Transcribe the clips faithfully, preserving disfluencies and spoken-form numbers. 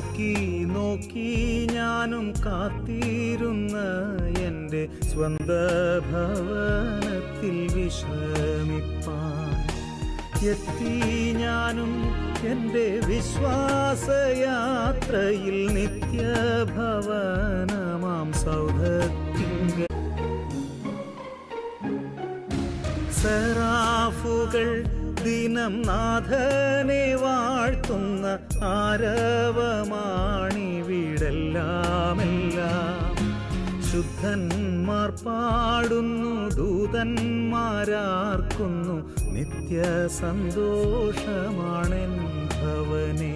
നോക്കി നോക്കി ഞാനും കാത്തിരുന്ന എൻ്റെ സ്വന്ത ഭവനത്തിൽ വിശ്രമിപ്പാൻ എത്തി ഞാനും എൻ്റെ വിശ്വാസയാത്രയിൽ നിത്യഭവനമാം സൗധത്തിങ്കൽ. സെറാഫുകൾ ദിനം നാഥനെ വാഴ്ത്തുന്ന ആരവമാണിവിടെല്ലാമെല്ലാം. ശുദ്ധന്മാർ പാടുന്നു, ദൂതന്മാരാർക്കുന്നു, നിത്യ സന്തോഷമാണെൻ ഭവനേ.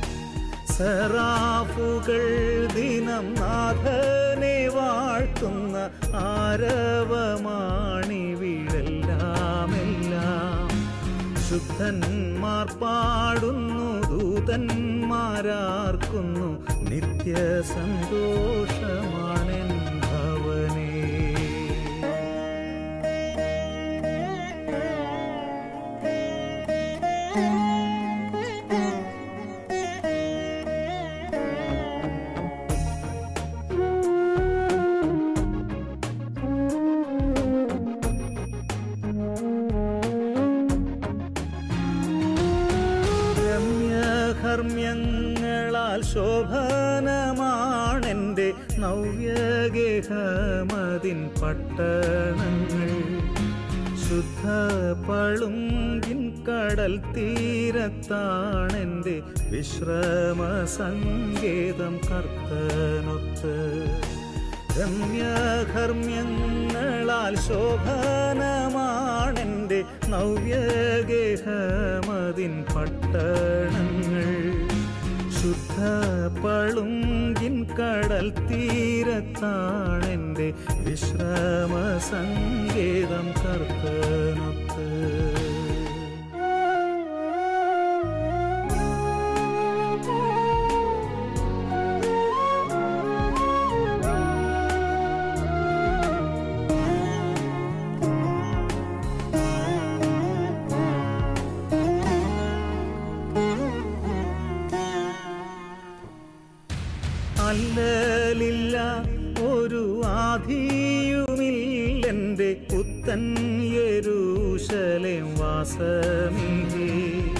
സെറാഫുകൾ ദിനം നാഥനെ വാഴ്ത്തുന്ന ആരവമാണിവിടെല്ലാമെല്ലാം. ശുദ്ധന്മാർ പാടുന്നു, ദൂതന്മാരാർക്കുന്നു, നിത്യ സന്തോഷമാണെൻ ഭവനേ. കർമ്മ്യങ്ങളാൽ ശോഭനമാണെൻ്റെ നവ്യഗേഹമതിൻ പട്ടണങ്ങൾ. ശുദ്ധ പളുങ്കിൻ കടൽ തീരത്താണെൻ്റെ വിശ്രമ സങ്കേതം കർത്തനൊത്ത്. രമ്യകർമ്മ്യങ്ങളാൽ ശോഭനമാണെൻ്റെ നവ്യഗേഹമതിൻ പട്ടണങ്ങൾ. ശുദ്ധ പളുങ്കിൻ കടൽ തീരത്താണെൻ്റെ വിശ്രമ സങ്കേതം കർത്തനൊത്ത്. അല്ലലില്ല ഒരു ആധിയുമില്ലെൻ്റെ പുത്തൻ യെരൂശലേം വാസമില്ലേ.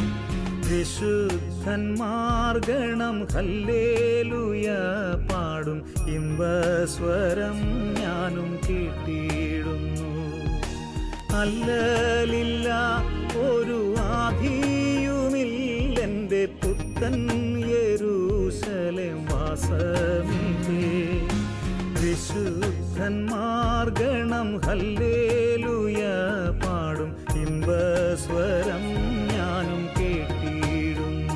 വിശുദ്ധന്മാർ ഗണം ഹല്ലേലൂയ പാടും, ഇമ്പസ്വരം ഞാനും കേട്ടിടുന്നു. അല്ലലില്ല ഒരു ആധിയുമില്ലെൻ്റെ പുത്തൻ യെരൂശലേം വാസമില്ലേ. വിശുദ്ധന്മാർ ഗണം ഹല്ലേലൂയ പാടും, ഇമ്പസ്വരം ഞാനും കേട്ടിടുന്നു.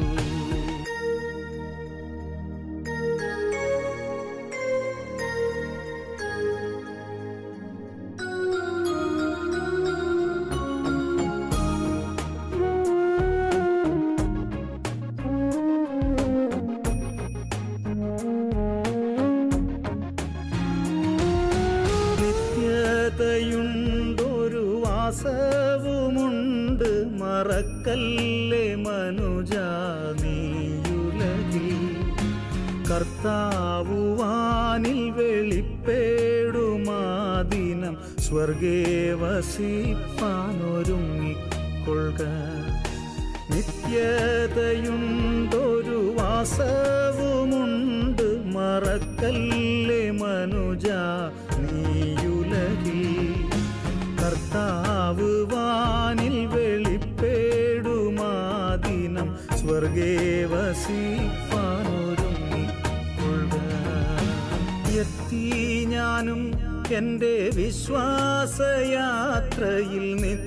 നിത്യതയുണ്ടൊരു വാസവുമുണ്ട്, മറക്കല്ലേ മനുജാ നീയുലകിൽ. കർത്താവു വാനിൽ വെളിപ്പെടുമാദിനം സ്വർഗേ വസിപ്പാനൊരുങ്ങിക്കൊള്ളുക. നിത്യതയുണ്ടൊരു വാസവുമുണ്ട്, മറക്കല്ലേ മനുജാ നീയുലകിൽ. കർത്താവ് വാനിൽ വെളിപ്പെടുമാദിനം സ്വർഗേ വസിപ്പാനൊരുങ്ങിക്കൊള്ളുക. എത്തി ഞാനും എൻ്റെ വിശ്വാസയാത്രയിൽ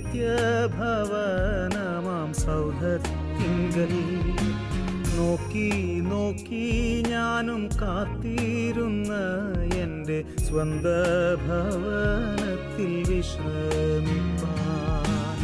നിത്യഭവനമാം സൗധത്തിങ്കൽ. നോക്കി നോക്കി ഞാനും കാത്തിരുന്ന എൻ്റെ സ്വന്ത ഭവനത്തിൽ വിശ്രമിപ്പാൻ.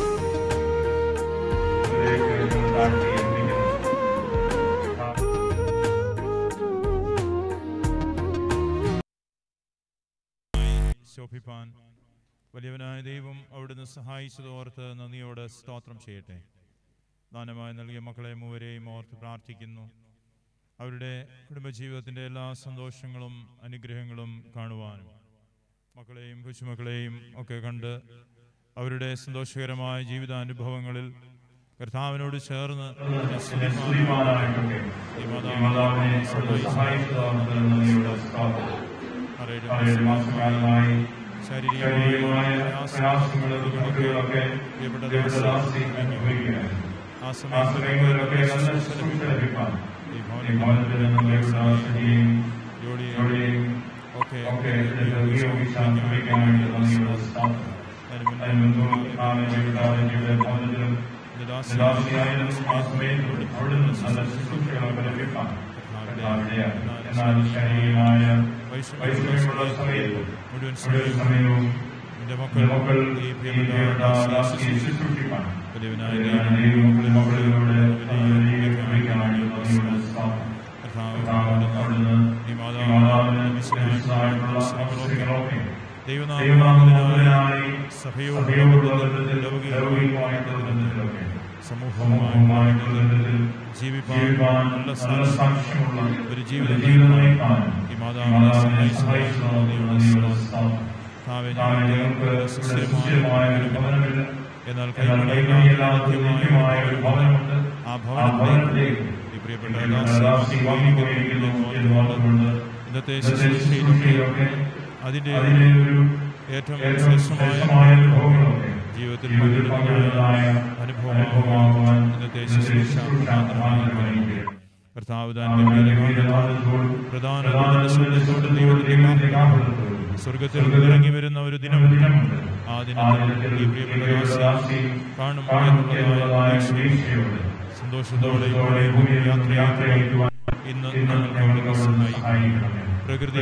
ശോഭിപ്പാൻ വലിയവനായ ദൈവം അവിടുന്ന് സഹായിച്ചതോർത്ത് നന്ദിയോട് സ്തോത്രം ചെയ്യട്ടെ. ദാനമായി നൽകിയ മക്കളെ മൂവരെയും ഓർത്ത് പ്രാർത്ഥിക്കുന്നു. അവരുടെ കുടുംബജീവിതത്തിൻ്റെ എല്ലാ സന്തോഷങ്ങളും അനുഗ്രഹങ്ങളും കാണുവാനും മക്കളെയും കൊച്ചുമക്കളെയും ഒക്കെ കണ്ട് അവരുടെ സന്തോഷകരമായ ജീവിതാനുഭവങ്ങളിൽ കർത്താവിനോട് ചേർന്ന് ശാരീരികമായ ആ സമയത്ത് ഒക്കെ മുഴുവൻ സമയവും എന്റെ മക്കൾ ഈ ദൈവനാമത്തിനായി സഭയോട് സമൂഹവുമായി ജീവിപ്പാൻ നല്ല സാക്ഷ്യമുള്ള ഒരു ജീവിതം ഈ മാതാവിനെ എന്നാൽ കൈമണിയില്ലാത്ത ഒരു ഭവനമുണ്ട്. ആ ഭവനത്തിലേക്ക് ഈ പ്രിയപ്പെട്ട ഇന്നത്തെ ശുശ്രൂഷയിലൊക്കെ അതിൻ്റെ ഏറ്റവും ശ്രേഷ്ഠമായ ജീവിതത്തിൽ പങ്കെടുക്കുന്നതായ അനുഭവമാകുവാൻ ഇന്നത്തെ ശുശ്രൂഷ കർത്താവ് പ്രധാന സ്വർഗത്തിൽ ഇറങ്ങി വരുന്ന ഒരു ദിനം ആ ദിനത്തിൽ ഈ പ്രിയപ്പെട്ട കാണുമ്പോൾ സന്തോഷത്തോടെ യാത്രയാക്കുവാൻ ഇന്ന് ഞങ്ങൾക്ക് സഹായിക്കും. പ്രകൃതി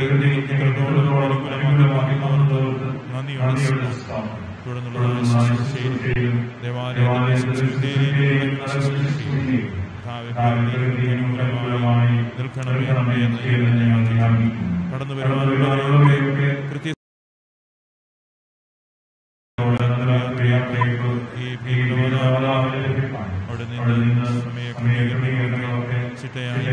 നന്ദിയോടെ തുടർന്നുള്ള ശുശ്രൂഷയിൽ ദേവാലയത്തിലെ നിൽക്കണമേ എന്ന് കടന്നു വരുവാനുള്ളവരെയൊക്കെ കൃത്യ അവിടെ നിന്ന് സമയക്രമീകരണങ്ങളൊക്കെ ചിട്ടയായി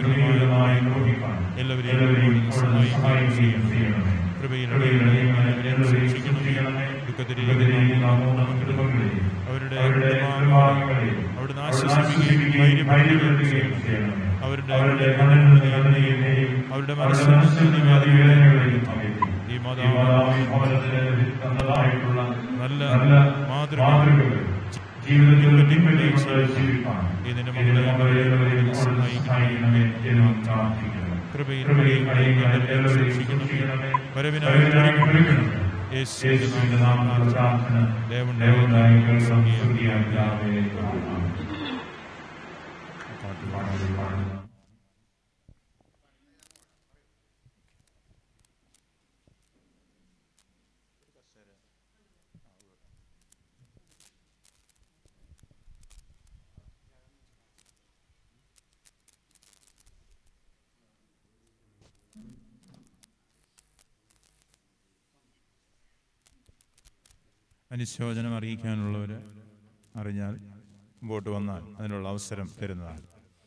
എല്ലാവരെയും സഹായിക്കുകയും ചെയ്യണം. കൃപയിലൂടെ ദുഃഖത്തിരിക്കുന്ന അവരുടെ അവിടുന്ന് ആശ്വസിപ്പിക്കുകയും അവരുടെ അവരുടെ മനസ്സിന് ഈ മാതാവ് നല്ല മാതൃക ഇതിന്റെ മകളെ സഹായിക്കണമേ. കൃപയിൽ വരവിനായി അനുശോചനം അറിയിക്കാനുള്ളവർ അറിഞ്ഞാൽ മുമ്പോട്ട് വന്നാൽ അതിനുള്ള അവസരം തരുന്നതാണ്.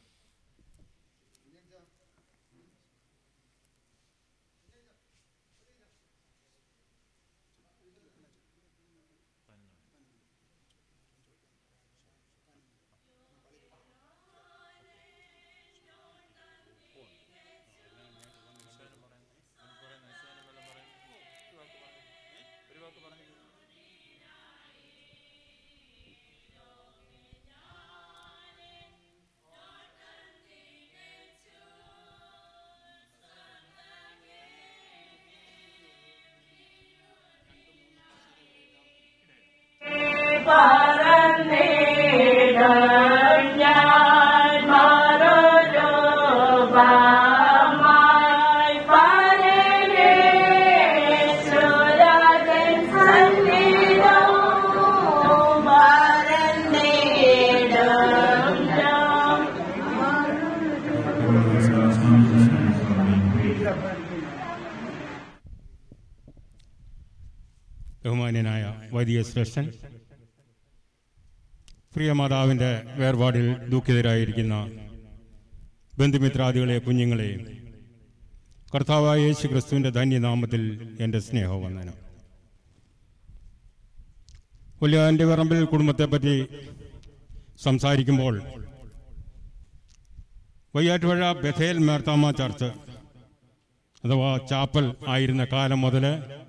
ബഹുമാന്യനായ വൈദിക ശ്രേഷ്ഠൻ, പ്രിയ മാതാവിൻ്റെ വേർപാടിൽ ദുഃഖിതരായിരിക്കുന്ന ബന്ധുമിത്രാദികളെ, കുഞ്ഞുങ്ങളെ, കർത്താവായ യേശു ക്രിസ്തുവിൻ്റെ ധന്യനാമത്തിൽ എൻ്റെ സ്നേഹവന്ദനം. പുലിയാൻ്റെ പറമ്പിൽ കുടുംബത്തെപ്പറ്റി സംസാരിക്കുമ്പോൾ വയ്യാറ്റുപുഴ ബഥേൽ മേർത്താമ ചർച്ച് അഥവാ ചാപ്പൽ ആയിരുന്ന കാലം മുതൽ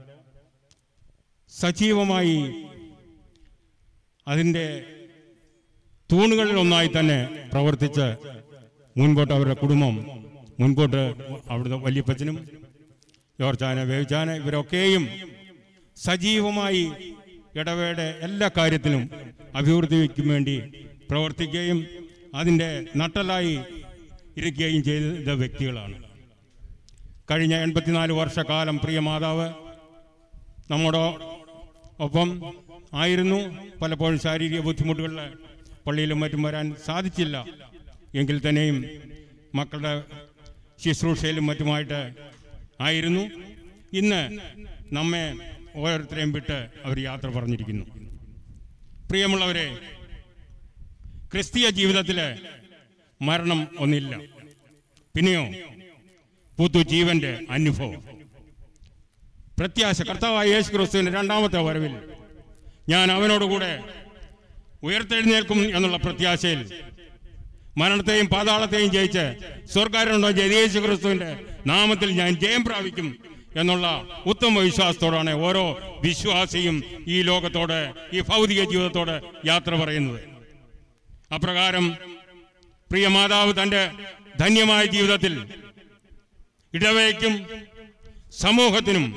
സജീവമായി അതിൻ്റെ തൂണുകളിൽ ഒന്നായി തന്നെ പ്രവർത്തിച്ച് മുൻപോട്ട് അവരുടെ കുടുംബം മുൻപോട്ട് അവിടുത്തെ വല്യപ്പച്ചനും ജോർജാന വേവിച്ചാന ഇവരൊക്കെയും സജീവമായി ഇടവേടെ എല്ലാ കാര്യത്തിലും അഭിവൃദ്ധിക്കും വേണ്ടി പ്രവർത്തിക്കുകയും അതിൻ്റെ നട്ടലായി ഇരിക്കുകയും ചെയ്ത വ്യക്തികളാണ്. കഴിഞ്ഞ എൺപത്തിനാല് വർഷക്കാലം പ്രിയ മാതാവ് നമ്മുടെ ഒപ്പം ആയിരുന്നു. പലപ്പോഴും ശാരീരിക ബുദ്ധിമുട്ടുകളിൽ പള്ളിയിലും മറ്റും വരാൻ സാധിച്ചില്ല എങ്കിൽ തന്നെയും മക്കളുടെ ശുശ്രൂഷയിലും മറ്റുമായിട്ട് ആയിരുന്നു. ഇന്ന് നമ്മെ ഓരോരുത്തരെയും വിട്ട് അവർ യാത്ര പറഞ്ഞിരിക്കുന്നു. പ്രിയമുള്ളവരെ, ക്രിസ്തീയ ജീവിതത്തിൽ മരണം ഒന്നില്ല, പിന്നെയോ പുതുജീവന്റെ അനുഭവം, പ്രത്യാശ. കർത്താവായ യേശു ക്രിസ്തുവിന്റെ രണ്ടാമത്തെ വരവിൽ ഞാൻ അവനോടുകൂടെ ഉയർത്തെഴുന്നേൽക്കും എന്നുള്ള പ്രത്യാശയിൽ മരണത്തെയും പാതാളത്തെയും ജയിച്ച് സ്വർഗ്ഗാരോഹണം ചെയ്ത യേശു ക്രിസ്തുവിന്റെ നാമത്തിൽ ഞാൻ ജയം പ്രാപിക്കും എന്നുള്ള ഉത്തമ വിശ്വാസത്തോടാണ് ഓരോ വിശ്വാസിയും ഈ ലോകത്തോട്, ഈ ഭൗതിക ജീവിതത്തോട് യാത്ര പറയുന്നത്. അപ്രകാരം പ്രിയ മാതാവ് തൻ്റെ ധന്യമായ ജീവിതത്തിൽ ഇടവയ്ക്കും സമൂഹത്തിനും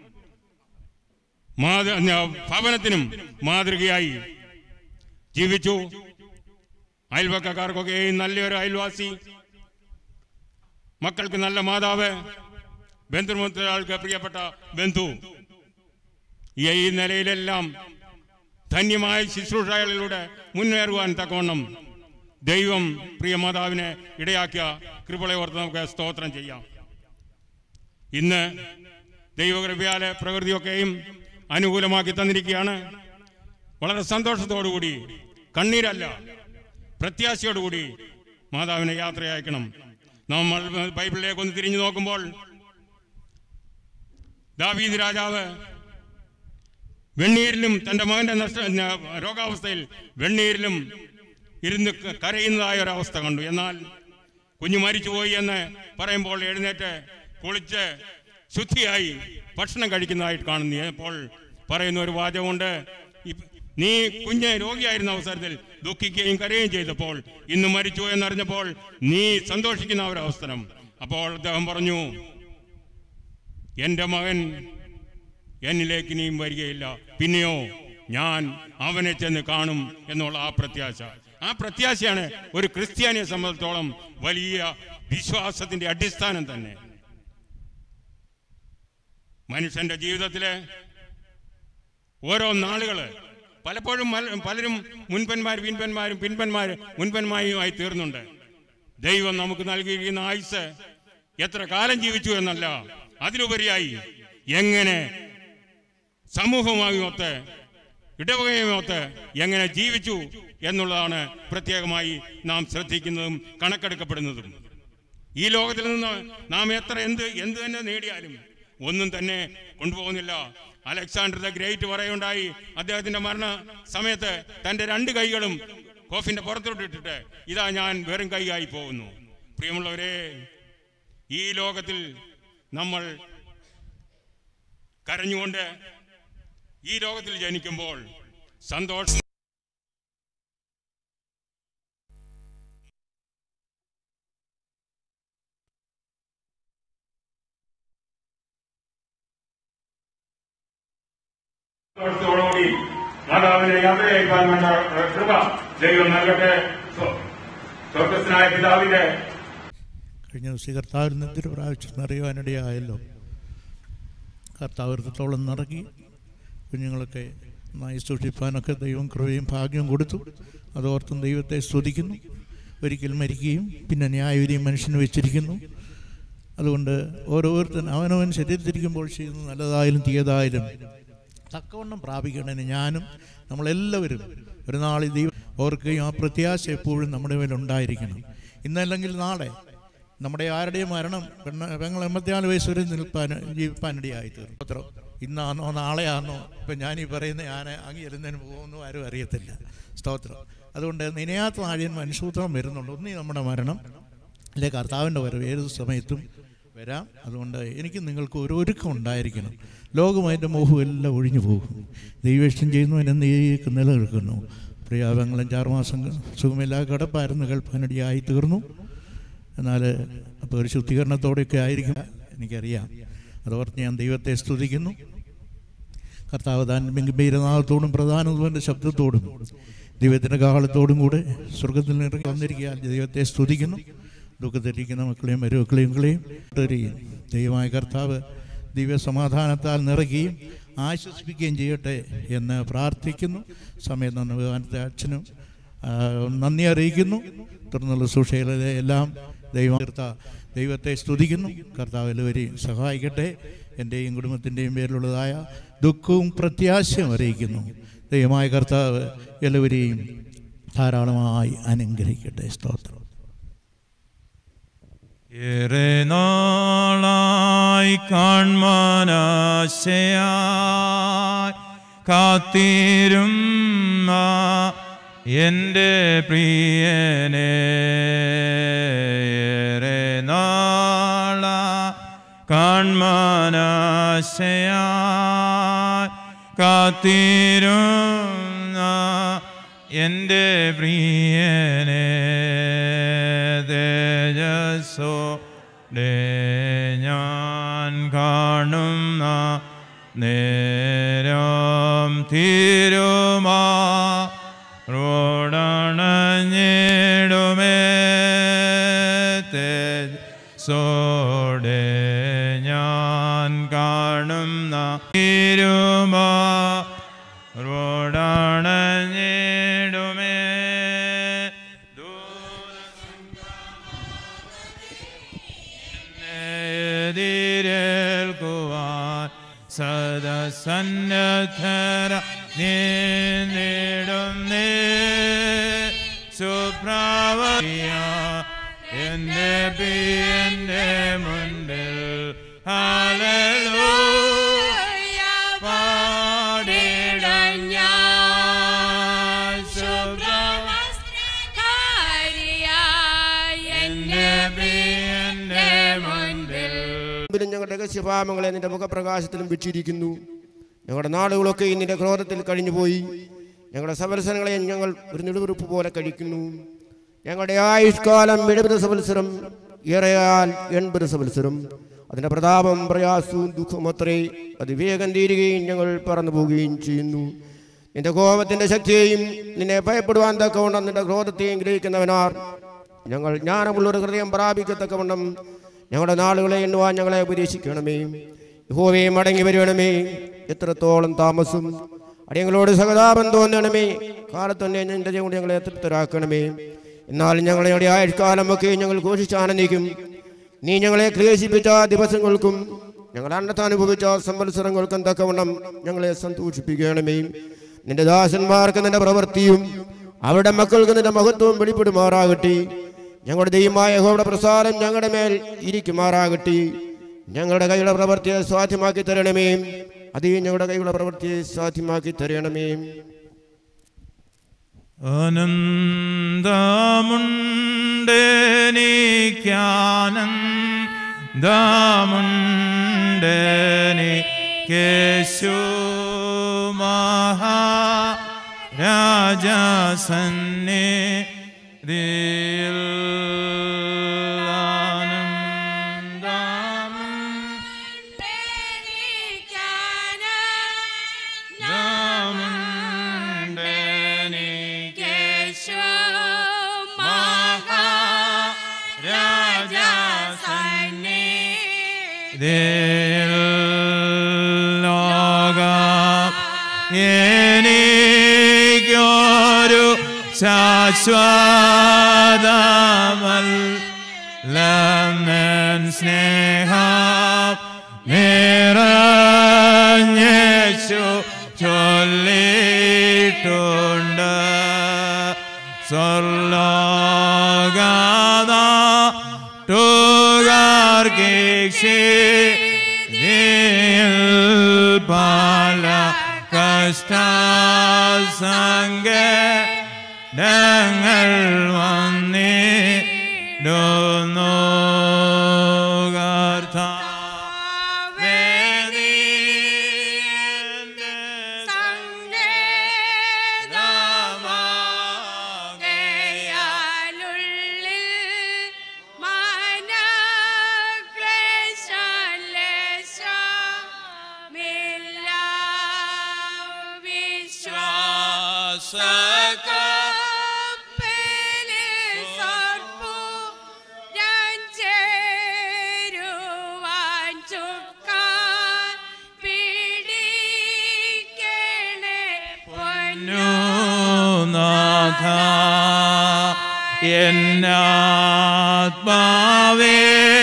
ഭവനത്തിനും മാതൃകയായി ജീവിച്ചു. അയൽവക്കക്കാർക്കൊക്കെ നല്ലൊരു അയൽവാസി, മക്കൾക്ക് നല്ല മാതാവ്, ബന്ധുമിത്രങ്ങൾക്ക് പ്രിയപ്പെട്ട ബന്ധു. ഈ നിലയിലെല്ലാം ധന്യമായ ശുശ്രൂഷകളിലൂടെ മുന്നേറുവാൻ തക്കവണ്ണം ദൈവം പ്രിയ മാതാവിനെ ഇടയാക്കിയ കൃപകളെ ഓർത്ത് നമുക്ക് സ്തോത്രം ചെയ്യാം. ഇന്ന് ദൈവകൃപയാലെ പ്രകൃതിയൊക്കെയും അനുകൂലമാക്കി തന്നിരിക്കുകയാണ്. വളരെ സന്തോഷത്തോടുകൂടി, കണ്ണീരല്ല പ്രത്യാശയോടുകൂടി മാതാവിനെ യാത്ര അയക്കണം. നമ്മൾ ബൈബിളിലേക്ക് ഒന്ന് തിരിഞ്ഞു നോക്കുമ്പോൾ ദാവീദ് രാജാവ് വെണ്ണീരിലും തൻ്റെ മകന്റെ നഷ്ട രോഗാവസ്ഥയിൽ വെണ്ണീരിലും ഇരുന്ന് കരയുന്നതായ ഒരവസ്ഥ കണ്ടു. എന്നാൽ കുഞ്ഞു മരിച്ചുപോയി എന്ന് പറയുമ്പോൾ എഴുന്നേറ്റ് കുളിച്ച് ശുദ്ധിയായി ഭക്ഷണം കഴിക്കുന്നതായിട്ട് കാണുന്നു. അപ്പോൾ പറയുന്ന ഒരു വാചകമുണ്ട്, നീ കുഞ്ഞ് രോഗിയായിരുന്ന അവസരത്തിൽ ദുഃഖിക്കുകയും കരയുകയും ചെയ്തപ്പോൾ ഇന്ന് മരിച്ചു എന്നറിഞ്ഞപ്പോൾ നീ സന്തോഷിക്കുന്ന ഒരവസരം. അപ്പോൾ അദ്ദേഹം പറഞ്ഞു, എൻ്റെ മകൻ എന്നിലേക്ക് ഇനിയും വരികയില്ല, പിന്നെയോ ഞാൻ അവനെ ചെന്ന് കാണും എന്നുള്ള ആ പ്രത്യാശ. ആ പ്രത്യാശയാണ് ഒരു ക്രിസ്ത്യാനിയെ സംബന്ധിച്ചിടത്തോളം വലിയ വിശ്വാസത്തിന്റെ അടിസ്ഥാനം തന്നെ. മനുഷ്യന്റെ ജീവിതത്തിലെ ഓരോ നാളുകള് പലപ്പോഴും പലരും മുൻപന്മാർ പിൻപന്മാരും പിൻപന്മാർ മുൻപന്മാരുമായി തീർന്നുണ്ട്. ദൈവം നമുക്ക് നൽകിയിരിക്കുന്ന ആയുസ് എത്ര കാലം ജീവിച്ചു എന്നല്ല, അതിലുപരിയായി എങ്ങനെ സമൂഹവുമായി ഒത്ത് ഇടവകയുമൊത്ത് എങ്ങനെ ജീവിച്ചു എന്നുള്ളതാണ് പ്രത്യേകമായി നാം ശ്രദ്ധിക്കുന്നതും കണക്കെടുക്കപ്പെടുന്നതും. ഈ ലോകത്തിൽ നിന്ന് നാം എത്ര എന്ത് എന്ത് തന്നെ നേടിയാലും ഒന്നും തന്നെ കൊണ്ടുപോകുന്നില്ല. അലക്സാണ്ടർ ദ ഗ്രേറ്റ് പറയുണ്ടായി, അദ്ദേഹത്തിന്റെ മരണ സമയത്ത് തന്റെ രണ്ട് കൈകളും കോഫിന്റെ പുറത്തോട്ടിട്ടിട്ട് ഇതാ ഞാൻ വെറും കൈയായി പോകുന്നു. പ്രിയമുള്ളവരെ, ഈ ലോകത്തിൽ നമ്മൾ കരഞ്ഞുകൊണ്ട് ഈ ലോകത്തിൽ ജനിക്കുമ്പോൾ സന്തോഷം ോടുകൂടി മാതാവിനെ യാത്രയയക്കാൻ വേണ്ട കൃപ ദൈവം നൽകട്ടെ. സ്വർഗസ്ഥനായ പിതാവിന്റെ കഴിഞ്ഞ ദിവസം കർത്താവിൽ നിന്നൊരു പ്രാവശ്യം അറിയുവാനിടയായല്ലോ. കർത്താവ് എത്രത്തോളം നിറങ്ങി കുഞ്ഞുങ്ങളൊക്കെ നന്നായി സൂക്ഷിപ്പാനൊക്കെ ദൈവം കൃപയും ഭാഗ്യവും കൊടുത്തു. അതോർത്തും ദൈവത്തെ സ്തുതിക്കുന്നു. ഒരിക്കൽ മരിക്കുകയും പിന്നെ ന്യായവിധിയും മനുഷ്യന് വെച്ചിരിക്കുന്നു. അതുകൊണ്ട് ഓരോരുത്തരും അവനവൻ ശരീരത്തിരിക്കുമ്പോൾ ചെയ്യുന്നു നല്ലതായാലും തീയതായാലും തക്കവണ്ണം പ്രാപിക്കണേന് ഞാനും നമ്മളെല്ലാവരും ഒരു നാൾ ദൈവം ഓർക്കുകയും ആ പ്രത്യാശ എപ്പോഴും നമ്മുടെ മേലുണ്ടായിരിക്കണം. ഇന്നല്ലെങ്കിൽ നാളെ നമ്മുടെ ആരുടെയും മരണം പെണ്ണ പെങ്ങൾ എൺപത്തിനാല് വയസ്സ് വരെ നിൽപ്പാൻ ജീവിപ്പാനിടയായി തീർന്നു. അത്ര ഇന്നാണോ നാളെയാണോ ഇപ്പം ഞാനീ പറയുന്ന ഞാൻ അങ്ങിരുന്നതിന് പോകുന്നു ആരും അറിയത്തില്ല. സ്തോത്രം. അതുകൊണ്ട് നിനയാത്ത നാഴികൻ മനുഷ്യപുത്രം വരുന്നുണ്ട്. ഒന്നീ നമ്മുടെ മരണം അല്ലെ കർത്താവിൻ്റെ വരവ് ഏത് സമയത്തും വരാം. അതുകൊണ്ട് എനിക്ക് നിങ്ങൾക്ക് ഒരു ഒരുക്കം ഉണ്ടായിരിക്കണം. ലോകം അതിൻ്റെ മോഹം എല്ലാം ഒഴിഞ്ഞു പോകും. ദൈവേഷ്ടം ചെയ്യുന്നു എന്നേക്ക് നിലനിൽക്കുന്നു. പ്രിയാപങ്ങൾ അഞ്ചാറ് മാസം സുഖമില്ലാതെ കിടപ്പായിരുന്നു, കേൾപ്പാനിടയായി തീർന്നു. എന്നാൽ അപ്പോൾ ഒരു ശുദ്ധീകരണത്തോടെയൊക്കെ ആയിരിക്കും എനിക്കറിയാം. അതോർത്ത് ഞാൻ ദൈവത്തെ സ്തുതിക്കുന്നു. കർത്താവ് താൻ ഗംഭീരനാഥത്തോടും പ്രധാനതൻ്റെ ശബ്ദത്തോടും ദൈവത്തിൻ്റെ കാഹളത്തോടും കൂടെ സ്വർഗത്തിൽ ഇറങ്ങി വന്നിരിക്കുക. ദൈവത്തെ സ്തുതിക്കുന്നു. ദുഃഖത്തിരിക്കുന്ന മക്കളെയും മരുമക്കളെയും ദൈവമായ കർത്താവ് ദിവ്യ സമാധാനത്താൽ നിറയ്ക്കുകയും ആശ്വസിപ്പിക്കുകയും ചെയ്യട്ടെ എന്ന് പ്രാർത്ഥിക്കുന്നു. സമയം നന്ദി അച്ഛനും നന്ദി അറിയിക്കുന്നു. തുടർന്നുള്ള സൂക്ഷയിലെ എല്ലാം ദൈവം ദൈവത്തെ സ്തുതിക്കുന്നു. കർത്താവ് എല്ലാവരെയും സഹായിക്കട്ടെ. എൻ്റെയും കുടുംബത്തിൻ്റെയും പേരിലുള്ളതായ ദുഃഖവും പ്രത്യാശയും അറിയിക്കുന്നു. ദൈവമായ കർത്താവ് എല്ലാവരെയും ധാരാളമായി അനുഗ്രഹിക്കട്ടെ. സ്തോത്രം. ഏറെ നാളായി കാൺമാനാശയായി കാത്തിരുന്ന എൻ്റെ പ്രിയനെ, ഏറെ നാളാ കാൺമാനാശയായി കാത്തിരുന്ന എൻ്റെ പ്രിയനെ, തേജസ്സോടെ ഞാൻ കാണുന്ന നേരം തിരുമാ റോഡണഞ്ഞിടുമേ, തേജസ്സോടെ ഞാൻ കാണുന്ന തിരുമാ റോഡണഞ്ഞിടുമേ. എതിരേൽക്കുവാൻ സദസന്നദ്ധര നീടുന്നേ സുപ്രവയ എൻ്റെ പ്രിയൻ്റെ മുൻപിൽ ഹല്ലേലൂയ പാടിടും ഞാൻ. സുപ്രവസ്ത്രധാരിയായ എൻ്റെ പ്രിയൻ്റെ മുൻപിൽ ഞങ്ങളുടെ രഹസ്യഭാവങ്ങളെ നിന്റെ മുഖപ്രകാശത്തിലും വിട്ടിരിക്കുന്നു. ഞങ്ങളുടെ നാളുകളൊക്കെ നിന്റെ ക്രോധത്തിൽ കഴിഞ്ഞുപോയി. ഞങ്ങളുടെ സംവത്സരങ്ങളെ ഞങ്ങൾ ഒരു നെടുവെറുപ്പ് പോലെ കഴിക്കുന്നു. ഞങ്ങളുടെ ആയുഷ്കാലം എഴുപത് സംവത്സരം, ഏറെയാൽ എൺപത് സംവത്സരം. അതിൻ്റെ പ്രതാപം പ്രയാസവും ദുഃഖവും അത്രേ. അത് വേഗം തീരുകയും ഞങ്ങൾ പറന്നു പോവുകയും ചെയ്യുന്നു. നിന്റെ കോപത്തിൻ്റെ ശക്തിയെയും നിന്നെ ഭയപ്പെടുവാൻ തക്കവണ്ണം നിന്റെ ക്രോധത്തെയും ഗ്രഹിക്കുന്നവനാർ. ഞങ്ങൾ ജ്ഞാനമുള്ളൊരു ഹൃദയം പ്രാപിക്കത്തക്കവണ്ണം ഞങ്ങളുടെ നാളുകളെ എണ്ണുവാൻ ഞങ്ങളെ ഉപദേശിക്കണമേ. യഹോവേ, മടങ്ങി വരണമേ. എത്രത്തോളം താമസം അടിയങ്ങളോട് സഹതാപം തോന്നണമേ. കാലത്തന്നെ നിന്റെ കൊണ്ട് ഞങ്ങളെ തൃപ്തരാക്കണമേ. എന്നാൽ ഞങ്ങളുടെ ആയുഷ്കാലമൊക്കെ ഞങ്ങൾ ഘോഷിച്ചാനന്ദിക്കും. നീ ഞങ്ങളെ ക്ലേശിപ്പിച്ച ദിവസങ്ങൾക്കും ഞങ്ങൾ അന്നത്തനുഭവിച്ച സംവത്സരങ്ങൾക്കും തക്കവണ്ണം ഞങ്ങളെ സന്തോഷിപ്പിക്കണമേ. നിന്റെ ദാസന്മാർക്ക് നിന്റെ പ്രവൃത്തിയും അവരുടെ മക്കൾക്ക് നിന്റെ മഹത്വവും വെളിപ്പെടുമാറാകട്ടെ. ഞങ്ങളുടെ ദൈവമായ യഹോവയുടെ പ്രസാദം ഞങ്ങളുടെ മേൽ ഇരിക്കുമാറാകട്ടെ. ഞങ്ങളുടെ കൈയുടെ പ്രവൃത്തിയെ സാധ്യമാക്കി തരണമേ. അതേ ഞങ്ങളുടെ കൈയുടെ പ്രവൃത്തിയെ സാധ്യമാക്കി തരണമേ. ആനന്ദമുണ്ടെനിക്കാനന്ദമുണ്ടെനിക്കേശു മഹാരാജസന്നിധിയിൽ എനിക്കൊരു ശാശ്വതമല്ലൻ സ്നേഹം നിറഞ്ഞേശു ചൊല്ലിട്ടുണ്ട്. സ്വർലോകനാട്ടു മാർഗീക്ഷി പാല കഷ്ടസങ്കടങ്ങൾ വന്നിടുന്നു കർത്താവേ നീ എൻ്റെ എന്നാത്മാവേ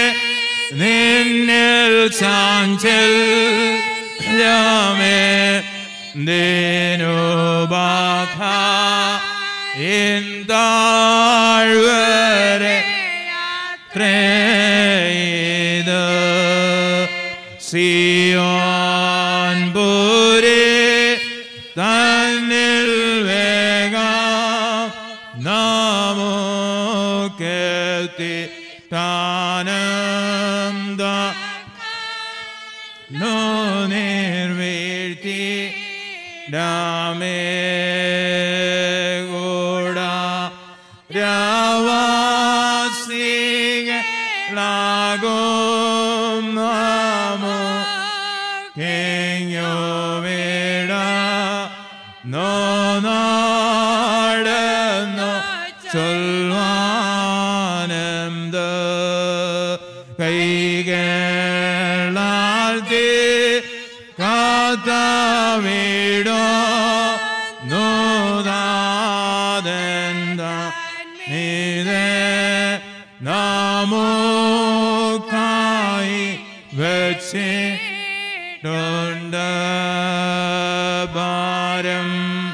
നിന്നിൽ ചാഞ്ചല്യമേ ദിനുബാധ ഇന്താഴ്വരെ ത്രേത് സിയോൻ പുരി തന്നിൽ വേഗം നമുക്കെത്തി താനന്ദ നോ നിർവീഴ്ത്തി രാമേ കൂടാ രാവാസികളാകും നാമോ കേഞ്ഞോ വേട നോ നാടന്നോ ചൊൽവാനന്ദ കൈകളാൽത്തി കാത്തവിടോ നൂതാദന്ത നീതേ നാമോക്കായി വെച്ചിട്ടുണ്ട് ഭാരം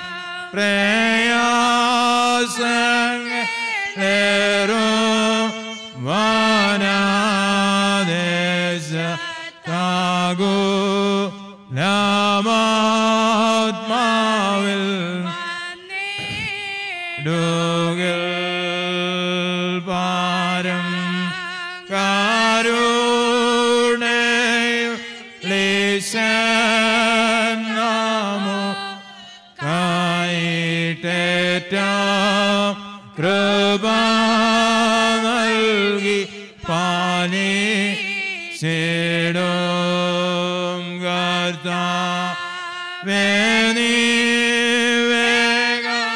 പ്രയാസങ്ങളേറോ വാനാദേശ താകൂ നാമാത്മാവിൽ ഡുകൾ ഭാരം കാരുണയും ലേശനാമോ കായിട്ടേറ്റ കൃപ നൽകി പാനി ചേടും കർത്താവേ നീ വേഗം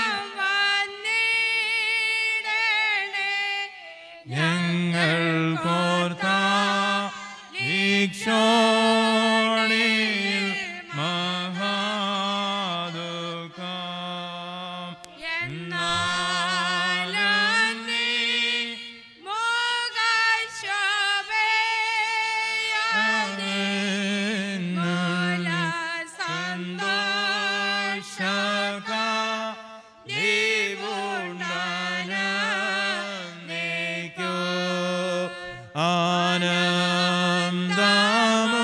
ഞങ്ങൾ കോർത്ത ഈക്ഷോണിൽ മഹാദുഃഖം ആനന്ദമോ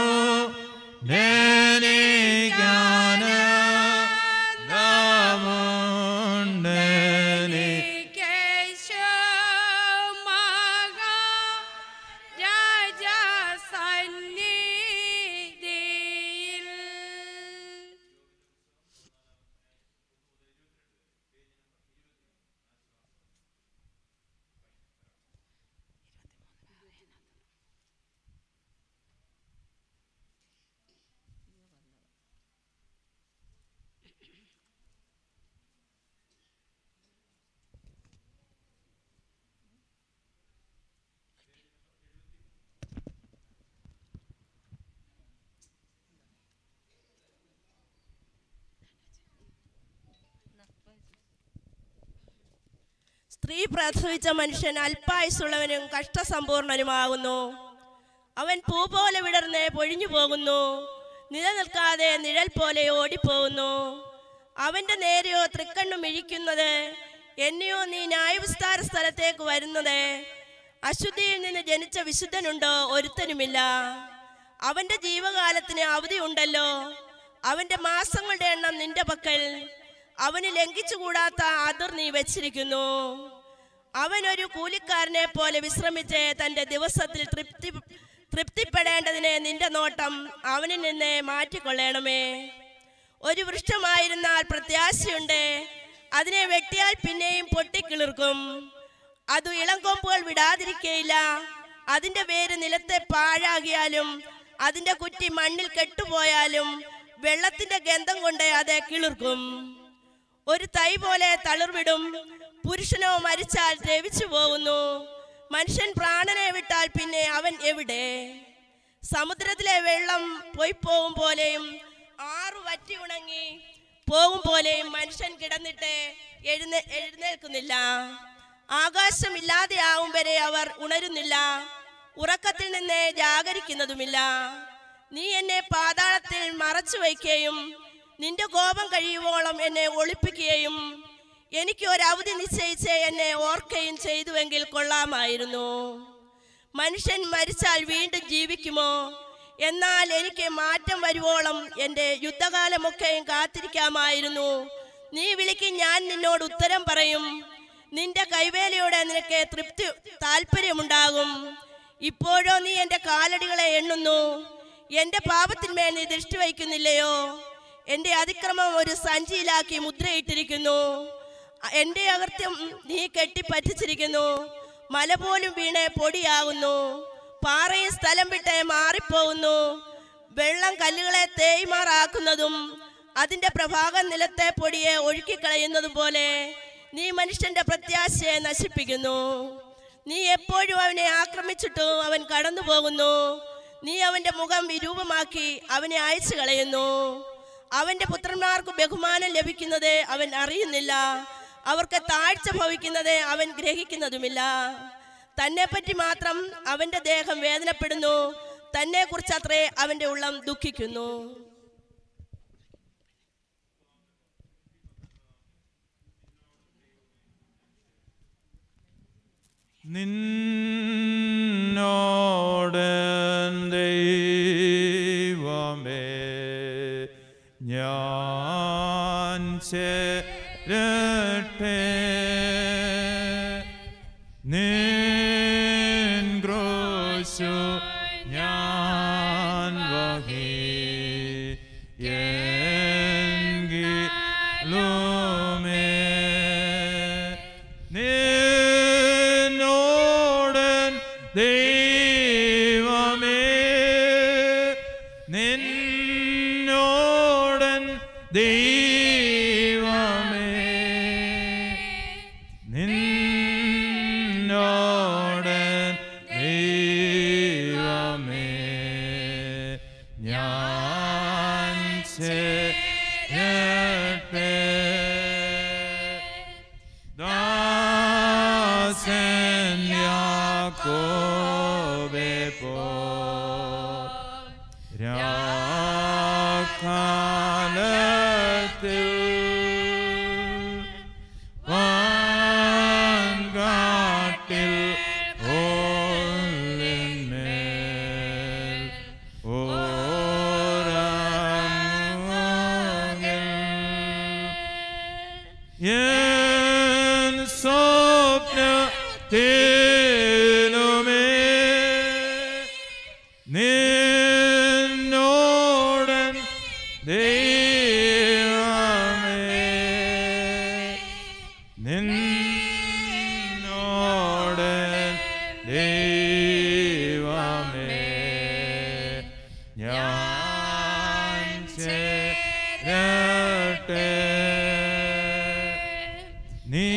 സ്ത്രീ പ്രസവിച്ച മനുഷ്യൻ അല്പായുസുള്ളവനും കഷ്ടസമ്പൂർണനുമാകുന്നു. അവൻ പൂ പോലെ വിടർന്ന് പൊഴിഞ്ഞു പോകുന്നു, നിലനിൽക്കാതെ നിഴൽ പോലെ ഓടിപ്പോകുന്നു. അവൻ്റെ നേരെയോ തൃക്കണ്ണും ഇഴിക്കുന്നത്, എന്നെയോ നീ ന്യായവിസ്താര സ്ഥലത്തേക്ക് വരുന്നത്. അശുദ്ധിയിൽ നിന്ന് ജനിച്ച വിശുദ്ധനുണ്ടോ? ഒരുത്തനുമില്ല. അവന്റെ ജീവകാലത്തിന് അവധി ഉണ്ടല്ലോ. അവന്റെ മാസങ്ങളുടെ എണ്ണം നിന്റെ പക്കൽ. അവന് ലംഘിച്ചുകൂടാത്ത അതിർ നീ വെച്ചിരിക്കുന്നു. അവൻ ഒരു കൂലിക്കാരനെ പോലെ വിശ്രമിച്ച് തൻ്റെ ദിവസത്തിൽ തൃപ്തി തൃപ്തിപ്പെടേണ്ടതിന് നിന്റെ നോട്ടം അവനിൽ നിന്ന് മാറ്റിക്കൊള്ളണമേ. ഒരു വൃക്ഷമായിരുന്നാൽ പ്രത്യാശയുണ്ട്. അതിനെ വെട്ടിയാൽ പിന്നെയും പൊട്ടിക്കിളിർക്കും. അത് ഇളംകൊമ്പുകൾ വിടാതിരിക്കയില്ല. അതിൻ്റെ വേര് നിലത്തെ പാഴാകിയാലും അതിൻ്റെ കുറ്റി മണ്ണിൽ കെട്ടുപോയാലും വെള്ളത്തിൻ്റെ ഗന്ധം കൊണ്ട് അത് കിളിർക്കും. ഒരു തൈ പോലെ തളിർവിടും. പുരുഷനോ മരിച്ചാൽ ദ്രവിച്ചു പോകുന്നു. മനുഷ്യൻ പ്രാണനെ വിട്ടാൽ പിന്നെ അവൻ എവിടെ? സമുദ്രത്തിലെ വെള്ളം പൊയ്പോവും പോലെയും ആറു വറ്റി ഉണങ്ങി പോകും പോലെയും മനുഷ്യൻ കിടന്നിട്ട് എഴുന്നേ എഴുന്നേൽക്കുന്നില്ല. ആകാശമില്ലാതെ ആവും വരെ അവർ ഉണരുന്നില്ല. ഉറക്കത്തിൽ നിന്ന് ജാഗരിക്കുന്നതുമില്ല. നീ എന്നെ പാതാളത്തിൽ മറച്ചു വയ്ക്കുകയും നിന്റെ കോപം കഴിയുവോളം എന്നെ ഒളിപ്പിക്കുകയും എനിക്ക് ഒരു അവധി നിശ്ചയിച്ച് എന്നെ ഓർക്കുകയും ചെയ്തുവെങ്കിൽ കൊള്ളാമായിരുന്നു. മനുഷ്യൻ മരിച്ചാൽ വീണ്ടും ജീവിക്കുമോ? എന്നാൽ എനിക്ക് മാറ്റം വരുവോളം എൻ്റെ യുദ്ധകാലമൊക്കെയും കാത്തിരിക്കാമായിരുന്നു. നീ വിളിക്കും, ഞാൻ നിന്നോട് ഉത്തരം പറയും. നിന്റെ കൈവേലയോടെ നിനക്ക് തൃപ്തി താല്പര്യമുണ്ടാകും. ഇപ്പോഴോ നീ എൻ്റെ കാലടികളെ എണ്ണുന്നു. എൻ്റെ പാപത്തിന്മേൽ നീ ദൃഷ്ടി വയ്ക്കുന്നില്ലയോ? എൻ്റെ അതിക്രമം ഒരു സഞ്ചിയിലാക്കി മുദ്രയിട്ടിരിക്കുന്നു. എൻ്റെ അകൃത്യം നീ കെട്ടിപ്പറ്റിച്ചിരിക്കുന്നു. മല പോലും വീണ് പൊടിയാകുന്നു. പാറയും സ്ഥലം വിട്ട് മാറിപ്പോകുന്നു. വെള്ളം കല്ലുകളെ തേയ്മാറാക്കുന്നതും അതിൻ്റെ പ്രഭാകം നിലത്തെ പൊടിയെ ഒഴുക്കിക്കളയുന്നതും പോലെ നീ മനുഷ്യൻ്റെ പ്രത്യാശയെ നശിപ്പിക്കുന്നു. നീ എപ്പോഴും അവനെ ആക്രമിച്ചിട്ടു അവൻ കടന്നു പോകുന്നു. നീ അവൻ്റെ മുഖം വിരൂപമാക്കി അവനെ അയച്ചു കളയുന്നു. അവൻ്റെ പുത്രന്മാർക്ക് ബഹുമാനം ലഭിക്കുന്നത് അവൻ അറിയുന്നില്ല. അവർക്ക് താഴ്ച ഭവിക്കുന്നത് അവൻ ഗ്രഹിക്കുന്നതുമില്ല. തന്നെപ്പറ്റി മാത്രം അവൻ്റെ ദേഹം വേദനപ്പെടുന്നു. തന്നെ കുറിച്ചത്രേ അവൻ്റെ ഉള്ളം ദുഃഖിക്കുന്നു. നിന്നോട് ദൈവമേ ഞാൻ ചേരട്ടെ. നിൻ ക്രൂശു ഞാൻ വഹിയെങ്കിലുമേ നിന്നോടൻ ദൈവമേ നിന്നോടൻ ദൈവമേ നിന്നോടൻ ദൈവമേ ഞാൻ ചേരട്ടെ. ദാസൻ യാക്കോബേ പോൽ രാക്കാലത്തിൽ വാൻകാട്ടിൽ ഓലിന്മേൽ ഓരങ്ങുകിൽ എൻ സ്വപ്നത്തിലുമേ നിന്നോടൻ ദൈവമേ നിന്നോടൻ ദൈവമേ ഞാൻ ചേരട്ടെ. നീ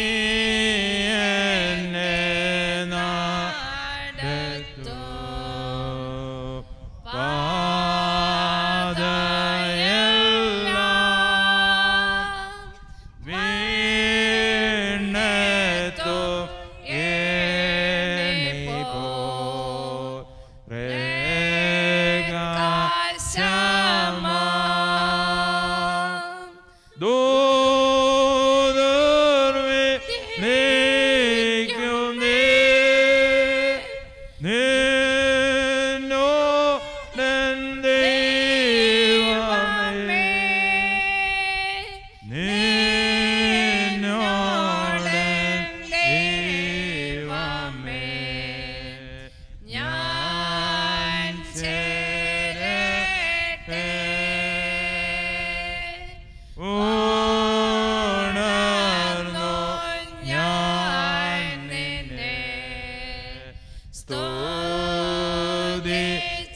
എന്നെ നടത്തു പാതയെല്ലാം വീണെത്തു എണ്ണിപ്പോ പ്രകാശമാ ദൂതർവേ നീക്കുന്നേ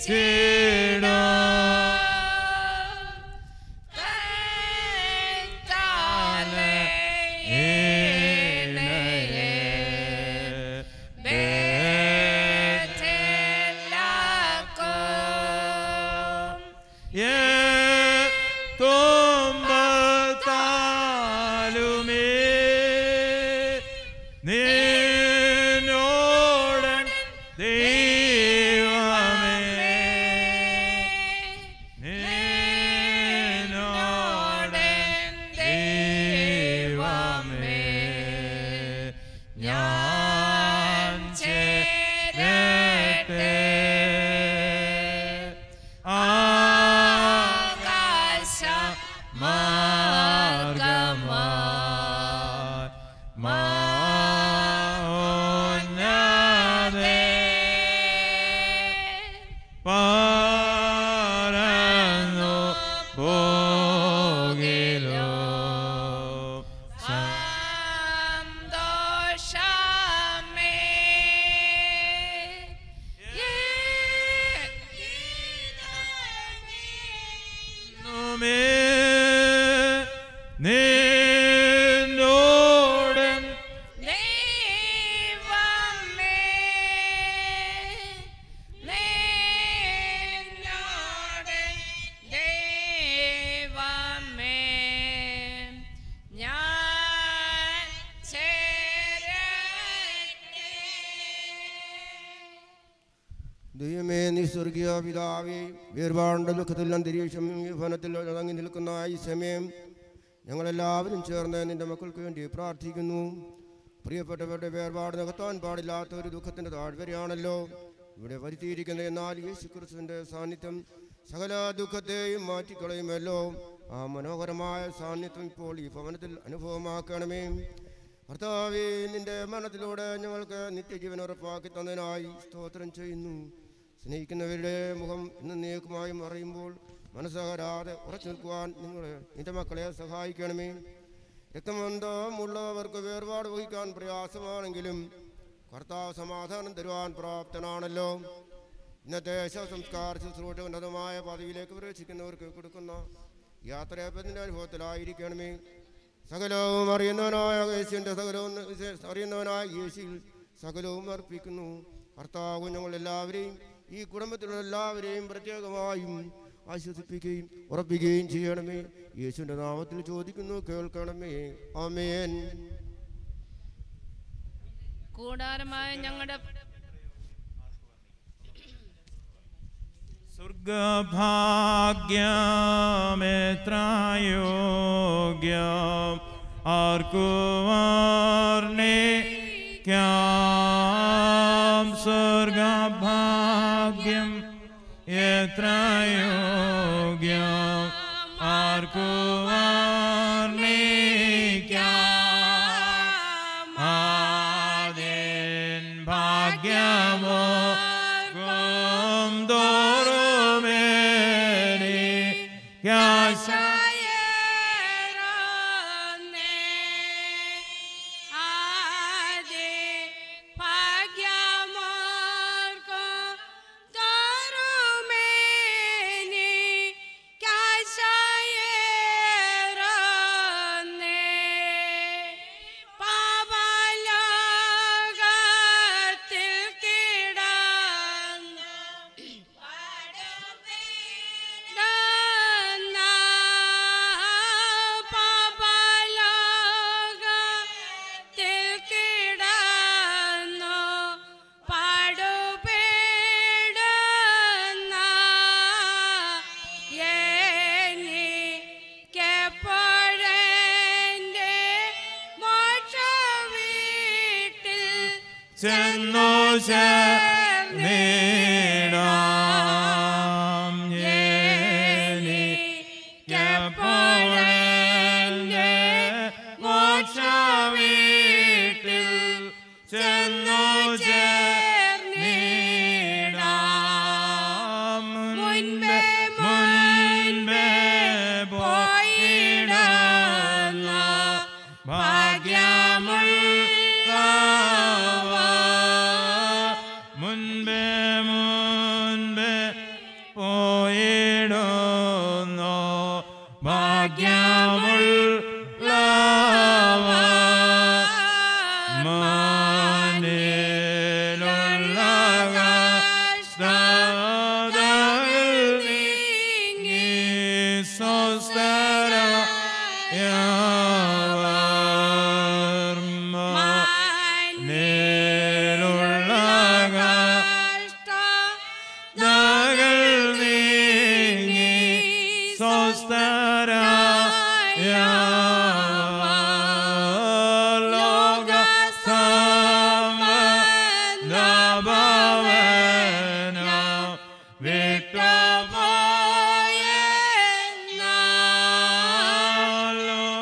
ദൈവമേ നീ സ്വർഗീയ പിതാവേ, വേർപാണ്ട ദുഃഖത്തിൽ അന്തരീക്ഷം ഭവനത്തിൽ തങ്ങി നിൽക്കുന്ന ഈ സമയം ഞങ്ങളെല്ലാവരും ചേർന്ന് നിന്റെ മക്കൾക്ക് വേണ്ടി പ്രാർത്ഥിക്കുന്നു. പ്രിയപ്പെട്ടവരുടെ വേർപാട് നികത്താൻ പാടില്ലാത്ത ഒരു ദുഃഖത്തിൻ്റെ താഴ്വരയാണല്ലോ ഇവിടെ വരുത്തിയിരിക്കുന്ന. എന്നാൽ യേശു ക്രിസ്തുവിൻ്റെ സാന്നിധ്യം സകല ദുഃഖത്തെയും മാറ്റിക്കളയുമല്ലോ. ആ മനോഹരമായ സാന്നിധ്യം ഇപ്പോൾ ഈ ഭവനത്തിൽ അനുഭവമാക്കണമേ. കർത്താവേ, നിന്റെ മരണത്തിലൂടെ ഞങ്ങൾക്ക് നിത്യജീവൻ ഉറപ്പാക്കി തന്നതിനായി സ്തോത്രം ചെയ്യുന്നു. സ്നേഹിക്കുന്നവരുടെ മുഖം എന്നേക്കുമായി മറയുമ്പോൾ മനസ്സകരാതെ ഉറച്ചു നിൽക്കുവാൻ നിങ്ങൾ നിന്റെ മക്കളെ സഹായിക്കണമേ. രക്തബന്ധമുള്ളവർക്ക് വേർപാട് വഹിക്കാൻ പ്രയാസമാണെങ്കിലും കർത്താവ് സമാധാനം തരുവാൻ പ്രാപ്തനാണല്ലോ. ഇന്നത്തെ ശവസംസ്കാര ശുശ്രൂഷ ഉന്നതമായ പദവിയിലേക്ക് പ്രവേശിക്കുന്നവർക്ക് കൊടുക്കുന്ന യാത്രയപ്പത്തിൻ്റെ അനുഭവത്തിലായിരിക്കണമേ. സകലവും അറിയുന്നവനായ യേശുവിൻ്റെ സകലവും അറിയുന്നവനായ യേശുവിൽ സകലവും അർപ്പിക്കുന്നു. കർത്താവ് ഞങ്ങളെല്ലാവരെയും ഈ കുടുംബത്തിലുള്ള എല്ലാവരെയും പ്രത്യേകമായും ആശ്വസിപ്പിക്കുകയും ഉറപ്പിക്കുകയും ചെയ്യണമേ. യേശുവിൻ്റെ നാമത്തിൽ ചോദിക്കുന്നു, കേൾക്കണമേ. ആമേൻ. കൂടാരമായ ഞങ്ങളുടെ സ്വർഗഭാഗ്യമെത്രയോഗ്യം ആർക്കുവർണ്ണിക്കാം. സ്വർഗഭാഗ്യം എത്രയോഗ്യം ആർക്കുവർണ്ണിക്കാം. ആദിൻ ഭാഗ്യമോ നേടാം. എനിക്കെപ്പോഴെന്റെ മോക്ഷവീട്ടിൽ ചെന്നു ചേർന്നിടാം. മുൻപേ മുൻപേ പോയിടുന്ന ഭാഗ്യമുള്ള മുൻപേ മുൻപേ പോയിടുന്നു ഭാഗ്യമുള്ളവർ മാനിലുള്ള കഷ്ടതകൾ നീങ്ങി സ്വസ്ഥരായവർ മാനിലുള്ള കഷ്ടതകൾ നീങ്ങി സ്വസ്ഥരായവർ ലോകസമഭവനം വിട്ടുപോയെന്നാൽ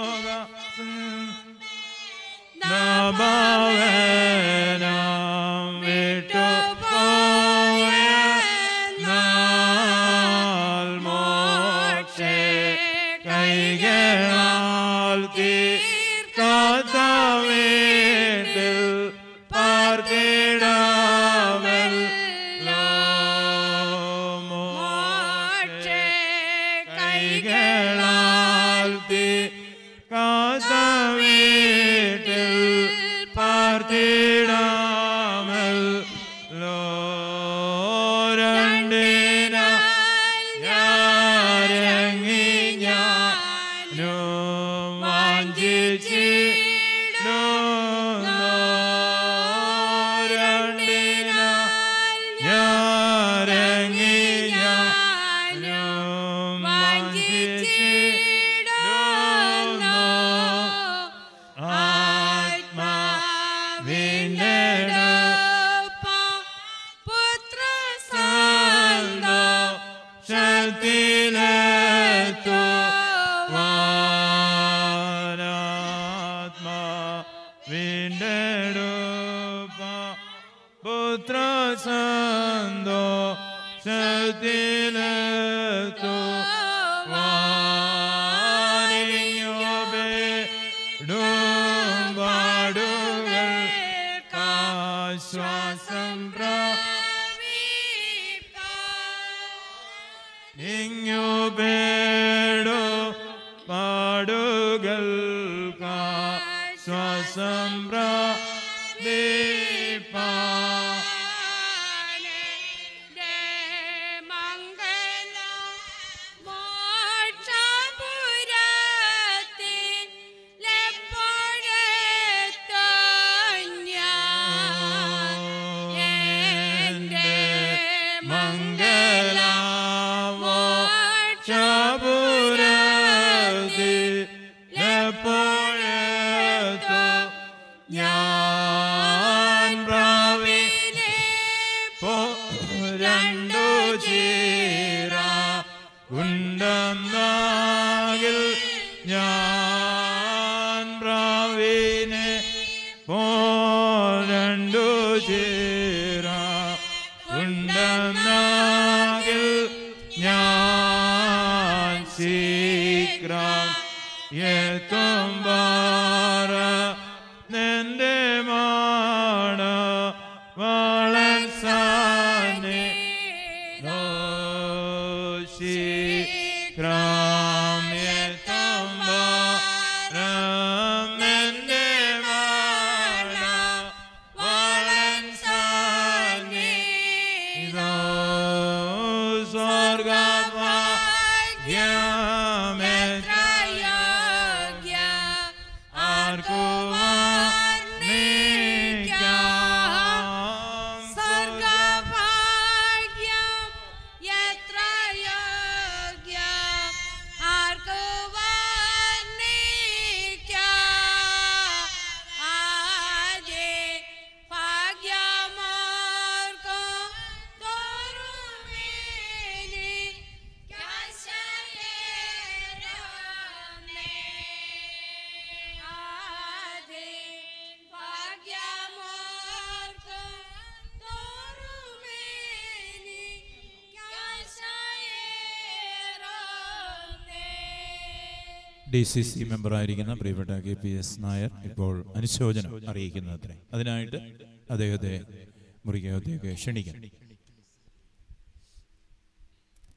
ലോകസമഭവനം വിട്ടുപോയെന്നാൽ മോക്ഷേ കൈകളാൽ തീർക്കാത്ത വീട്ടിൽ പാർത്തിടാമല്ലോ മോക്ഷേ കൈകളാൽ തീർക്കാത്ത വീട്ടിൽ പാർത്തിടാമല്ലോ രണ്ടിനാൽ ഞാനിറങ്ങി ഞാനും വാഞ്ചിച്ചിടുന്നു രണ്ടിനാൽ ഞാനിറങ്ങി ഞാനും വാഞ്ചിച്ചിടുന്നു ആത്മാവിന്റെ വീണ്ടെടുപ്പ പുത്ര സന്തോ ശത്തിലെത്തു പാടുകൾ ആശ്വാസം ഇങ്ങു പേടു പാടുകൾ ശ്വാസം ഞാൻ പ്രാവിനെ രണ്ടു ചീര ഉണ്ടെന്നാകിൽ ഞാൻ പ്രാവിനെ രണ്ടു ചീര ഉണ്ടെന്നാകിൽ ഞാൻ ശീഘ്രം എത്തും പാറ നിന്റെ മാണ വളൻ സാനി ശീഘ്രം എത്തും പാറ നിന്റെ മാണ വളൻ സാനി സ്വർഗഭാഗ്യമെത്ര ഡി സി സി മെമ്പറായിരിക്കുന്ന പ്രിയപ്പെട്ട കെ പി എസ് നായർ ഇപ്പോൾ അനുശോചനം അറിയിക്കുന്നത്രേ. അതിനായിട്ട് അദ്ദേഹത്തെ മുറിക്കകത്തേക്ക് ക്ഷണിക്കണം.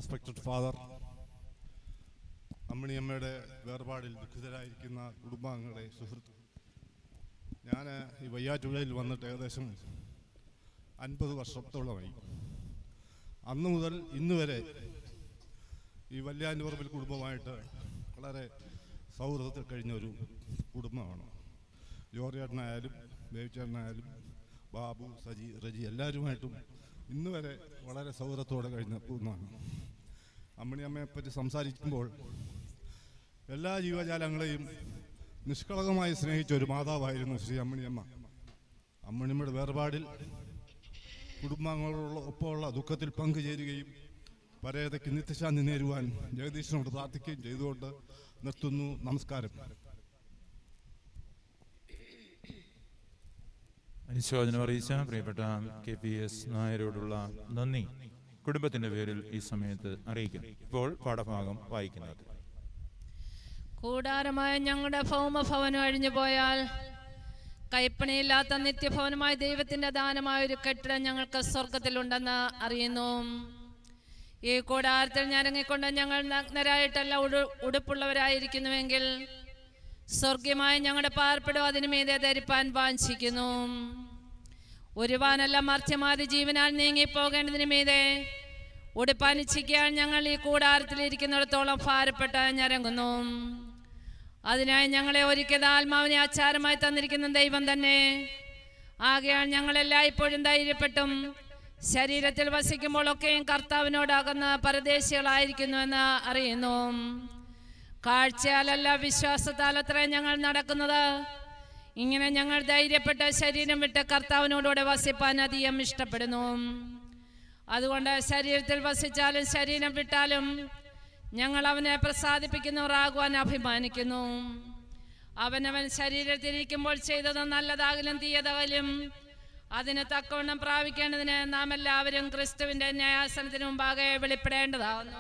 റെസ്പെക്റ്റഡ് ഫാദർ, അമ്മിണിയമ്മയുടെ വേർപാടിൽ ദുഃഖിതരായിരിക്കുന്ന കുടുംബാംഗങ്ങളെ, സുഹൃത്ത്, ഞാൻ ഈ വയ്യാറ്റുപുഴയിൽ വന്നിട്ട് ഏകദേശം അൻപത് വർഷത്തോളമായി. അന്നു മുതൽ ഇന്ന് വരെ ഈ വല്യാൻപറമ്പിൽ കുടുംബമായിട്ട് വളരെ സൗഹൃദത്തിൽ കഴിഞ്ഞ ഒരു കുടുംബമാണ്. ജോർജേട്ടനായാലും ബേബിച്ചേട്ടനായാലും ബാബു, സജി, റജി എല്ലാവരുമായിട്ടും ഇന്ന് വരെ വളരെ സൗഹൃദത്തോടെ കഴിഞ്ഞ ഒന്നാണ്. അമ്മിണിയമ്മയെപ്പറ്റി സംസാരിക്കുമ്പോൾ എല്ലാ ജീവജാലങ്ങളെയും നിഷ്കളങ്കമായി സ്നേഹിച്ച ഒരു മാതാവായിരുന്നു ശ്രീ അമ്മിണിയമ്മ. അമ്മിണിയമ്മയുടെ വേർപാടിൽ കുടുംബാംഗങ്ങളോട് ഒപ്പമുള്ള ദുഃഖത്തിൽ പങ്കുചേരുകയും പരേതയ്ക്ക് നിത്യശാന്തി നേരുവാൻ ജഗദീശനോട് പ്രാർത്ഥിക്കുകയും ചെയ്തുകൊണ്ട് നിർത്തുന്നു. നമസ്കാരം. അനുശോചനം അറിയിച്ച പ്രിയപ്പെട്ട കെ പി എസ് നായരോടുള്ള നന്ദി കുടുംബത്തിന്റെ പേരിൽ ഈ സമയത്ത് അറിയിക്കുന്നു. ഇപ്പോൾ പാഠഭാഗം വായിക്കുന്നത്. കൂടാരമായ ഞങ്ങളുടെ ഭൗമഭവനം അഴിഞ്ഞു പോയാൽ കൈപ്പണിയില്ലാത്ത നിത്യഭവനമായ ദൈവത്തിന്റെ ദാനമായ ഒരു കെട്ടിടം ഞങ്ങൾക്ക് സ്വർഗത്തിലുണ്ടെന്ന് അറിയുന്നു. ഈ കൂടാരത്തിൽ ഞരങ്ങിക്കൊണ്ട് ഞങ്ങൾ നഗ്നരായിട്ടല്ല ഉടു ഉടുപ്പുള്ളവരായിരിക്കുന്നുവെങ്കിൽ സ്വർഗ്യമായ ഞങ്ങളുടെ പാർപ്പിടം അതിനു മീതെ ധരിപ്പാൻ വാഞ്ചിക്കുന്നു. ഒരുവാനല്ല മർത്യമാതി ജീവനാൽ നീങ്ങിപ്പോകേണ്ടതിന് മീതെ ഉടുപ്പാനിച്ഛിക്കാൻ ഞങ്ങൾ ഈ കൂടാരത്തിൽ ഇരിക്കുന്നിടത്തോളം ഭാരപ്പെട്ട് ഞരങ്ങുന്നു. അതിനായി ഞങ്ങളെ ഒരിക്കൽ ആത്മാവിനെ ആചാരമായി തന്നിരിക്കുന്ന ദൈവം തന്നെ. ആകയാൽ ഞങ്ങളെല്ലായ്പ്പോഴും ധൈര്യപ്പെട്ടും ശരീരത്തിൽ വസിക്കുമ്പോഴൊക്കെയും കർത്താവിനോടാകുന്ന പരദേശികളായിരിക്കുന്നുവെന്ന് അറിയുന്നു. കാഴ്ചയാലല്ല വിശ്വാസത്താൽ അത്ര ഞങ്ങൾ നടക്കുന്നത്. ഇങ്ങനെ ഞങ്ങൾ ധൈര്യപ്പെട്ട് ശരീരം വിട്ട് കർത്താവിനോടുകൂടെ വസിപ്പാൻ അധികം ഇഷ്ടപ്പെടുന്നു. അതുകൊണ്ട് ശരീരത്തിൽ വസിച്ചാലും ശരീരം വിട്ടാലും ഞങ്ങൾ അവനെ പ്രസാദിപ്പിക്കുന്നവരാകുവാൻ അഭിമാനിക്കുന്നു. അവനവൻ ശരീരത്തിലിരിക്കുമ്പോൾ ചെയ്തത് നല്ലതാകലും തീയതാകലും അതിന് തക്കവണ്ണം പ്രാപിക്കേണ്ടതിന് നാം എല്ലാവരും ക്രിസ്തുവിന്റെ ന്യായാസനത്തിന് മുമ്പാകെ വെളിപ്പെടേണ്ടതാകുന്നു.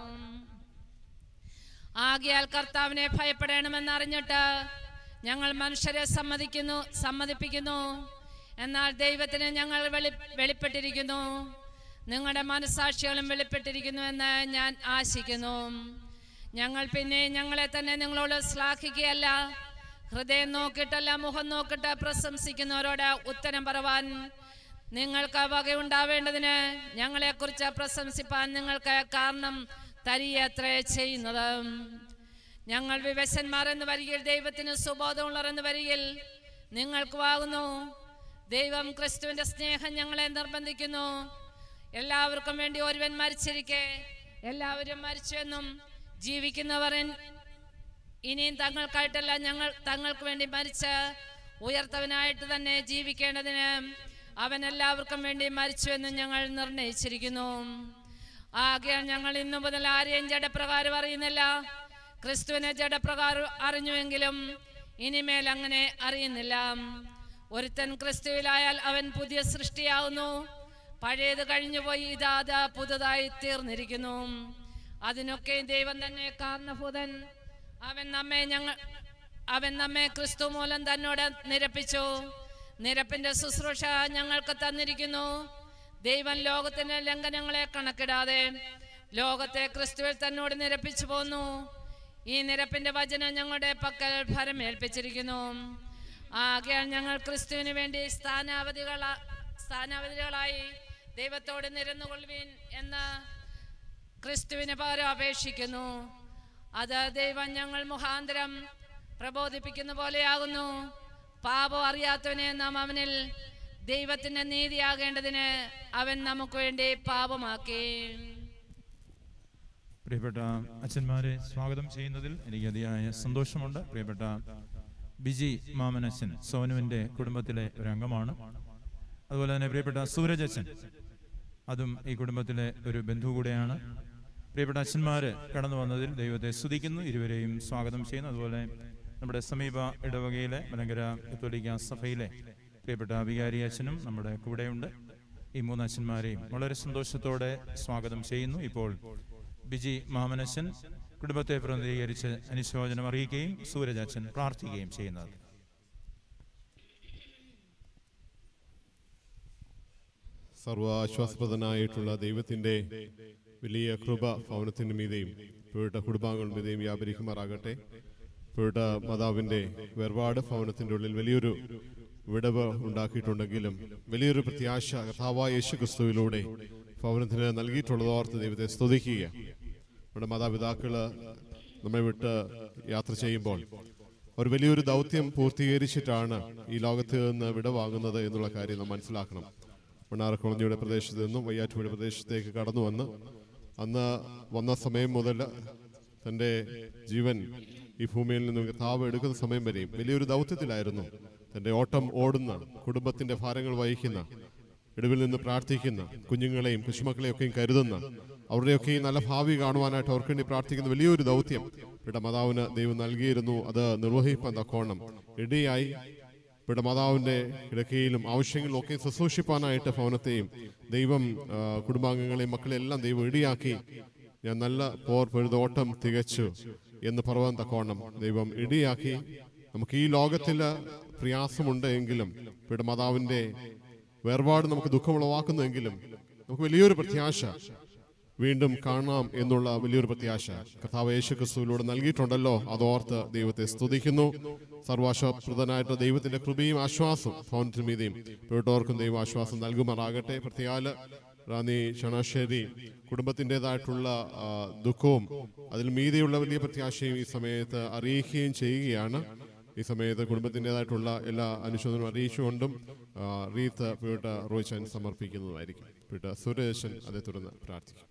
ആകയാൽ കർത്താവിനെ ഭയപ്പെടണമെന്ന് അറിഞ്ഞിട്ട് ഞങ്ങൾ മനുഷ്യരെ സമ്മതിക്കുന്നു സമ്മതിപ്പിക്കുന്നു എന്നാൽ ദൈവത്തിന് ഞങ്ങൾ വെളി വെളിപ്പെട്ടിരിക്കുന്നു. നിങ്ങളുടെ മനസ്സാക്ഷികളും വെളിപ്പെട്ടിരിക്കുന്നു എന്ന് ഞാൻ ആശിക്കുന്നു. ഞങ്ങൾ പിന്നെ ഞങ്ങളെ തന്നെ നിങ്ങളോട് ശ്ലാഘിക്കുകയല്ല, ഹൃദയം നോക്കിയിട്ടല്ല മുഖം നോക്കിയിട്ട് പ്രശംസിക്കുന്നവരോട് ഉത്തരം പറവാൻ നിങ്ങൾക്ക് വകയുണ്ടാവേണ്ടതിന് ഞങ്ങളെക്കുറിച്ച് പ്രശംസിപ്പാൻ നിങ്ങൾക്ക് കാരണം തരിയത്രേ ചെയ്യുന്നത്. ഞങ്ങൾ വിവശന്മാർ എന്ന് വരികിൽ ദൈവത്തിന് സുബോധമുള്ളവർ എന്ന് വരികിൽ നിങ്ങൾക്ക് വാകുന്നു. ദൈവം ക്രിസ്തുവിന്റെ സ്നേഹം ഞങ്ങളെ നിർബന്ധിക്കുന്നു. എല്ലാവർക്കും വേണ്ടി ഒരുവൻ മരിച്ചിരിക്കെ എല്ലാവരും മരിച്ചുവെന്നും ജീവിക്കുന്നവർ ഇനിയും തങ്ങൾക്കായിട്ടല്ല ഞങ്ങൾ തങ്ങൾക്ക് വേണ്ടി മരിച്ച് ഉയർത്തവനായിട്ട് തന്നെ ജീവിക്കേണ്ടതിന് അവൻ എല്ലാവർക്കും വേണ്ടി മരിച്ചുവെന്നും ഞങ്ങൾ നിർണയിച്ചിരിക്കുന്നു. ആകയാൽ ഞങ്ങൾ ഇന്നു മുതൽ ആരെയും ജഡപ്രകാരം അറിയുന്നില്ല. ക്രിസ്തുവിനെ ജഡപ്രകാരം അറിഞ്ഞുവെങ്കിലും ഇനിമേൽ അങ്ങനെ അറിയുന്നില്ല. ഒരുത്തൻ ക്രിസ്തുവിലായാൽ അവൻ പുതിയ സൃഷ്ടിയാവുന്നു. പഴയത് കഴിഞ്ഞുപോയി, ഇതാ പുതുതായി തീർന്നിരിക്കുന്നു. അതിനൊക്കെ ദൈവം തന്നെ കാരണഭൂതൻ. അവൻ നമ്മെ ഞങ്ങൾ അവൻ നമ്മെ ക്രിസ്തു മൂലം തന്നോട് നിരപ്പിച്ചു. നിരപ്പിന്റെ ശുശ്രൂഷ ഞങ്ങൾക്ക് തന്നിരിക്കുന്നു. ദൈവം ലോകത്തിന്റെ ലംഘനങ്ങളെ കണക്കിടാതെ ലോകത്തെ ക്രിസ്തുവിൽ തന്നോട് നിരപ്പിച്ചു പോന്നു. ഈ നിരപ്പിന്റെ വചനം ഞങ്ങളുടെ പക്കൽ ഫലമേൽപ്പിച്ചിരിക്കുന്നു. ആകയാൽ ഞങ്ങൾ ക്രിസ്തുവിന് വേണ്ടി സ്ഥാനാവധികള സ്ഥാനാവധികളായി ദൈവത്തോട് നിരന്നുകൊള്ളുവീൻ എന്ന് ക്രിസ്തുവിന് പകരം അപേക്ഷിക്കുന്നു. അത് ദൈവം ഞങ്ങൾ മുഖാന്തരം പ്രബോധിപ്പിക്കുന്ന പോലെയാകുന്നു. പാപം അറിയാത്തവനെ നാം അവനിൽ ദൈവത്തിന്റെ നീതിയാകേണ്ടതിന് അവൻ നമുക്ക് വേണ്ടി പാപമാക്കി. പ്രിയപ്പെട്ട അച്ഛന്മാരെ സ്വാഗതം ചെയ്യുന്നതിൽ എനിക്ക് അതിയായ സന്തോഷമുണ്ട്. പ്രിയപ്പെട്ട ബിജി മാമനച്ഛൻ സോനുവിൻ്റെ കുടുംബത്തിലെ ഒരു അംഗമാണ്. അതുപോലെ തന്നെ പ്രിയപ്പെട്ട സൂരജ് അച്ഛൻ, അതും ഈ കുടുംബത്തിലെ ഒരു ബന്ധു കൂടെയാണ്. പ്രിയപ്പെട്ട അച്ഛന്മാർ കടന്നു വന്നതിൽ ദൈവത്തെ സ്തുതിക്കുന്നു. ഇരുവരെയും സ്വാഗതം ചെയ്യുന്നു. അതുപോലെ നമ്മുടെ സമീപ ഇടവകയിലെ മലങ്കര കത്തോലിക്ക സഭയിലെ പ്രിയപ്പെട്ട വികാരി അച്ഛനും നമ്മുടെ കൂടെയുണ്ട്. ഈ മൂന്ന് അച്ഛന്മാരെയും വളരെ സന്തോഷത്തോടെ സ്വാഗതം ചെയ്യുന്നു. ഇപ്പോൾ ബിജി മാമനച്ഛൻ കുടുംബത്തെ പ്രതിനിധീകരിച്ച് അനുശോചനം അറിയിക്കുകയും സൂരജ് അച്ഛൻ പ്രാർത്ഥിക്കുകയും ചെയ്യുന്നത്. സർവാശ്വാസപ്രദനായിട്ടുള്ള ദൈവത്തിൻ്റെ വലിയ കൃപ ഭവനത്തിൻ്റെ മീതെയും പ്രിയപ്പെട്ട കുടുംബാംഗങ്ങളുടെ മീതെയും വ്യാപരിക്കുമാറാകട്ടെ. പ്രിയപ്പെട്ട മാതാവിൻ്റെ വേർപാട് ഭവനത്തിൻ്റെ ഉള്ളിൽ വലിയൊരു വിടവ് ഉണ്ടാക്കിയിട്ടുണ്ടെങ്കിലും വലിയൊരു പ്രത്യാശ കർത്താവായ യേശു ക്രിസ്തുവിലൂടെ ഭവനത്തിന് നൽകിയിട്ടുള്ളതോർത്ത് ദൈവത്തെ സ്തുതിക്കുക. നമ്മുടെ മാതാപിതാക്കൾ നമ്മെ വിട്ട് യാത്ര ചെയ്യുമ്പോൾ ഒരു വലിയൊരു ദൗത്യം പൂർത്തീകരിച്ചിട്ടാണ് ഈ ലോകത്ത് നിന്ന് വിടവാങ്ങുന്നത് എന്നുള്ള കാര്യം നാം മനസ്സിലാക്കണം. മണ്ണാർക്കുളഞ്ഞിയുടെ പ്രദേശത്ത് നിന്നും വയ്യാറ്റുപുഴ പ്രദേശത്തേക്ക് കടന്നു വന്ന് അന്ന് വന്ന സമയം മുതൽ തൻ്റെ ജീവൻ ഈ ഭൂമിയിൽ നിന്നും താവ് എടുക്കുന്ന സമയം വരെയും വലിയൊരു ദൗത്യത്തിലായിരുന്നു. തൻ്റെ ഓട്ടം ഓടുന്ന, കുടുംബത്തിൻ്റെ ഭാരങ്ങൾ വഹിക്കുന്ന, ഇടവിൽ നിന്ന് പ്രാർത്ഥിക്കുന്ന, കുഞ്ഞുങ്ങളെയും കൊച്ചുമക്കളെയൊക്കെയും കരുതുന്ന, അവരുടെയൊക്കെയും നല്ല ഭാവി കാണുവാനായിട്ട് അവർക്ക് വേണ്ടി പ്രാർത്ഥിക്കുന്ന വലിയൊരു ദൗത്യം ഇവിടെ മാതാവിന് ദൈവം നൽകിയിരുന്നു. അത് നിർവഹിപ്പാൻ തക്കോണം ഇടയായി. ഇവിടെ മാതാവിൻ്റെ ഇടയ്ക്കയിലും ആവശ്യങ്ങളിലും ഒക്കെ ശുശ്രൂഷിപ്പാനായിട്ട് ഭവനത്തെയും ദൈവം കുടുംബാംഗങ്ങളെയും മക്കളെല്ലാം ദൈവം ഇടിയാക്കി. ഞാൻ നല്ല പോർ പൊഴുത ഓട്ടം തികച്ചു എന്ന് പറയുവാൻ തക്കോണം ദൈവം ഇടിയാക്കി. നമുക്ക് ഈ ലോകത്തിൽ പ്രയാസമുണ്ട് എങ്കിലും ഇവിടെ മാതാവിൻ്റെ വേർപാട് നമുക്ക് ദുഃഖമുളവാക്കുന്നെങ്കിലും നമുക്ക് വലിയൊരു പ്രത്യാശ വീണ്ടും കാണാം എന്നുള്ള വലിയൊരു പ്രത്യാശ കർത്താവ് യേശു ക്രിസ്തുവിലൂടെ നൽകിയിട്ടുണ്ടല്ലോ. അതോർത്ത് ദൈവത്തെ സ്തുതിക്കുന്നു. സർവാശ്വപ്രദനായിട്ട് ദൈവത്തിന്റെ കൃപയും ആശ്വാസവും ഭവനത്തിന് മീതെയും പ്രിയപ്പെട്ടവർക്കും ദൈവം ആശ്വാസം നൽകുമാറാകട്ടെ. പ്രത്യേക റാന്നി ചണാശ്ശേരി കുടുംബത്തിൻ്റെതായിട്ടുള്ള ദുഃഖവും അതിൽ മീതെയുള്ള വലിയ പ്രത്യാശയും ഈ സമയത്ത് അറിയിക്കുകയും ചെയ്യുകയാണ്. ഈ സമയത്ത് കുടുംബത്തിൻ്റെതായിട്ടുള്ള എല്ലാ അനുശോചനവും അറിയിച്ചുകൊണ്ടും റീത്ത് പ്രിയപ്പെട്ട റോയ്ചൻ സമർപ്പിക്കുന്നതായിരിക്കും. പ്രിയപ്പെട്ട സുരേശൻ അതേ തുടർന്ന് പ്രാർത്ഥിക്കും.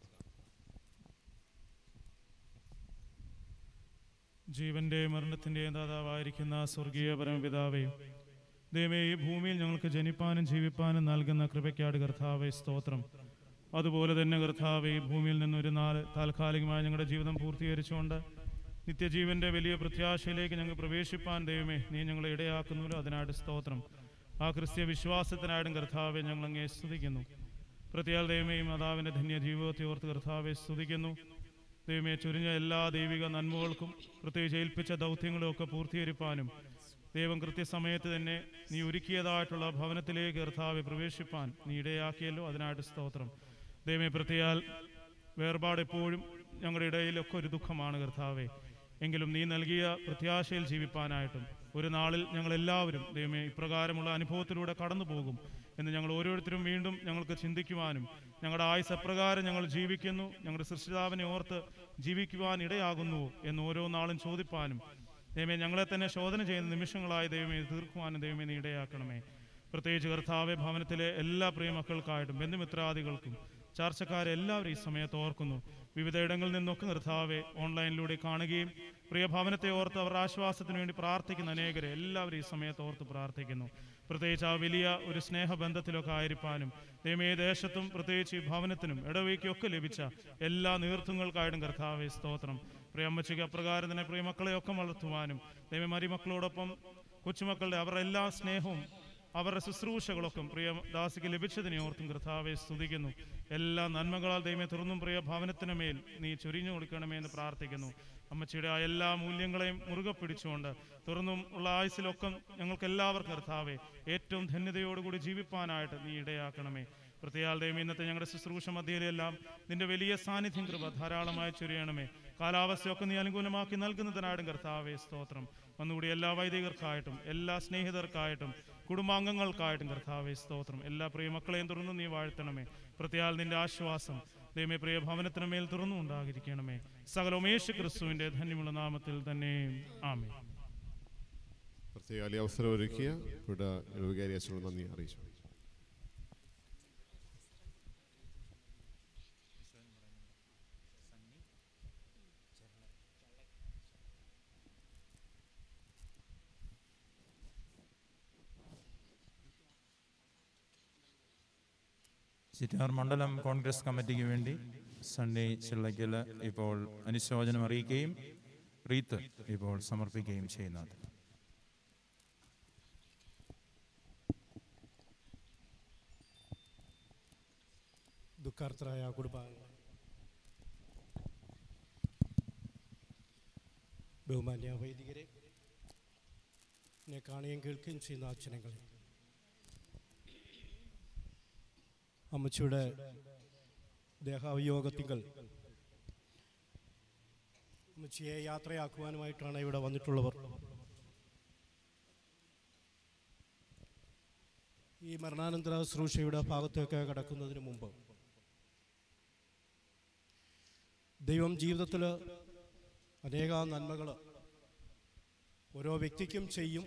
ജീവന്റെ മരണത്തിൻ്റെയും ദാതാവായിരിക്കുന്ന സ്വർഗീയ പരമപിതാവേ, ദൈവമേ, ഈ ഭൂമിയിൽ ഞങ്ങൾക്ക് ജനിപ്പാനും ജീവിപ്പാനും നൽകുന്ന കൃപയ്ക്കാട് കർത്താവേ സ്തോത്രം. അതുപോലെ തന്നെ കർത്താവേ, ഈ ഭൂമിയിൽ നിന്നൊരു നാല് താൽക്കാലികമായി ഞങ്ങളുടെ ജീവിതം പൂർത്തീകരിച്ചുകൊണ്ട് നിത്യജീവന്റെ വലിയ പ്രത്യാശയിലേക്ക് ഞങ്ങൾ പ്രവേശിപ്പാൻ ദൈവമേ നീ ഞങ്ങളെ ഇടയാക്കുന്നുല്ലോ. അതിനായിട്ട് സ്തോത്രം. ആ ക്രിസ്ത്യ വിശ്വാസത്തിനായിട്ടും കർത്താവെ ഞങ്ങൾ അങ്ങേ സ്തുതിക്കുന്നു. പ്രത്യേക ദൈവമേ, മാതാവിൻ്റെ ധന്യ ജീവിതത്തെ ഓർത്ത് കർത്താവെ സ്തുതിക്കുന്നു. ദൈവമേ, ചുരുങ്ങിയ എല്ലാ ദൈവിക നന്മകൾക്കും പ്രത്യേകിച്ച് ഏൽപ്പിച്ച ദൗത്യങ്ങളും ഒക്കെ പൂർത്തീകരിപ്പാനും ദൈവം കൃത്യസമയത്ത് തന്നെ നീ ഒരുക്കിയതായിട്ടുള്ള ഭവനത്തിലേക്ക് കർത്താവെ പ്രവേശിപ്പാൻ നീ ഇടയാക്കിയല്ലോ. അതിനായിട്ട് സ്തോത്രം. ദൈവമേ, പ്രത്യേക വേർപാട് എപ്പോഴും ഞങ്ങളുടെ ഇടയിലൊക്കെ ഒരു ദുഃഖമാണ് കർത്താവെ. എങ്കിലും നീ നൽകിയ പ്രത്യാശയിൽ ജീവിപ്പാനായിട്ടും ഒരു നാളിൽ ഞങ്ങളെല്ലാവരും ദൈവമേ ഇപ്രകാരമുള്ള അനുഭവത്തിലൂടെ കടന്നു പോകും എന്ന് ഞങ്ങൾ ഓരോരുത്തരും വീണ്ടും ഞങ്ങൾക്ക് ചിന്തിക്കുവാനും ഞങ്ങളുടെ ആയുസ് എപ്രകാരം ഞങ്ങൾ ജീവിക്കുന്നു, ഞങ്ങളുടെ സൃഷ്ടിതാവിനെ ഓർത്ത് ജീവിക്കുവാൻ ഇടയാകുന്നു എന്ന് ഓരോ നാളും ചോദിപ്പാനും ദൈവമേ ഞങ്ങളെ തന്നെ ശോധന ചെയ്യുന്ന നിമിഷങ്ങളായി ദൈവമേ തീർക്കുവാനും ദൈവമേ നീ ഇടയാക്കണമേ. പ്രത്യേകിച്ച് കർത്താവെ, ഭവനത്തിലെ എല്ലാ പ്രിയമക്കൾക്കായിട്ടും ബന്ധുമിത്രാദികൾക്കും ചർച്ചക്കാരെ എല്ലാവരും ഈ സമയത്ത് ഓർക്കുന്നു. വിവിധ ഇടങ്ങളിൽ നിന്നൊക്കെ കർത്താവെ ഓൺലൈനിലൂടെ കാണുകയും പ്രിയ ഭവനത്തെ ഓർത്ത് അവരുടെ ആശ്വാസത്തിന് വേണ്ടി പ്രാർത്ഥിക്കുന്ന അനേകരെ എല്ലാവരും ഈ സമയത്ത് ഓർത്ത് പ്രാർത്ഥിക്കുന്നു. പ്രത്യേകിച്ച് ആ വലിയ ഒരു സ്നേഹബന്ധത്തിലൊക്കെ ആയിരിക്കാനും ദൈവമേ ദേശത്തും പ്രത്യേകിച്ച് ഈ ഭവനത്തിനും ഇടവയ്ക്കൊക്കെ ലഭിച്ച എല്ലാ നീർത്തുങ്ങൾക്കായിട്ടും കർത്താവെ സ്തോത്രം. പ്രിയമ്മച്ചയ്ക്ക് അപ്രകാരം തന്നെ പ്രിയമക്കളെയൊക്കെ വളർത്തുവാനും ദൈവം മരിമക്കളോടൊപ്പം കൊച്ചുമക്കളുടെ അവരുടെ എല്ലാ സ്നേഹവും അവരുടെ ശുശ്രൂഷകളൊക്കെ പ്രിയ ദാസിക്ക് ലഭിച്ചതിനെ ഓർത്തും കർത്താവെ സ്തുതിക്കുന്നു. എല്ലാ നന്മകളാൽ ദൈവമേ തുറന്നും പ്രിയ ഭവനത്തിന് മേൽ നീ ചൊരിഞ്ഞു കൊടുക്കണമേ എന്ന് പ്രാർത്ഥിക്കുന്നു. അമ്മച്ചിയുടെ ആ എല്ലാ മൂല്യങ്ങളെയും മുറുകെ പിടിച്ചുകൊണ്ട് തുറന്നും ഉള്ള ആയുസിലൊക്കെ ഞങ്ങൾക്ക് എല്ലാവർക്കും കർത്താവെ ഏറ്റവും ധന്യതയോടുകൂടി ജീവിപ്പാനായിട്ട് നീ ഇടയാക്കണമേ. പ്രത്യേക ദൈവം ഇന്നത്തെ ഞങ്ങളുടെ ശുശ്രൂഷ മധ്യയിലെല്ലാം നിന്റെ വലിയ സാന്നിധ്യം കൃപ ധാരാളമായി ചൊരിയണമേ. കാലാവസ്ഥയൊക്കെ നീ അനുകൂലമാക്കി നൽകുന്നതിനായിട്ടും കർത്താവെ സ്തോത്രം. ഒന്നുകൂടി എല്ലാ വൈദികർക്കായിട്ടും എല്ലാ സ്നേഹിതർക്കായിട്ടും കുടുംബാംഗങ്ങൾക്കായിട്ടും കർത്താവെ സ്തോത്രം. എല്ലാ പ്രിയ മക്കളെയും തുറന്നു നീ വാഴ്ത്തണമേ. പ്രത്യേക നിന്റെ ആശ്വാസം ദൈവമേ പ്രിയ ഭവനത്തിന് മേൽ തുറന്നു ഉണ്ടാകിരിക്കണമേ. സകലവും യേശു ക്രിസ്തുവിന്റെ ധന്യമുള്ള നാമത്തിൽ തന്നെ ആമേൻ. പ്രത്യേക അവസരം ഒരുക്കിയ നന്ദി അറിയിച്ചു. ചിറ്റാർ മണ്ഡലം കോൺഗ്രസ് കമ്മിറ്റിക്ക് വേണ്ടി സണ്ണി ചിള്ളയ്ക്കൽ ഇപ്പോൾ അനുശോചനം അറിയിക്കുകയും റീത്ത് ഇപ്പോൾ സമർപ്പിക്കുകയും ചെയ്യുന്നത്. ദുഃഖാർത്തരായ കുടുംബാംഗങ്ങൾ, ബഹുമാന്യ വൈദികരെ, എന്നെ കാണുകയും കേൾക്കുകയും ചെയ്യുന്ന അച്ഛനങ്ങളെ, അമ്മച്ചിയുടെ ദേഹാവിയോഗത്തിങ്കൽ അമ്മച്ചിയെ യാത്രയാക്കുവാനുമായിട്ടാണ് ഇവിടെ വന്നിട്ടുള്ളവർ. ഈ മരണാനന്തര ശുശ്രൂഷയുടെ ഭാഗത്തേക്ക് കടക്കുന്നതിന് മുമ്പ് ദൈവം ജീവിതത്തിൽ അനേക നന്മകൾ ഓരോ വ്യക്തിക്കും ചെയ്യും.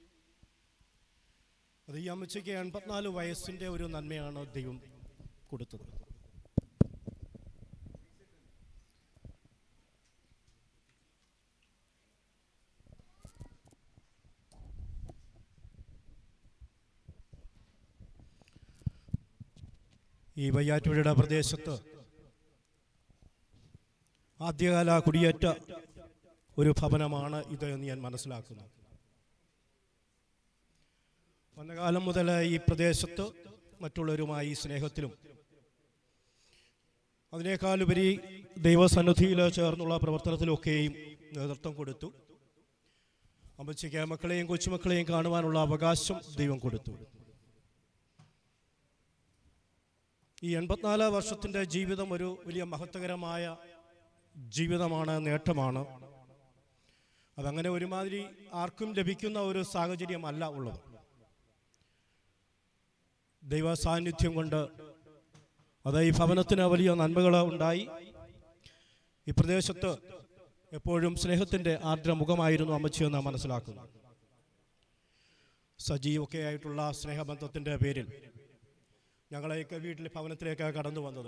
അത് ഈ അമ്മച്ചിക്ക് എൺപത്തിനാല് വയസ്സിൻ്റെ ഒരു നന്മയാണ് ദൈവം കൊടുത്തത്. ഈ വയ്യാറ്റുപുഴയുടെ പ്രദേശത്ത് ആദ്യകാല കുടിയേറ്റ ഒരു ഭവനമാണ് ഇത് എന്ന് ഞാൻ മനസ്സിലാക്കുന്നു. വന്ന കാലം മുതൽ ഈ പ്രദേശത്ത് മറ്റുള്ളവരുമായി സ്നേഹത്തിലും അതിനേക്കാളുപരി ദൈവസന്നിധിയിൽ ചേർന്നുള്ള പ്രവർത്തനത്തിലൊക്കെയും നേതൃത്വം കൊടുത്തു. അമ്മച്ചിക്ക് മക്കളെയും കൊച്ചുമക്കളെയും കാണുവാനുള്ള അവകാശം ദൈവം കൊടുത്തു. ഈ എൺപത്തിനാല് വർഷത്തിൻ്റെ ജീവിതം ഒരു വലിയ മഹത്വകരമായ ജീവിതമാണ്, നേട്ടമാണ്. അതങ്ങനെ ഒരുമാതിരി ആർക്കും ലഭിക്കുന്ന ഒരു സാഹചര്യമല്ല ഉള്ളത്. ദൈവ സാന്നിധ്യം കൊണ്ട് അത് ഈ ഭവനത്തിന് വലിയ നന്മകൾ ഉണ്ടായി. ഈ പ്രദേശത്ത് എപ്പോഴും സ്നേഹത്തിൻ്റെ ആർദ്ര മുഖമായിരുന്നു അമ്മച്ചിയെന്ന് മനസ്സിലാക്കുന്നു. സജീവൊക്കെ ആയിട്ടുള്ള സ്നേഹബന്ധത്തിൻ്റെ പേരിൽ ഞങ്ങളെയൊക്കെ വീട്ടിൽ ഭവനത്തിലേക്ക് കടന്നു വന്നത്.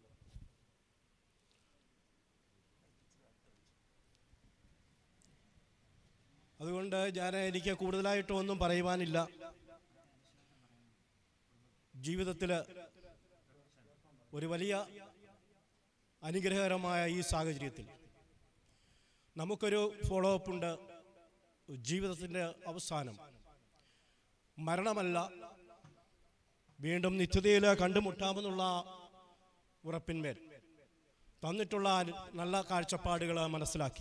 അതുകൊണ്ട് ഞാൻ എനിക്ക് കൂടുതലായിട്ടൊന്നും പറയുവാനില്ല. ജീവിതത്തിൽ ഒരു വലിയ അനുഗ്രഹകരമായ ഈ സാഹചര്യത്തിൽ നമുക്കൊരു ഫോളോ അപ്പ് ഉണ്ട്. ജീവിതത്തിൻ്റെ അവസാനം മരണമല്ല, വീണ്ടും നിത്യതയിൽ കണ്ടുമുട്ടാമെന്നുള്ള ഉറപ്പിന്മേൽ തന്നിട്ടുള്ള നല്ല കാഴ്ചപ്പാടുകൾ മനസ്സിലാക്കി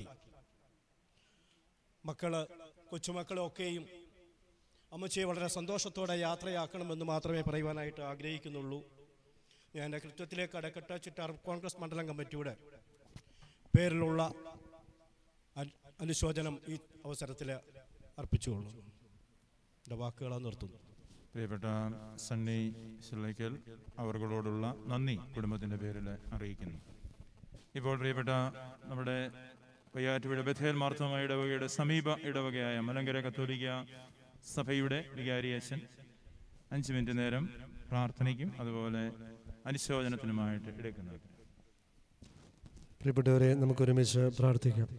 മക്കള് കൊച്ചുമക്കളൊക്കെയും അമ്മച്ചിയെ വളരെ സന്തോഷത്തോടെ യാത്രയാക്കണമെന്ന് മാത്രമേ പറയുവാനായിട്ട് ആഗ്രഹിക്കുന്നുള്ളൂ. ഞാൻ എൻ്റെ കൃത്യത്തിലേക്ക് അടക്കട്ട ചിറ്റാർ കോൺഗ്രസ് മണ്ഡലം കമ്മിറ്റിയുടെ പേരിലുള്ള അനുശോചനം ഈ അവസരത്തിൽ അർപ്പിച്ചുകൊള്ളുന്നു. എൻ്റെ വാക്കുകളാണ് നിർത്തുന്നു. പ്രിയപ്പെട്ട സണ്ണി ശിള്ളയ്ക്കൽ അവർകളോടുള്ള നന്ദി കുടുംബത്തിൻ്റെ പേരിൽ അറിയിക്കുന്നു. ഇപ്പോൾ പ്രിയപ്പെട്ട നമ്മുടെ വയ്യാറ്റുപുഴ ബഥേൽ മാർത്തോമ ഇടവകയുടെ സമീപ ഇടവകയായ മലങ്കര കത്തോലിക്ക സഭയുടെ വികാരി അച്ഛൻ അഞ്ച് മിനിറ്റ് നേരം പ്രാർത്ഥനയ്ക്കും അതുപോലെ അനുശോചനത്തിനുമായിട്ട് എടുക്കുന്നത്. പ്രിയപ്പെട്ടവരെ, നമുക്കൊരുമിച്ച് പ്രാർത്ഥിക്കാം.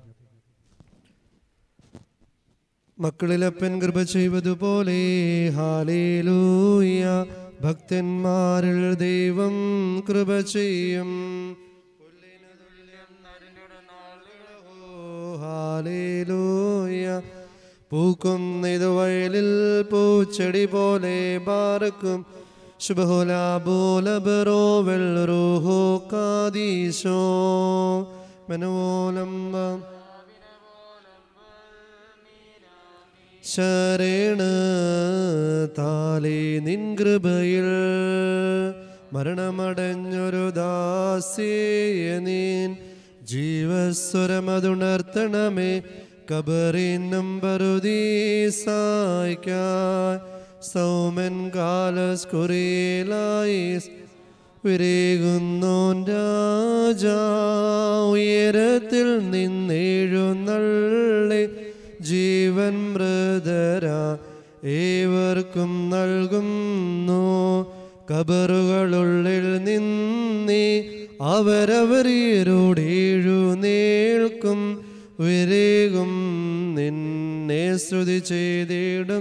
മക്കളിലപ്പൻ കൃപ ചെയ്വതുപോലെ ഹാലേലൂയ, ഭക്തന്മാരിൽ ദൈവം കൃപ ചെയ്യും. ഹാലേലൂയ, പൂക്കുന്നതു വയലിൽ പൂച്ചെടി പോലെ ബാറക്കും. ശുഭഹുലാബോലബറോ വെൽറൂഹോ കാദീശോ മനോലം ശരണ താലേ നിൻ കൃപയിൽ മരണമടഞ്ഞൊരു ദാസിയെ നീൻ ജീവസ്വരമതുണർത്തണമേ. കബറിനും പറുദീസായ്ക്കായി സൗമൻ കാലസ്കുറിയിലായി വിരേകുന്നോൻ രാജാ. ഉയരത്തിൽ നിന്നെഴുന്നള്ളി ജീവൻ മൃതരാ ഏവർക്കും നൽകുന്നു. കബറുകളുള്ളിൽ നിന്നീ അവരവരീരോടെഴുന്നേൽക്കും. വിരേകും നിന്നെ സ്തുതി ചെയ്തിടും.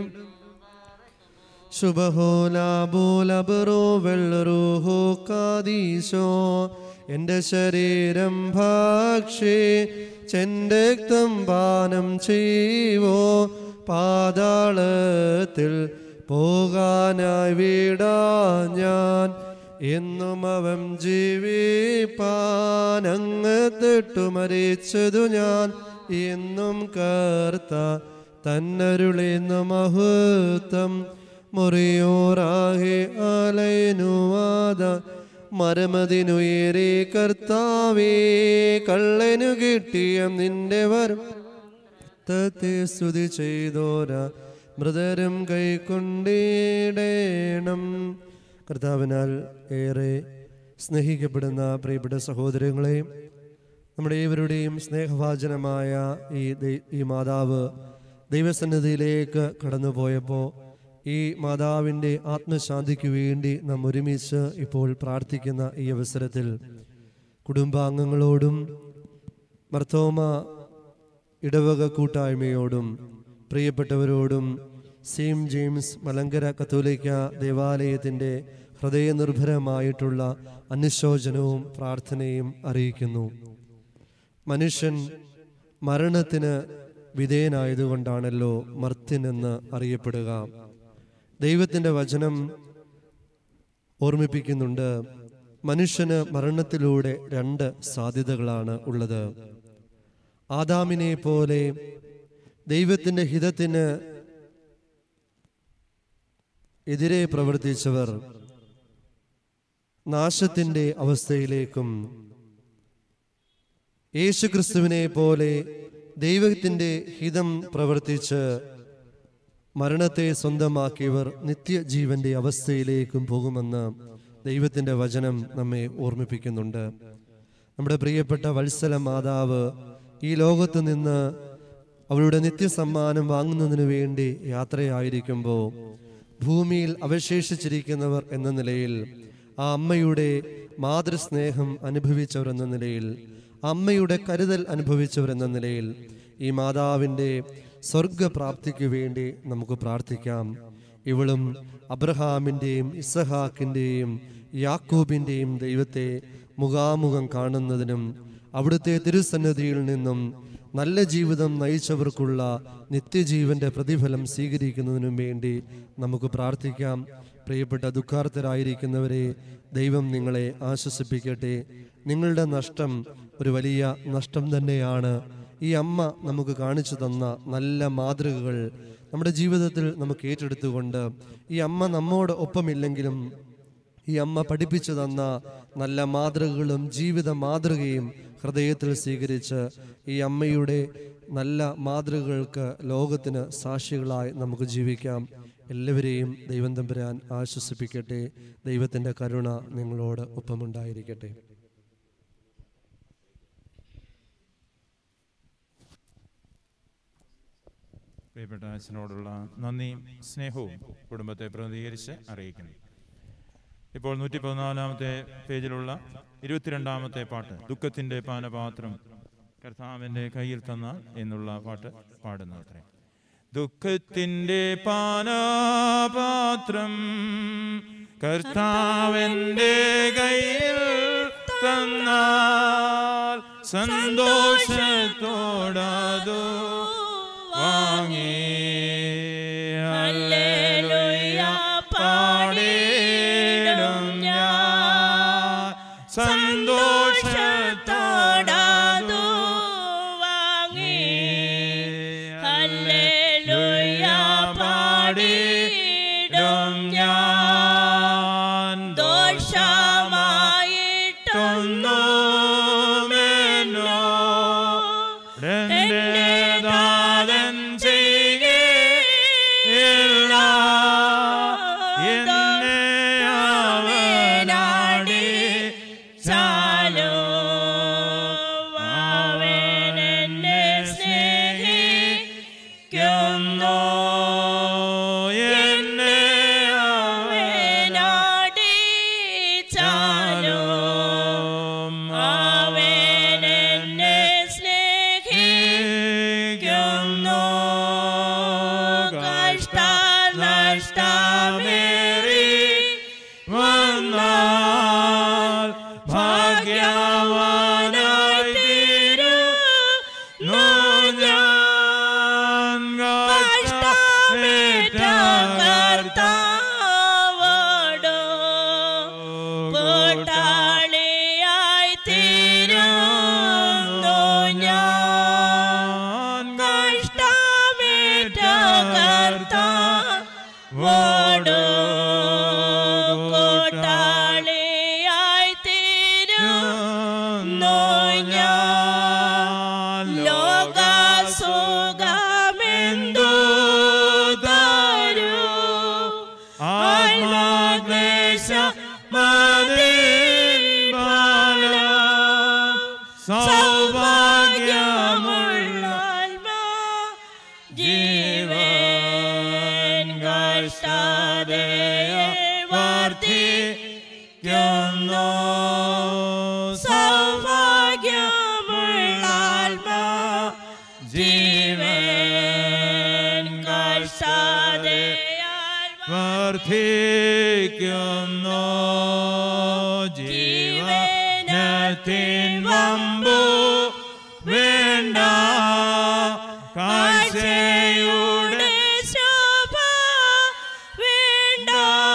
ശുഭഹോലാബോലബറോ വെൽറൂഹോ കാദീശോ. എൻ്റെ ശരീരം ഭക്ഷേ ചെൻ്റെ രക്തം പാനം ചെയ്വോ. പാതാളത്തിൽ പോകാനായി വീടാ ഞാൻ എന്നും അവൻ ജീവിപ്പാൻ അങ്ങത്തെട്ടു മരിച്ചതു ഞാൻ എന്നും കർത്ത തന്നരുളിന്നു മഹത്വം. മുറിയോറാകെ അലൈനുവാദ മരമതിനുയരെ കർത്താവേ കള്ളനു കിട്ടിയ നിന്റെ വരം തത്തെ സ്തുതി ചെയ്തോര മൃതരും കൈക്കൊണ്ടിടേണം. കർത്താവിനാൽ ഏറെ സ്നേഹിക്കപ്പെടുന്ന പ്രിയപ്പെട്ട സഹോദരങ്ങളെ, നമ്മുടെ ഏവരുടെയും സ്നേഹഭാജനമായ ഈ ഈ മാതാവ് ദൈവസന്നിധിയിലേക്ക് കടന്നുപോയപ്പോൾ ഈ മാതാവിൻ്റെ ആത്മശാന്തിക്ക് വേണ്ടി നാം ഒരുമിച്ച് ഇപ്പോൾ പ്രാർത്ഥിക്കുന്ന ഈ അവസരത്തിൽ കുടുംബാംഗങ്ങളോടും മർത്തോമ ഇടവക കൂട്ടായ്മയോടും പ്രിയപ്പെട്ടവരോടും സെയിൻറ്റ് ജെയിംസ് മലങ്കര കത്തോലിക്ക ദേവാലയത്തിൻ്റെ ഹൃദയനിർഭരമായിട്ടുള്ള അനുശോചനവും പ്രാർത്ഥനയും അറിയിക്കുന്നു. മനുഷ്യൻ മരണത്തിന് വിധേയനായതുകൊണ്ടാണല്ലോ മർത്യനെന്ന് അറിയപ്പെടുക. ദൈവത്തിൻ്റെ വചനം ഓർമ്മിപ്പിക്കുന്നുണ്ട്, മനുഷ്യന് മരണത്തിലൂടെ രണ്ട് സാധ്യതകളാണ് ഉള്ളത്. ആദാമിനെ പോലെ ദൈവത്തിൻ്റെ ഹിതത്തിന് എതിരെ പ്രവർത്തിച്ചവർ നാശത്തിൻ്റെ അവസ്ഥയിലേക്കും, യേശുക്രിസ്തുവിനെ പോലെ ദൈവത്തിൻ്റെ ഹിതം പ്രവർത്തിച്ച് മരണത്തെ സ്വന്തമാക്കിയവർ നിത്യജീവന്റെ അവസ്ഥയിലേക്കും പോകുമെന്ന് ദൈവത്തിൻ്റെ വചനം നമ്മെ ഓർമ്മിപ്പിക്കുന്നുണ്ട്. നമ്മുടെ പ്രിയപ്പെട്ട വത്സല മാതാവ് ഈ ലോകത്ത് നിന്ന് അവളുടെ നിത്യസമ്മാനം വാങ്ങുന്നതിന് വേണ്ടി യാത്രയായിരിക്കുമ്പോൾ ഭൂമിയിൽ അവശേഷിച്ചിരിക്കുന്നവർ എന്ന നിലയിൽ, ആ അമ്മയുടെ മാതൃസ്നേഹം അനുഭവിച്ചവർ എന്ന നിലയിൽ, അമ്മയുടെ കരുതൽ അനുഭവിച്ചവർ എന്ന നിലയിൽ ഈ മാതാവിൻ്റെ സ്വർഗപ്രാപ്തിക്ക് വേണ്ടി നമുക്ക് പ്രാർത്ഥിക്കാം. ഇവളും അബ്രഹാമിൻ്റെയും ഇസഹാക്കിൻ്റെയും യാക്കോബിൻ്റെയും ദൈവത്തെ മുഖാമുഖം കാണുന്നതിനും അവിടുത്തെ തിരുസന്നിധിയിൽ നിന്നും നല്ല ജീവിതം നയിച്ചവർക്കുള്ള നിത്യജീവന്റെ പ്രതിഫലം സ്വീകരിക്കുന്നതിനും വേണ്ടി നമുക്ക് പ്രാർത്ഥിക്കാം. പ്രിയപ്പെട്ട ദുഃഖാർത്തരായിരിക്കുന്നവരെ, ദൈവം നിങ്ങളെ ആശ്വസിപ്പിക്കട്ടെ. നിങ്ങളുടെ നഷ്ടം ഒരു വലിയ നഷ്ടം തന്നെയാണ്. ഈ അമ്മ നമുക്ക് കാണിച്ചു തന്ന നല്ല മാതൃകകൾ നമ്മുടെ ജീവിതത്തിൽ നമുക്ക് ഏറ്റെടുത്തുകൊണ്ട്, ഈ അമ്മ നമ്മോട് ഒപ്പമില്ലെങ്കിലും ഈ അമ്മ പഠിപ്പിച്ചു തന്ന നല്ല മാതൃകകളും ജീവിത മാതൃകയും ഹൃദയത്തിൽ സ്വീകരിച്ച് ഈ അമ്മയുടെ നല്ല മാതൃകകൾക്ക് ലോകത്തിന് സാക്ഷികളായി നമുക്ക് ജീവിക്കാം. എല്ലാവരെയും ദൈവം തമ്പുരാൻ ആശ്വസിപ്പിക്കട്ടെ. ദൈവത്തിൻ്റെ കരുണ നിങ്ങളോട് ഒപ്പമുണ്ടായിരിക്കട്ടെ. പ്രിയപ്പെട്ട അച്ഛനോടുള്ള നന്ദിയും സ്നേഹവും കുടുംബത്തെ പ്രതികരിച്ച് അറിയിക്കുന്നു. ഇപ്പോൾ നൂറ്റി പതിനാലാമത്തെ പേജിലുള്ള ഇരുപത്തിരണ്ടാമത്തെ പാട്ട്, ദുഃഖത്തിൻ്റെ പാനപാത്രം കർത്താവിൻ്റെ കയ്യിൽ തന്ന എന്നുള്ള പാട്ട് പാടുന്നത്രേ. ദുഃഖത്തിൻ്റെ പാനപാത്രം കർത്താവിൻ്റെ കയ്യിൽ തന്നാൽ സന്തോഷത്തോടതു വാങ്ങി ഹല്ലേലൂയ പാടിടും ഞാൻ, സന്തോഷത്തോടതു വാങ്ങി ഹല്ലേലൂയ പാടിടും ഞാൻ. ദോഷമായിട്ടൊന്നുമെന്നോ ദാതൻ ചെയ്യുകയില്ല, എന്നെ അവനാടി ചാലോ അവനെന്നെ സ്നേഹിക്കുന്നു, എന്നെ അവനാടി ചാലോ അവനെന്നെ സ്നേഹിക്കുന്നു. കഷ്ട നഷ്ടമേറി വന്നാൽ ഭാഗ്യവാനായി തീരുന്നു ഞാൻ. കഷ്ടമേറ്റ കർത്താവോടു കൂട്ടാളിയായി തീരുന്നു ഞാൻ. കഷ്ടമേറ്റ കർത്താവോടു കൂട്ടാളിയായി കഷ്ടതയെ വർദ്ധിക്കുന്നു. സൗഭാഗ്യമുള്ള ആത്മാ ജീവൻ കഷ്ടതയാൽ വർദ്ധിക്കുന്നു. ജീവനത്തിൻ വമ്പു വേണ്ട, കാഴ്ചയുടെ ശോഭ വേണ്ട,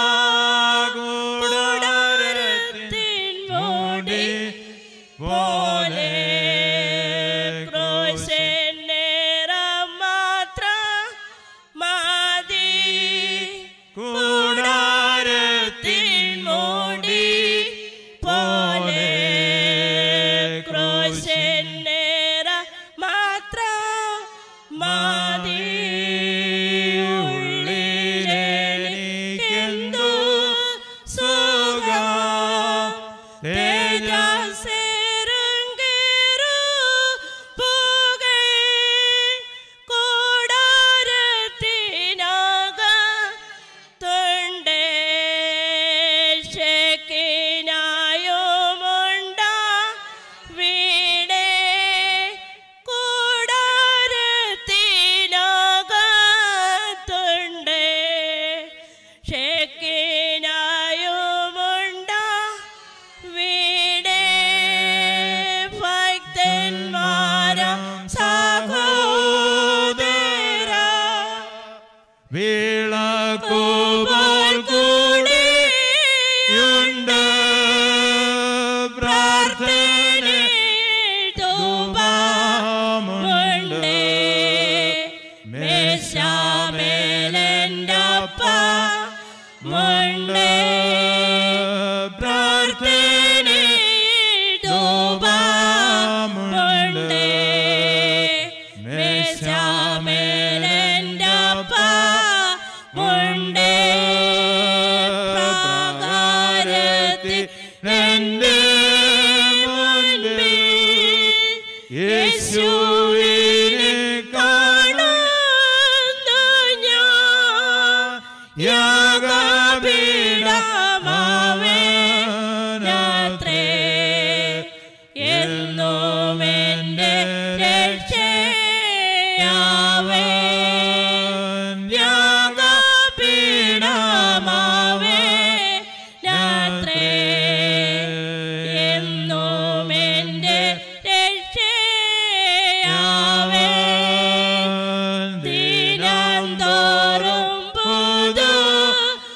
കൂടാരത്തിൻ മൂടി പോലെ ക്രൂശിൻ നിറം മാത്രം മതി. കൂടാരത്തിൻ മൂടി പോലെ ക്രൂശിൻ നിറം മാത്രം മതി. ഉള്ളിലെനിക്കെന്തു സുഖം, തേജസ്സെറുങ്കേറു പുകൈ, കൂടാരത്തിനകത്തുണ്ട് ശെക്കിനായുമുണ്ട വീടേ. കൂടാരത്തിനകത്തുണ്ട് ശെക്കിനായുമുണ്ട വീടേ. ഭക്തന്മാരാം സഹോദരാ, വിളക്കുപോൽ കൂടെയുണ്ട് പ്രാർത്ഥനയിൽ ധൂപമുണ്ട്. മേശാമേലെൻ്റപ്പമുണ്ട്. പ്രാർത്ഥനയിൽ ധൂപമുണ്ട്. മേശാമേലെൻ്റപ്പമുണ്ട്. പ്രാകാരത്തിൽ എൻ്റെ മുൻപിൽ യേശുവിനെ കാണുന്നു ഞാൻ. യാഗപീഠമാവനത്രേ എന്നും എൻ്റെ രക്ഷയാവൻ. യാഗപീഠമാവനത്രേ എന്നും എൻ്റെ രക്ഷയാവൻ. ദിനം തോറും പുതു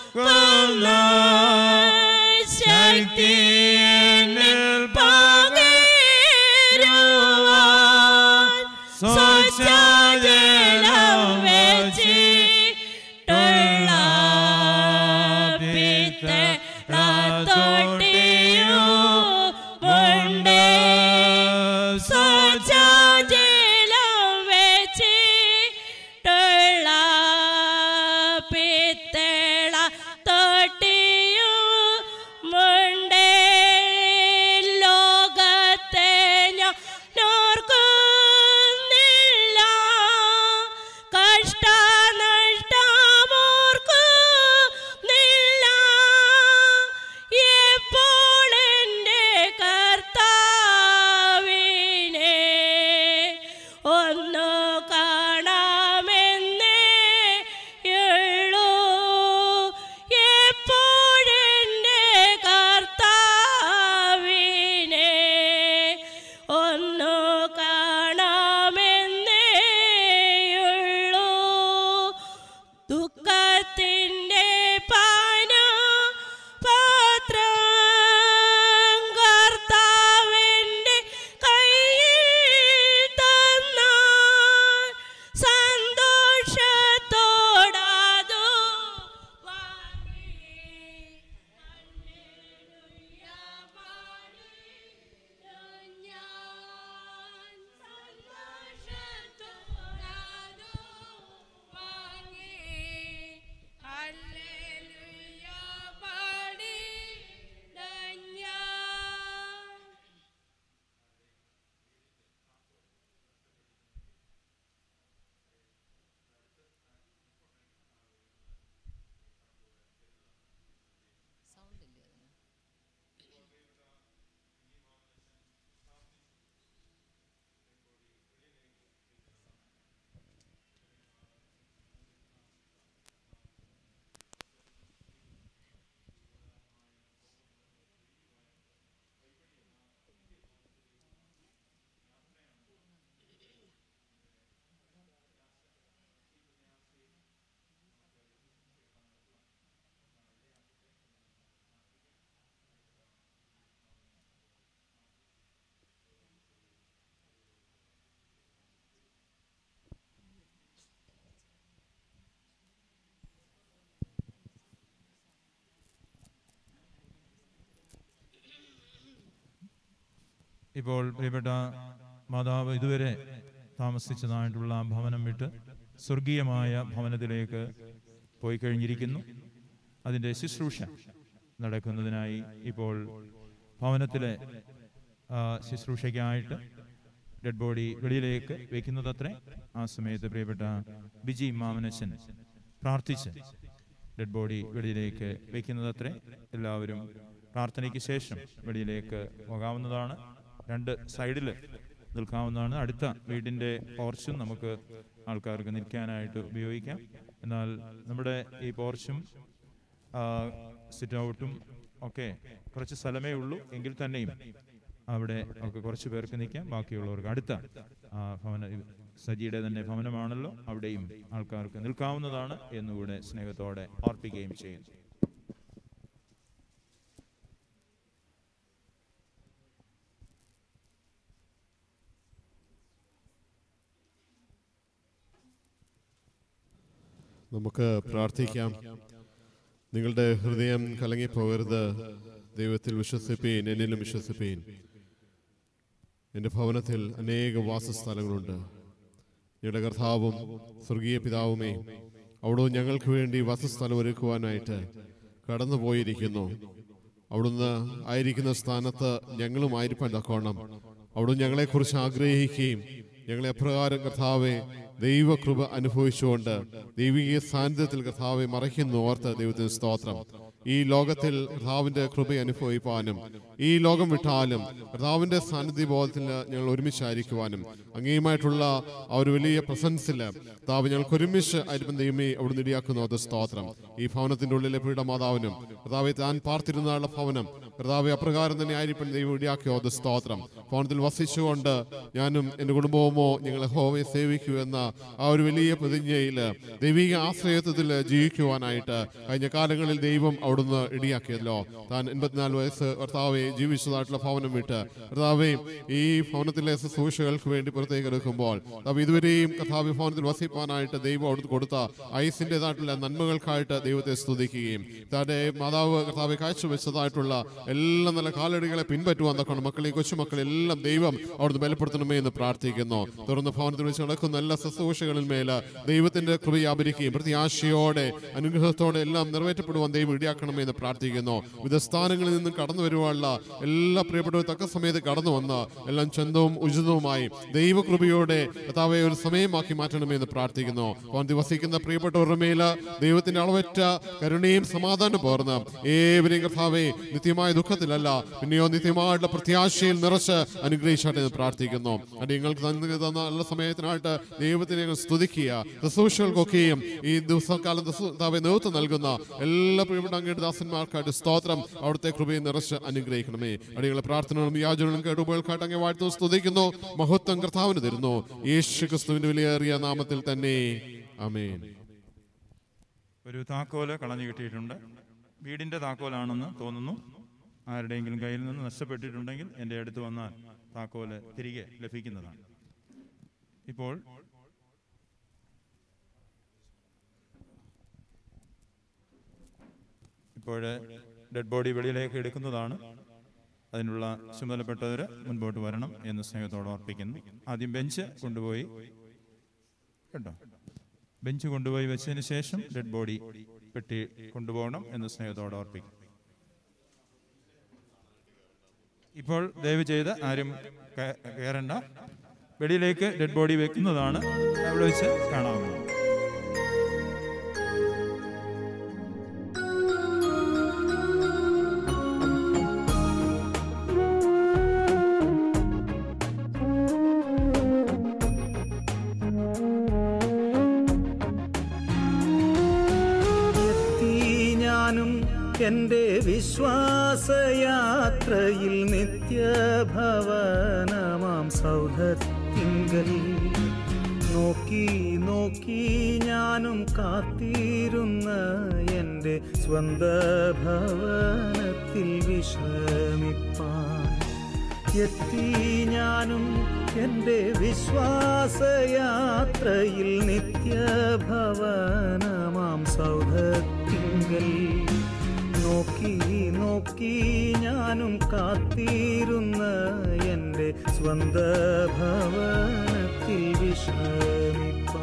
ഇപ്പോൾ പ്രിയപ്പെട്ട മാതാവ് ഇതുവരെ താമസിച്ചതായിട്ടുള്ള ഭവനം വിട്ട് സ്വർഗീയമായ ഭവനത്തിലേക്ക് പോയി കഴിഞ്ഞിരിക്കുന്നു. അതിൻ്റെ ശുശ്രൂഷ നടക്കുന്നതിനായി ഇപ്പോൾ ഭവനത്തിലെ ശുശ്രൂഷയ്ക്കായിട്ട് ഡെഡ് ബോഡി വെളിയിലേക്ക് വയ്ക്കുന്നതത്രേ. ആ സമയത്ത് പ്രിയപ്പെട്ട ബിജി മാമനച്ചൻ പ്രാർത്ഥിച്ച് ഡെഡ് ബോഡി വെളിയിലേക്ക് വയ്ക്കുന്നതത്രേ. എല്ലാവരും പ്രാർത്ഥനയ്ക്ക് ശേഷം വെളിയിലേക്ക് പോകാവുന്നതാണ്. രണ്ട് സൈഡിൽ നിൽക്കാവുന്നതാണ്. അടുത്ത വീടിൻ്റെ പോർച്ചും നമുക്ക് ആൾക്കാർക്ക് നിൽക്കാനായിട്ട് ഉപയോഗിക്കാം. എന്നാൽ നമ്മുടെ ഈ പോർച്ചും സിറ്റ് ഔട്ടും ഒക്കെ കുറച്ച് സ്ഥലമേ ഉള്ളൂ. എങ്കിൽ തന്നെയും അവിടെ ഒക്കെ കുറച്ച് പേർക്ക് നിൽക്കാം. ബാക്കിയുള്ളവർക്ക് അടുത്ത ഭവന സജിയുടെ തന്നെ ഭവനമാണല്ലോ, അവിടെയും ആൾക്കാർക്ക് നിൽക്കാവുന്നതാണ് എന്നുകൂടെ സ്നേഹത്തോടെ ഓർപ്പിക്കുകയും ചെയ്യുന്നു. നമുക്ക് പ്രാർത്ഥിക്കാം. നിങ്ങളുടെ ഹൃദയം കലങ്ങിപ്പോകരുത്. ദൈവത്തിൽ വിശ്വസിപ്പീൻ, എന്നിലും വിശ്വസിപ്പീൻ. എൻ്റെ ഭവനത്തിൽ അനേക വാസസ്ഥലങ്ങളുണ്ട്. ഞങ്ങളുടെ കർത്താവും സ്വർഗീയ പിതാവുമേ, അവിടുന്ന് ഞങ്ങൾക്ക് വേണ്ടി വാസസ്ഥലം ഒരുക്കുവാനായിട്ട് കടന്നുപോയിരിക്കുന്നു. അവിടുന്ന് ആയിരിക്കുന്ന സ്ഥാനത്ത് ഞങ്ങളും ആയിരിക്കാൻ തക്കോണം അവിടുന്ന് ഞങ്ങളെക്കുറിച്ച് ആഗ്രഹിക്കുകയും ഞങ്ങളെ അപ്രകാരം കർത്താവെ ദൈവകൃപ അനുഭവിച്ചുകൊണ്ട് ദൈവിക സാന്നിധ്യത്തിൽ കർത്താവെ മറയ്ക്കുന്നു. ഓർത്ത് ദൈവത്തിന് സ്തോത്രം. ഈ ലോകത്തിൽ കർത്താവിന്റെ കൃപ അനുഭവിപ്പാനും ഈ ലോകം വിട്ടാലും കർത്താവിന്റെ സാന്നിധ്യ ബോധത്തിൽ ഞങ്ങൾ ഒരുമിച്ചായിരിക്കുവാനും അങ്ങേയുമായിട്ടുള്ള ആ ഒരു വലിയ പ്രസൻസിൽ കർത്താവ് ഞങ്ങൾക്ക് ഒരുമിച്ച് ആയിരിക്കും ദൈവമേ അവിടുന്ന് ഇടിയാക്കുന്നു. അത് സ്തോത്രം. ഈ ഭവനത്തിന്റെ ഉള്ളിലെ പീഠമാതാവിനും കർത്താവെ താൻ പാർത്തിരുന്ന ഭവനം കർത്താവെ അപ്രകാരം തന്നെ ആയിരിക്കും ദൈവം ഇടിയാക്കിയോ. അത് സ്തോത്രം. ഭവനത്തിൽ വസിച്ചുകൊണ്ട് ഞാനും എൻ്റെ കുടുംബവുമോ ഞങ്ങൾ യഹോവയെ സേവിക്കൂ എന്ന ആ ഒരു വലിയ പ്രതിജ്ഞയിൽ ദൈവിക ആശ്രയത്വത്തിൽ ജീവിക്കുവാനായിട്ട് കഴിഞ്ഞ കാലങ്ങളിൽ ദൈവം അവിടുന്ന് ഇടിയാക്കിയല്ലോ. താൻ എൺപത്തിനാല് വയസ്സ് കർത്താവെ ജീവിച്ചതായിട്ടുള്ള ഭവനം വിട്ട് കർത്താവെ ഈ ഭവനത്തിലെ ശുശ്രൂഷകൾക്ക് വേണ്ടി പുറത്തേക്ക് എടുക്കുമ്പോൾ കർത്താവ് ഇതുവരെയും കർത്താവ് ഭവനത്തിൽ വസിപ്പാനായിട്ട് ദൈവം അവിടുന്ന് കൊടുത്ത ഐസിൻ്റെതായിട്ടുള്ള നന്മകൾക്കായിട്ട് ദൈവത്തെ സ്തുതിക്കുകയും തന്റെ മാതാവ് കർത്താവെ കാഴ്ചവെച്ചതായിട്ടുള്ള എല്ലാ നല്ല കാലടികളെ പിൻപറ്റുവാൻ തക്കണം മക്കളെയും കൊച്ചുമക്കളെല്ലാം ദൈവം അവിടുന്ന് ബലപ്പെടുത്തണമേ എന്ന് പ്രാർത്ഥിക്കുന്നു. തുടർന്ന് ഭവനത്തിൽ വെച്ച് നടക്കുന്ന എല്ലാ ശുശ്രൂഷകളിൽ മേൽ ദൈവത്തിന്റെ കൃപ വ്യാപരിക്കുകയും പ്രത്യാശയോടെ അനുഗ്രഹത്തോടെ എല്ലാം നിറവേറ്റപ്പെടുവാൻ ദൈവം ഇടിയാക്കണമേ എന്ന് പ്രാർത്ഥിക്കുന്നു. വിവിധ സ്ഥാനങ്ങളിൽ നിന്നും കടന്നു വരുവാനുള്ള എല്ലാ പ്രിയപ്പെട്ടവർ തക്ക സമയത്ത് കടന്നു വന്ന് എല്ലാം ചന്തവും ഉചിതവുമായി ദൈവകൃപയോടെ കർത്താവെ ഒരു സമയമാക്കി മാറ്റണമേ എന്ന് പ്രാർത്ഥിക്കുന്നു. ഭവനത്തിൽ വസിക്കുന്ന പ്രിയപ്പെട്ടവരുടെ മേൽ ദൈവത്തിന്റെ അളവറ്റ കരുണയും സമാധാനം പകർന്ന് ഏവരെയും കർത്താവെ നിത്യമായ ദുഃഖത്തിലല്ല പിന്നെയോ നിത്യമായിട്ടുള്ള പ്രത്യാശയിൽ നിറച്ച് അനുഗ്രഹിച്ചാട്ടെ എന്ന് പ്രാർത്ഥിക്കുന്നു. അത് നിങ്ങൾക്ക് തന്ന നല്ല സമയത്തിനായിട്ട് ദൈവത്തിനെ ഞങ്ങൾ സ്തുതിക്കുക. ശുശ്രൂഷകൾക്കൊക്കെയും ഈ ദിവസക്കാലം നേതൃത്വം നൽകുന്ന എല്ലാ പ്രിയപ്പെട്ട അങ്ങയുടെ ദാസന്മാർക്കായിട്ട് സ്തോത്രം. അവിടുത്തെ കൃപയെ നിറച്ച് അനുഗ്രഹിക്കണമേ. അടികളെ പ്രാർത്ഥനകളും യാചനകളും കേട്ടുപോകൾക്കായിട്ട് അങ്ങ് വാഴ്ത്തുന്നു സ്തുതിക്കുന്നു. മഹത്വം കർത്താവിന് തരുന്നു യേശു ക്രിസ്തുവിന്റെ വിലയേറിയ നാമത്തിൽ തന്നെ ആമേൻ. ഒരു താക്കോല് കളഞ്ഞു കിട്ടിയിട്ടുണ്ട്. വീടിൻ്റെ താക്കോലാണെന്ന് തോന്നുന്നു. ആരുടെയെങ്കിലും കയ്യിൽ നിന്ന് നഷ്ടപ്പെട്ടിട്ടുണ്ടെങ്കിൽ എൻ്റെ അടുത്ത് വന്നാൽ താക്കോല് തിരികെ ലഭിക്കുന്നതാണ്. ഇപ്പോൾ ഇപ്പോൾ ഡെഡ് ബോഡി വെളിയിലേക്ക് എടുക്കുന്നതാണ്. അതിനുള്ള ചുമതലപ്പെട്ടവർ മുൻപോട്ട് വരണം എന്ന് സ്നേഹത്തോടെ ഓർപ്പിക്കുന്നു. ആദ്യം ബെഞ്ച് കൊണ്ടുപോയി കേട്ടോ ബെഞ്ച് കൊണ്ടുപോയി വെച്ചതിന് ശേഷം ഡെഡ് ബോഡി പെട്ടി കൊണ്ടുപോകണം എന്ന് സ്നേഹത്തോടെ ഓർപ്പിക്കും. ഇപ്പോൾ ദയവ് ചെയ്ത് ആരും കയറണ്ട. വെളിയിലേക്ക് ഡെഡ് ബോഡി വെക്കുന്നതാണ്. അവിടെ വെച്ച് കാണാവുന്നതാണ്. എൻ്റെ വിശ്വാസയാത്രയിൽ നിത്യഭവനമാം സൗധത്തിങ്കൽ നോക്കി നോക്കി ഞാനും കാത്തിരുന്ന എൻ്റെ സ്വന്ത ഭവനത്തിൽ വിശ്രമിപ്പാൻ എത്തി ഞാനും എൻ്റെ വിശ്വാസയാത്രയിൽ നിത്യഭവനമാം സൗധത്തിങ്കൽ നോക്കി നോക്കി ഞാനും കാത്തിരുന്ന എൻ്റെ സ്വന്ത ഭവനത്തിൽ വിശ്രമിപ്പാൻ.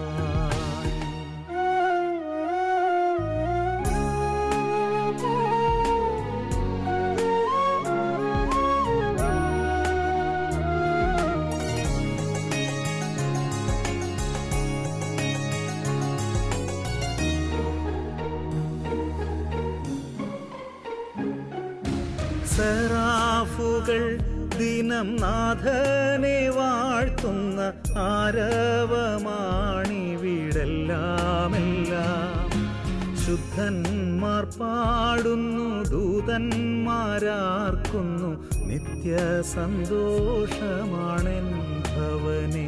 സെറാഫുകൾ ദിനം നാഥനെ വാഴ്ത്തുന്ന ആരവമാണിവിടെല്ലാമെല്ലാം. ശുദ്ധന്മാർ പാടുന്നു, ദൂതന്മാരാർക്കുന്നു, നിത്യ സന്തോഷമാണെൻ ഭവനേ.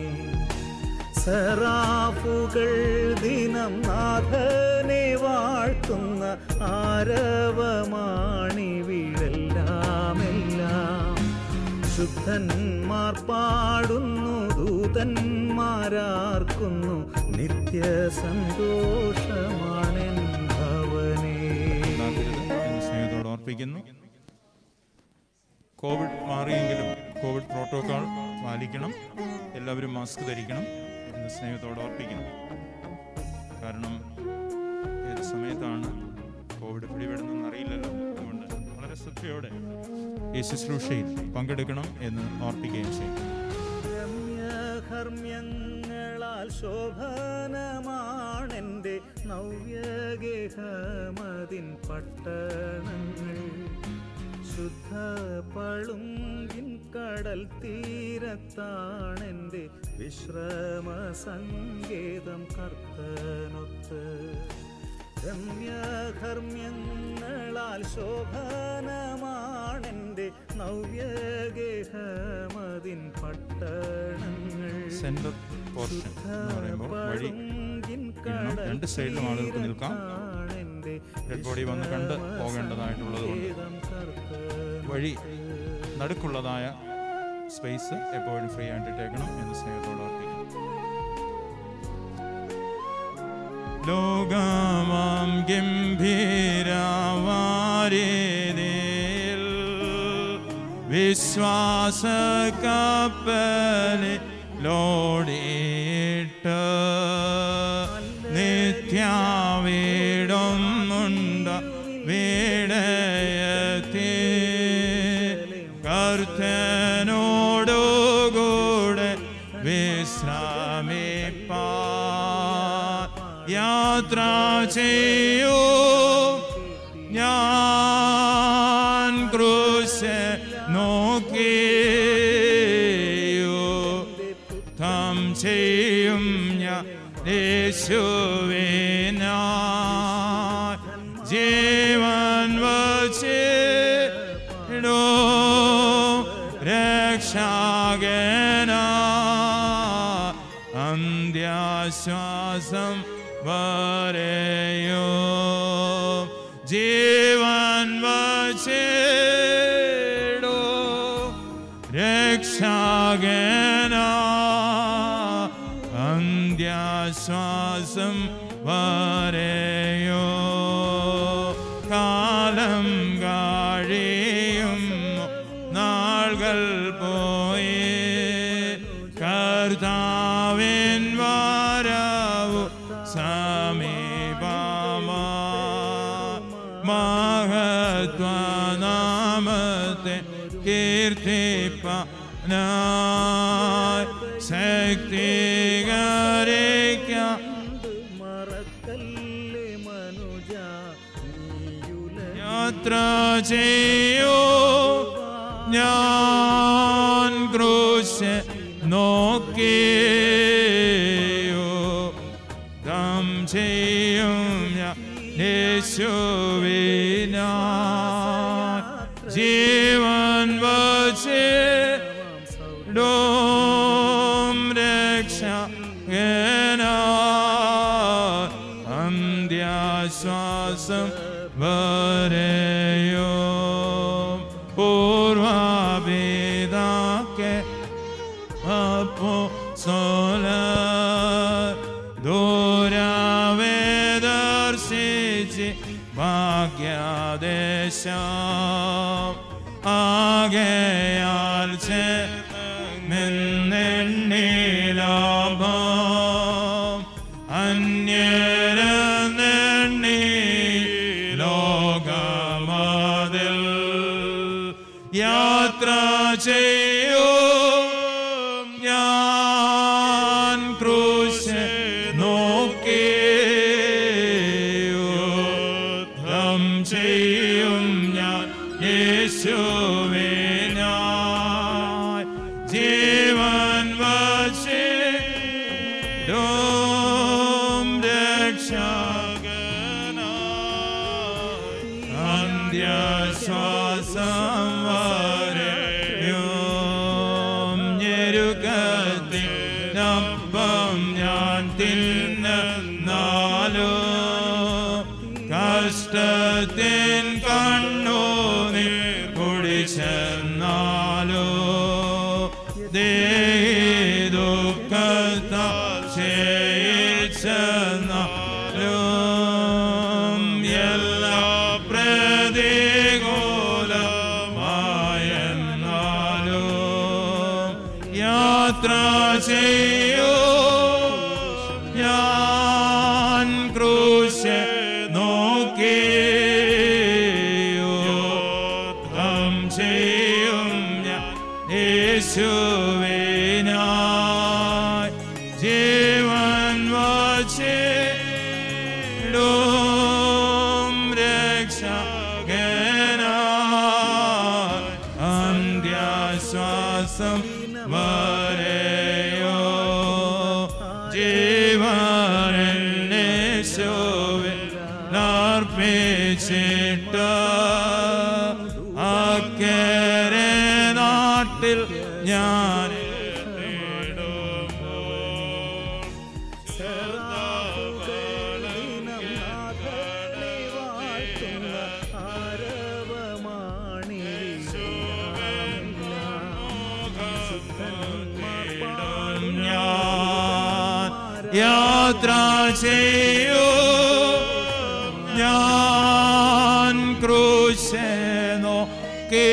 സെറാഫുകൾ ദിനം നാഥനെ വാഴ്ത്തുന്ന ആരവമാണിവിടെല്ലാമെല്ലാം. ശുദ്ധന്മാർ പാടുന്നു, ദൂതന്മാരാർക്കുന്നു, നിത്യ സന്തോഷമാണെൻ ഭവനേ. സ്നേഹത്തോട് ഓർപ്പിക്കുന്നു. കോവിഡ് മാറിയെങ്കിലും കോവിഡ് പ്രോട്ടോകോൾ പാലിക്കണം, എല്ലാവരും മാസ്ക് ധരിക്കണം എന്ന് സ്നേഹത്തോട് ഓർപ്പിക്കണം. കാരണം ഏത് സമയത്താണ് കോവിഡ് പിടിപെടുന്നതെന്ന് അറിയില്ലല്ലോ. അതുകൊണ്ട് വളരെ ശ്രദ്ധയോടെ ഈ ശുശ്രൂഷയിൽ പങ്കെടുക്കണം എന്ന് ഓർപ്പിക്കുകയും ചെയ്യും. രമ്യകർമ്മ്യങ്ങളാൽ ശോഭനമാണെൻ്റെ നവ്യഗേഹമതിൻ പട്ടണങ്ങൾ. ശുദ്ധ പളുങ്കിൻ കടൽ തീരത്താണെൻ്റെ വിശ്രമ സങ്കേതം കർത്തനൊത്ത്. രമ്യകർമ്മ്യങ്ങളാൽ ശോഭനമാണെൻ്റെ നവ്യഗേഹമതിൻ പട്ടണങ്ങൾ. സെൻട്രൽ പോർഷൻ എന്ന് പറയുമ്പോൾ വഴി ഇടണം. രണ്ട് സൈഡിലും ആളുകൾക്ക് നിൽക്കാം. ഡെഡ് ബോഡി വന്ന് കണ്ട് പോകേണ്ടതായിട്ടുള്ളത് കൊണ്ട് വഴി നടുക്കുള്ളതായ സ്പേസ് എപ്പോഴും ഫ്രീ ആയിട്ട് ഇട്ടേക്കണം എന്ന് സ്നേഹത്തോട് ഓർപ്പിക്കും. ലോകമാം ഗംഭീരവാരിതിൽ വിശ്വാസ കപ്പലിൽ ലോടിയിട്ട് നിത്യാവീടൊന്നുണ്ട വീടയത്തി കർത്തനോടുകൂടെ വിശ്രമിപ്പാൻ യാത്ര ചെയ്യൂ. ഞാൻ ക്രൂശ് നോക്കിയോ തം ചെയ്യും ഞാൻ യേശുവിനായി ജീവൻ വച്ചിടോ രക്ഷകനായി അന്ത്യാശ്വാസം വരെയോ ജീവൻ വച്ചിടോ രക്ഷകനായി അന്ത്യാശ്വാസം വരെയോ. കാലം കഴിയും നാളുകൾ പോയി കർത്താവിൻ വരവു സമീപമായി. മഹത്വനാമത്തെ കീർത്തിപ്പാനായി ശക്തീകരിക്കാം യാത്ര ചെയ്യൂ. ഞാൻ ക്രൂശ് നോക്കിയോ ദം ചെയ്യും ഞാൻ യേശുവിനായി ജീവൻ വച്ചിടും രക്ഷകനായി അന്ത്യാശ്വാസം വരെയോ. പൂർവപിതാക്കെ അപ്പോസ്തലർ ദൂരവേ ദർശിച്ച് ഭാഗ്യദേശം ആകയാൽ യാത്ര ചെയ്യും ഞാൻ ക്രൂശ് നോക്കി യുദ്ധം ചെയ്യും ഞാൻ യേശുവിനായി ജീവൻ വച്ചിടും രക്ഷകനായി അന്ത്യശ്വാസം വരെയും ഞെരുക്കത്തിനൊപ്പം ഞാൻ തിന്നാലോ കഷ്ടത്തിൻ കണ്ണുനീർ കുടിച്ചെന്നാലോ ദുഃഖത്താൽ ക്ഷയിച്ചെന്നാലും എല്ലാ പ്രതികൂലമായെന്നാലും യാത്ര ചെയ്യൂ ഞാൻ ക്രൂശ് നോക്കി യുദ്ധം ചെയ്യും ഞാൻ യേശുവിനായി ജീവൻ വച്ചിടും രക്ഷകനായി അന്ത്യശ്വാസം വരെയോ ജീവനേശുവിൽ അർപ്പിച്ചിട്ട് അക്കരെ നാട്ടിൽ ഞാൻ യാത്ര ചെയ്യൂ ഞാൻ ക്രൂശ് നോക്കി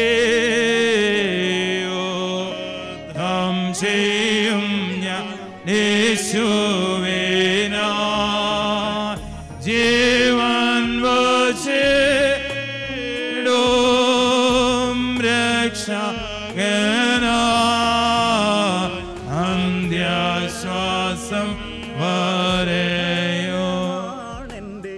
യുദ്ധം ചെയ്യും ഞാൻ യേശുവിനായി ജീവൻ വച്ചിടും രക്ഷകനായി അന്ത്യശ്വാസം വരെയോ എന്റെ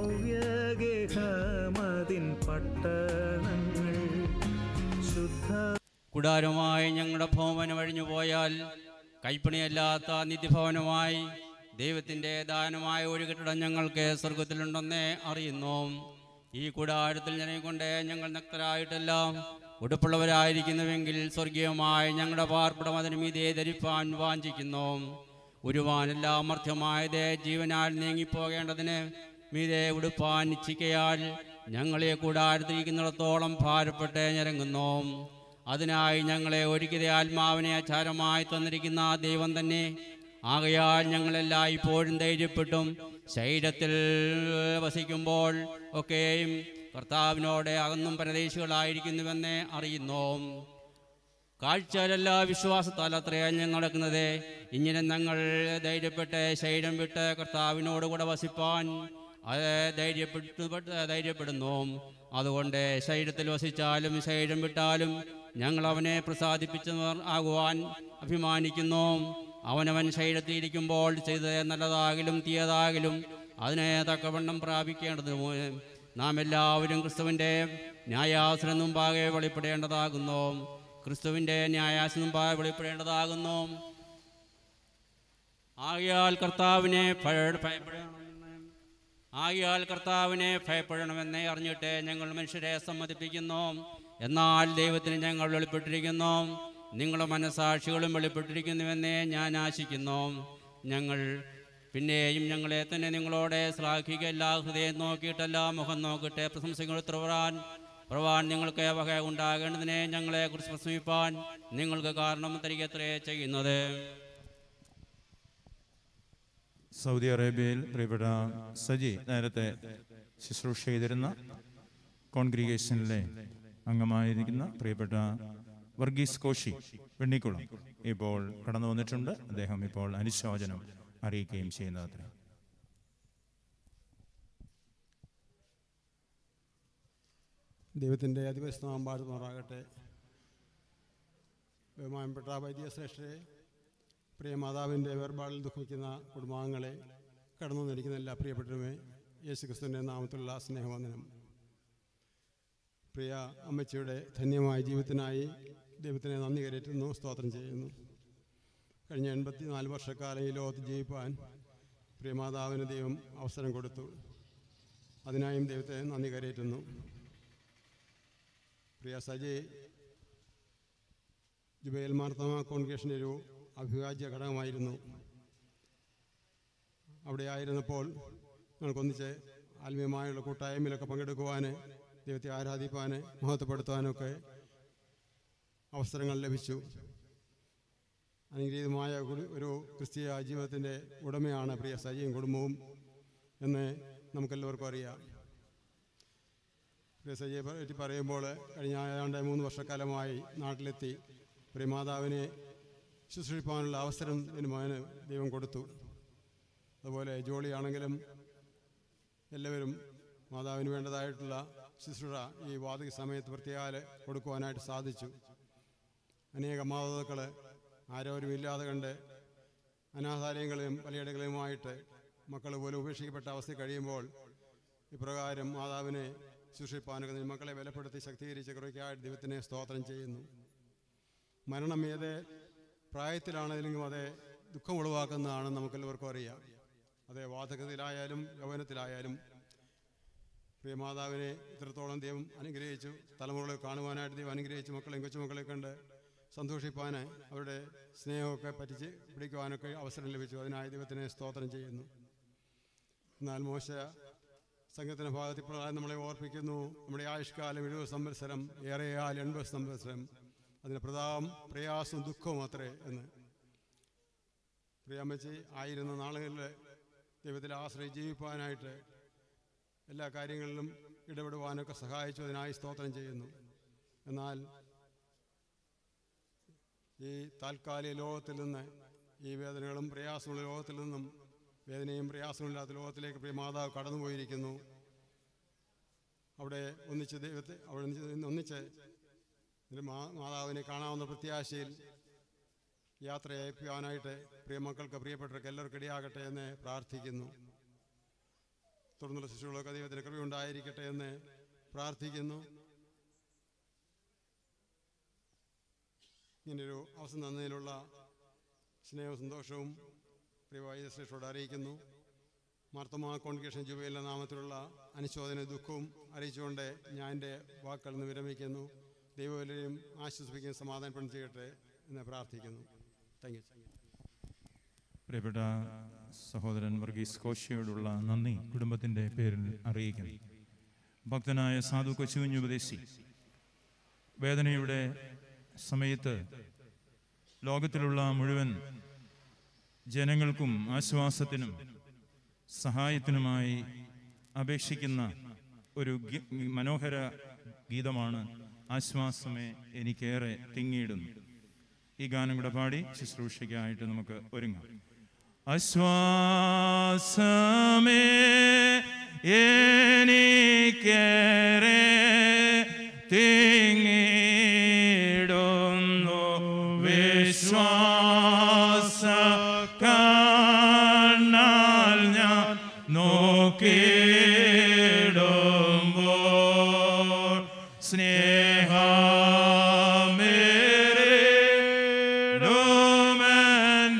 നവ്യഗേഹമതിൻ പട്ടണങ്ങൾ ശുദ്ധ കൂടാരമായി ഞങ്ങളുടെ ഭവനം അഴിഞ്ഞു പോയാൽ കൈപ്പണിയല്ലാത്ത നിത്യഭവനമായി ദൈവത്തിൻ്റെ ദാനമായ ഒരു കെട്ടിടം ഞങ്ങൾക്ക് സ്വർഗത്തിലുണ്ടെന്നേ അറിയുന്നു. ഈ കൂടാരത്തിൽ ഞങ്ങളെ കൊണ്ട് ഞങ്ങൾ നഗ്നരായിട്ടെല്ലാം ഉടുപ്പുള്ളവരായിരിക്കുന്നുവെങ്കിൽ സ്വർഗീയമായി ഞങ്ങളുടെ പാർപ്പിടം അതിന് മീതെ ധരിപ്പാൻ വാഞ്ചിക്കുന്നു. ഉരുവാനെല്ലാം അമർത്യമായത് ജീവനാൽ നീങ്ങിപ്പോകേണ്ടതിന് മീതെ ഉടുപ്പാൻ ഇച്ഛിക്കയാൽ ഞങ്ങളെ കൂടാരത്തിരിക്കുന്നിടത്തോളം ഭാരപ്പെട്ട് ഞരങ്ങുന്നു. അതിനായി ഞങ്ങളെ ഒരുക്കിയ ആത്മാവിനെ ആചാരമായി തന്നിരിക്കുന്ന ദൈവം തന്നെ ആകയാൽ ഞങ്ങളെല്ലാം ഇപ്പോഴും ധൈര്യപ്പെട്ടും ശരീരത്തിൽ വസിക്കുമ്പോൾ ഒക്കെയും കർത്താവിനോട് അകന്നും പരദേശികളായിരിക്കുന്നുവെന്ന് അറിയുന്നു. കാഴ്ചയിലല്ല വിശ്വാസത്താൽ അത്രയാണ് ഞങ്ങൾ നടക്കുന്നത്. ഇങ്ങനെ ഞങ്ങൾ ധൈര്യപ്പെട്ട് ശരീരം വിട്ട് കർത്താവിനോട് കൂടെ വസിപ്പാൻ അത് ധൈര്യപ്പെട്ടു ധൈര്യപ്പെടുന്നു. അതുകൊണ്ട് ശരീരത്തിൽ വസിച്ചാലും ശരീരം വിട്ടാലും ഞങ്ങൾ അവനെ പ്രസാദിപ്പിച്ചവർ ആകുവാൻ അഭിമാനിക്കുന്നു. അവനവൻ ശരീരത്തിലിരിക്കുമ്പോൾ ചെയ്തത് നല്ലതാകിലും തീയതാകിലും അതിനെ തക്കവണ്ണം പ്രാപിക്കേണ്ടതിന് നാം എല്ലാവരും ക്രിസ്തുവിൻ്റെ ന്യായാസനം മുമ്പാകെ വെളിപ്പെടേണ്ടതാകുന്നു. ക്രിസ്തുവിൻ്റെ ന്യായാസനം മുമ്പാകെ വെളിപ്പെടേണ്ടതാകുന്നു. ആകയാൽ കർത്താവിനെ ഭയപ്പെടണമെന്ന് ആകയാൽ കർത്താവിനെ ഭയപ്പെടണമെന്ന് അറിഞ്ഞിട്ട് ഞങ്ങൾ മനുഷ്യരെ സമ്മതിപ്പിക്കുന്നു. എന്നാൽ ദൈവത്തിന് ഞങ്ങൾ വെളിപ്പെട്ടിരിക്കുന്നു. നിങ്ങളുടെ മനസാക്ഷികളും വെളിപ്പെട്ടിരിക്കുന്നുവെന്ന് ഞാൻ ആശിക്കുന്നു. ഞങ്ങൾ പിന്നെയും ഞങ്ങളെ തന്നെ നിങ്ങളോട് ശ്ലാഘിക്കുക. എല്ലാ ഹൃദയം നോക്കിയിട്ടല്ല മുഖം നോക്കിയിട്ട് പ്രശംസകൾ പ്രവാൻ പ്രവാൻ നിങ്ങൾക്ക് വക ഉണ്ടാകേണ്ടതിനെ ഞങ്ങളെ കുറിച്ച് പ്രസംഗിപ്പാൻ നിങ്ങൾക്ക് കാരണം തരികത്രേ ചെയ്യുന്നത്. സൗദി അറേബ്യയിൽ പ്രിയപ്പെട്ട സജി നേരത്തെ ശുശ്രൂഷ ചെയ്തിരുന്ന കോൺഗ്രിഗേഷനിലെ അംഗമായിരിക്കുന്ന പ്രിയപ്പെട്ട വർഗീസ് കോശി വെണ്ണിക്കുളം ഇപ്പോൾ കടന്നു വന്നിട്ടുണ്ട്. അദ്ദേഹം ഇപ്പോൾ അനുശോചനം അറിയിക്കുകയും ചെയ്യുന്നത്ര. ദൈവത്തിൻ്റെ അതിപരിശുദ്ധനാമം വാഴ്ത്തുമാറാകട്ടെ. ബഹുമാനപ്പെട്ട വൈദ്യശ്രേഷ്ഠരെ, പ്രിയ മാതാവിൻ്റെ വേർപാടിൽ ദുഃഖിക്കുന്ന കുടുംബാംഗങ്ങളെ, കടന്നു വന്നിരിക്കുന്ന എല്ലാ പ്രിയപ്പെട്ടവരുമേ, യേശു ക്രിസ്തുവിൻ്റെ നാമത്തിലുള്ള സ്നേഹവന്ദനം. പ്രിയ അമ്മച്ചിയുടെ ധന്യമായ ജീവിതത്തിനായി ദൈവത്തിനെ നന്ദി കരയറ്റുന്നു, സ്തോത്രം ചെയ്യുന്നു. കഴിഞ്ഞ എൺപത്തി നാല് വർഷക്കാലം ഈ ലോകത്ത് ജീവിപ്പാൻ പ്രിയ മാതാവിന് ദൈവം അവസരം കൊടുത്തു. അതിനായും ദൈവത്തെ നന്ദി കരയറ്റുന്നു. പ്രിയ സജി ജുബൈൽ മാർത്തോമ കോൺഗ്രേഷൻ്റെ ഒരു അവിഭാജ്യ ഘടകമായിരുന്നു. അവിടെ ആയിരുന്നപ്പോൾ ഞങ്ങൾക്കൊന്നിച്ച് ആത്മീയമായുള്ള കൂട്ടായ്മയിലൊക്കെ പങ്കെടുക്കുവാൻ, ദൈവത്തെ ആരാധിപ്പാൻ, മഹത്വപ്പെടുത്തുവാനൊക്കെ അവസരങ്ങൾ ലഭിച്ചു. അനുഗ്രഹീതമായ ഒരു ക്രിസ്തീയ ജീവിതത്തിൻ്റെ ഉടമയാണ് പ്രിയ സജിയും കുടുംബവും എന്ന് നമുക്കെല്ലാവർക്കും അറിയാം. പ്രിയ സജിയെ പറ്റി പറയുമ്പോൾ കഴിഞ്ഞ ഏതാണ്ട് മൂന്ന് വർഷക്കാലമായി നാട്ടിലെത്തി പ്രിയ മാതാവിനെ ശുശ്രൂഷിപ്പാനുള്ള അവസരം ഇതിന് മകന് ദൈവം കൊടുത്തു. അതുപോലെ ജോളിയാണെങ്കിലും എല്ലാവരും മാതാവിന് വേണ്ടതായിട്ടുള്ള ശുശ്രൂഷ ഈ വാതിക സമയത്ത് പ്രത്യേക കൊടുക്കുവാനായിട്ട് സാധിച്ചു. അനേക മാതാക്കൾ ആരോരുമില്ലാതെ കണ്ട് അനാഥാലയങ്ങളിലും പലയിടങ്ങളിലുമായിട്ട് മക്കൾ പോലും ഉപേക്ഷിക്കപ്പെട്ട അവസ്ഥ കഴിയുമ്പോൾ ഇപ്രകാരം മാതാവിനെ ശുശ്രൂഷിപ്പാനൊക്കെ മക്കളെ ബലപ്പെടുത്തി ശക്തീകരിച്ച് കുറയ്ക്കായിട്ട് ദൈവത്തിനെ സ്തോത്രം ചെയ്യുന്നു. മരണം ഏത് പ്രായത്തിലാണെങ്കിലും അതേ ദുഃഖം ഉളവാക്കുന്നതാണ് നമുക്കെല്ലാവർക്കും അറിയാം. അതേ വാർദ്ധക്യത്തിലായാലും യൗവനത്തിലായാലും പ്രിയ മാതാവിനെ ഇത്രത്തോളം ദൈവം അനുഗ്രഹിച്ചു. തലമുറകളെ കാണുവാനായിട്ട് ദൈവം അനുഗ്രഹിച്ചു. മക്കളെയും കൊച്ചുമക്കളെ കണ്ട് സന്തോഷിപ്പാൻ, അവരുടെ സ്നേഹമൊക്കെ പറ്റിച്ച് പിടിക്കുവാനൊക്കെ അവസരം ലഭിച്ചു. അതിനായി ദൈവത്തിനെ സ്തോത്രം ചെയ്യുന്നു. എന്നാൽ മോശ സംഘത്തിൻ്റെ ഭാഗത്ത് ഇപ്രകാരം നമ്മളെ ഓർപ്പിക്കുന്നു, നമ്മുടെ ആയുഷ്കാലം എഴുപത് സംവത്സരം, ഏറെയാൽ എൺപത് സംവത്സരം, അതിന് പ്രതാപം പ്രയാസവും ദുഃഖവും അത്രേ എന്ന്. പ്രിയമ്മച്ചി ആയിരുന്ന നാളുകളിൽ ദൈവത്തിൽ ആശ്രയിച്ച് ജീവിപ്പാനായിട്ട് എല്ലാ കാര്യങ്ങളിലും ഇടപെടുവാനൊക്കെ സഹായിച്ചു. അതിനായി സ്തോത്രം ചെയ്യുന്നു. എന്നാൽ ഈ താൽക്കാലിക ലോകത്തിൽ നിന്ന്, ഈ വേദനകളും പ്രയാസമുള്ള ലോകത്തിൽ നിന്നും വേദനയും പ്രയാസമില്ലാത്ത ലോകത്തിലേക്ക് പ്രിയ മാതാവ് കടന്നുപോയിരിക്കുന്നു. അവിടെ ഒന്നിച്ച് ദൈവത്തെ അവിടെ ഒന്നിച്ച് മാതാവിനെ കാണാവുന്ന പ്രത്യാശയിൽ യാത്ര അയക്കുവാനായിട്ട് പ്രിയ മക്കൾക്ക്, പ്രിയപ്പെട്ടവർക്ക് എല്ലാവർക്കും ഇടയാകട്ടെ എന്ന് പ്രാർത്ഥിക്കുന്നു. തുടർന്നുള്ള ശിശുക്കളൊക്കെ ദൈവത്തിന് കൃപയുണ്ടായിരിക്കട്ടെ എന്ന് പ്രാർത്ഥിക്കുന്നു. ഇങ്ങനൊരു അവസരം തന്നതിലുള്ള സ്നേഹവും സന്തോഷവും പ്രിയ വൈദ്യശ്രേഷ്ഠയോട് അറിയിക്കുന്നു. മാർത്തോമാ കോൺഗ്രേഷൻ ജുബൈലിൻ്റെ നാമത്തിലുള്ള അനുശോചന ദുഃഖവും അറിയിച്ചുകൊണ്ട് ഞാൻ എൻ്റെ വാക്കുകളിൽ നിന്ന് വിരമിക്കുന്നു. ദൈവം എല്ലാവരെയും ആശ്വസിപ്പിക്കുകയും സമാധാനപ്പെടുകയും ചെയ്യട്ടെ എന്ന് പ്രാർത്ഥിക്കുന്നു. Thank you. പ്രിയപ്പെട്ട സഹോദരൻ വർഗീസ് കോശയോടുള്ള നന്ദി കുടുംബത്തിൻ്റെ പേരിൽ അറിയിക്കുന്നു. ഭക്തനായ സാധു കൊച്ചുകുഞ്ഞുപദേശി വേദനയുടെ സമയത്ത് ലോകത്തിലുള്ള മുഴുവൻ ജനങ്ങൾക്കും ആശ്വാസത്തിനും സഹായത്തിനുമായി അപേക്ഷിക്കുന്ന ഒരു മനോഹര ഗീതമാണ് ആശ്വാസമേ എനിക്കേറെ തിങ്ങിയിടുന്നു. ഈ ഗാനം കൂടെ പാടി ശുശ്രൂഷയ്ക്കായിട്ട് നമുക്ക് ഒരുങ്ങാം. ആശ്വാസമേ എനിക്കേറെ തിങ്ങിയിടുന്നു, വിശ്വാസ കണ്ണാൽ ഞാൻ നോക്കിയിടുമ്പോൾ സ്നേഹമേറിടുമെൻ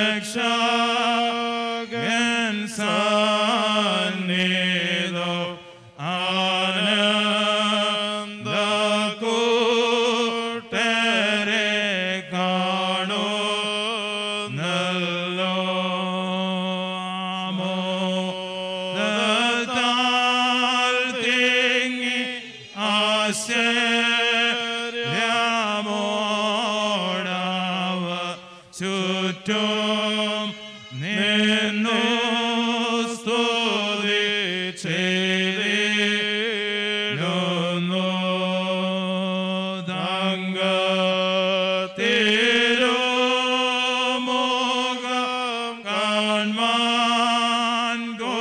രക്ഷകൻ സന്നിധം ആനന്ദക്കൂട്ടരെ കാണുന്നല്ലോ. ആമോദത്താൽ തിങ്ങി ആശ്ചര്യമോടവ ചുറ്റും നിന്നു സ്തുതി ചെയ്തിടുന്നു. തങ്കത്തിരുമുഖം കാൺമാൻ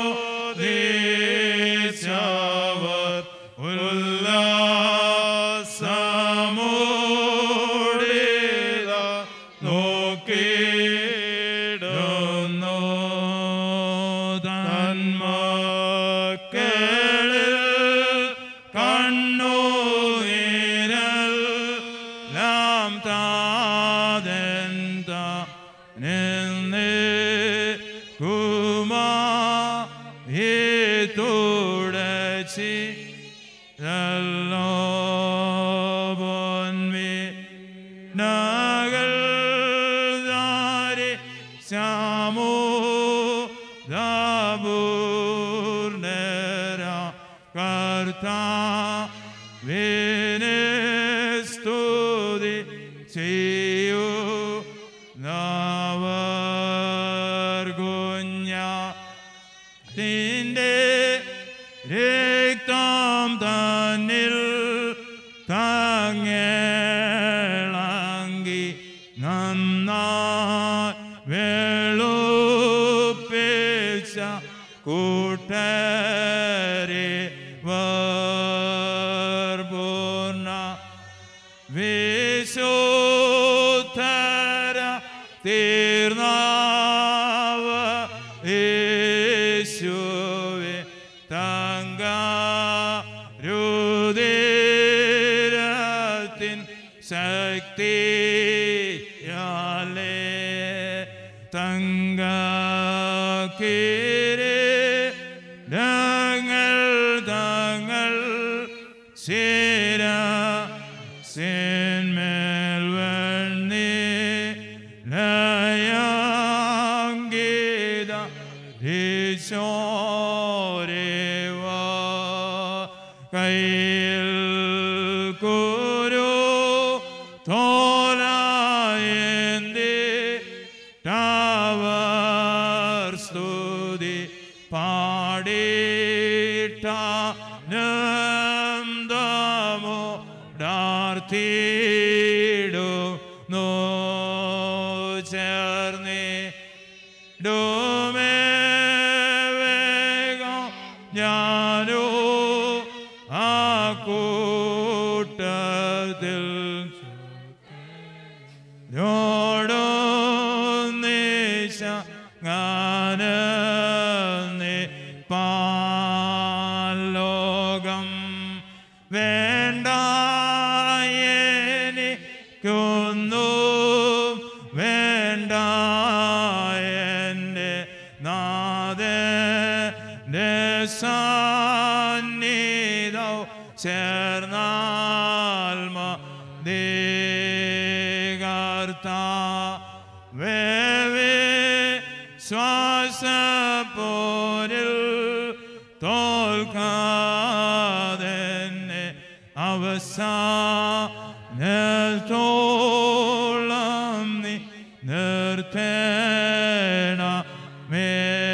കൊതിച്ചവർ ഉല്ലാസമോടിത Lalobon mi nagal dare samu dabur nera karta vinestudi siu navargunya tinde rektam tanil tangelangi nanna velupesa kutare varbuna visutara tirnava Yeshuve tanga rudiratin sakti yale tanga kire dangal dangal sira sin melvani layangida disoreva kail kuru tola ende tavar studi padita nandamo dartidu no cerni dome vega ജ്ഞാനോ ആ കൂട്ടത്തിൽ ോടോ നിശ ഗാനേ പാലോകം വേണ്ട എനിക്കൊന്നു വേണ്ട എൻ്റെ നാഥൻ്റെ സാന്നിധ്യം ചേർന്നാൽ മതി കർത്താവേ ശ്വാസപ്പോരിൽ തോൽക്കാതെന്നെ അവസാനത്തോളം നീ നിർത്തേണമേ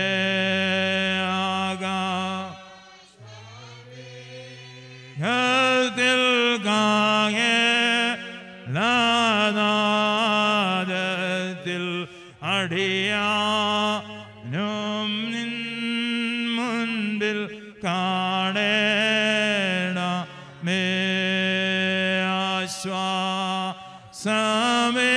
ഹൃദിൽ ഗായത്തിൽ അടിയാനും നിൻ മുൻപിൽ കാണേണമേ ആശ്വാസമേ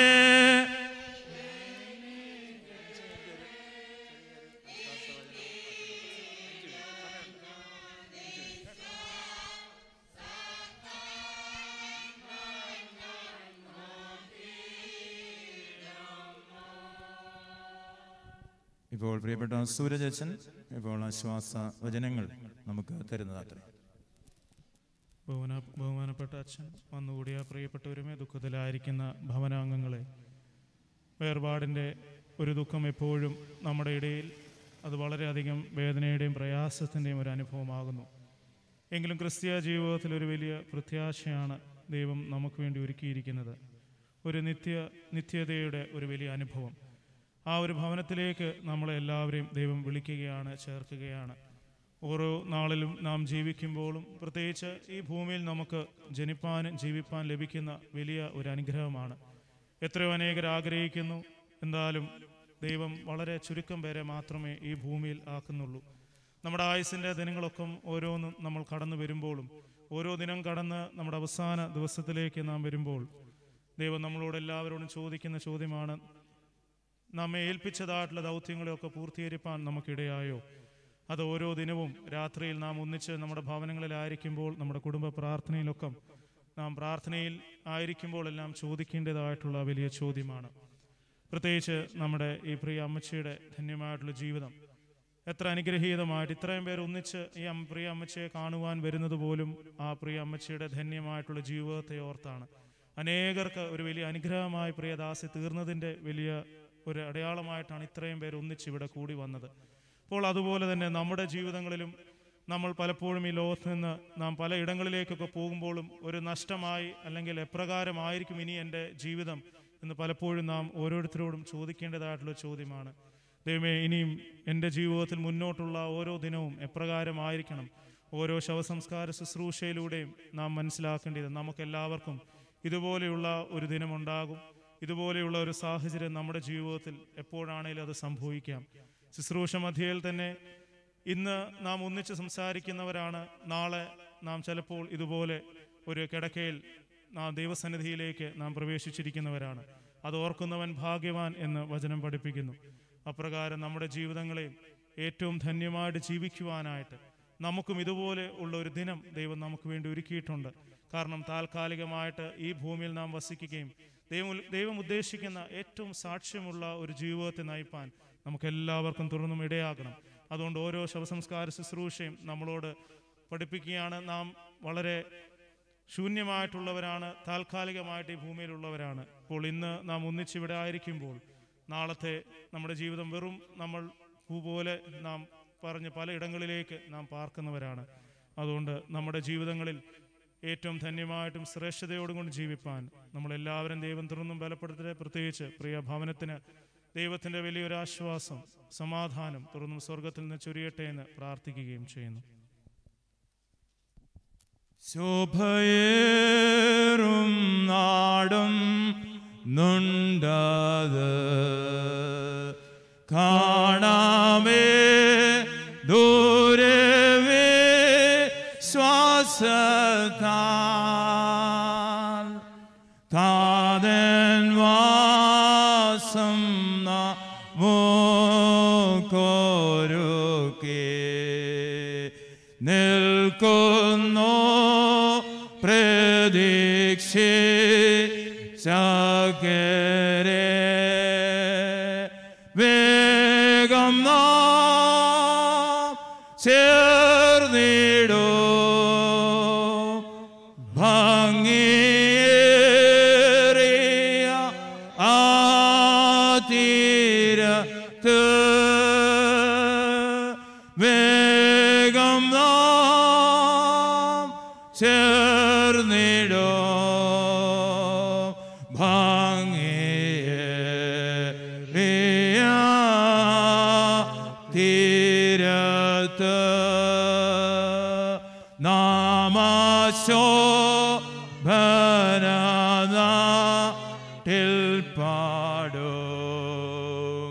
ഇപ്പോൾ പ്രിയപ്പെട്ട സൂരജച്ചൻ ഇപ്പോൾ ആശ്വാസ വചനങ്ങൾ നമുക്ക് തരുന്നതാത്ര. ബഹുമാന ബഹുമാനപ്പെട്ട അച്ഛൻ, വന്നുകൂടിയ പ്രിയപ്പെട്ടവരുമേ, ദുഃഖത്തിലായിരിക്കുന്ന ഭവനാംഗങ്ങളെ, വേർപാടിൻ്റെ ഒരു ദുഃഖം എപ്പോഴും നമ്മുടെ ഇടയിൽ അത് വളരെയധികം വേദനയുടെയും പ്രയാസത്തിൻ്റെയും ഒരു അനുഭവമാകുന്നു. എങ്കിലും ക്രിസ്തീയ ജീവിതത്തിൽ ഒരു വലിയ പ്രത്യാശയാണ് ദൈവം നമുക്ക് വേണ്ടി ഒരുക്കിയിരിക്കുന്നത്. ഒരു നിത്യ നിത്യതയുടെ ഒരു വലിയ അനുഭവം. ആ ഒരു ഭവനത്തിലേക്ക് നമ്മളെ എല്ലാവരെയും ദൈവം വിളിക്കുകയാണ്, ചേർക്കുകയാണ്. ഓരോ നാളിലും നാം ജീവിക്കുമ്പോഴും, പ്രത്യേകിച്ച് ഈ ഭൂമിയിൽ നമുക്ക് ജനിപ്പാനും ജീവിപ്പാൻ ലഭിക്കുന്ന വലിയ ഒരു അനുഗ്രഹമാണ്. എത്രയോ അനേകർ ആഗ്രഹിക്കുന്നു, എന്തായാലും ദൈവം വളരെ ചുരുക്കം പേരെ മാത്രമേ ഈ ഭൂമിയിൽ ആക്കുന്നുള്ളൂ. നമ്മുടെ ആയുസ്സിൻ്റെ ദിനങ്ങളൊക്കെ ഓരോന്നും നമ്മൾ കടന്നു വരുമ്പോഴും, ഓരോ ദിനം കടന്ന് നമ്മുടെ അവസാന ദിവസത്തിലേക്ക് നാം വരുമ്പോൾ ദൈവം നമ്മളോട് എല്ലാവരോടും ചോദിക്കുന്ന ചോദ്യമാണ്, നമ്മെ ഏൽപ്പിച്ചതായിട്ടുള്ള ദൗത്യങ്ങളെയൊക്കെ പൂർത്തീകരിപ്പാൻ നമുക്കിടയായോ? അത് ഓരോ ദിനവും രാത്രിയിൽ നാം ഒന്നിച്ച് നമ്മുടെ ഭവനങ്ങളിലായിരിക്കുമ്പോൾ, നമ്മുടെ കുടുംബ പ്രാർത്ഥനയിലൊക്കെ നാം പ്രാർത്ഥനയിൽ ആയിരിക്കുമ്പോൾ എല്ലാം ചോദിക്കേണ്ടതായിട്ടുള്ള വലിയ ചോദ്യമാണ്. പ്രത്യേകിച്ച് നമ്മുടെ ഈ പ്രിയ അമ്മച്ചിയുടെ ധന്യമായിട്ടുള്ള ജീവിതം എത്ര അനുഗ്രഹീതമായിട്ട് ഇത്രയും പേർ ഒന്നിച്ച് ഈ അം പ്രിയ അമ്മച്ചിയെ കാണുവാൻ വരുന്നത് പോലും ആ പ്രിയ അമ്മച്ചിയുടെ ധന്യമായിട്ടുള്ള ജീവിതത്തെ ഓർത്താണ്. അനേകർക്ക് ഒരു വലിയ അനുഗ്രഹമായി പ്രിയദാസി തീർന്നതിൻ്റെ വലിയ ഒരു അടയാളമായിട്ടാണ് ഇത്രയും പേർ ഒന്നിച്ച് ഇവിടെ കൂടി വന്നത്. അപ്പോൾ അതുപോലെ തന്നെ നമ്മുടെ ജീവിതങ്ങളിലും നമ്മൾ പലപ്പോഴും ഈ ലോകത്ത് നിന്ന് നാം പല ഇടങ്ങളിലേക്കൊക്കെ പോകുമ്പോഴും ഒരു നഷ്ടമായി അല്ലെങ്കിൽ എപ്രകാരമായിരിക്കും ഇനി എൻ്റെ ജീവിതം എന്ന് പലപ്പോഴും നാം ഓരോരുത്തരോടും ചോദിക്കേണ്ടതായിട്ടുള്ള ചോദ്യമാണ്. ദൈവമേ, ഇനിയും എൻ്റെ ജീവിതത്തിൽ മുന്നോട്ടുള്ള ഓരോ ദിനവും എപ്രകാരമായിരിക്കണം? ഓരോ ശവസംസ്കാര ശുശ്രൂഷയിലൂടെയും നാം മനസ്സിലാക്കേണ്ടത് നമുക്കെല്ലാവർക്കും ഇതുപോലെയുള്ള ഒരു ദിനമുണ്ടാകും. ഇതുപോലെയുള്ള ഒരു സാഹചര്യം നമ്മുടെ ജീവിതത്തിൽ എപ്പോഴാണേലും അത് സംഭവിക്കാം. ശുശ്രൂഷ മധ്യയിൽ തന്നെ ഇന്ന് നാം ഒന്നിച്ച് സംസാരിക്കുന്നവരാണ്. നാളെ നാം ചിലപ്പോൾ ഇതുപോലെ ഒരു കിടക്കയിൽ നാം ദൈവസന്നിധിയിലേക്ക് നാം പ്രവേശിച്ചിരിക്കുന്നവരാണ്. അത് ഓർക്കുന്നവൻ ഭാഗ്യവാൻ എന്ന് വചനം പഠിപ്പിക്കുന്നു. അപ്രകാരം നമ്മുടെ ജീവിതങ്ങളെ ഏറ്റവും ധന്യമായിട്ട് ജീവിക്കുവാനായിട്ട് നമുക്കും ഇതുപോലെ ഉള്ള ഒരു ദിനം ദൈവം നമുക്ക് വേണ്ടി ഒരുക്കിയിട്ടുണ്ട്. കാരണം താൽക്കാലികമായിട്ട് ഈ ഭൂമിയിൽ നാം വസിക്കുകയും ദൈവം ദൈവം ഉദ്ദേശിക്കുന്ന ഏറ്റവും സാക്ഷ്യമുള്ള ഒരു ജീവിതത്തെ നയിപ്പാൻ നമുക്കെല്ലാവർക്കും തുടർന്നും ഇടയാകണം. അതുകൊണ്ട് ഓരോ ശവസംസ്കാര ശുശ്രൂഷയും നമ്മളോട് പഠിപ്പിക്കുകയാണ്. നാം വളരെ ശൂന്യമായിട്ടുള്ളവരാണ്, താൽക്കാലികമായിട്ട് ഈ ഭൂമിയിലുള്ളവരാണ്. അപ്പോൾ ഇന്ന് നാം ഒന്നിച്ചിവിടെ ആയിരിക്കുമ്പോൾ നാളത്തെ നമ്മുടെ ജീവിതം വെറും നമ്മൾ പൂ പോലെ നാം പറഞ്ഞ് പല ഇടങ്ങളിലേക്ക് നാം പാർക്കുന്നവരാണ്. അതുകൊണ്ട് നമ്മുടെ ജീവിതങ്ങളിൽ ഏറ്റവും ധന്യമായിട്ടും ശ്രേഷ്ഠതയോടും കൊണ്ട് ജീവിപ്പാൻ നമ്മളെല്ലാവരും ദൈവം തുറന്നും ബലപ്പെടുത്തട്ടെ. പ്രത്യേകിച്ച് പ്രിയ ഭവനത്തിന് ദൈവത്തിൻ്റെ വലിയൊരു ആശ്വാസം, സമാധാനം തുറന്നും സ്വർഗത്തിൽ നിന്ന് ചൊരിയട്ടെ എന്ന് പ്രാർത്ഥിക്കുകയും ചെയ്യുന്നു. ശോഭയേറും നാടും നുണ്ടത് കാണാമേ ദൂരവേ ശ്വാസത്താൽ താതൻ വാസം മോക്കൊരുക്കേ നിൽക്കുന്നു പ്രതീക്ഷേ ശകരേ വേഗം നാം ചേർന്നിടോ ഭംഗിയേറിയ ആ തീരത്ത് വേഗം നാം ചേർന്നിടോ ഭംഗിയേറിയ തീരത്ത് നാമശോഭനാട്ടിൽ പാടും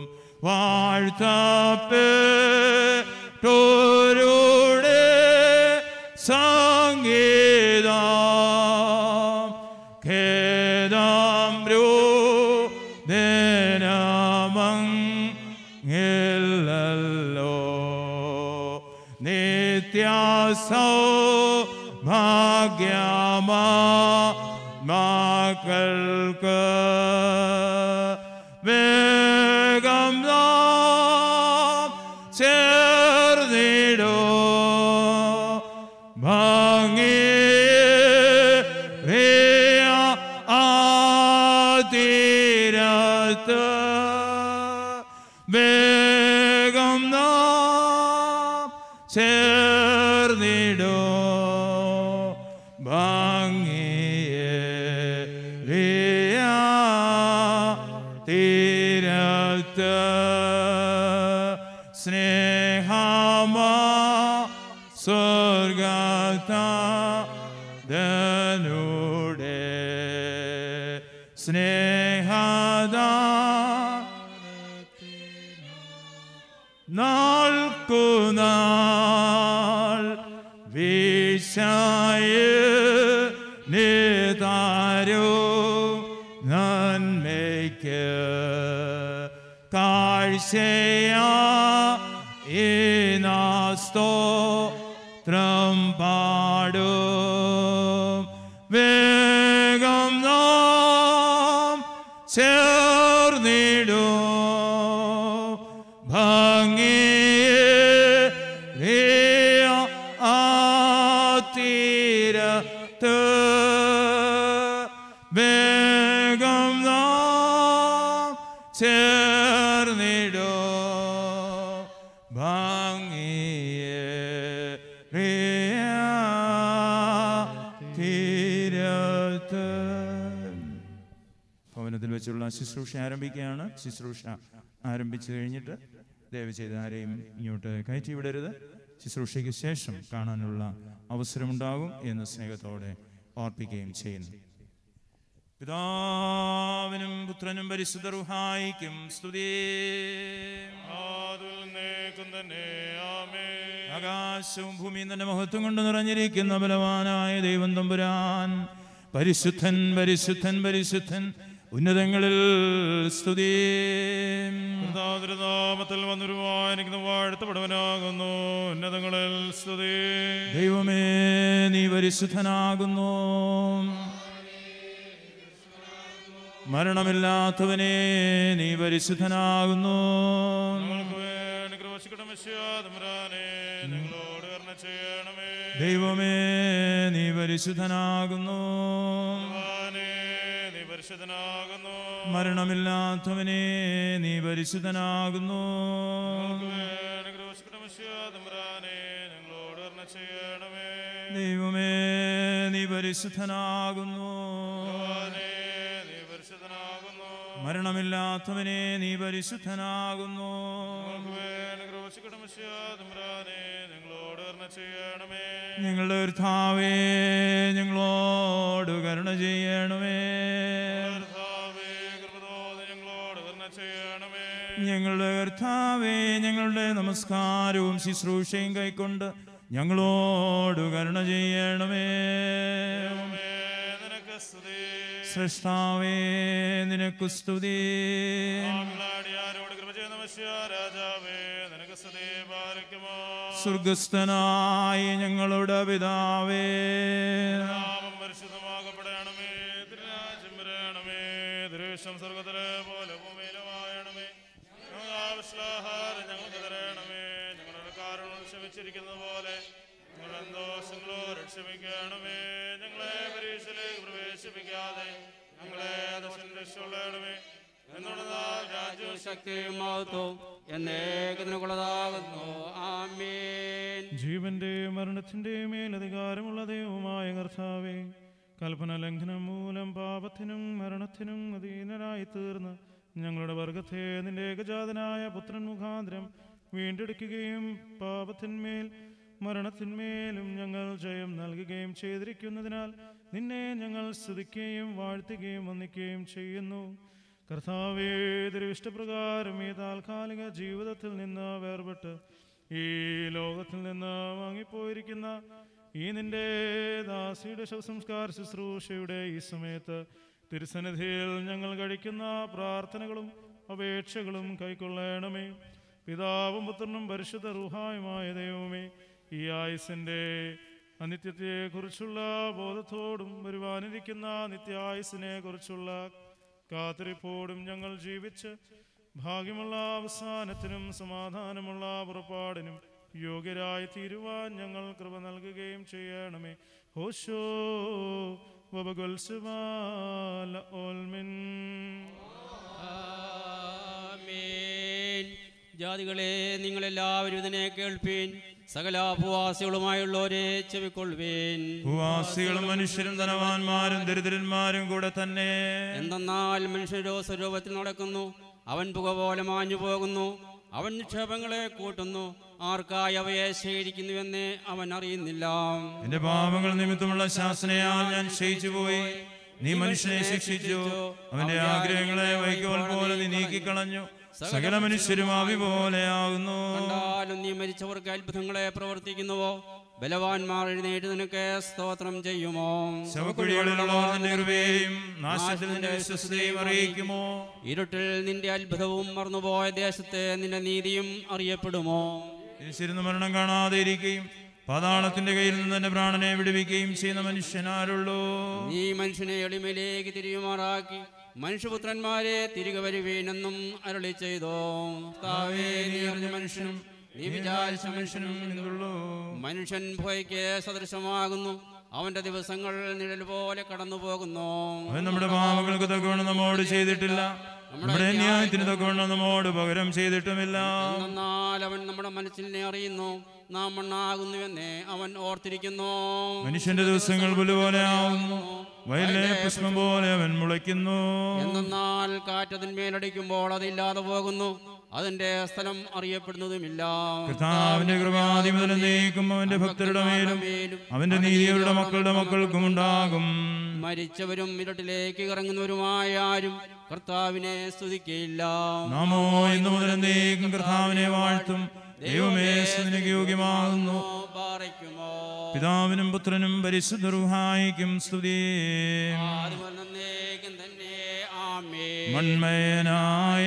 വാഴ്ത്തപ്പെട്ടോരുടെ സംഗീതം ഖേദം ൃദനമങ്ങില്ലല്ലോ നിത്യസൗഭാഗ്യമാ മക്കൾക്ക് വേഗം നാം ചേർന്നിടോ ഭംഗിയേറിയ ആ തീരത്ത് വേഗം നാം ചേർന്നിടോ ഭംഗിയേറിയ തീരത്ത് സ്നേഹമാ സ്വർഗത്താനുടെ സ്നേഹദാ നാൾക്കുനാൾ വിശായ നേതാരോ നന്മയ്ക്ക് കാഴ്ചയാ ഈ സ്തോത്രം പാടും വേഗം നാം ചേർന്നിടും ഭംഗിയേ തീരത്ത് വേഗം നാം ചേർന്നിടോ ഭംഗിയേറിയ തീരത്ത്. ഭവനത്തിൽ വെച്ചുള്ള ശുശ്രൂഷ ആരംഭിക്കുകയാണ്. ശുശ്രൂഷ ആരംഭിച്ചു കഴിഞ്ഞിട്ട് ദയവ് ചെയ്ത് ആരെയും ഇങ്ങോട്ട് കയറ്റി വിടരുത്. ശുശ്രൂഷയ്ക്ക് ശേഷം കാണാനുള്ള അവസരമുണ്ടാകും എന്ന് സ്നേഹത്തോടെ ഓർപ്പിക്കുകയും ചെയ്യുന്നു. പിതാവിനും പുത്രനും പരിശുദ്ധ റൂഹായിക്കും സ്തുതി. ആകാശവും ഭൂമിയും തന്നെ മഹത്വം കൊണ്ട് നിറഞ്ഞിരിക്കുന്ന ബലവാനായ ദൈവം തമ്പുരാൻ പരിശുദ്ധൻ പരിശുദ്ധൻ പരിശുദ്ധൻ ഉന്നതങ്ങളിൽ സ്തുതി. നാമത്തിൽ വന്നൊരുവാനിക്കുന്ന വാഴ്ത്തപ്പെടുവനാകുന്നു. ഉന്നതങ്ങളിൽ സ്തുതി. ദൈവമേ നീ പരിശുദ്ധനാകുന്നു. മരണമില്ലാത്തവനെ നീ പരിശുദ്ധനാകുന്നു. ദൈവമേ നീ പരിശുദ്ധനാകുന്നു. മരണമില്ലാത്തവനെ നീ പരിശുദ്ധനാകുന്നു. ദൈവമേ നീ പരിശുദ്ധനാകുന്നു. മരണമില്ലാത്തവനെ നീ പരിശുദ്ധനാകുന്നു. ഞങ്ങളുടെ കർത്താവേ ഞങ്ങളോട് കരുണ ചെയ്യണമേ. ഞങ്ങളുടെ കർത്താവേ ഞങ്ങളുടെ നമസ്കാരവും ശുശ്രൂഷയും കൈക്കൊണ്ട് ഞങ്ങളോട് കരുണ ചെയ്യണമേ. സൃഷ്ടാവേ നിനക്ക് സ്തുതി. സ്വർഗസ്ഥനായ ഞങ്ങളുടെ പിതാവേ സ്വർഗത്തിലെ പോലെ ഭൂമിയിലുമായണമേ. ആവശ്യാഹാരം ഞങ്ങൾക്ക് തരണമേ. ഞങ്ങളുടെ കാരണം ക്ഷമിച്ചിരിക്കുന്നത് പോലെ ഞങ്ങളുടെ ദോഷങ്ങളോട് ക്ഷമിക്കണമേ. ഞങ്ങളെ പരീക്ഷയിലേക്ക് പ്രവേശിപ്പിക്കാതെ ഞങ്ങളെ രക്ഷയുള്ളണമേ. രാജ്യവും ശക്തിയും മഹത്വവും എന്നേകത്തിനുള്ളതാകുന്നു. ആമേൻ. ജീവന്റെയും മരണത്തിന്റെയും മേലധികാരമുള്ള ദൈവമായ കർത്താവേ, കൽപ്പന ലംഘനം മൂലം പാപത്തിനും മരണത്തിനും അധീനരായി തീർന്ന് ഞങ്ങളുടെ വർഗത്തെ നിന്റെ ഏകജാതനായ പുത്രൻ മുഖാന്തരം വീണ്ടെടുക്കുകയും പാപത്തിന്മേൽ മരണത്തിന്മേലും ഞങ്ങൾ ജയം നൽകുകയും ചെയ്തിരിക്കുന്നതിനാൽ നിന്നെ ഞങ്ങൾ സ്തുതിക്കുകയും വാഴ്ത്തുകയും വന്ദിക്കുകയും ചെയ്യുന്നു. കർത്താവേ, ദൈവഇഷ്ടപ്രകാരം ഈ താൽക്കാലിക ജീവിതത്തിൽ നിന്ന് വേർപെട്ട് ഈ ലോകത്തിൽ നിന്ന് വാങ്ങിപ്പോയിരിക്കുന്ന ഈ നിന്റെ ദാസിയുടെ ശവസംസ്കാര ശുശ്രൂഷയുടെ ഈ സമയത്ത് തിരുസന്നിധിയിൽ ഞങ്ങൾ കഴിക്കുന്ന പ്രാർത്ഥനകളും അപേക്ഷകളും കൈക്കൊള്ളണമേ. പിതാവും പുത്രനും പരിശുദ്ധ റൂഹായുമായ ദൈവമേ, ഈ ആയുസിൻ്റെ അനിത്യത്തെക്കുറിച്ചുള്ള ബോധത്തോടും വരുവാനിരിക്കുന്ന നിത്യായുസിനെ കുറിച്ചുള്ള കാത്തിരിപ്പോടും ഞങ്ങൾ ജീവിച്ച് ഭാഗ്യമുള്ള അവസാനത്തിനും സമാധാനമുള്ള പുറപ്പാടിനും യോഗ്യരായി തീരുവാൻ ഞങ്ങൾ കൃപ നൽകുകയും ചെയ്യണമേ. ഹോശോ വബഗുൽസുവാല ഓൽമിൻ. ആമേൻ. ജാതികളെ നിങ്ങളെല്ലാവരും ഇതിനെ കേൾപ്പീൻ. സകല ഭൂവാസികളുമായുള്ളവരെ ചെവിക്കൊള്ളുവേൻ. ഭൂവാസികളും മനുഷ്യരും ധനവാന്മാരും ദരിദ്രന്മാരും കൂടെ തന്നെ. എന്തെന്നാൽ മനുഷ്യരോ സ്വരൂപത്തിൽ നടക്കുന്നു, അവൻ പുക പോലെ മാഞ്ഞു പോകുന്നു. അവൻ നിക്ഷേപങ്ങളെ കൂട്ടുന്നു, ആർക്കായി അവയെ ശേഖരിക്കുന്നുവെന്ന് അവൻ അറിയുന്നില്ല. എന്റെ പാപങ്ങൾ നിമിത്തമുള്ള ശാസനയാൽ ഞാൻ ക്ഷയിച്ചു പോയി. നീ മനുഷ്യനെ ശിക്ഷിച്ചു, അവന്റെ ആഗ്രഹങ്ങളെ വൈക്കോൽ പോലെ നീ നീക്കിക്കളഞ്ഞു. സകല മനുഷ്യരും ആവി പോലെയാകുന്നു. കണ്ടാലും നീ മരിച്ചവർക്ക് അത്ഭുതങ്ങളെ പ്രവർത്തിക്കുന്നുവോ? ബലവാന്മാർ എഴുന്നേറ്റ് നിനക്ക് സ്തോത്രം ചെയ്യുമോ? ശവക്കുഴികളിലുള്ളവർ നിന്റെ കൃപയെയും നാശത്തിൽ നിന്റെ വിശ്വസ്തയും അറിയിക്കുമോ? ഇരുട്ടിൽ നിന്റെ അത്ഭുതവും മറന്നുപോയ ദേശത്തെ നിന്റെ നീതിയും അറിയപ്പെടുമോ? തിരിച്ചിരുന്ന് മരണം കാണാതെ ഇരിക്കുകയും പാതാളത്തിന്റെ കയ്യിൽ നിന്ന് തന്നെ പ്രാണനെ വിടുവിക്കുകയും ചെയ്യുന്ന മനുഷ്യനാരുള്ളൂ. നീ മനുഷ്യനെ എളിമയിലേക്ക് തിരിയുമാറാക്കി മനുഷ്യപുത്രന്മാരെ തിരികെ വരുവീനെന്നും അരുളി ചെയ്തോ. താവേ നീ അറിഞ്ഞ മനുഷ്യനും നീ വിചാരിച്ച മനുഷ്യനും എന്തുള്ളൂ? മനുഷ്യൻ ഭോയ്ക്ക് സദൃശമാകുന്നു, അവന്റെ ദിവസങ്ങൾ നിഴൽ പോലെ കടന്നു പോകുന്നു. അവൻ നമ്മുടെ പാപങ്ങൾക്ക് തക്കവണ്ണം നമ്മോട് ചെയ്തിട്ടില്ല, നമ്മുടെ ന്യായത്തിന് തക്കവണ്ണം നമ്മോട് പകരം ചെയ്തിട്ടുമില്ല. എന്നാൽ അവൻ നമ്മുടെ മനസ്സിനെ അറിയുന്നു, നാം മണ്ണാകുന്നുവെന്നേ അവൻ ഓർത്തിരിക്കുന്നു. മനുഷ്യന്റെ ദിവസങ്ങൾ പുല്ലുപോലെ ആവുന്നു, വയലിലെ പുഷ്പം പോലെ അവൻ മുളയ്ക്കുന്നു. എന്നാൽ കാറ്റതിന്മേലടിക്കുമ്പോൾ അതില്ലാതെ പോകുന്നു, അതിന്റെ സ്ഥലം അറിയപ്പെടുന്നതുമില്ല. കർത്താവിന്റെ കൃപാതി മുതൽ നീക്കും അവന്റെ ഭക്തരുടെ മേലും അവന്റെ നീതിയുടെ മക്കളുടെ മക്കൾക്കും ഉണ്ടാകും. മരിച്ചവരും ഇരുട്ടിലേക്ക് ഇറങ്ങുന്നവരുമായ ആരും കർത്താവിനെ സ്തുതിക്കയില്ല. നാമോ ഇന്നു മുതൽ നീക്കും കർത്താവിനെ വാഴ്ത്തും. ദൈവമേ സ്തുതിക്ക് യോഗ്യമാകുന്നു. പിതാവിനും പുത്രനും പരിശുദ്ധ റൂഹായിക്കും സ്തുതി. മൺമയനായ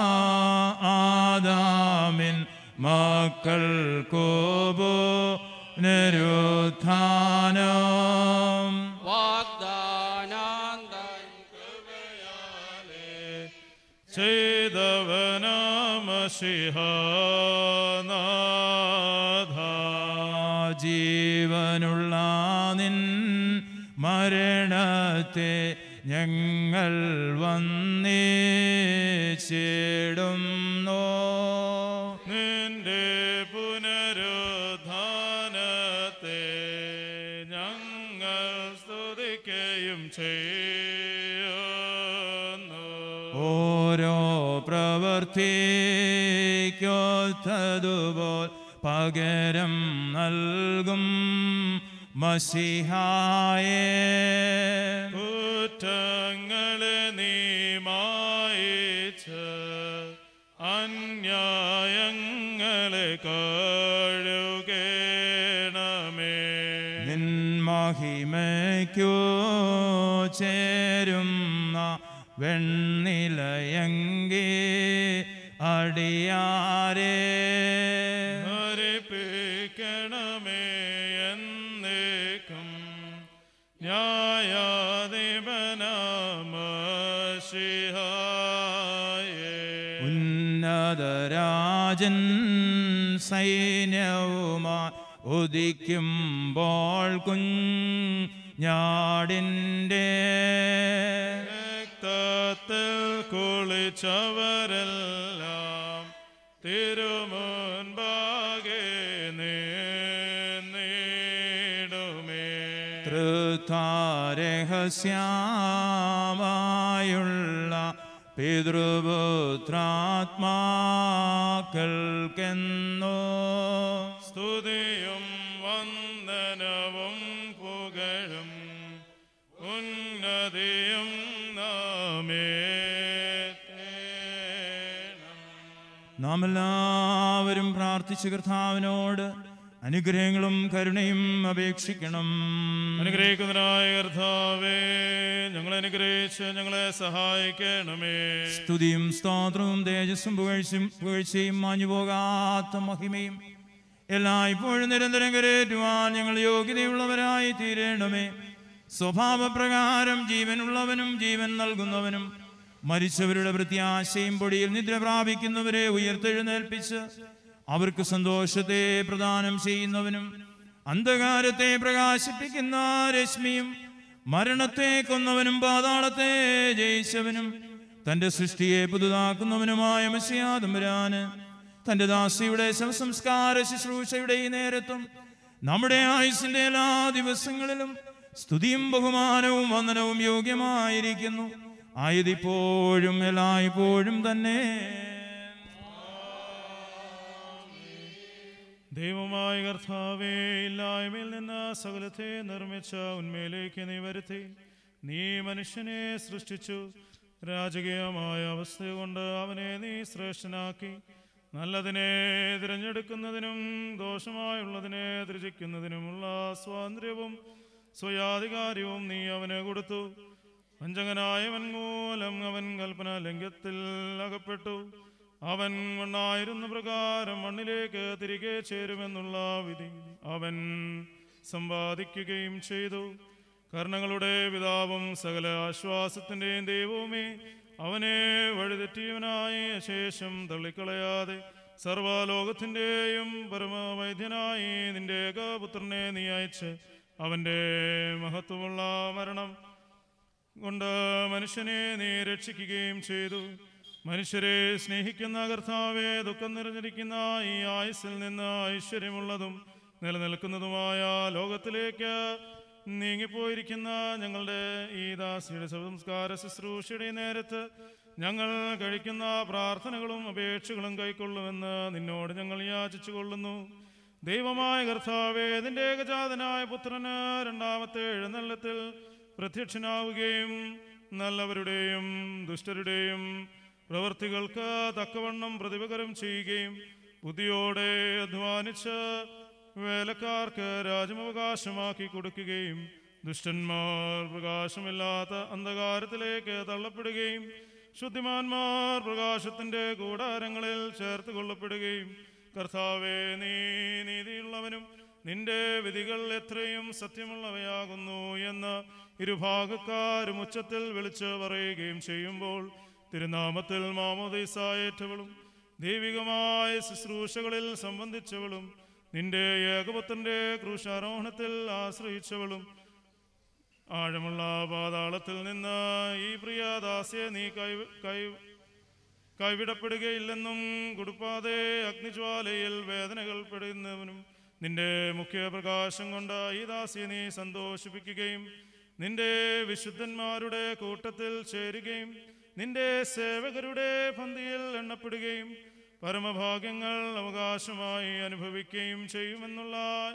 ആദാമിൻ മക്കൾ കോപോ നരുത്ഥാനം ചെയ്തവനാമശിഹാനാഥ ജീവനുള്ള നിൻ മരണത്തെ ഞങ്ങൾ വന്നേച്ചിടുന്നു. നിന്റെ പുനരുദ്ധാനത്തെ ഞങ്ങൾ സ്തുതിക്കുകയും ചെയ്യുന്നു. ഓരോ പ്രവർത്തിക്കൊത്തതുപോൽ പകരം നൽകും മസിഹായേ. കുറ്റങ്ങളെ നീ മായിച്ച് അന്യായങ്ങളെ കഴുകണമേ. നിൻ മഹിമയ്ക്കു ചേരുന്ന വെണ്ണിലയങ്കി അടിയാരേ ധരിപ്പിക്കണമേ എന്നേക്കും ന്യായാധിപനാമശിഹായേ. ഉന്നതരാജൻ സൈന്യവുമായി ഉദിക്കുമ്പോൾ കുഞ്ഞാടിൻ്റെ രക്തത്തിൽ കുളിച്ചവരെല്ലാം തിരുമുൻപാകെ നീടുമേ. തൃത്താരഹസ്യമായുള്ള പിതൃപുത്രാത്മാക്കൾക്കെന്നോ സ്തുതിയും വന്ദനവും പുകഴും ഉന്നതിയും നാമേ. നാം എല്ലാവരും പ്രാർത്ഥിച്ച കർത്താവിനോട് അനുഗ്രഹങ്ങളും കരുണയും അപേക്ഷിക്കണം. അനുഗ്രഹിക്കുന്നതിനായ കർത്താവേ, ഞങ്ങളെ അനുഗ്രഹിച്ച് ഞങ്ങളെ സഹായിക്കണമേ. സ്തുതിയും സ്തോത്രവും തേജസ്സും പുകഴ്ചയും പുകഴ്ചയും മാഞ്ഞുപോകാത്ത മഹിമയും എല്ലായ്പ്പോഴും നിരന്തരം കരേറ്റുവാൻ ഞങ്ങൾ യോഗ്യതയുള്ളവരായി തീരണമേ. സ്വഭാവപ്രകാരം ജീവനുള്ളവനും ജീവൻ നൽകുന്നവനും മരിച്ചവരുടെ പ്രത്യാശയും പൊടിയിൽ നിദ്ര പ്രാപിക്കുന്നവരെ ഉയർത്തെഴുന്നേൽപ്പിച്ച് അവർക്ക് സന്തോഷത്തെ പ്രദാനം ചെയ്യുന്നവനും അന്ധകാരത്തെ പ്രകാശിപ്പിക്കുന്ന രശ്മിയും മരണത്തെ കൊന്നവനും പാതാളത്തെ ജയിച്ചവനും തന്റെ സൃഷ്ടിയെ പുതുതാക്കുന്നവനുമായ മെസ്സിയാ തമ്പുരാന് തന്റെ ദാസിയുടെ ശവസംസ്കാര ശുശ്രൂഷയുടെ ഈ നേരത്തും നമ്മുടെ ആയുസ്സിന്റെ എല്ലാ ദിവസങ്ങളിലും സ്തുതിയും ബഹുമാനവും വന്ദനവും യോഗ്യമായിരിക്കുന്നു. ആയതിപ്പോഴും എല്ലായ്പ്പോഴും തന്നെ. ദൈവമായ കർത്താവേ, ഇല്ലായ്മയിൽ നിന്ന് സകലത്തെ നിർമ്മിച്ച ഉന്മയിലേക്ക് നീ വരുത്തി. നീ മനുഷ്യനെ സൃഷ്ടിച്ചു. രാജകീയമായ അവസ്ഥ കൊണ്ട് അവനെ നീ ശ്രേഷ്ഠനാക്കി. നല്ലതിനെ തിരഞ്ഞെടുക്കുന്നതിനും ദോഷമായുള്ളതിനെ ത്യജിക്കുന്നതിനുമുള്ള സ്വാതന്ത്ര്യവും സ്വയാധികാരവും നീ അവന് കൊടുത്തു. വഞ്ചകനായവൻ മൂലം അവൻ കൽപ്പന ലംഘ്യത്തിൽ അകപ്പെട്ടു. അവൻ മണ്ണായിരുന്ന പ്രകാരം മണ്ണിലേക്ക് തിരികെ ചേരുമെന്നുള്ള വിധി അവൻ സമ്പാദിക്കുകയും ചെയ്തു. കർണങ്ങളുടെ പിതാവും സകല ആശ്വാസത്തിൻ്റെയും ദൈവവുമേ, അവനെ വഴിതെറ്റിയവനായ ശേഷം തള്ളിക്കളയാതെ സർവ്വലോകത്തിൻ്റെയും പരമവൈദ്യനായി നിന്റെ ഏകപുത്രനെ നീ അയച്ച് അവൻ്റെ മഹത്വമുള്ള മരണം കൊണ്ട് മനുഷ്യനെ നീ രക്ഷിക്കുകയും ചെയ്തു. മനുഷ്യരെ സ്നേഹിക്കുന്ന കർത്താവേ, ദുഃഖം നിറഞ്ഞിരിക്കുന്ന ഈ ആയുസ്സിൽ നിന്ന് ഐശ്വര്യമുള്ളതും നിലനിൽക്കുന്നതുമായ ലോകത്തിലേക്ക് നീങ്ങിപ്പോയിരിക്കുന്ന ഞങ്ങളുടെ ഈ ദാസിയുടെ സംസ്കാര ശുശ്രൂഷയുടെ നേരത്ത് ഞങ്ങൾ കഴിക്കുന്ന പ്രാർത്ഥനകളും അപേക്ഷകളും കൈക്കൊള്ളുമെന്ന് നിന്നോട് ഞങ്ങൾ യാചിച്ചു കൊള്ളുന്നു. ദൈവമായ കർത്താവേ, നിന്റെ ഏകജാതനായ പുത്രന് രണ്ടാമത്തെ എഴുന്നള്ളത്തിൽ പ്രത്യക്ഷനാവുകയും നല്ലവരുടെയും ദുഷ്ടരുടെയും പ്രവൃത്തികൾക്ക് തക്കവണ്ണം പ്രതിപകരം ചെയ്യുകയും ബുദ്ധിയോടെ അധ്വാനിച്ച് വേലക്കാർക്ക് രാജ്യമവകാശമാക്കി കൊടുക്കുകയും ദുഷ്ടന്മാർ പ്രകാശമില്ലാത്ത അന്ധകാരത്തിലേക്ക് തള്ളപ്പെടുകയും ശുദ്ധിമാന്മാർ പ്രകാശത്തിൻ്റെ കൂടാരങ്ങളിൽ ചേർത്ത് കൊള്ളപ്പെടുകയും കർത്താവേ, നീ നീതിയുള്ളവനും നിന്റെ വിധികൾ എത്രയും സത്യമുള്ളവയാകുന്നു എന്ന് ഇരുഭാഗക്കാരും ഉച്ചത്തിൽ വിളിച്ച് പറയുകയും ചെയ്യുമ്പോൾ തിരുനാമത്തിൽ മാമോദീസായേറ്റവളും ദൈവികമായ ശുശ്രൂഷകളിൽ സംബന്ധിച്ചവളും നിന്റെ ഏകപുത്രന്റെ ക്രൂശാരോഹണത്തിൽ ആശ്രയിച്ചവളും ആഴമുള്ള പാതാളത്തിൽ നിന്ന് ഈ പ്രിയദാസ്യെ നീ കൈ കൈ കൈവിടപ്പെടുകയില്ലെന്നും കൊടുപ്പാതെ അഗ്നിജ്വാലയിൽ വേദനകൾ പെടുന്നവനും നിന്റെ മുഖ്യ പ്രകാശം കൊണ്ട് ഈ ദാസ്യെ നീ സന്തോഷിപ്പിക്കുകയും നിന്റെ വിശുദ്ധന്മാരുടെ കൂട്ടത്തിൽ ചേരുകയും നിന്റെ സേവകരുടെ പന്തിയിൽ എണ്ണപ്പെടുകയും പരമഭാഗ്യങ്ങൾ അവകാശമായി അനുഭവിക്കുകയും ചെയ്യുമെന്നുള്ള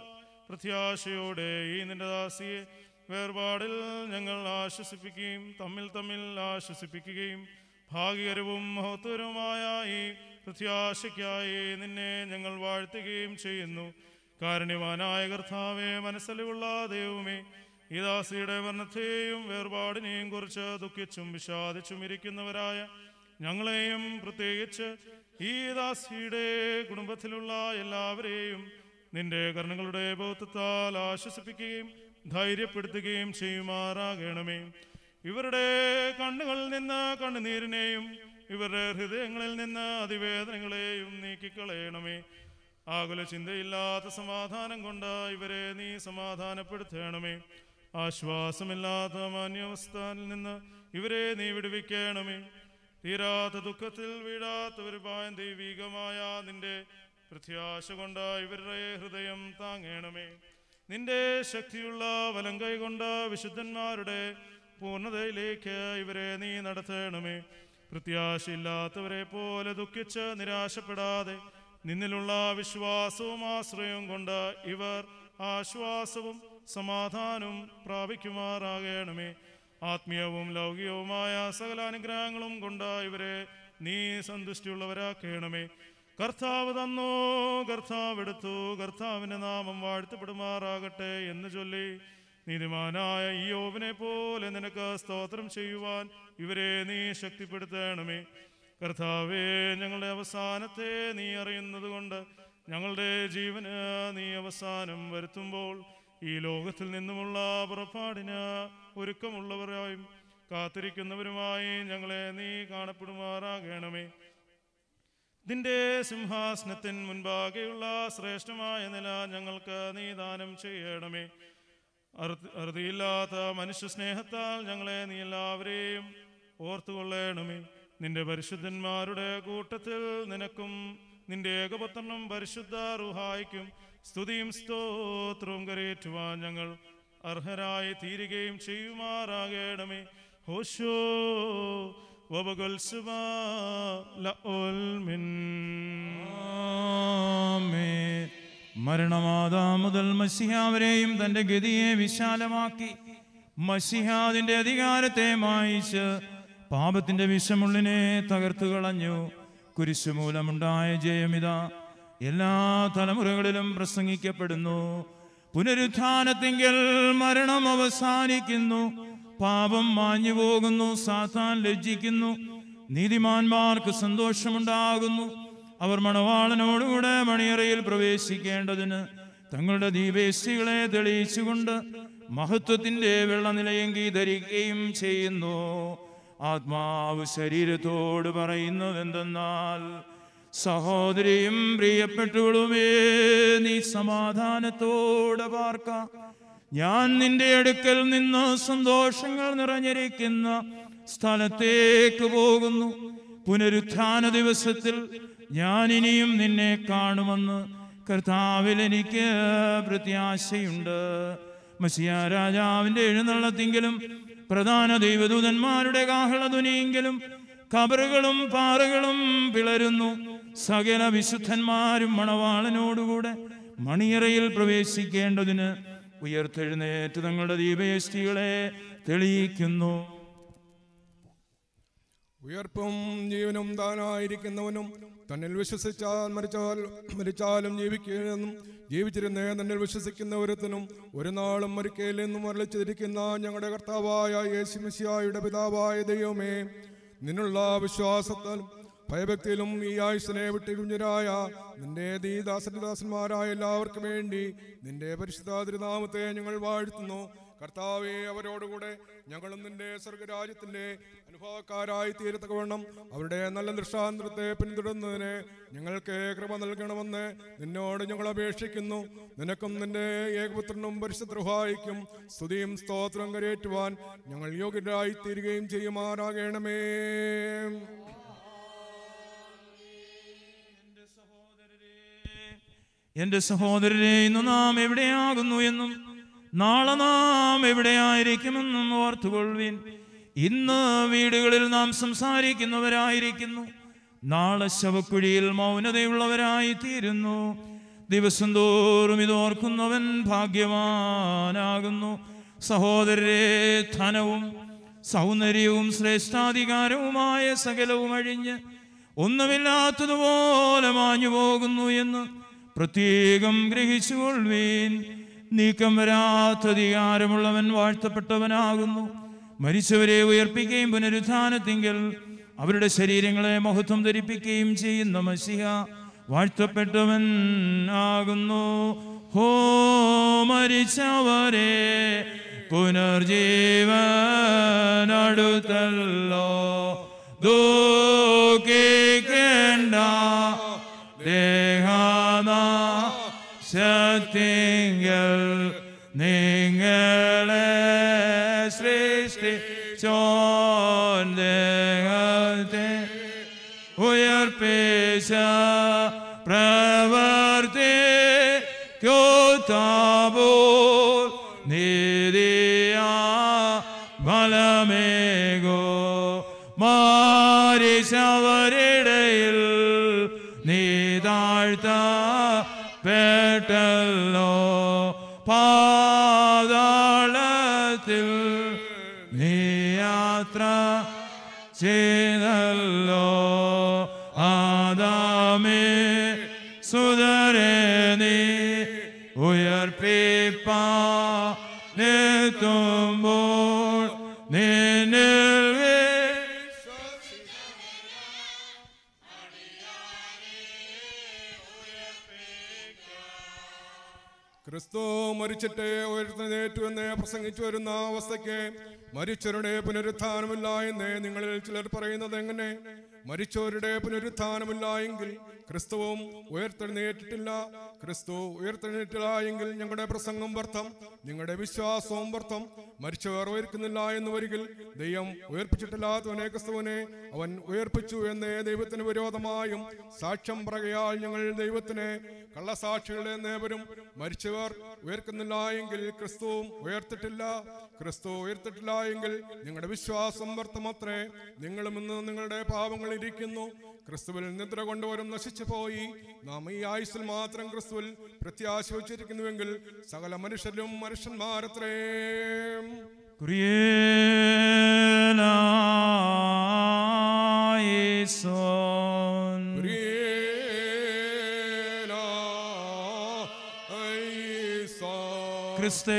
പ്രത്യാശയോടെ ഈ നിന്റെ ദാസിയെ വേർപാടിൽ ഞങ്ങൾ ആശ്വസിപ്പിക്കുകയും തമ്മിൽ തമ്മിൽ ആശ്വസിപ്പിക്കുകയും ഭാഗ്യകരവും മഹത്വരവുമായ ഈ പ്രത്യാശയ്ക്കായി നിന്നെ ഞങ്ങൾ വാഴ്ത്തുകയും ചെയ്യുന്നു. കാരുണ്യവാനായ കർത്താവേ, മനസ്സലിവുള്ള ദൈവമേ, ഈ ദാസിയുടെ വർണ്ണത്തെയും വേർപാടിനെയും കുറിച്ച് ദുഃഖിച്ചും വിഷാദിച്ചും ഇരിക്കുന്നവരായ ഞങ്ങളെയും പ്രത്യേകിച്ച് ഈ ദാസിയുടെ കുടുംബത്തിലുള്ള എല്ലാവരെയും നിന്റെ കരുണകളുടെ ബോധത്താൽ ആശ്വസിപ്പിക്കുകയും ധൈര്യപ്പെടുത്തുകയും ചെയ്യുമാറാകണമേ. ഇവരുടെ കണ്ണുകളിൽ നിന്ന് കണ്ണുനീരിനെയും ഇവരുടെ ഹൃദയങ്ങളിൽ നിന്ന് അതിവേദനകളെയും നീക്കിക്കളയണമേ. ആകുല ചിന്തയില്ലാത്ത സമാധാനം കൊണ്ട് ഇവരെ നീ സമാധാനപ്പെടുത്തണമേ. ആശ്വാസമില്ലാത്ത മാന്യാവസ്ഥയിൽ നിന്ന് ഇവരെ നീ വിടുവിക്കണമേ. തീരാത്ത ദുഃഖത്തിൽ വീഴാത്തവരുമായ ദൈവികമായ നിന്റെ പ്രത്യാശ കൊണ്ട് ഇവരുടെ ഹൃദയം താങ്ങണമേ. നിന്റെ ശക്തിയുള്ള വലം കൈ കൊണ്ട് വിശുദ്ധന്മാരുടെ പൂർണ്ണതയിലേക്ക് ഇവരെ നീ നടത്തണമേ. പ്രത്യാശയില്ലാത്തവരെ പോലെ ദുഃഖിച്ച് നിരാശപ്പെടാതെ നിന്നിലുള്ള വിശ്വാസവും ആശ്രയവും കൊണ്ട് ഇവർ ആശ്വാസവും സമാധാനവും പ്രാപിക്കുമാറാകണമേ. ആത്മീയവും ലൗകികവുമായ സകല അനുഗ്രഹങ്ങളും കൊണ്ട് ഇവരെ നീ സന്തുഷ്ടിയുള്ളവരാക്കണമേ. കർത്താവ് തന്നോ, കർത്താവ് എടുത്തു, കർത്താവിൻ്റെ നാമം വാഴ്ത്തപ്പെടുമാറാകട്ടെ എന്ന് ചൊല്ലി നീതിമാനായ ഇയ്യോബിനെ പോലെ നിനക്ക് സ്തോത്രം ചെയ്യുവാൻ ഇവരെ നീ ശക്തിപ്പെടുത്തണമേ. കർത്താവേ, ഞങ്ങളുടെ അവസാനത്തെ നീ അറിയുന്നത് കൊണ്ട് ഞങ്ങളുടെ ജീവന് നീ അവസാനം വരുത്തുമ്പോൾ ഈ ലോകത്തിൽ നിന്നുമുള്ള പുറപ്പാടിന് ഒരുക്കമുള്ളവരായും കാത്തിരിക്കുന്നവരുമായി ഞങ്ങളെ നീ കാണപ്പെടുമാറാകണമേ. നിന്റെ സിംഹാസനത്തിന് മുൻപാകെയുള്ള ശ്രേഷ്ഠമായ നില ഞങ്ങൾക്ക് നീ ദാനം ചെയ്യണമേ. അറുതിയില്ലാത്ത മനുഷ്യ സ്നേഹത്താൽ ഞങ്ങളെ നീ എല്ലാവരെയും ഓർത്തുകൊള്ളണമേ. നിന്റെ പരിശുദ്ധന്മാരുടെ കൂട്ടത്തിൽ നിനക്കും നിന്റെ ഏകപുത്രനും പരിശുദ്ധ റുഹായിക്കും സ്തുതിയും സ്തോത്രവും കരയേറ്റുവാൻ ഞങ്ങൾ അർഹരായി തീരുകയും ചെയ്യുമാറാകണമേ. ഹോശോ വബഗൽസുബ ലഉൽമിൻ. ആമേൻ. മരണമാതാ മുതൽ മസിഹാവരെയും തന്റെ ഗതിയെ വിശാലമാക്കി മസിഹാദിന്റെ അധികാരത്തെ മായിച്ച് പാപത്തിന്റെ വിഷമുള്ളിനെ തകർത്തു കളഞ്ഞു. കുരിശു മൂലമുണ്ടായ ജയമിത എല്ലാ തലമുറകളിലും പ്രസംഗിക്കപ്പെടുന്നു. പുനരുത്ഥാനത്തിങ്കൽ മരണം അവസാനിക്കുന്നു, പാപം മാഞ്ഞു പോകുന്നു, സാത്താൻ ലജ്ജിക്കുന്നു, നീതിമാന്മാർക്ക് സന്തോഷമുണ്ടാകുന്നു. അവർ മണവാളനോടുകൂടെ മണിയറയിൽ പ്രവേശിക്കേണ്ടതിന് തങ്ങളുടെ ദീപേശികളെ തെളിയിച്ചുകൊണ്ട് മഹത്വത്തിന്റെ വെള്ളനിലയെങ്കി ധരിക്കുകയും ചെയ്യുന്നു. ആത്മാവ് ശരീരത്തോട് പറയുന്നതെന്തെന്നാൽ സഹോദരിയും പ്രിയപ്പെട്ടവളുമേ, നീ സമാധാനത്തോടെ പാർക്ക. ഞാൻ നിന്റെ അടുക്കൽ നിന്ന് സന്തോഷങ്ങൾ നിറഞ്ഞിരിക്കുന്ന സ്ഥലത്തേക്ക് പോകുന്നു. പുനരുത്ഥാന ദിവസത്തിൽ ഞാൻ ഇനിയും നിന്നെ കാണുമെന്ന് കർത്താവിൽ എനിക്ക് പ്രത്യാശയുണ്ട്. മശിഹാ രാജാവിന്റെ എഴുന്നള്ളത്തെങ്കിലും പ്രധാന ദൈവദൂതന്മാരുടെ കാഹളധ്വനിയെങ്കിലും കബറുകളും പാറകളും പിളരുന്നു. സകല വിശുദ്ധന്മാരും മണവാളനോടുകൂടെ മണിയറയിൽ പ്രവേശിക്കേണ്ടതിന് ഉയർത്തെഴുന്നേറ്റ് തങ്ങളുടെ ദീപയഷ്ടികളെ തെളിയിക്കുന്നു. ഉയർപ്പും ജീവനും താനായിരിക്കുന്നവനും തന്നിൽ വിശ്വസിച്ചാൽ മരിച്ചാൽ മരിച്ചാലും ജീവിക്കുകയെന്നും ജീവിച്ചിരുന്നേ തന്നിൽ വിശ്വസിക്കുന്ന ഒരുത്തനും ഒരു നാളും മരിക്കയില്ലെന്നും അരുളിച്ചിരിക്കുന്ന ഞങ്ങളുടെ കർത്താവായ യേശു മിശിഹായുടെ പിതാവായ ദൈവമേ, നിന്നുള്ള വിശ്വാസത്താലും ഭയഭക്തിയിലും ഈ ആയുസ്സിനെ വിട്ടുകുഞ്ഞരായ നിന്റെ ദീദാസന്ദാസന്മാരായ എല്ലാവർക്കും വേണ്ടി നിന്റെ പരിശുദ്ധ തിരുനാമത്തെ ഞങ്ങൾ വാഴ്ത്തുന്നു. കർത്താവെ, അവരോടുകൂടെ ഞങ്ങളും നിന്റെ സ്വർഗരാജ്യത്തിന്റെ അനുഭവക്കാരായി തീരത്തക്കവണ്ണം അവരുടെ നല്ല ദൃഷ്ടാന്തത്തെ പിന്തുടരുന്നതിന് ഞങ്ങൾക്ക് കൃപ നൽകണമെന്ന് നിന്നോട് ഞങ്ങൾ അപേക്ഷിക്കുന്നു. നിനക്കും നിന്റെ ഏകപുത്രനും പരിശുദ്ധ റുഹായിക്കും സ്തുതിയും സ്തോത്രം കരയേറ്റുവാൻ ഞങ്ങൾ യോഗ്യരായി തീരുകയും ചെയ്യുമാറാകണമേ. എന്റെ സഹോദരരെ, ഇന്ന് നാം എവിടെയാകുന്നു എന്നും നാളെ നാം എവിടെയായിരിക്കുമെന്നും ഓർത്തുകൊള്ളുവിൻ. ഇന്ന് വീടുകളിൽ നാം സംസാരിക്കുന്നവരായിരിക്കുന്നു, നാളെ ശവക്കുഴിയിൽ മൗനതയുള്ളവരായി തീരുന്നു. ദിവസം തോറും ഇതോർക്കുന്നവൻ ഭാഗ്യവാനാകുന്നു. സഹോദരരെ, ധനവും സൗന്ദര്യവും ശ്രേഷ്ഠാധികാരവുമായ സകലവും അഴിഞ്ഞ് ഒന്നുമില്ലാത്തതുപോലെ മാഞ്ഞു പോകുന്നു എന്ന് പ്രത്യേകം ഗ്രഹിച്ചുകൊള്ളുവീൻ. നീക്കം വരാത്ത അധികാരമുള്ളവൻ വാഴ്ത്തപ്പെട്ടവനാകുന്നു. മരിച്ചവരെ ഉയർപ്പിക്കുകയും പുനരുത്ഥാനത്തിങ്കൽ അവരുടെ ശരീരങ്ങളെ മഹത്വം ധരിപ്പിക്കുകയും ചെയ്യുന്ന മശിഹാ വാഴ്ത്തപ്പെട്ടവൻ ആകുന്നു. ഹോ മരിച്ചവരെ, പുനർജീവനടുത്തല്ലോ, ദുഃഖിക്കേണ്ട ദേഹനാശത്തിങ്കൽ നിങ്ങളെ സൃഷ്ടിച്ചോൻ ദേഹത്തെ ഉയർപ്പിച്ച പ്രവർത്തിക്കോത്താപോൽ നീതിയാ ബലമേകോ. മാരിച്ചവരിടയിൽ നീ താഴ്ത്തപ്പെട്ടല്ലോ, പാതാളത്തിൽ നീ യാത്ര ചെയ്തല്ലോ. ആദാമേ സുതരേ, നീ ഉയർപ്പിപ്പാനെത്തുമ്പോൾ നിന്നിൽ ക്രിസ്തു മരിച്ചിട്ട് ഉയർത്തെഴുന്നേറ്റു എന്ന് പ്രസംഗിച്ചു വരുന്ന അവസ്ഥയ്ക്ക് മരിച്ചവരുടെ പുനരുത്ഥാനമില്ല എന്ന് നിങ്ങളിൽ ചിലർ പറയുന്നത് എങ്ങനെ? മരിച്ചവരുടെ പുനരുത്ഥാനമില്ല എങ്കിൽ ക്രിസ്തുവും ഉയർത്തെഴുന്നേറ്റിട്ടില്ല. ക്രിസ്തു ഉയർത്തെഴുന്നേറ്റില്ല എങ്കിൽ ഞങ്ങളുടെ പ്രസംഗം വ്യർത്ഥം, നിങ്ങളുടെ വിശ്വാസവും വ്യർത്ഥം. മരിച്ചവർ ഉയർക്കുന്നില്ല എന്ന് വരികിൽ ദൈവം ഉയർപ്പിച്ചിട്ടില്ലാത്തവനെ ക്രിസ്തുവിനെ അവൻ ഉയർപ്പിച്ചു എന്ന് ദൈവത്തിന് വിരോധമായും സാക്ഷ്യം പറയുകയാൽ ഞങ്ങൾ ദൈവത്തിന് കള്ളസാക്ഷികളുടെ നേവരും. മരിച്ചവർ ഉയർക്കുന്നില്ല എങ്കിൽ ക്രിസ്തുവും ഉയർത്തിട്ടില്ല. ക്രിസ്തു ഉയർത്തിട്ടില്ല എങ്കിൽ നിങ്ങളുടെ വിശ്വാസം വ്യർത്ഥമത്രേ. നിങ്ങളും ഇന്ന് നിങ്ങളുടെ പാപങ്ങൾ ഇരിക്കുന്നു. ക്രിസ്തുവിൽ നിദ്ര കൊണ്ടുവരും നശിച്ചു പോയി. നാം ഈ ആയുസ്സിൽ മാത്രം ക്രിസ്തുവിൽ പ്രത്യാശ വച്ചിരിക്കുന്നുവെങ്കിൽ സകല മനുഷ്യരും മനുഷ്യന്മാരത്രേ. ക്രിസ്തേ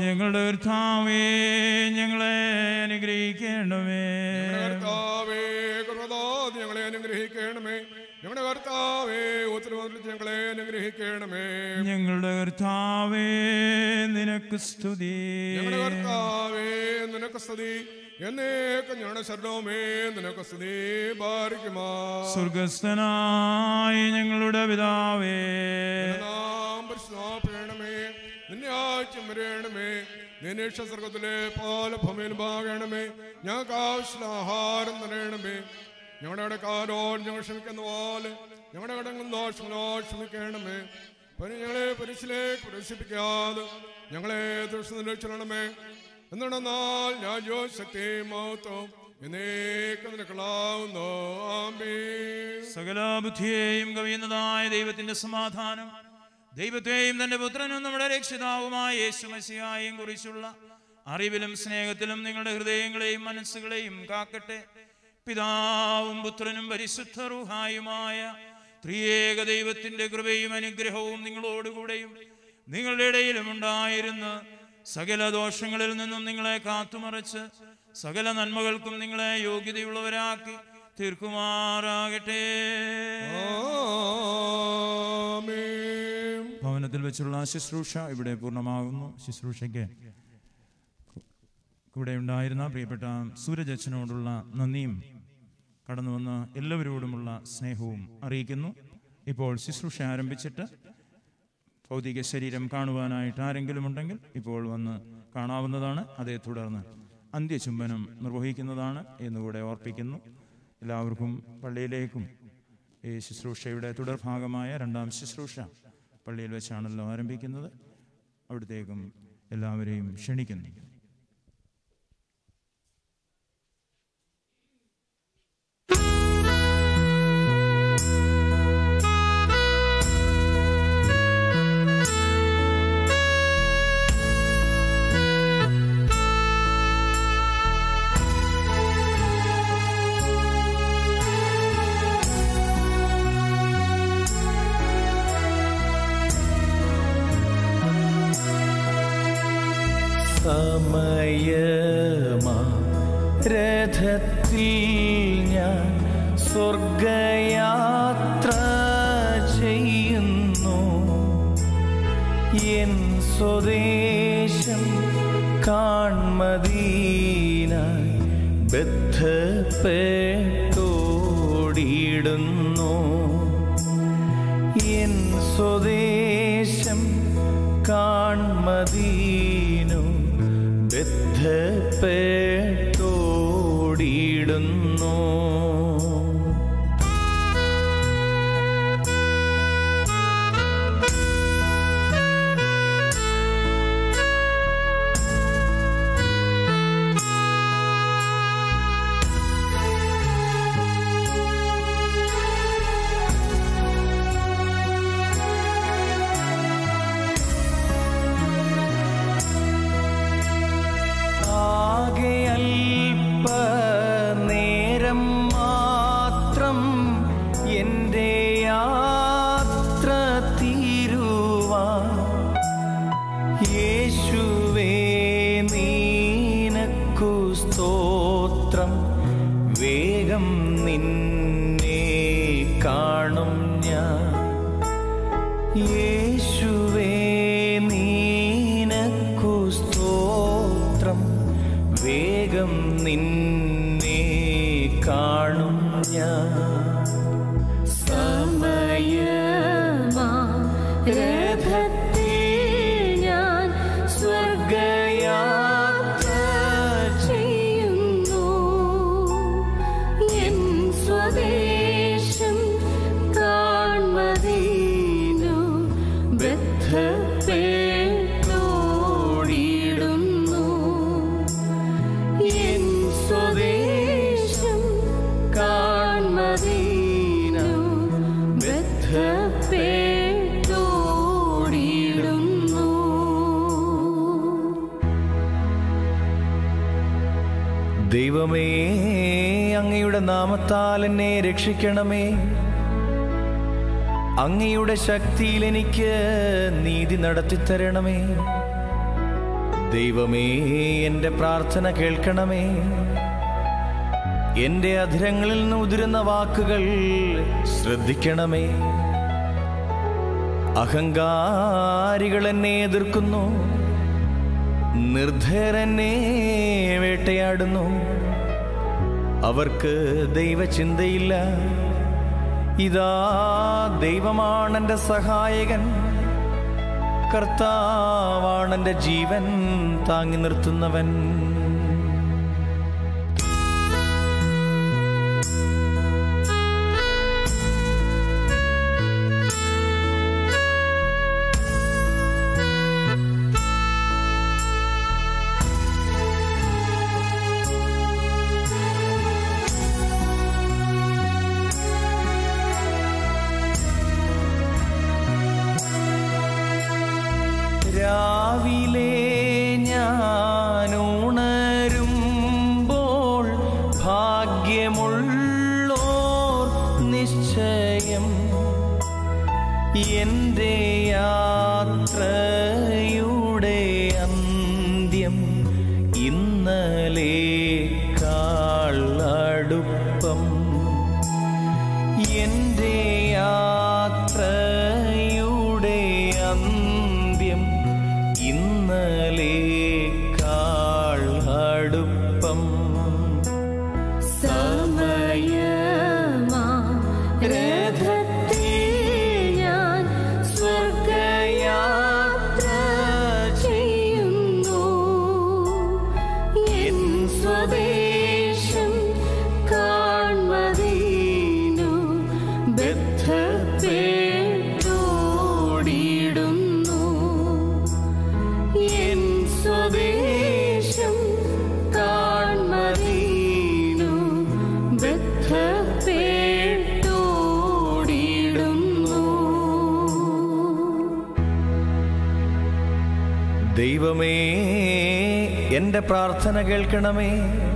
ഞങ്ങളുടെ കർത്താവേ, ഞങ്ങളെ അനുഗ്രഹിക്കണമേ. കർത്താവേ, കൃപദാത ഞങ്ങളെ അനുഗ്രഹിക്കണമേ. ഞങ്ങളുടെ കർത്താവേ, ഉത്തരവാദിത്വം ഞങ്ങളെ അനുഗ്രഹിക്കണമേ. ഞങ്ങളുടെ കർത്താവേ, നിനക്ക് സ്തുതി. ഞങ്ങളുടെ കർത്താവേ, നിനക്ക് സ്തുതി. എന്നേക്കും ഞങ്ങളുടെ ശരണമേ, നിനക്ക് സ്തുതി. ബാരിക്കുമാ. സ്വർഗസ്ഥനായ ഞങ്ങളുടെ പിതാവേ, നാം പരിശുദ്ധമാക്കണമേ. നിന്നെ ആഴ്ചം വരേണമേ. നിന്നെ സ്വർഗത്തിലെ പോലെ ഭൂമിയിൽ ഭാഗണമേ. ഞങ്ങൾക്ക് ആവശ്യമുള്ള ആഹാരം തരണമേ. ഞങ്ങളുടെ കടക്കാരോട് ഞങ്ങൾ ക്ഷമിക്കുന്ന പോലെ ഞങ്ങളുടെ കടങ്ങൾ ദോഷങ്ങളോട് ക്ഷമിക്കണമേ. ഞങ്ങളെ പരിശിലേക്ക് പ്രവേശിപ്പിക്കാതെ ഞങ്ങളെ ദുഷ്ടനിരക്ഷണമേ. എന്നാൽ രാജ്യോ ശക്തി മഹത്വം എന്നേക്കും നിനക്കുള്ളാവുന്നു. ആമേൻ. സകല ബുദ്ധിയെയും കവിയുന്നതായ ദൈവത്തിന്റെ സമാധാനം ദൈവത്തെയും തന്റെ പുത്രനും നമ്മുടെ രക്ഷിതാവുമായ യേശു മശിഹായെയും കുറിച്ചുള്ള അറിവിലും സ്നേഹത്തിലും നിങ്ങളുടെ ഹൃദയങ്ങളെയും മനസ്സുകളെയും കാക്കട്ടെ. പിതാവും പുത്രനും പരിശുദ്ധ റൂഹായുമായ ത്രിയേക ദൈവത്തിന്റെ കൃപയും അനുഗ്രഹവും നിങ്ങളോടുകൂടെയും നിങ്ങളുടെ ഇടയിലും ഉണ്ടായിരുന്ന് സകല ദോഷങ്ങളിൽ നിന്നും നിങ്ങളെ കാത്തുമറച്ച് സകല നന്മകൾക്കും നിങ്ങളെ യോഗ്യതയുള്ളവരാക്കി തീർക്കുമാറാകട്ടെ. ഭവനത്തിൽ വെച്ചുള്ള ശുശ്രൂഷ ഇവിടെ പൂർണ്ണമാകുന്നു. ശുശ്രൂഷയ്ക്ക് ഇവിടെ ഉണ്ടായിരുന്ന പ്രിയപ്പെട്ട സൂരജ് അച്ഛനോടുള്ള നന്ദിയും കടന്നു വന്ന എല്ലാവരോടുമുള്ള സ്നേഹവും അറിയിക്കുന്നു. ഇപ്പോൾ ശുശ്രൂഷ ആരംഭിച്ചിട്ട് ഭൗതിക ശരീരം കാണുവാനായിട്ട് ആരെങ്കിലും ഉണ്ടെങ്കിൽ ഇപ്പോൾ വന്ന് കാണാവുന്നതാണ്. അതേ തുടർന്ന് അന്ത്യചുംബനം നിർവഹിക്കുന്നതാണ് എന്നുകൂടെ ഓർപ്പിക്കുന്നു. എല്ലാവർക്കും പള്ളിയിലേക്കും ഈ ശുശ്രൂഷയുടെ തുടർഭാഗമായ രണ്ടാം ശുശ്രൂഷ പള്ളിയിൽ വെച്ചാണല്ലോ ആരംഭിക്കുന്നത്. അവിടത്തേക്കും എല്ലാവരെയും ക്ഷണിക്കുന്നു. സമയമാ രഥത്തിൽ ഞാൻ സ്വർഗയാത്ര ചെയ്യുന്നു. എൻ സ്വദേശം കാൺമദീനായി ബദ്ധപ്പെട്ടോടിയിടുന്നു. എൻ സ്വദേശം കാൺമദീനു ബദ്ധപ്പെട്ടോടിയിടുന്നു. വേഗം നിന്നെ കാണും ഞാൻ. യേശുവേ നീനക്കു സ്തോത്രം. വേഗം നിന്നെ കാണും ഞാൻ. സമയമാ രഥത്തിൽ ഞാൻ സ്വർഗയാത്ര ചെയ്യുന്നു. എൻ സ്വദേശം കാൺമദീനു ബദ്ധപ്പെട്ടോടിയിടുന്നു. എൻ സ്വദേശം കാൺമദീനു ബദ്ധപ്പെട്ടോടിയിടുന്നു. ദൈവമേ, അങ്ങയുടെ നാമത്താൽ എന്നെ രക്ഷിക്കണമേ. അങ്ങയുടെ ശക്തിയിൽ എനിക്ക് നീതി നടത്തിത്തരണമേ. ദൈവമേ, എൻ്റെ പ്രാർത്ഥന കേൾക്കണമേ. എൻ്റെ അധരങ്ങളിൽ നിന്ന് ഉതിരുന്ന വാക്കുകൾ ശ്രദ്ധിക്കണമേ. അഹങ്കാരികൾ എന്നെ എതിർക്കുന്നു, നിർദ്ധയരെന്നെ വേട്ടയാടുന്നു. അവർക്ക് ദൈവചിന്തയില്ല. ഇതാ ദൈവമാണെൻ്റെ സഹായകൻ, കർത്താവാണെൻ്റെ ജീവൻ താങ്ങി നിർത്തുന്നവൻ. രാവിലെ ഞാൻ ഉണരുമ്പോൾ ഭാഗ്യമുള്ളോർ നിശ്ചയം എൻ്റെ യാത്രയുടെ അന്ത്യം ഇന്നലേക്കാൾ അടുപ്പം. എൻ്റെ യാത്രയുടെ അന്ത്യം ഇന്നലേക്കാൾ അടുപ്പം. സമയമാ രഥത്തിൽ ഞാൻ സ്വർഗയാത്ര ചെയ്യുന്നു. എൻ സ്വദേശം കാൺമതീനു ബദ്ധപ്പെട്ടോടിയിടുന്നു. എൻ സ്വദേശം കാൺമതീനു ബദ്ധപ്പെട്ടോടിയിടുന്നു. ദൈവമേ, എൻ്റെ പ്രാർത്ഥന കേൾക്കണമേ.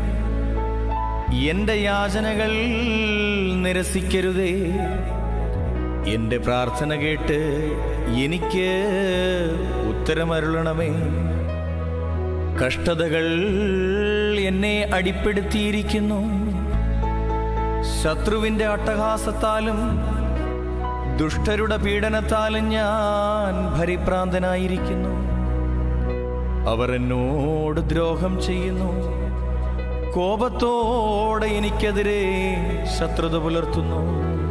എൻ്റെ യാചനകൾ നിരസിക്കരുതേ. എൻ്റെ പ്രാർത്ഥന കേട്ട് എനിക്ക് ഉത്തരമരുളണമേ. കഷ്ടതകൾ എന്നെ അടിപ്പെടുത്തിയിരിക്കുന്നു. ശത്രുവിൻ്റെ അട്ടഹാസത്താലും ദുഷ്ടരുടെ പീഡനത്താലും ഞാൻ പരിഭ്രാന്തനായിരിക്കുന്നു. അവർ എന്നോട് ദ്രോഹം ചെയ്യുന്നു. കോപത്തോടെ എനിക്കെതിരെ ശത്രുത പുലർത്തുന്നു.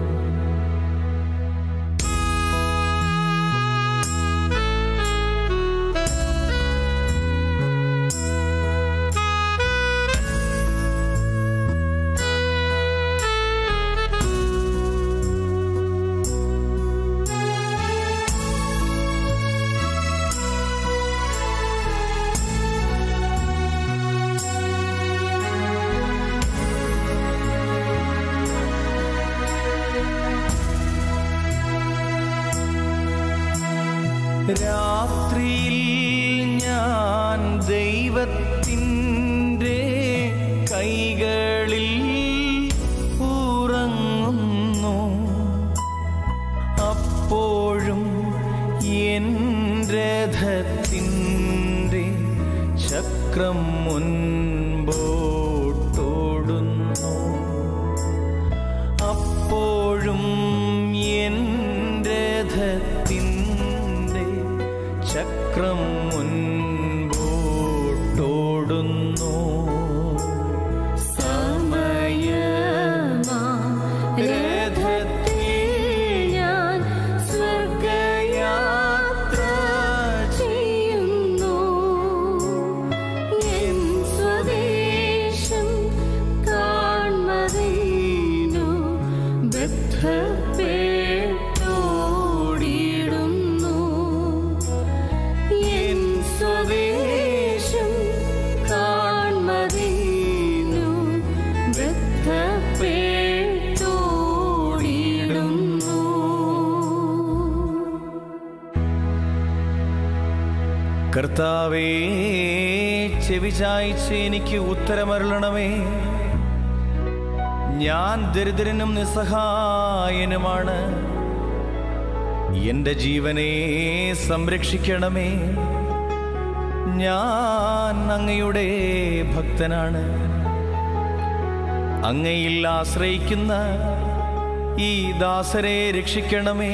രാത്രിയിൽ ഞാൻ ദൈവത്തിൻ്റെ കൈകളിൽ ഉറങ്ങുന്നു. അപ്പോഴും എൻ രഥത്തിൻ്റെ ചക്രം മുൻപോട്ടോടുന്നു. അപ്പോഴും എൻ രഥത്തിൻ്റെ ചക്രം മുൻപോട്ടോടുന്നു. സമയമാ രഥത്തിൽ ഞാൻ സ്വർഗയാത്ര ചെയ്യുന്നു. എൻ സ്വദേശം കാൺമതീനു ബദ്ധപ്പെട്ടോടിയിടുന്നു. എൻ സ്വദേശം കാൺമതീനു ബദ്ധപ്പെട്ടോടിയിടുന്നു. കർത്താവേ, ചെവിചായിച്ച് എനിക്ക് ഉത്തരമരുളണമേ. ഞാൻ ദരിദ്രനും നിസ്സഹായനുമാണ്. എൻ്റെ ജീവനെ സംരക്ഷിക്കണമേ. ഞാൻ അങ്ങയുടെ ഭക്തനാണ്. അങ്ങയിൽ ആശ്രയിക്കുന്ന ഈ ദാസരെ രക്ഷിക്കണമേ.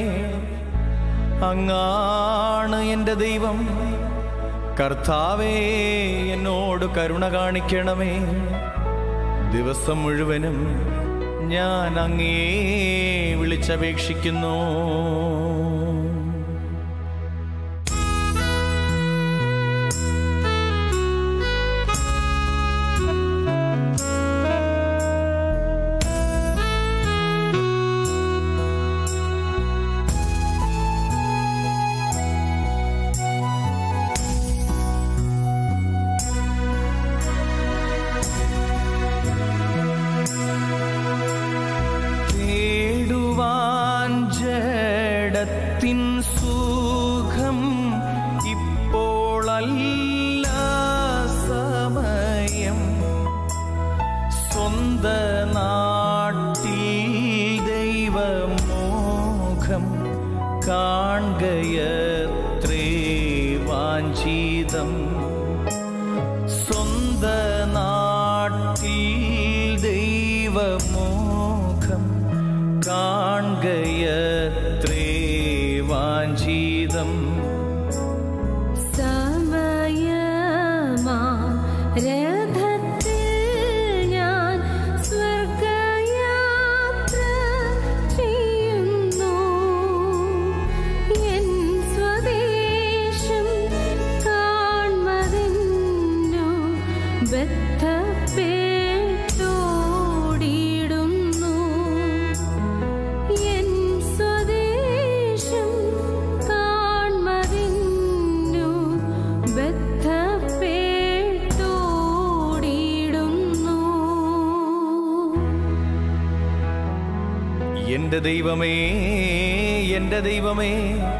അങ്ങാണ് എൻ്റെ ദൈവം. കർത്താവേ, എന്നോട് കരുണ കാണിക്കണമേ. ദിവസം മുഴുവനും ഞാൻ അങ്ങയെ വിളിച്ചപേക്ഷിക്കുന്നു. സുഖം ഇപ്പോളല്ല സമയം. സ്വന്ത നാട്ടിൽ ദൈവമോഹം കാൺകയത്രേ വാഞ്ചിതം. സ്വന്ത നാട്ടിൽ ദൈവമോഹം കാൺകയത്രേ വാഞ്ചിതം. സമയമാ രഥത്തിൽ ഞാൻ സ്വർഗയാത്ര ചെയ്യുന്നു. എൻ സ്വദേശം കാൺമതിന്നു ബദ്ധപ്പെട്ടോടിയിടുന്നു. എൻ സ്വദേശം കാൺമതിന്നു ബദ്ധപ്പെട്ടോടിയിടുന്നു. എന്റെ ദൈവമേ, എന്റെ ദൈവമേ,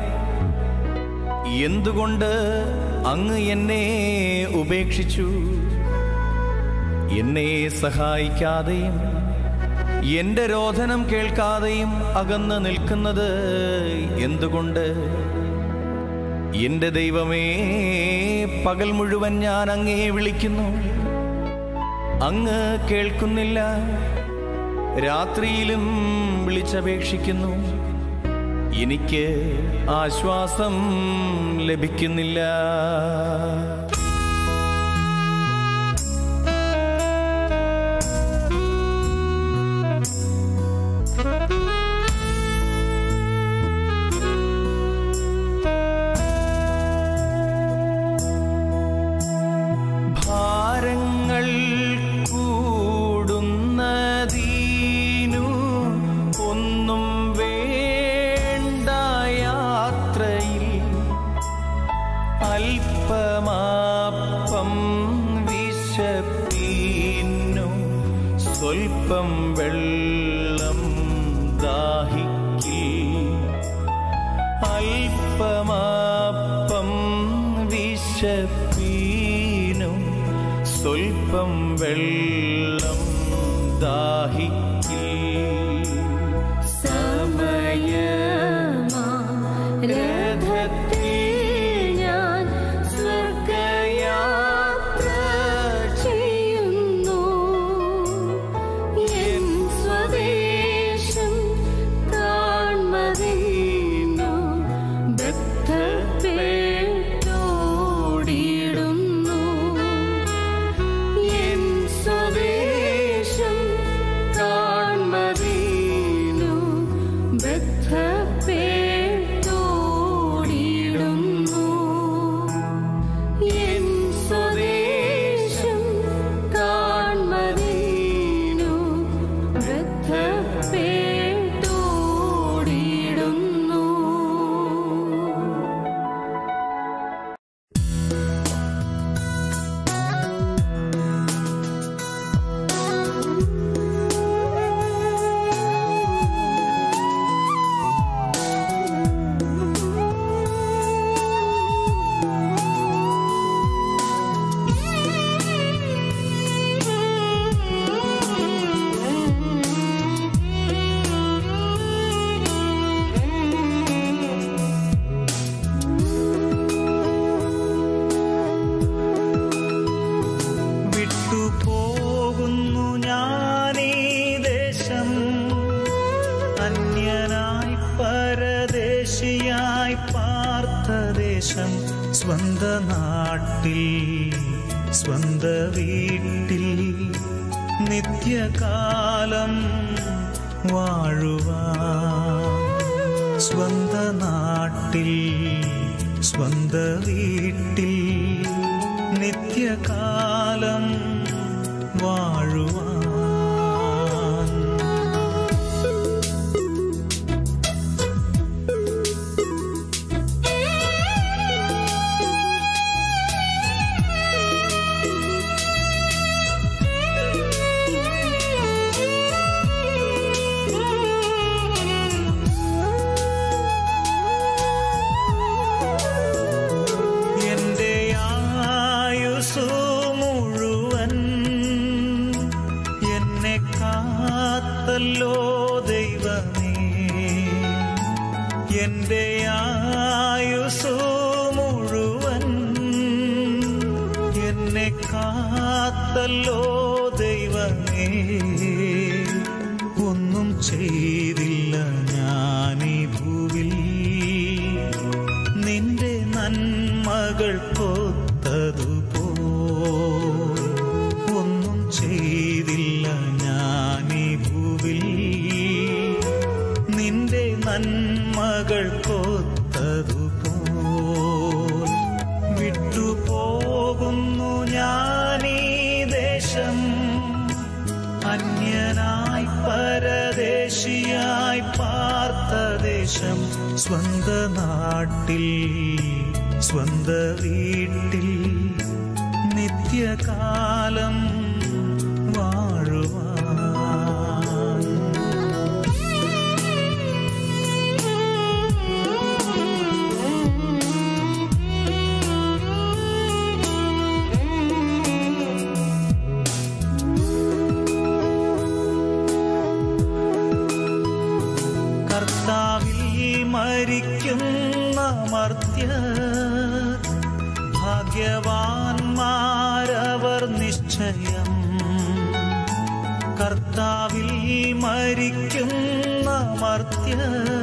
എന്തുകൊണ്ട് അങ്ങ് എന്നെ ഉപേക്ഷിച്ചു? എന്നെ സഹായിക്കാതെയും എന്റെ രോദനം കേൾക്കാതെയും അകന്ന് നിൽക്കുന്നത് എന്തുകൊണ്ട്? എന്റെ ദൈവമേ, പകൽ മുഴുവൻ ഞാൻ അങ്ങയെ വിളിക്കുന്നു, അങ്ങ് കേൾക്കുന്നില്ല. രാത്രിയിലും വിളിച്ചപേക്ഷിക്കുന്നു, എനിക്ക് ആശ്വാസം ലഭിക്കുന്നില്ല. ഭാരങ്ങൾ കൂടുന്നതീനു ഒന്നും വേണ്ട യാത്രയിൽ. അല്പമാപ്പം വിശപ്പീന്നു സ്വൽപ്പം വെള്ളം ദാഹിക്കി. അല്പമാപ്പം വിശപ്പീന്നു സ്വൽപ്പം വെള്ളം ദാഹിക്കി. സമയമാ രഥത്തിൽ ഞാൻ സ്വർഗയാത്ര ചെയ്യുന്നു. എൻ സ്വദേശം കാൺമതിന്നു ബദ്ധപ്പെട്ടോടിയിടുന്നു. എൻ സ്വദേശം അന്യനായി പരദേശിയായി പാർത്ത ദേശം സ്വന്ത നാട്ടിൽ സ്വന്ത വീട്ടിൽ നിത്യകാലം വാഴുവാൻ സ്വന്ത നാട്ടിൽ സ്വന്ത വീട്ടിൽ നിത്യകാലം വാഴുവാൻ. ല്ലോ ദൈവമേ, എൻ്റെ ആയുസ്സു മുഴുവൻ എന്നെ കാത്തല്ലോ ദൈവമേ. ഒന്നും ചെയ്തില്ല ഞാനീ ഭൂവിൽ നിന്റെ നന്മകൾ കൊത്തതുപോ. ഒന്നും ചെയ്തില്ല ഞാനീ ഭൂവിൽ നിന്റെ നന്മകൾ കൊത്തതുപോൽ. വിട്ടുപോകുന്നു ഞാനീ ദേശം, അന്യനായി പരദേശിയായി പാർത്ത ദേശം സ്വന്ത നാട്ടിൽ സ്വന്ത വീട്ടിൽ നിത്യകാലം വാഴുവാൻ. കർത്താവിൽ മരിക്കുന്ന മർത്യർ ഭാഗ്യവാന്മാരവർ നിശ്ചയം. കർത്താവിൽ മരിക്കുന്ന മർത്യർ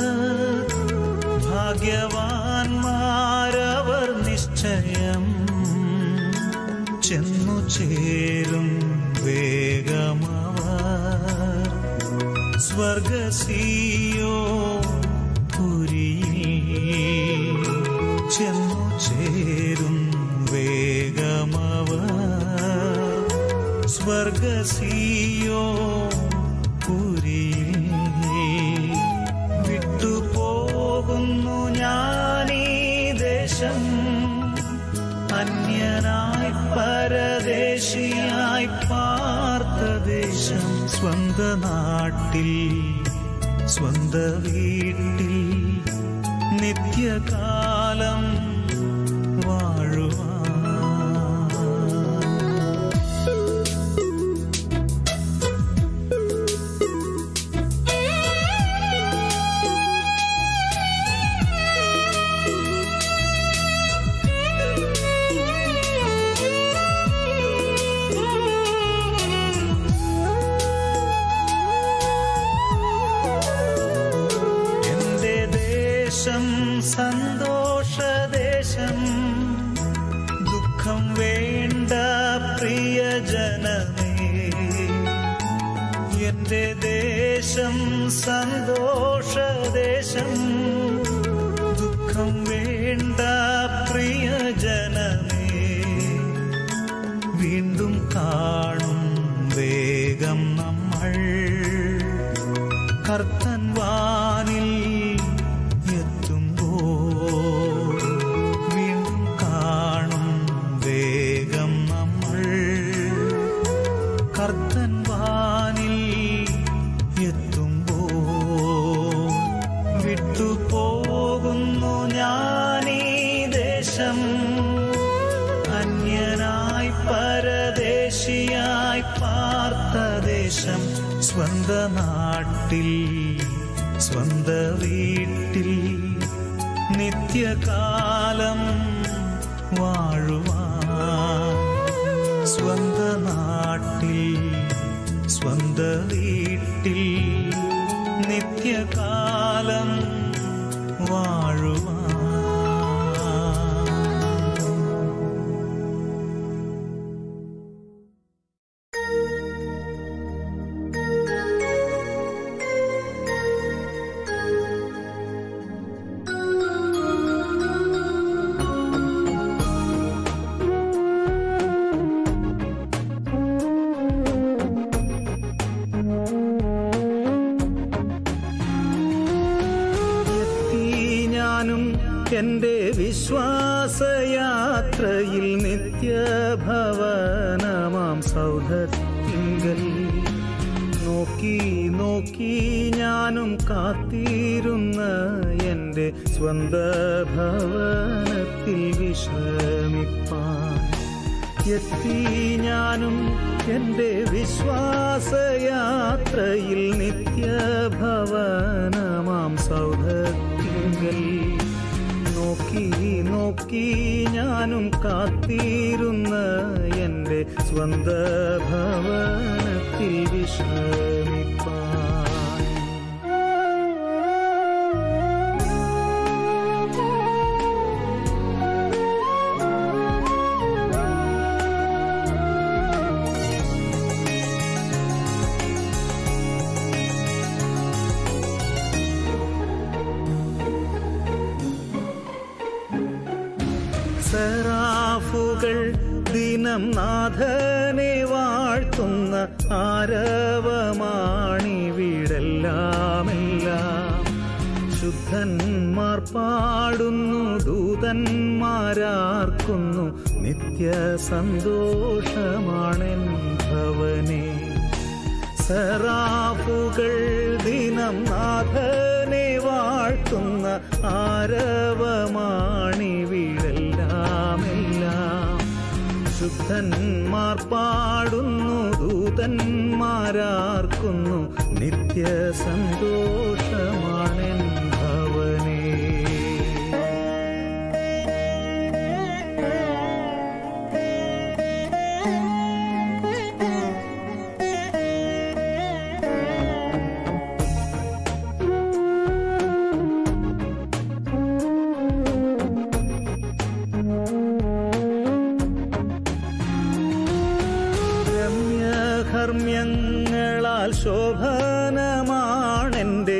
ഭാഗ്യവാന്മാരവർ നിശ്ചയം. ചെന്നു ചേരും വേഗമവർ സ്വർഗസിയോ പുരിയിൽ. ചെന്നു ചേരും വേഗമവർ സ്വർഗസിയോ പുരിയിൽ. വിട്ടുപോകുന്നു ഞാനീ ദേശം, അന്യനായി പരദേശിയായി പാർത്ത ദേശം സ്വന്ത നാട്ടിൽ സ്വന്ത വീട്ടിൽ നിത്യകാലം വാഴുവാൻ. സന്തോഷദേശം ദുഃഖം വേണ്ട പ്രിയജനമേ. എന്റെ ദേശം സന്തോഷദേശം ദുഃഖം വേണ്ട പ്രിയജനമേ. വീണ്ടും കാണും വേഗം നമ്മൾ കർത്തൻ വാനിൽ വീണ്ടും കാണും വേഗം നമ്മൾ കർത്തൻ വാനിൽ എത്തുമ്പോൾ. വിട്ടുപോകുന്നു ഞാനീ ദേശം, അന്യനായി പരദേശിയായി പാർത്ത ദേശം സ്വന്ത നാട്ടിൽ സ്വന്ത വീട്ടിൽ നിത്യകാലം വാഴുവാൻ. സ്വന്ത നാട്ടിൽ സ്വന്ത വീട്ടിൽ നിത്യകാലം കാലം വാഴുവാൻ. എന്റെ വിശ്വാസയാത്രയിൽ നിത്യഭവനമാം സൗധത്തിങ്കൽ നോക്കി നോക്കി ഞാനും കാത്തിരുന്ന എൻ്റെ സ്വന്ത ഭവനത്തിൽ വിശ്രമിപ്പാൻ എത്തി ഞാനും എൻ്റെ വിശ്വാസയാത്രയിൽ നിത്യഭവനമാം സൗധത്തിങ്കൽ നോക്കി നോക്കി ഞാനും കാത്തിരുന്ന എൻ്റെ സ്വന്ത ഭവനത്തിൽ വിശ്രമിപ്പാൻ. സെറാഫുകൾ ദിനം നാഥനെ വാഴ്ത്തുന്ന ആരവമാണിവിടെല്ലാമെല്ലാം. ശുദ്ധന്മാർ പാടുന്നു, ദൂതന്മാരാർക്കുന്നു, നിത്യ സന്തോഷമാണെൻ ഭവനേ. സെറാഫുകൾ ദിനം നാഥനെ വാഴ്ത്തുന്ന ആരവമാണിവിടെല്ലാമെല്ലാം. ശുദ്ധന്മാർ പാടുന്നു, ദൂതന്മാരാർക്കുന്നു, നിത്യ സന്തോഷമാണെൻ ഭവനേ. ധർമ്മ്യങ്ങളാൽ ശോഭനമാണെൻ്റെ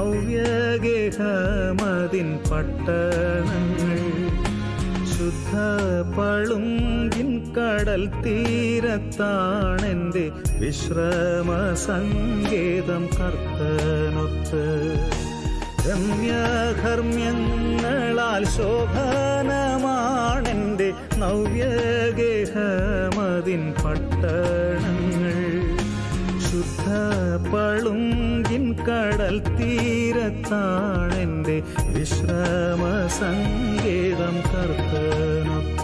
നവ്യഗേഹമതിൻ പട്ടണങ്ങൾ. ശുദ്ധ പളുങ്കിൻ കടൽ തീരത്താണെൻ്റെ വിശ്രമ സങ്കേതം കർത്തനൊത്ത്. രമ്യകർമ്മ്യങ്ങളാൽ ശോഭനമാണെൻ്റെ നവ്യഗേഹമതിൻ പട്ടണങ്ങൾ. ശുദ്ധ പളുങ്കിൻ കടൽ തീരത്താണെൻ്റെ വിശ്രമ സങ്കേതം കർത്തനൊത്ത്.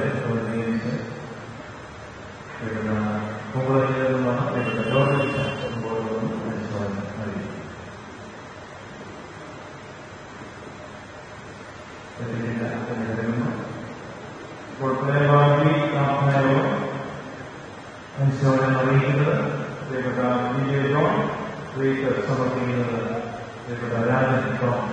അവർ നിയമിച്ച് പൂങ്കുളത്തിലുള്ള ജോർജ് അനുശോചനം നൽകി. ഇപ്പോൾ പുനർവാസി പ്രാർത്ഥനയോട് അനുശോചനം അറിയിക്കുന്നത് പ്രിയപ്പെട്ട വിജയ ജോൺ, പ്രിയക്ക് സമർപ്പിക്കുന്നത് പ്രിയപ്പെട്ട രാജൻ തോമസ്.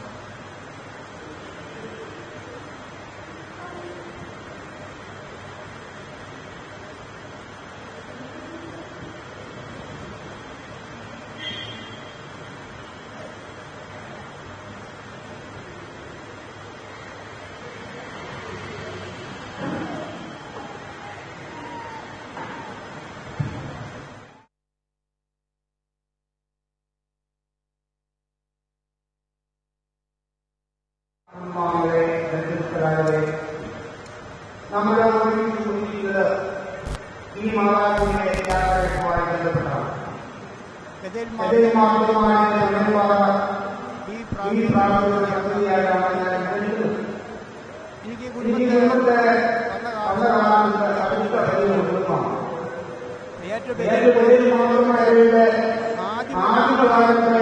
ഈ മാതാവിന്റെ യാത്രയുമായി ബന്ധപ്പെട്ടാണ്. ഈ പ്രാർത്ഥനയുടെ പദ്ധതിയായാണ് ഞാൻ കരുതുന്നത്. എനിക്ക് കുടുംബത്തെ പല കാലത്ത് അടുത്ത കുടുംബമാണ്. ഏറ്റവും മാത്രമായിട്ട് ആദ്യകാലത്തെ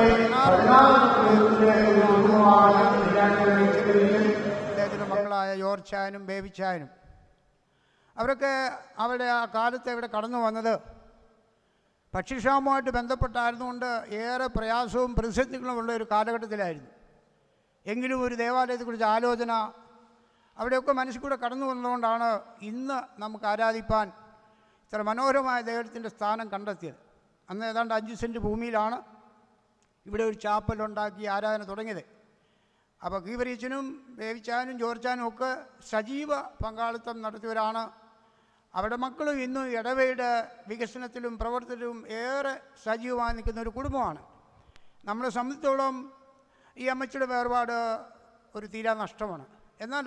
അദ്ദേഹത്തിൻ്റെ മക്കളായ യോർച്ചാനും ബേബിച്ചാനും അവരൊക്കെ അവരുടെ ആ കാലത്ത് ഇവിടെ കടന്നു വന്നത് ഭക്ഷ്യക്ഷാമവുമായിട്ട് ബന്ധപ്പെട്ടായിരുന്നുകൊണ്ട് ഏറെ പ്രയാസവും പ്രതിസന്ധികളുമുള്ള ഒരു കാലഘട്ടത്തിലായിരുന്നു. എങ്കിലും ഒരു ദേവാലയത്തെക്കുറിച്ച് ആലോചന അവിടെയൊക്കെ മനസ്സിൽ കൂടെ കടന്നു വന്നതുകൊണ്ടാണ് ഇന്ന് നമുക്ക് ആരാധിപ്പാൻ ഇത്ര മനോഹരമായ ദൈവത്തിൻ്റെ സ്ഥാനം കണ്ടെത്തിയത്. അന്ന് ഏതാണ്ട് അഞ്ച് സെൻറ്റ് ഭൂമിയിലാണ് ഇവിടെ ഒരു ചാപ്പലുണ്ടാക്കി ആരാധന തുടങ്ങിയത്. അപ്പോൾ കീവരീച്ചനും ബേബിച്ചാനും ജോർച്ചാനും ഒക്കെ സജീവ പങ്കാളിത്തം നടത്തിയവരാണ്. അവരുടെ മക്കളും ഇന്നും ഇടവയുടെ വികസനത്തിലും പ്രവർത്തനത്തിലും ഏറെ സജീവമായി നിൽക്കുന്ന ഒരു കുടുംബമാണ്. നമ്മളെ സംബന്ധിച്ചോളം ഈ അമ്മച്ചിയുടെ വേർപാട് ഒരു തീരാ നഷ്ടമാണ്. എന്നാൽ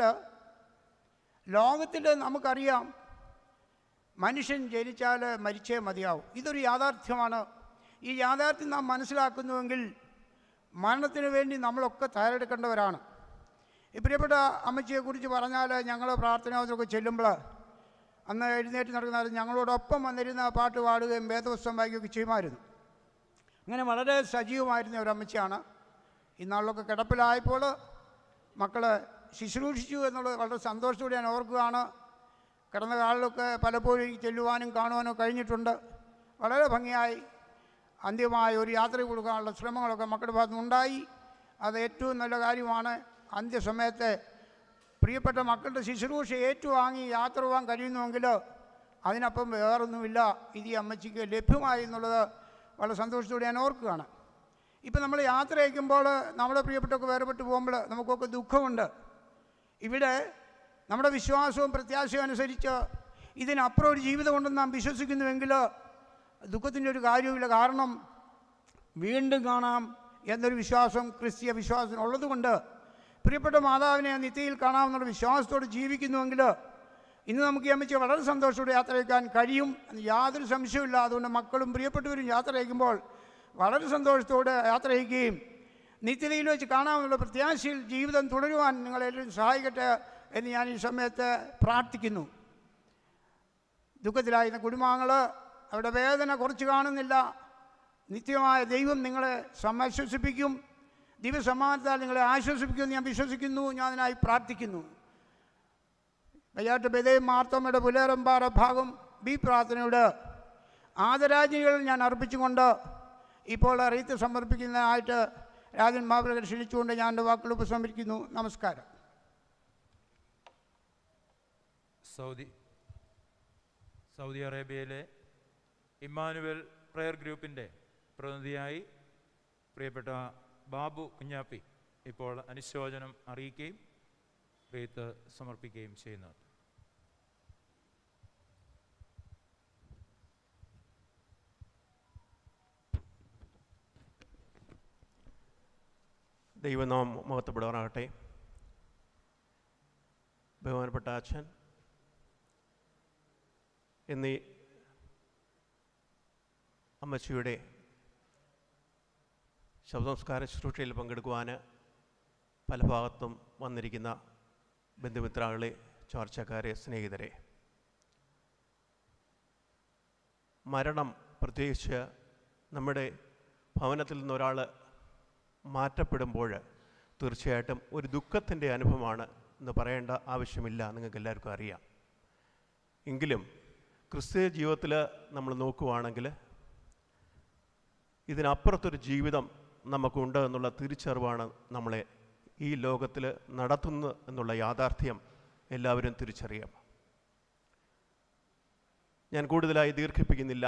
ലോകത്തിൽ നമുക്കറിയാം മനുഷ്യൻ ജനിച്ചാൽ മരിച്ചേ മതിയാവും. ഇതൊരു യാഥാർത്ഥ്യമാണ്. ഈ യാഥാർത്ഥ്യം നാം മനസ്സിലാക്കുന്നുവെങ്കിൽ മരണത്തിന് വേണ്ടി നമ്മളൊക്കെ തയ്യാറെടുക്കേണ്ടവരാണ്. ഈ പ്രിയപ്പെട്ട അമ്മച്ചിയെക്കുറിച്ച് പറഞ്ഞാൽ ഞങ്ങൾ പ്രാർത്ഥനയൊക്കെ ചെല്ലുമ്പോൾ അന്ന് എഴുന്നേറ്റ് നടക്കുന്ന ഞങ്ങളോടൊപ്പം വന്നിരുന്ന പാട്ട് പാടുകയും വേദപുസ്തകം വായിക്കുകയൊക്കെ ചെയ്യുമായിരുന്നു. അങ്ങനെ വളരെ സജീവമായിരുന്ന ഒരു അമ്മച്ചിയാണ്. ഇന്നാളിലൊക്കെ കിടപ്പിലായപ്പോൾ മക്കൾ ശുശ്രൂഷിച്ചു എന്നുള്ളത് വളരെ സന്തോഷത്തോടെ ഞാൻ ഓർക്കുകയാണ്. കിടന്ന കാലിലൊക്കെ പലപ്പോഴും ചെല്ലുവാനും കാണുവാനോ കഴിഞ്ഞിട്ടുണ്ട്. വളരെ ഭംഗിയായി അന്ത്യമായ ഒരു യാത്ര കൊടുക്കാനുള്ള ശ്രമങ്ങളൊക്കെ മക്കളുടെ ഭാഗത്ത് ഉണ്ടായി. അത് ഏറ്റവും നല്ല കാര്യമാണ്. അന്ത്യസമയത്ത് പ്രിയപ്പെട്ട മക്കളുടെ ശുശ്രൂഷ ഏറ്റുവാങ്ങി യാത്ര പോകാൻ കഴിയുന്നുവെങ്കിൽ അതിനപ്പം വേറൊന്നുമില്ല. ഇത് ഈ അമ്മച്ചിക്ക് ലഭ്യമായി എന്നുള്ളത് വളരെ സന്തോഷത്തോടെ ഞാൻ ഓർക്കുകയാണ്. ഇപ്പം നമ്മൾ യാത്ര അയക്കുമ്പോൾ നമ്മുടെ പ്രിയപ്പെട്ടൊക്കെ വേർപെട്ട് പോകുമ്പോൾ നമുക്കൊക്കെ ദുഃഖമുണ്ട്. ഇവിടെ നമ്മുടെ വിശ്വാസവും പ്രത്യാശയും അനുസരിച്ച് ഇതിനപ്പുറം ഒരു ജീവിതമുണ്ടെന്ന് നാം വിശ്വസിക്കുന്നുവെങ്കിൽ ദുഃഖത്തിൻ്റെ ഒരു കാര്യവുമില്ല. കാരണം വീണ്ടും കാണാം എന്നൊരു വിശ്വാസം ക്രിസ്തീയ വിശ്വാസത്തിനുള്ളത് കൊണ്ട് പ്രിയപ്പെട്ട മാതാവിനെ നിത്യയിൽ കാണാമെന്നുള്ള വിശ്വാസത്തോടെ ജീവിക്കുന്നുവെങ്കിൽ ഇന്ന് നമുക്ക് ഈ അമ്മച്ചിയെ വളരെ സന്തോഷത്തോടെ യാത്ര അയക്കാൻ കഴിയും. യാതൊരു സംശയമില്ല. അതുകൊണ്ട് മക്കളും പ്രിയപ്പെട്ടവരും യാത്ര അയക്കുമ്പോൾ വളരെ സന്തോഷത്തോടെ യാത്ര അയക്കുകയും നിത്യതയിൽ വെച്ച് കാണാമെന്നുള്ള പ്രത്യാശയിൽ ജീവിതം തുടരുവാൻ നിങ്ങളെല്ലാവരും സഹായിക്കട്ടെ എന്ന് ഞാൻ ഈ സമയത്ത് പ്രാർത്ഥിക്കുന്നു. ദുഃഖത്തിലായിരുന്ന കുടുംബാംഗങ്ങൾ അവരുടെ വേദന കുറച്ച് കാണുന്നില്ല. നിത്യമായ ദൈവം നിങ്ങളെ സമാശ്വസിപ്പിക്കും. ദിവസമാനത്താൽ നിങ്ങളെ ആശ്വസിപ്പിക്കുമെന്ന് ഞാൻ വിശ്വസിക്കുന്നു. ഞാൻ അതിനായി പ്രാർത്ഥിക്കുന്നു. വയ്യാട്ട് ബെതയും മാർത്തോമയുടെ പുലേറമ്പാറ ഭാഗം ബി പ്രാർത്ഥനയുടെ ആദരാജ്ഞികൾ ഞാൻ അർപ്പിച്ചുകൊണ്ട് ഇപ്പോൾ റീത്ത് സമർപ്പിക്കുന്നതിനായിട്ട് രാജൻ മാവലകർ ക്ഷണിച്ചുകൊണ്ട് ഞാൻ എൻ്റെ വാക്കുകൾ ഉപസംഹരിക്കുന്നു. നമസ്കാരം. സൗദി സൗദി അറേബ്യയിലെ ഇമ്മാനുവൽ പ്രയർ ഗ്രൂപ്പിൻ്റെ പ്രതിനിധിയായി പ്രിയപ്പെട്ട ബാബു കുഞ്ഞാപ്പി ഇപ്പോൾ അനുശോചനം അറിയിക്കുകയും റീത്ത് സമർപ്പിക്കുകയും ചെയ്യുന്നു. ദൈവനാമം മഹത്വപ്പെടുവാനാകട്ടെ. ബഹുമാനപ്പെട്ട അച്ഛൻ, എന്നീ അമ്മച്ചിയുടെ ശവസംസ്കാര ശുശ്രൂഷയിൽ പങ്കെടുക്കുവാൻ പല ഭാഗത്തും വന്നിരിക്കുന്ന ബന്ധുമിത്രാളെ, ചാർച്ചക്കാരെ, സ്നേഹിതരെ, മരണം പ്രത്യേകിച്ച് നമ്മുടെ ഭവനത്തിൽ നിന്ന് ഒരാൾ മാറ്റപ്പെടുമ്പോൾ തീർച്ചയായിട്ടും ഒരു ദുഃഖത്തിൻ്റെ അനുഭവമാണ് എന്ന് പറയേണ്ട ആവശ്യമില്ല, നിങ്ങൾക്ക് എല്ലാവർക്കും അറിയാം. എങ്കിലും ക്രിസ്തീയ ജീവിതത്തിൽ നമ്മൾ നോക്കുകയാണെങ്കിൽ ഇതിനപ്പുറത്തൊരു ജീവിതം നമുക്കുണ്ട് എന്നുള്ള തിരിച്ചറിവാണ് നമ്മളെ ഈ ലോകത്തിൽ നടത്തുന്നത് എന്നുള്ള യാഥാർത്ഥ്യം എല്ലാവരും തിരിച്ചറിയാം. ഞാൻ കൂടുതലായി ദീർഘിപ്പിക്കുന്നില്ല.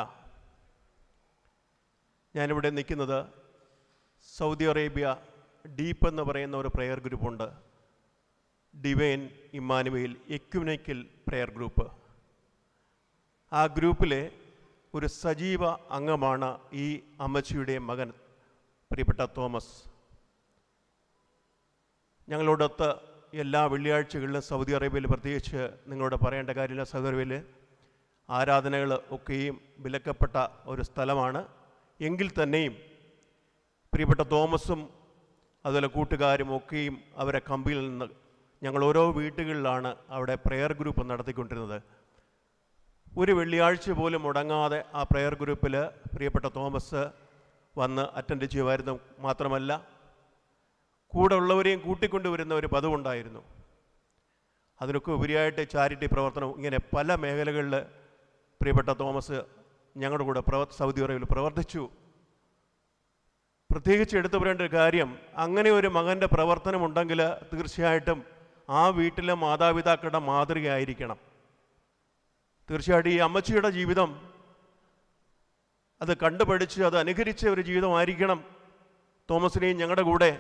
ഞാനിവിടെ നിൽക്കുന്നത് സൗദി അറേബ്യ ഡീപ്പ് എന്ന് പറയുന്ന ഒരു പ്രെയർ ഗ്രൂപ്പുണ്ട്, divine Immanuel ecumenical prayer group. ആ ഗ്രൂപ്പിലെ ഒരു സജീവ അംഗമാണ് ഈ അമ്മച്ചിയുടെ മകൻ പ്രിയപ്പെട്ട തോമസ്. ഞങ്ങളോടൊത്ത് എല്ലാ വെള്ളിയാഴ്ചകളിലും സൗദി അറേബ്യയിൽ, പ്രത്യേകിച്ച് നിങ്ങളോട് പറയേണ്ട കാര്യമില്ല, സൗദി അറേബ്യയിൽ ആരാധനകൾ ഒക്കെയും വിലക്കപ്പെട്ട ഒരു സ്ഥലമാണ്. എങ്കിൽ തന്നെയും പ്രിയപ്പെട്ട തോമസും അതുപോലെ കൂട്ടുകാരും ഒക്കെയും അവരെ കമ്പിയിൽ നിന്ന് ഞങ്ങൾ ഓരോ വീട്ടുകളിലാണ് അവിടെ പ്രെയർ ഗ്രൂപ്പ് നടത്തിക്കൊണ്ടിരുന്നത്. ഒരു വെള്ളിയാഴ്ച പോലും മുടങ്ങാതെ ആ പ്രെയർ ഗ്രൂപ്പിൽ പ്രിയപ്പെട്ട തോമസ് വന്ന് അറ്റൻഡ് ചെയ്യുമായിരുന്നു. മാത്രമല്ല കൂടെ ഉള്ളവരെയും കൂട്ടിക്കൊണ്ടുവരുന്ന ഒരു പതിവുണ്ടായിരുന്നു. അതിനൊക്കെ ഉപരിയായിട്ട് ചാരിറ്റി പ്രവർത്തനം, ഇങ്ങനെ പല മേഖലകളിൽ പ്രിയപ്പെട്ട തോമസ് ഞങ്ങളുടെ കൂടെ പ്രവ സൗദി അറേബ്യയിൽ പ്രവർത്തിച്ചു. പ്രത്യേകിച്ച് എടുത്തു പറയേണ്ട ഒരു കാര്യം, അങ്ങനെ ഒരു മകൻ്റെ പ്രവർത്തനമുണ്ടെങ്കിൽ തീർച്ചയായിട്ടും ആ വീട്ടിലെ മാതാപിതാക്കളുടെ മാതൃകയായിരിക്കണം. തീർച്ചയായിട്ടും ഈ അമ്മച്ചിയുടെ ജീവിതം അത് കണ്ടുപഠിച്ച് അത് അനുകരിച്ച ഒരു ജീവിതമായിരിക്കണം തോമസിനെയും ഞങ്ങളുടെ കൂടെ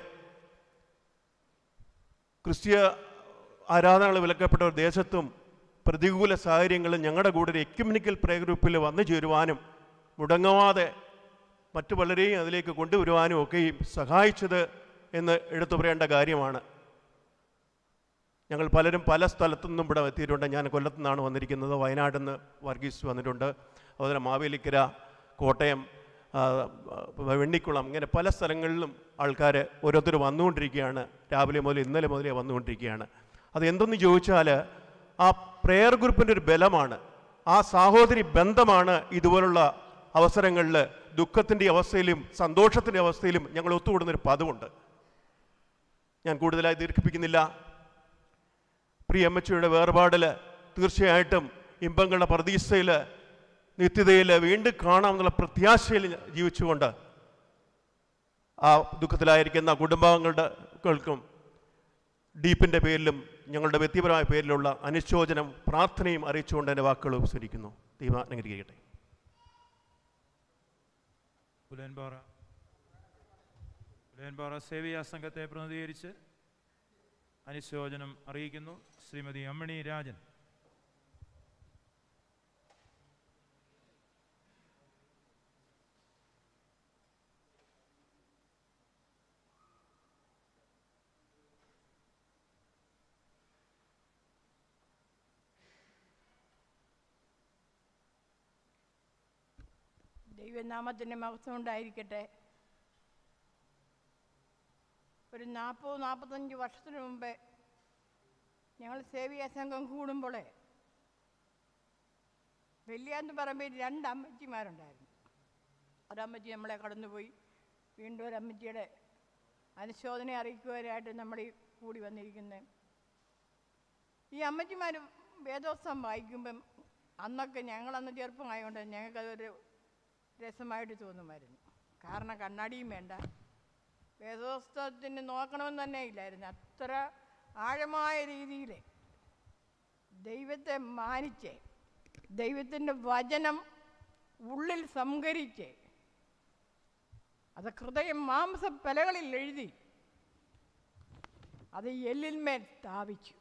ക്രിസ്തീയ ആരാധനകൾ വിലക്കപ്പെട്ട ഒരു ദേശത്തും പ്രതികൂല സാഹചര്യങ്ങളും ഞങ്ങളുടെ കൂടെ ഒരു എക്യുമെനിക്കൽ പ്രെയർ ഗ്രൂപ്പിൽ വന്നു ചേരുവാനും മുടങ്ങാതെ മറ്റു പലരെയും അതിലേക്ക് കൊണ്ടുവരുവാനും ഒക്കെയും സഹായിച്ചത് എന്ന് എടുത്തു പറയേണ്ട കാര്യമാണ്. ഞങ്ങൾ പലരും പല സ്ഥലത്തു നിന്നും ഇവിടെ എത്തിയിട്ടുണ്ട്. ഞാൻ കൊല്ലത്തു നിന്നാണ് വന്നിരിക്കുന്നത്, വയനാട്ടിൽ നിന്ന് വർഗീസ് വന്നിട്ടുണ്ട്, അതുപോലെ മാവേലിക്കര, കോട്ടയം, വെണ്ണിക്കുളം, ഇങ്ങനെ പല സ്ഥലങ്ങളിലും ആൾക്കാർ ഓരോരുത്തർ വന്നുകൊണ്ടിരിക്കുകയാണ്. രാവിലെ മുതൽ ഇന്നലെ മുതലേ വന്നുകൊണ്ടിരിക്കുകയാണ്. അത് എന്തെന്ന് ചോദിച്ചാൽ ആ പ്രെയർ ഗ്രൂപ്പിൻ്റെ ഒരു ബലമാണ്, ആ സഹോദരി ബന്ധമാണ് ഇതുപോലുള്ള അവസരങ്ങളിൽ ദുഃഖത്തിൻ്റെ അവസ്ഥയിലും സന്തോഷത്തിൻ്റെ അവസ്ഥയിലും ഞങ്ങൾ ഒത്തുകൂടുന്നൊരു പദവുണ്ട്. ഞാൻ കൂടുതലായി ദീർഘിപ്പിക്കുന്നില്ല. പ്രിയ അമ്മച്ചിയുടെ വേർപാടിൽ തീർച്ചയായിട്ടും ഇമ്പങ്ങളുടെ പ്രതീക്ഷയിൽ നിത്യതയിൽ വീണ്ടും കാണാമെന്നുള്ള പ്രത്യാശയിൽ ജീവിച്ചുകൊണ്ട് ആ ദുഃഖത്തിലായിരിക്കുന്ന കുടുംബാംഗങ്ങൾക്കും ഡീപ്പിൻ്റെ പേരിലും ഞങ്ങളുടെ വ്യക്തിപരമായ പേരിലുള്ള അനുശോചനം പ്രാർത്ഥനയും അറിയിച്ചുകൊണ്ട് എൻ്റെ വാക്കുകൾ ഉപസരിക്കുന്നു. ദൈവം അനുഗ്രഹിക്കട്ടെ. പുലയൻപാറ പുലയൻപാറ സേവിയാ സംഘത്തെ പ്രതിനിധീകരിച്ച് അനുശോചനം അറിയിക്കുന്നു ശ്രീമതി അമ്മണി രാജൻ. ദൈവനാമത്തിൻ്റെ മഹത്വം ഉണ്ടായിരിക്കട്ടെ. ഒരു നാൽപ്പത് നാൽപ്പത്തഞ്ച് വർഷത്തിന് മുമ്പേ ഞങ്ങൾ സേവിയാ സംഘം കൂടുമ്പോഴേ വെള്ളിയാന്ന് പറമ്പിൽ രണ്ട് അമ്മച്ചിമാരുണ്ടായിരുന്നു. ഒരമ്മച്ചി നമ്മളെ കടന്നുപോയി. വീണ്ടും ഒരമ്മച്ചിയുടെ അനുശോചന അറിയിക്കുവാനായിട്ട് നമ്മൾ ഈ കൂടി വന്നിരിക്കുന്നത്. ഈ അമ്മച്ചിമാർ വേദോത്സവം വായിക്കുമ്പം അന്നൊക്കെ ഞങ്ങളന്ന് ചെറുപ്പമായതുകൊണ്ട് ഞങ്ങൾക്കതൊരു രസമായിട്ട് തോന്നുമായിരുന്നു. കാരണം കണ്ണാടിയും വേണ്ട, വേദോത്സവത്തിന് നോക്കണമെന്ന് തന്നെ ഇല്ലായിരുന്നു. അത്ര ആഴമായ രീതിയിൽ ദൈവത്തെ മാനിച്ച് ദൈവത്തിൻ്റെ വചനം ഉള്ളിൽ സംഭരിച്ച് അത് ഹൃദയം മാംസപ്പലകളിൽ എഴുതി അത് എല്ലിന്മേൽ സ്ഥാപിച്ചു.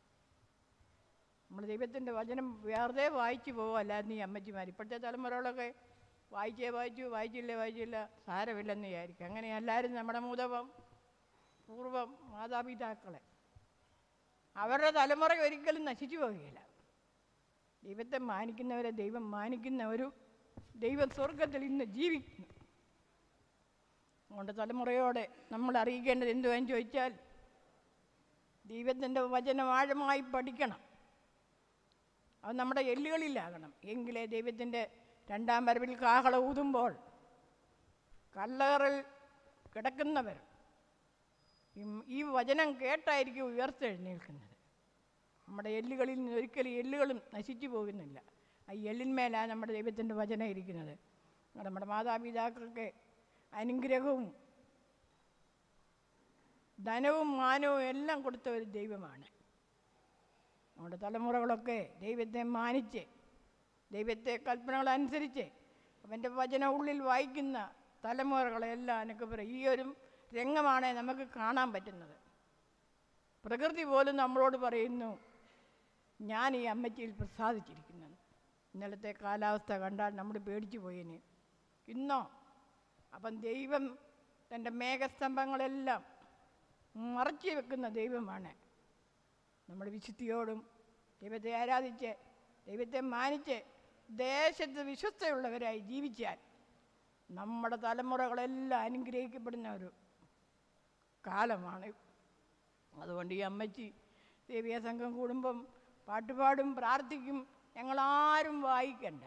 നമ്മൾ ദൈവത്തിൻ്റെ വചനം വെറുതെ വായിച്ചു പോവല്ലായിരുന്നു ഈ അമ്മച്ചിമാർ. ഇപ്പോഴത്തെ തലമുറകളൊക്കെ വായിച്ചേ വായിച്ചു, വായിച്ചില്ലേ വായിച്ചില്ല, സാരമില്ലെന്ന് വിചാരിക്കും. അങ്ങനെയല്ലായിരുന്നു നമ്മുടെ മൂതവം പൂർവ്വം മാതാപിതാക്കളെ. അവരുടെ തലമുറ ഒരിക്കലും നശിച്ചു പോവുകയില്ല. ദൈവത്തെ മാനിക്കുന്നവരെ ദൈവം മാനിക്കുന്ന ഒരു ദൈവ സ്വർഗത്തിൽ ഇന്ന് ജീവിക്കുന്നു. അതുകൊണ്ട് തലമുറയോടെ നമ്മൾ അറിയിക്കേണ്ടത് എന്തുവെന്ന് ചോദിച്ചാൽ ദൈവത്തിൻ്റെ വചനം ആഴമായി പഠിക്കണം. അത് നമ്മുടെ എല്ലുകളിലാകണം. എങ്കിലേ ദൈവത്തിൻ്റെ രണ്ടാം വരവിൽ കാഹള ഊതുമ്പോൾ കല്ലറയിൽ കിടക്കുന്നവർ ഈ വചനം കേട്ടായിരിക്കും ഉയർത്തെഴുന്നേൽക്കുന്നത്. നമ്മുടെ എല്ലുകളിൽ നിന്ന് ഒരിക്കലും എല്ലുകളും നശിച്ചു പോകുന്നില്ല. ആ എല്ലിന്മേലാണ് നമ്മുടെ ദൈവത്തിൻ്റെ വചനം ഇരിക്കുന്നത്. നമ്മുടെ മാതാപിതാക്കൾക്ക് അനുഗ്രഹവും ധനവും മാനവും എല്ലാം കൊടുത്ത ഒരു ദൈവമാണ്. നമ്മുടെ തലമുറകളൊക്കെ ദൈവത്തെ മാനിച്ച് ദൈവത്തെ കൽപ്പനകളനുസരിച്ച് അവൻ്റെ വചനം ഉള്ളിൽ വായിക്കുന്ന തലമുറകളെല്ലാം എനിക്ക് പറയും. ഈ ഒരു രംഗമാണ് നമുക്ക് കാണാൻ പറ്റുന്നത്. പ്രകൃതി പോലും നമ്മളോട് പറയുന്നു, ഞാൻ ഈ അമ്മച്ചിയിൽ പ്രസാദിച്ചിരിക്കുന്നത്. ഇന്നലത്തെ കാലാവസ്ഥ കണ്ടാൽ നമ്മൾ പേടിച്ചു പോയിന്. ഇന്നോ അപ്പം ദൈവം തൻ്റെ മേഘസ്തംഭങ്ങളെല്ലാം മറച്ചു വെക്കുന്ന ദൈവമാണ്. നമ്മൾ വിശുദ്ധിയോടും ദൈവത്തെ ആരാധിച്ച് ദൈവത്തെ മാനിച്ച് ദേശത്ത് വിശ്വസ്തയുള്ളവരായി ജീവിച്ചാൽ നമ്മുടെ തലമുറകളെല്ലാം അനുഗ്രഹിക്കപ്പെടുന്ന ഒരു കാലമാണ്. അതുകൊണ്ട് ഈ അമ്മച്ചി ദേവീയ സംഘം കൂടുമ്പം പാട്ടുപാടും പ്രാർത്ഥിക്കും. ഞങ്ങളാരും വായിക്കണ്ട,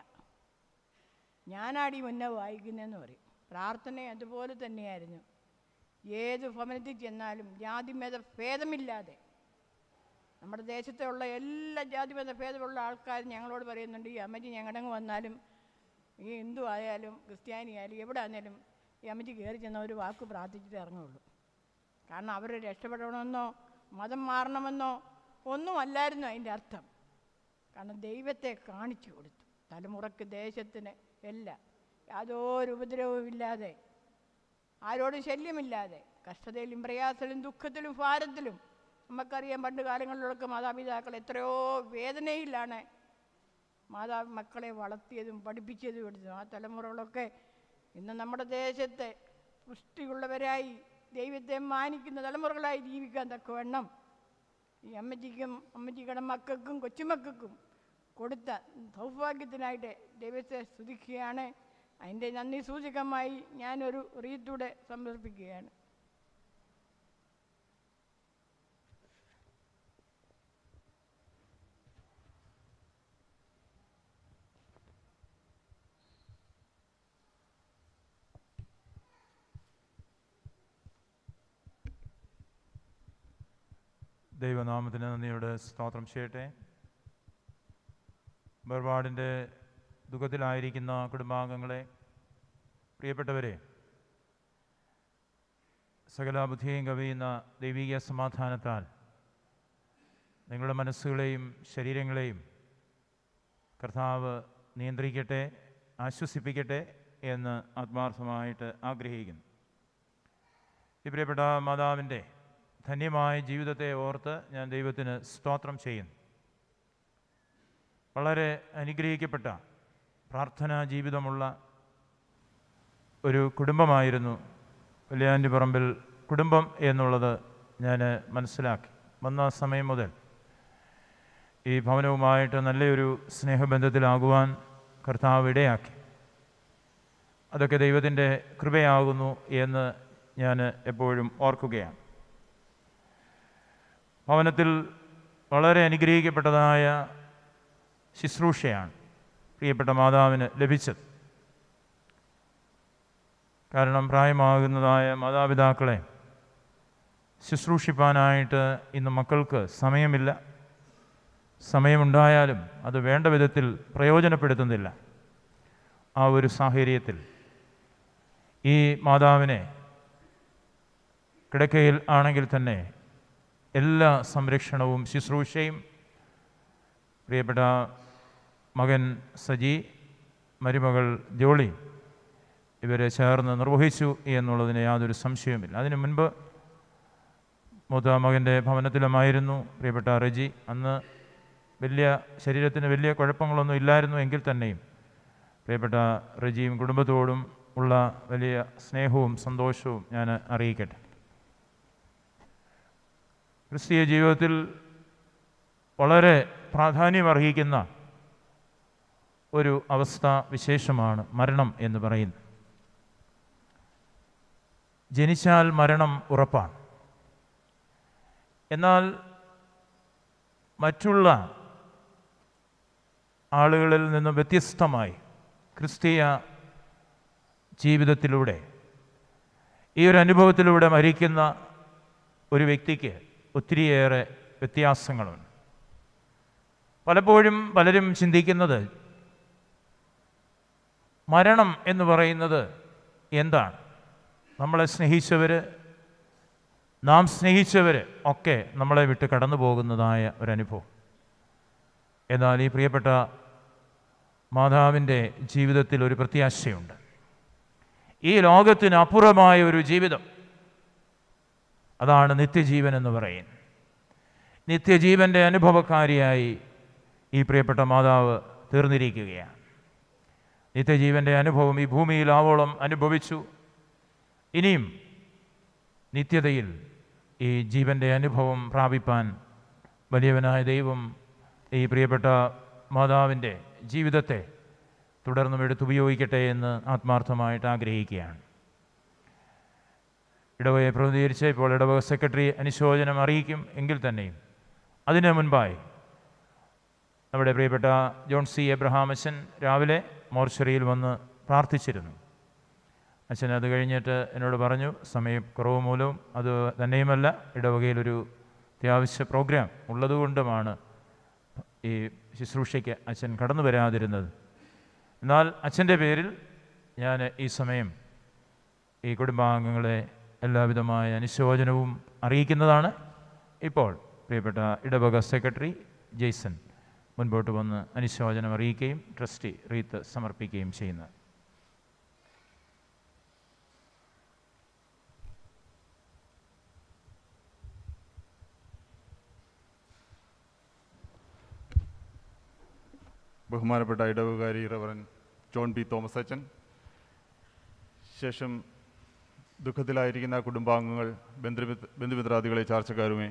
ഞാനാടി മുന്നേ വായിക്കുന്നതെന്ന് പറയും. പ്രാർത്ഥന അതുപോലെ തന്നെയായിരുന്നു. ഏത് ഭവനത്തിൽ ചെന്നാലും ജാതിമത ഭേദമില്ലാതെ നമ്മുടെ ദേശത്തുള്ള എല്ലാ ജാതിമത ഭേദമുള്ള ആൾക്കാരും ഞങ്ങളോട് പറയുന്നുണ്ട്, ഈ അമ്മച്ചി ഞങ്ങളങ്ങ് വന്നാലും ഈ ഹിന്ദു ആയാലും ക്രിസ്ത്യാനി ആയാലും എവിടെ ആണെങ്കിലും ഈ അമ്മച്ചി കയറി ചെന്ന ഒരു വാക്ക് പ്രാർത്ഥിച്ചിട്ട് ഇറങ്ങുള്ളൂ. കാരണം അവർ രക്ഷപ്പെടണമെന്നോ മതം മാറണമെന്നോ ഒന്നും അല്ലായിരുന്നു അതിൻ്റെ അർത്ഥം. കാരണം ദൈവത്തെ കാണിച്ചു കൊടുത്തു. തലമുറക്ക് ദേശത്തിന് എല്ലാം യാതൊരു ഉപദ്രവവും ഇല്ലാതെ, ആരോടും ശല്യമില്ലാതെ, കഷ്ടതയിലും പ്രയാസത്തിലും ദുഃഖത്തിലും ഭാരത്തിലും. നമുക്കറിയാം പണ്ട് കാലങ്ങളിലൊക്കെ മാതാപിതാക്കൾ എത്രയോ വേദനയിലാണ് മാതാ മക്കളെ വളർത്തിയതും പഠിപ്പിച്ചതും എടുത്തതും. ആ തലമുറകളൊക്കെ ഇന്ന് നമ്മുടെ ദേശത്തെ പുഷ്ടിയുള്ളവരായി ദൈവത്തെ മാനിക്കുന്ന തലമുറകളായി ജീവിക്കാൻ തക്കവണ്ണം ഈ അമ്മച്ചിക്കും അമ്മച്ചിയുടെ മക്കൾക്കും കൊച്ചുമക്കൾക്കും കൊടുത്ത സൗഭാഗ്യത്തിനായിട്ട് ദൈവത്തെ സ്തുതിക്കുകയാണ്. അതിൻ്റെ നന്ദി സൂചകമായി ഞാനൊരു റീത്തൂടെ സമർപ്പിക്കുകയാണ്. ദൈവനാമത്തിന് നന്ദിയോടെ സ്തോത്രം ചെയ്യട്ടെ. വേർപാടിൻ്റെ ദുഃഖത്തിലായിരിക്കുന്ന കുടുംബാംഗങ്ങളെ, പ്രിയപ്പെട്ടവരെ, സകല ബുദ്ധിയെയും കവിയുന്ന ദൈവിക സമാധാനത്താൽ നിങ്ങളുടെ മനസ്സുകളെയും ശരീരങ്ങളെയും കർത്താവ് നിയന്ത്രിക്കട്ടെ, ആശ്വസിപ്പിക്കട്ടെ എന്ന് ആത്മാർത്ഥമായിട്ട് ആഗ്രഹിക്കുന്നു. ഈ പ്രിയപ്പെട്ട മാതാവിൻ്റെ ധന്യമായ ജീവിതത്തെ ഓർത്ത് ഞാൻ ദൈവത്തിന് സ്തോത്രം ചെയ്യുന്നു. വളരെ അനുഗ്രഹിക്കപ്പെട്ട പ്രാർത്ഥനാ ജീവിതമുള്ള ഒരു കുടുംബമായിരുന്നു വലിയാൻ്റിപ്പറമ്പിൽ കുടുംബം എന്നുള്ളത് ഞാൻ മനസ്സിലാക്കി. വന്ന സമയം മുതൽ ഈ ഭവനവുമായിട്ട് നല്ലൊരു സ്നേഹബന്ധത്തിലാകുവാൻ കർത്താവ് ഇടയാക്കി. അതൊക്കെ ദൈവത്തിൻ്റെ കൃപയാകുന്നു എന്ന് ഞാൻ എപ്പോഴും ഓർക്കുകയാണ്. ഭവനത്തിൽ വളരെ അനുഗ്രഹിക്കപ്പെട്ടതായ ശുശ്രൂഷയാണ് പ്രിയപ്പെട്ട മാതാവിന് ലഭിച്ചത്. കാരണം പ്രായമാകുന്നതായ മാതാപിതാക്കളെ ശുശ്രൂഷിപ്പാനായിട്ട് ഇന്ന് മക്കൾക്ക് സമയമില്ല. സമയമുണ്ടായാലും അത് വേണ്ട വിധത്തിൽ പ്രയോജനപ്പെടുത്തുന്നില്ല. ആ ഒരു സാഹചര്യത്തിൽ ഈ മാതാവിനെ കിടക്കയിൽ ആണെങ്കിൽ തന്നെ എല്ലാ സംരക്ഷണവും ശുശ്രൂഷയും പ്രിയപ്പെട്ട മകൻ സജി, മരുമകൾ ജോളി ഇവരെ ചേർന്ന് നിർവഹിച്ചു എന്നുള്ളതിന് യാതൊരു സംശയവുമില്ല. അതിനു മുൻപ് മൂത്ത മകൻ്റെ ഭവനത്തിലുമായിരുന്നു പ്രിയപ്പെട്ട റെജി. അന്ന് വലിയ ശരീരത്തിന് വലിയ കുഴപ്പങ്ങളൊന്നും ഇല്ലായിരുന്നു എങ്കിൽ തന്നെയും പ്രിയപ്പെട്ട റെജിയും കുടുംബത്തോടും ഉള്ള വലിയ സ്നേഹവും സന്തോഷവും ഞാൻ അറിയിക്കട്ടെ. ക്രിസ്തീയ ജീവിതത്തിൽ വളരെ പ്രാധാന്യമർഹിക്കുന്ന ഒരു അവസ്ഥ വിശേഷമാണ് മരണം എന്ന് പറയുന്നത്. ജനിച്ചാൽ മരണം ഉറപ്പാണ്. എന്നാൽ മറ്റുള്ള ആളുകളിൽ നിന്നും വ്യത്യസ്തമായി ക്രിസ്തീയ ജീവിതത്തിലൂടെ ഈ ഒരു അനുഭവത്തിലൂടെ മരിക്കുന്ന ഒരു വ്യക്തിക്ക് ഒത്തിരിയേറെ വ്യത്യാസങ്ങളുണ്ട്. പലപ്പോഴും പലരും ചിന്തിക്കുന്നത് മരണം എന്ന് പറയുന്നത് എന്താണ്? നമ്മളെ സ്നേഹിച്ചവർ, നാം സ്നേഹിച്ചവർ ഒക്കെ നമ്മളെ വിട്ട് കടന്നു പോകുന്നതായ ഒരനുഭവം. എന്നാൽ ഈ പ്രിയപ്പെട്ട മാതാവിൻ്റെ ജീവിതത്തിൽ ഒരു പ്രത്യാശയുണ്ട്. ഈ ലോകത്തിനപ്പുറമായ ഒരു ജീവിതം, അതാണ് നിത്യജീവൻ എന്ന് പറയുന്നത്. നിത്യജീവൻ്റെ അനുഭവക്കാരിയായി ഈ പ്രിയപ്പെട്ട മാതാവ് തീർന്നിരിക്കുകയാണ്. നിത്യജീവൻ്റെ അനുഭവം ഈ ഭൂമിയിൽ ആവോളം അനുഭവിച്ചു. ഇനിയും നിത്യതയിൽ ഈ ജീവൻ്റെ അനുഭവം പ്രാപിപ്പാൻ വലിയവനായ ദൈവം ഈ പ്രിയപ്പെട്ട മാതാവിൻ്റെ ജീവിതത്തെ തുടർന്നും എടുത്തുപയോഗിക്കട്ടെ എന്ന് ആത്മാർത്ഥമായിട്ട് ആഗ്രഹിക്കുകയാണ്. ഇടവകയെ പ്രതിനിധീകരിച്ച് ഇപ്പോൾ ഇടവക സെക്രട്ടറി അനുശോചനം അറിയിക്കും. എങ്കിൽ തന്നെയും അതിന് മുൻപായി നമ്മുടെ പ്രിയപ്പെട്ട ജോൺ സി എബ്രഹാം അച്ഛൻ രാവിലെ മോർച്ചറിയിൽ വന്ന് പ്രാർത്ഥിച്ചിരുന്നു. അച്ഛൻ അത് കഴിഞ്ഞിട്ട് എന്നോട് പറഞ്ഞു, സമയക്കുറവ് മൂലവും അത് തന്നെയുമല്ല, ഇടവകയിലൊരു അത്യാവശ്യ പ്രോഗ്രാം ഉള്ളതുകൊണ്ടുമാണ് ഈ ശുശ്രൂഷയ്ക്ക് അച്ഛൻ കടന്നു വരാതിരുന്നത്. എന്നാൽ അച്ഛൻ്റെ പേരിൽ ഞാൻ ഈ സമയം ഈ കുടുംബാംഗങ്ങളെ എല്ലാവിധമായ അനുശോചനവും അറിയിക്കുന്നതാണ്. ഇപ്പോൾ പ്രിയപ്പെട്ട ഇടവക സെക്രട്ടറി ജെയ്സൺ മുൻപോട്ട് വന്ന് അനുശോചനം അറിയിക്കുകയും ട്രസ്റ്റി റീത്ത് സമർപ്പിക്കുകയും ചെയ്യുന്നത്. ബഹുമാനപ്പെട്ട ഇടവകാരി റവറൻ ജോൺ പി തോമസ് അച്ഛൻ, ശേഷം ദുഃഖത്തിലായിരിക്കുന്ന കുടുംബാംഗങ്ങൾ, ബന്ധുമിത്ര ബന്ധുമിത്രാദികളെ, ചാർച്ചക്കാരുമേ,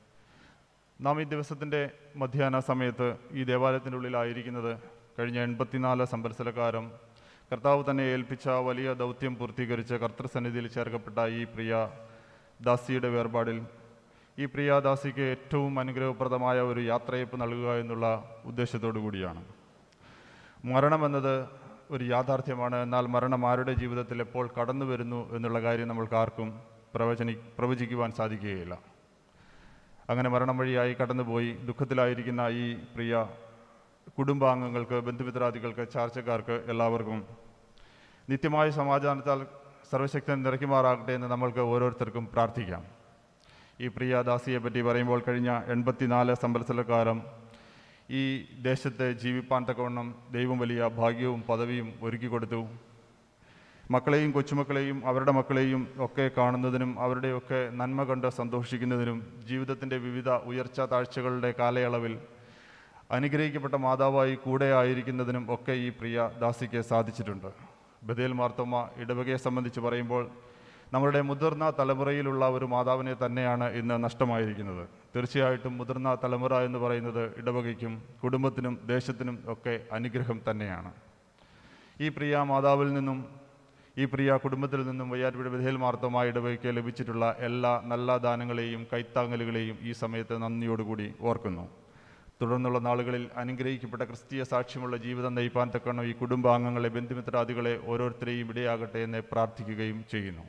നാം ഈ ദിവസത്തിൻ്റെ മധ്യാഹ്ന സമയത്ത് ഈ ദേവാലയത്തിൻ്റെ ഉള്ളിലായിരിക്കുന്നത് കഴിഞ്ഞ എൺപത്തിനാല് സംവത്സരക്കാലം കർത്താവ് തന്നെ ഏൽപ്പിച്ച വലിയ ദൗത്യം പൂർത്തീകരിച്ച് കർത്തൃസന്നിധിയിൽ ചേർക്കപ്പെട്ട ഈ പ്രിയ ദാസിയുടെ വേർപാടിൽ ഈ പ്രിയ ദാസിക്ക് ഏറ്റവും അനുഗ്രഹപ്രദമായ ഒരു യാത്രയപ്പ് നൽകുക എന്നുള്ള ഉദ്ദേശത്തോടു കൂടിയാണ്. മരണമെന്നത് ഒരു യാഥാർത്ഥ്യമാണ്. എന്നാൽ മരണം ആരുടെ ജീവിതത്തിൽ എപ്പോൾ കടന്നു വരുന്നു എന്നുള്ള കാര്യം നമ്മൾക്ക് ആർക്കും പ്രവചനി പ്രവചിക്കുവാൻ സാധിക്കുകയില്ല. അങ്ങനെ മരണം വഴിയായി കടന്നുപോയി ദുഃഖത്തിലായിരിക്കുന്ന ഈ പ്രിയ കുടുംബാംഗങ്ങൾക്ക്, ബന്ധുമിത്രാദികൾക്ക്, ചാർച്ചക്കാർക്ക് എല്ലാവർക്കും നിത്യമായ സമാധാനത്താൽ സർവശക്തൻ നിറയ്ക്കുമാറാകട്ടെ എന്ന് നമ്മൾക്ക് ഓരോരുത്തർക്കും പ്രാർത്ഥിക്കാം. ഈ പ്രിയ ദാസിയെ പറ്റി പറയുമ്പോൾ കഴിഞ്ഞ എൺപത്തിനാല് സംവത്സരക്കാലം ഈ ദേശത്ത് ജീവിപ്പാൻ തക്കവണ്ണം ദൈവം വലിയ ഭാഗ്യവും പദവിയും ഒരുക്കി കൊടുത്തു. മക്കളെയും കൊച്ചുമക്കളെയും അവരുടെ മക്കളെയും ഒക്കെ കാണുന്നതിനും അവരുടെയൊക്കെ നന്മ കണ്ട് സന്തോഷിക്കുന്നതിനും ജീവിതത്തിൻ്റെ വിവിധ ഉയർച്ച താഴ്ചകളുടെ കാലയളവിൽ അനുഗ്രഹിക്കപ്പെട്ട മാതാവായി കൂടെ ആയിരിക്കുന്നതിനും ഒക്കെ ഈ പ്രിയ ദാസിക്ക് സാധിച്ചിട്ടുണ്ട്. ബഥേൽ മാർത്തോമ ഇടവകയെ സംബന്ധിച്ച് പറയുമ്പോൾ നമ്മുടെ മുതിർന്ന തലമുറയിലുള്ള ഒരു മാതാവിനെ തന്നെയാണ് ഇന്ന് നഷ്ടമായിരിക്കുന്നത്. തീർച്ചയായിട്ടും മുതിർന്ന തലമുറ എന്ന് പറയുന്നത് ഇടവകയ്ക്കും കുടുംബത്തിനും ദേശത്തിനും ഒക്കെ അനുഗ്രഹം തന്നെയാണ്. ഈ പ്രിയ മാതാവിൽ നിന്നും ഈ പ്രിയ കുടുംബത്തിൽ നിന്നും വയ്യാറ്റുപുഴ ബഥേൽ മാർത്തോമ ഇടവകയ്ക്ക് ലഭിച്ചിട്ടുള്ള എല്ലാ നല്ല ദാനങ്ങളെയും കൈത്താങ്ങലുകളെയും ഈ സമയത്ത് നന്ദിയോടുകൂടി ഓർക്കുന്നു. തുടർന്നുള്ള നാളുകളിൽ അനുഗ്രഹിക്കപ്പെട്ട ക്രിസ്തീയ സാക്ഷ്യമുള്ള ജീവിതം നയിപ്പാൻ തക്കണം ഈ കുടുംബാംഗങ്ങളെ, ബന്ധുമിത്രാദികളെ ഓരോരുത്തരെയും ഇടയാകട്ടെ എന്ന് പ്രാർത്ഥിക്കുകയും ചെയ്യുന്നു.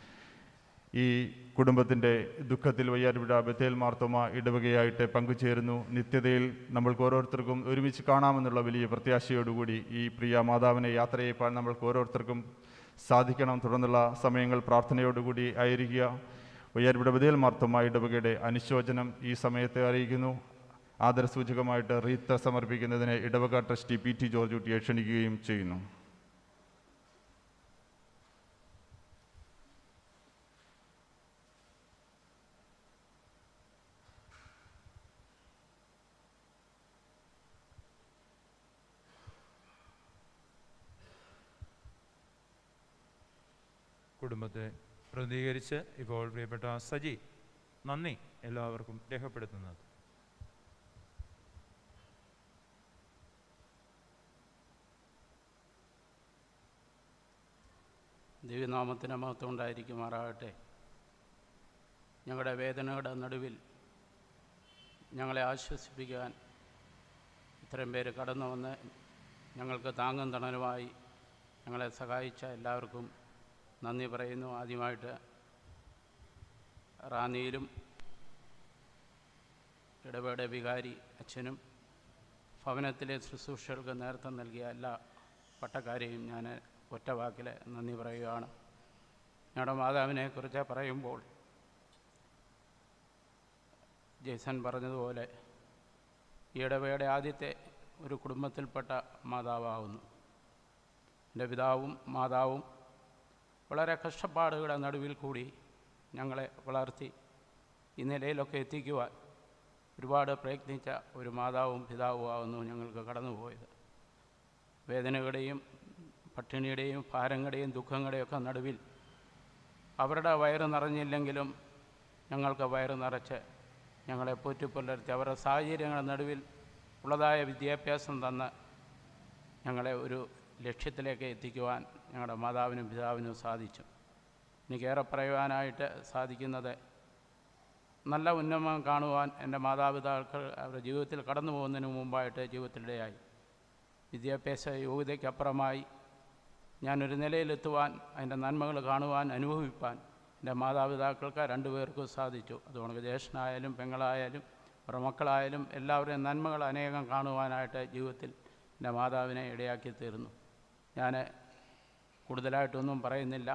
ഈ കുടുംബത്തിൻ്റെ ദുഃഖത്തിൽ വയ്യാറ്റുപുഴ ബഥേൽ മാർത്തോമ ഇടവകയായിട്ട് പങ്കുചേരുന്നു. നിത്യതയിൽ നമ്മൾക്ക് ഓരോരുത്തർക്കും ഒരുമിച്ച് കാണാമെന്നുള്ള വലിയ പ്രത്യാശയോടുകൂടി ഈ പ്രിയ മാതാവിനെ യാത്ര ചെയ്യിപ്പാൻ നമ്മൾക്ക് ഓരോരുത്തർക്കും സാധിക്കണം. തുടർന്നുള്ള സമയങ്ങൾ പ്രാർത്ഥനയോടുകൂടി ആയിരിക്കുക. വയ്യാറ്റുപുഴ ബഥേൽ മാർത്തോമ ഇടവകയുടെ അനുശോചനം ഈ സമയത്തെ അറിയിക്കുന്നു. ആദരസൂചകമായിട്ട് റീത്ത് സമർപ്പിക്കുന്നതിന് ഇടവക ട്രസ്റ്റി പി ടി ജോർജ് കുട്ടിയെ ക്ഷണിക്കുകയും ചെയ്യുന്നു. കുടുംബത്തെ പ്രതിനിധീകരിച്ച് ഇപ്പോൾ പ്രിയപ്പെട്ട സജി നന്ദി എല്ലാവർക്കും രേഖപ്പെടുത്തുന്നത്. ദൈവനാമത്തിന് മഹത്വം ഉണ്ടായിരിക്കുമാറാകട്ടെ. ഞങ്ങളുടെ വേദനയുടെ നടുവിൽ ഞങ്ങളെ ആശ്വസിപ്പിക്കാൻ ഇത്രയും പേര് കടന്നു വന്ന് ഞങ്ങൾക്ക് താങ്ങും തണലുമായി ഞങ്ങളെ സഹായിച്ച എല്ലാവർക്കും നന്ദി പറയുന്നു. ആദ്യമായിട്ട് റാന്നിയിലും ഇടവേട വികാരി അച്ഛനും ഭവനത്തിലെ ശുശ്രൂഷകൾക്ക് നേതൃത്വം നൽകിയ എല്ലാ പട്ടക്കാരെയും ഞാൻ ഒറ്റ വാക്കിൽ നന്ദി പറയുകയാണ്. ഞങ്ങളുടെ മാതാവിനെക്കുറിച്ച് പറയുമ്പോൾ ജയ്സൺ പറഞ്ഞതുപോലെ ഈ ഇടവയുടെ ആദ്യത്തെ ഒരു കുടുംബത്തിൽപ്പെട്ട മാതാവാകുന്നു. എൻ്റെ പിതാവും മാതാവും വളരെ കഷ്ടപ്പാടുകളുടെ നടുവിൽ കൂടി ഞങ്ങളെ വളർത്തി ഈ നിലയിലൊക്കെ എത്തിക്കുവാൻ ഒരുപാട് പ്രയത്നിച്ച ഒരു മാതാവും പിതാവും ആകുന്നു ഞങ്ങൾക്ക് കടന്നുപോയത്. വേദനകളുടെയും പട്ടിണിയുടെയും ഭാരങ്ങളുടെയും ദുഃഖങ്ങളുടെയും ഒക്കെ നടുവിൽ അവരുടെ വയറ് നിറഞ്ഞില്ലെങ്കിലും ഞങ്ങൾക്ക് വയറ് നിറച്ച് ഞങ്ങളെ പോറ്റിപ്പുലർത്തി അവരുടെ സാഹചര്യങ്ങളുടെ നടുവിൽ ഉള്ളതായ വിദ്യാഭ്യാസം തന്ന് ഞങ്ങളെ ഒരു ലക്ഷ്യത്തിലേക്ക് എത്തിക്കുവാൻ ഞങ്ങളുടെ മാതാവിനും പിതാവിനും സാധിച്ചു. എനിക്കേറെ പറയുവാനായിട്ട് സാധിക്കുന്നത് നല്ല ഉന്നമനം കാണുവാൻ എൻ്റെ മാതാപിതാക്കൾ അവരുടെ ജീവിതത്തിൽ കടന്നു പോകുന്നതിന് മുമ്പായിട്ട് ജീവിതത്തിനിടയായി. വിദ്യാഭ്യാസ യോഗ്യതയ്ക്കപ്പുറമായി ഞാനൊരു നിലയിലെത്തുവാൻ അതിൻ്റെ നന്മകൾ കാണുവാൻ അനുഭവിപ്പാൻ എൻ്റെ മാതാപിതാക്കൾക്ക് രണ്ടുപേർക്കും സാധിച്ചു. അതുകൊണ്ട് ജ്യേഷ്ഠനായാലും പെങ്ങളായാലും അവരുടെ മക്കളായാലും എല്ലാവരുടെയും നന്മകൾ അനേകം കാണുവാനായിട്ട് ജീവിതത്തിൽ എൻ്റെ മാതാവിനെ ഇടയാക്കി തീർന്നു. ഞാൻ കൂടുതലായിട്ടൊന്നും പറയുന്നില്ല.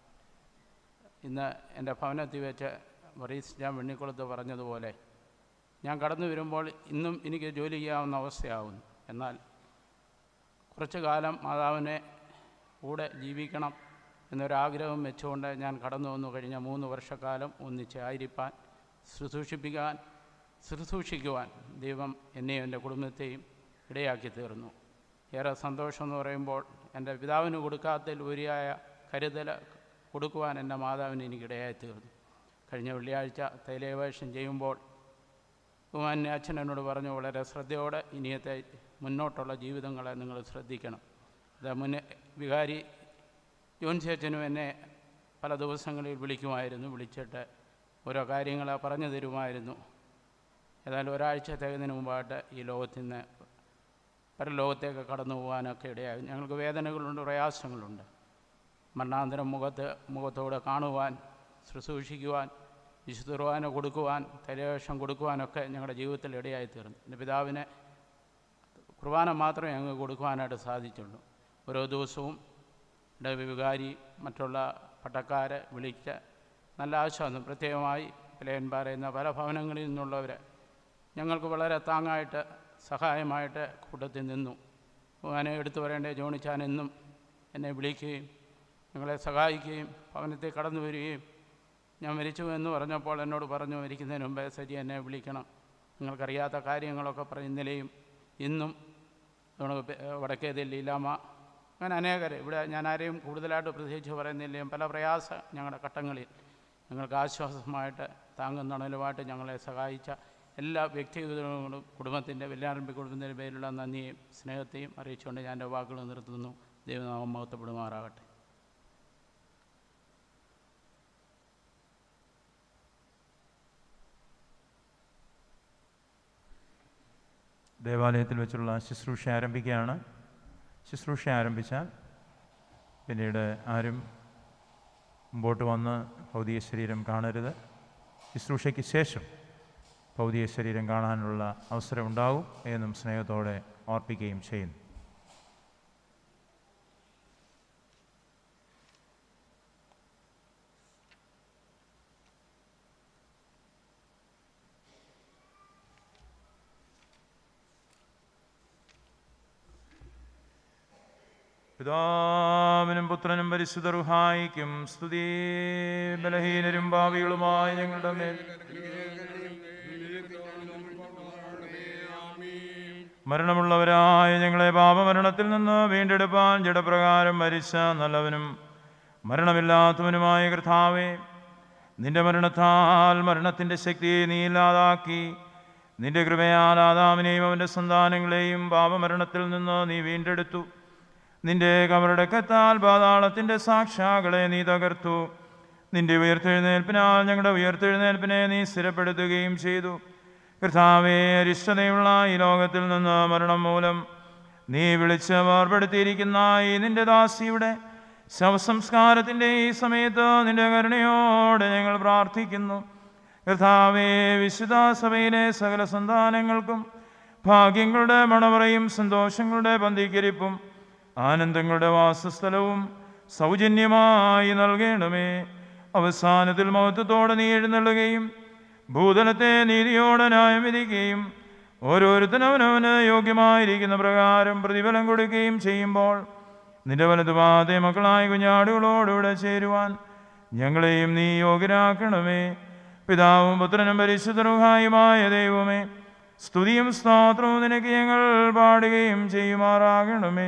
ഇന്ന് എൻ്റെ ഭവനത്തിൽ വെച്ച് മറീസ് ഞാൻ വെണ്ണിക്കുളത്ത് പറഞ്ഞതുപോലെ ഞാൻ കടന്നു വരുമ്പോൾ ഇന്നും എനിക്ക് ജോലി ചെയ്യാവുന്ന അവസ്ഥയാവുന്നു. എന്നാൽ കുറച്ചു കാലം മാതാവിനെ കൂടെ ജീവിക്കണം എന്നൊരാഗ്രഹം വെച്ചുകൊണ്ട് ഞാൻ കടന്നു വന്നു. കഴിഞ്ഞ മൂന്ന് വർഷക്കാലം ഒന്നിച്ച് ആയിരിക്കാൻ ശുശ്രൂഷിപ്പിക്കാൻ ശുശ്രൂഷിക്കുവാൻ ദൈവം എന്നെയും എൻ്റെ കുടുംബത്തെയും ഇടയാക്കി തീർന്നു. ഏറെ സന്തോഷം എന്ന് പറയുമ്പോൾ എൻ്റെ പിതാവിന് കൊടുക്കാത്തതിൽ ഉപരിയായ കരുതൽ കൊടുക്കുവാൻ എൻ്റെ മാതാവിന് എനിക്കിടയായി തീർന്നു. കഴിഞ്ഞ വെള്ളിയാഴ്ച തൈലേവേഷം ചെയ്യുമ്പോൾ ബഹുമാന്യ അച്ഛൻ എന്നോട് പറഞ്ഞു, വളരെ ശ്രദ്ധയോടെ ഇനിയത്തെ മുന്നോട്ടുള്ള ജീവിതങ്ങളെ നിങ്ങൾ ശ്രദ്ധിക്കണം. അത് മുന്നേ വികാരി ജോൺസി അച്ഛനും എന്നെ പല ദിവസങ്ങളിൽ വിളിക്കുമായിരുന്നു. വിളിച്ചിട്ട് ഓരോ കാര്യങ്ങൾ പറഞ്ഞു തരുമായിരുന്നു. ഏതായാലും ഒരാഴ്ച തികഞ്ഞതിന് മുമ്പായിട്ട് ഈ ലോകത്തിൽ നിന്ന് പരലോകത്തേക്ക് കടന്നു പോകാനൊക്കെ ഇടയായി. ഞങ്ങൾക്ക് വേദനകളുണ്ട്, പ്രയാസങ്ങളുണ്ട്. മരണാന്തരം മുഖത്ത് മുഖത്തോടെ കാണുവാൻ, ശുശ്രൂഷിക്കുവാൻ, വിശുദ്ധ കുർബാന കൊടുക്കുവാൻ, തൈലവേഷം കൊടുക്കുവാനൊക്കെ ഞങ്ങളുടെ ജീവിതത്തിൽ ഇടയായി തീർന്നു. എൻ്റെ പിതാവിനെ കുർബാന മാത്രമേ ഞങ്ങൾക്ക് കൊടുക്കുവാനായിട്ട് സാധിച്ചുള്ളൂ. ഓരോ ദിവസവും ഇടവികാരി മറ്റുള്ള പട്ടക്കാരെ വിളിച്ച് നല്ല ആശ്വാസം, പ്രത്യേകമായി പിലയൻപാറ എന്ന പല ഭവനങ്ങളിൽ നിന്നുള്ളവർ ഞങ്ങൾക്ക് വളരെ താങ്ങായിട്ട് സഹായമായിട്ട് കൂട്ടത്തിൽ നിന്നു. ഞാൻ എടുത്തു പറയേണ്ട ജോണിച്ചാൻ എന്നും എന്നെ വിളിക്കുകയും ഞങ്ങളെ സഹായിക്കുകയും ഭവനത്തിൽ കടന്നു വരികയും ഞാൻ മരിച്ചു എന്ന് പറഞ്ഞപ്പോൾ എന്നോട് പറഞ്ഞു, മരിക്കുന്നതിന് മുമ്പേ സജി എന്നെ വിളിക്കണം, നിങ്ങൾക്കറിയാത്ത കാര്യങ്ങളൊക്കെ പറഞ്ഞ് ഇന്നലെയും ഇന്നും വടക്കേതിൽ ലീലാമ്മ, അങ്ങനെ അനേകർ ഇവിടെ ഞാൻ ആരെയും കൂടുതലായിട്ട് പ്രത്യേകിച്ച് പറയുന്നില്ലെങ്കിലും പല പ്രയാസ ഞങ്ങളുടെ ഘട്ടങ്ങളിൽ ഞങ്ങൾക്ക് ആശ്വാസമായിട്ട് താങ്ങും തണലുമായിട്ട് ഞങ്ങളെ സഹായിച്ച എല്ലാ വ്യക്തിഗതങ്ങളും കുടുംബത്തിൻ്റെ വെല്ലാറമ്പി കുടുംബത്തിൻ്റെ പേരിലുള്ള നന്ദിയും സ്നേഹത്തെയും അറിയിച്ചുകൊണ്ട് ഞാൻ എൻ്റെ വാക്കുകൾ നിർത്തുന്നു. ദൈവനാമം മഹത്വപ്പെടുമാറാകട്ടെ. ദേവാലയത്തിൽ വെച്ചുള്ള ശുശ്രൂഷ ആരംഭിക്കുകയാണ്. ശുശ്രൂഷ ആരംഭിച്ചാൽ പിന്നീട് ആരും മുമ്പോട്ട് വന്ന് ഭൗതിക ശരീരം കാണരുത്. ശുശ്രൂഷയ്ക്ക് ശേഷം ഭൗതിക ശരീരം കാണാനുള്ള അവസരം ഉണ്ടാകും എന്നും സ്നേഹത്തോടെ ഓർപ്പിക്കുകയും ചെയ്യുന്നു. പിതാവിനും പുത്രനും പരിശുദ്ധ റുഹായിക്കും സ്തുതി. ബലഹീനരും പാപികളുമായ ഞങ്ങളുടെ മേൽ മരണമുള്ളവരായ ഞങ്ങളെ പാപമരണത്തിൽ നിന്ന് വീണ്ടെടുപ്പാൻ ജഡപ്രകാരം മരിച്ച നല്ലവനും മരണമില്ലാത്തവനുമായ കർത്താവേ, നിന്റെ മരണത്താൽ മരണത്തിൻ്റെ ശക്തിയെ നീ ഇല്ലാതാക്കി നിന്റെ കൃപയാൽ ആദാമിനെയും അവൻ്റെ സന്താനങ്ങളെയും പാപമരണത്തിൽ നിന്ന് നീ വീണ്ടെടുത്തു. നിന്റെ കബറടക്കത്താൽ പാതാളത്തിൻ്റെ സാക്ഷാകളെ നീ തകർത്തു. നിന്റെ ഉയർത്തെഴുന്നേൽപ്പിനാൽ ഞങ്ങളുടെ ഉയർത്തെഴുന്നേൽപ്പിനെ നീ സ്ഥിരപ്പെടുത്തുകയും ചെയ്തു. കർത്താവേ, അരിഷ്ടതയുള്ള ഈ ലോകത്തിൽ നിന്ന് മരണം മൂലം നീ വിളിച്ച് വേർപെടുത്തിയിരിക്കുന്ന ഈ നിന്റെ ദാസിയുടെ ശവസംസ്കാരത്തിൻ്റെ ഈ സമയത്ത് നിന്റെ കരുണയോടെ ഞങ്ങൾ പ്രാർത്ഥിക്കുന്നു. കർത്താവേ, വിശുദ്ധ സഭയിലെ സകല സന്താനങ്ങൾക്കും ഭാഗ്യങ്ങളുടെ മണവറയും സന്തോഷങ്ങളുടെ പന്തിക്കരിപ്പും ആനന്ദങ്ങളുടെ വാസസ്ഥലവും സൗജന്യമായി നൽകണമേ. അവസാനത്തിൽ മഹത്വത്തോടെ നീ എഴുന്നള്ളുകയും ഭൂതലത്തെ നീതിയോടെ ന്യായം വിധിക്കുകയും ഓരോരുത്തരും അവനവന് യോഗ്യമായിരിക്കുന്ന പ്രകാരം പ്രതിഫലം കൊടുക്കുകയും ചെയ്യുമ്പോൾ നിന്റെ വലതുപാതെ മക്കളായ കുഞ്ഞാടുകളോടുകൂടെ ചേരുവാൻ ഞങ്ങളെയും നീ യോഗ്യരാക്കണമേ. പിതാവും പുത്രനും പരിശുദ്ധരുഹായുമായ ദൈവമേ, സ്തുതിയും സ്തോത്രവും നിനക്ക് ഞങ്ങൾ പാടുകയും ചെയ്യുമാറാകണമേ.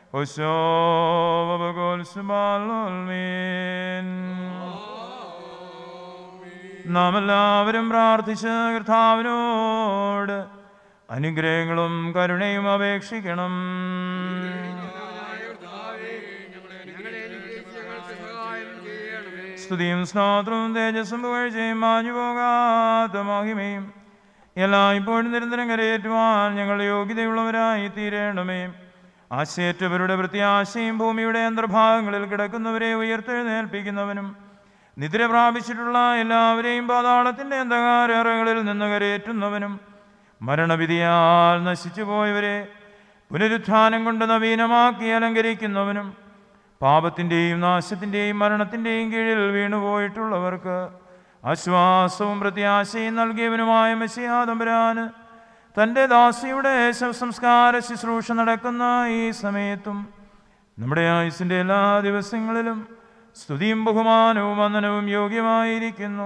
നാം എല്ലാവരും പ്രാർത്ഥിച്ച് കർത്താവിനോട് അനുഗ്രഹങ്ങളും കരുണയും അപേക്ഷിക്കണം. സ്തുതിയും സ്തോത്രവും തേജസ്സും പുകഴ്ചയും മാഞ്ഞു പോകാത്ത മഹിമയും എല്ലാം ഇപ്പോഴും നിരന്തരം കരയേറ്റുവാൻ ഞങ്ങൾ യോഗ്യതയുള്ളവരായി തീരണമേ. ആശയേറ്റവരുടെ പ്രത്യാശയും ഭൂമിയുടെ അന്തർഭാഗങ്ങളിൽ കിടക്കുന്നവരെ ഉയർത്തെഴുന്നേൽപ്പിക്കുന്നവനും നിദ്ര പ്രാപിച്ചിട്ടുള്ള എല്ലാവരെയും പാതാളത്തിൻ്റെ അന്ധകാര അറകളിൽ നിന്ന് കരയേറ്റുന്നവനും മരണവിധിയാൽ നശിച്ചു പോയവരെ പുനരുത്ഥാനം കൊണ്ട് നവീനമാക്കി അലങ്കരിക്കുന്നവനും പാപത്തിൻ്റെയും നാശത്തിൻ്റെയും മരണത്തിൻ്റെയും കീഴിൽ വീണുപോയിട്ടുള്ളവർക്ക് ആശ്വാസവും പ്രത്യാശയും നൽകിയവനുമായ മെസ്സിഹാ തമ്പുരാന് തൻ്റെ ദാസിയുടെ ശവസംസ്കാര ശുശ്രൂഷ നടക്കുന്ന ഈ സമയത്തും നമ്മുടെ ആയുസ്സിൻ്റെ എല്ലാ ദിവസങ്ങളിലും സ്തുതിയും ബഹുമാനവും വന്ദനവും യോഗ്യമായിരിക്കുന്നു.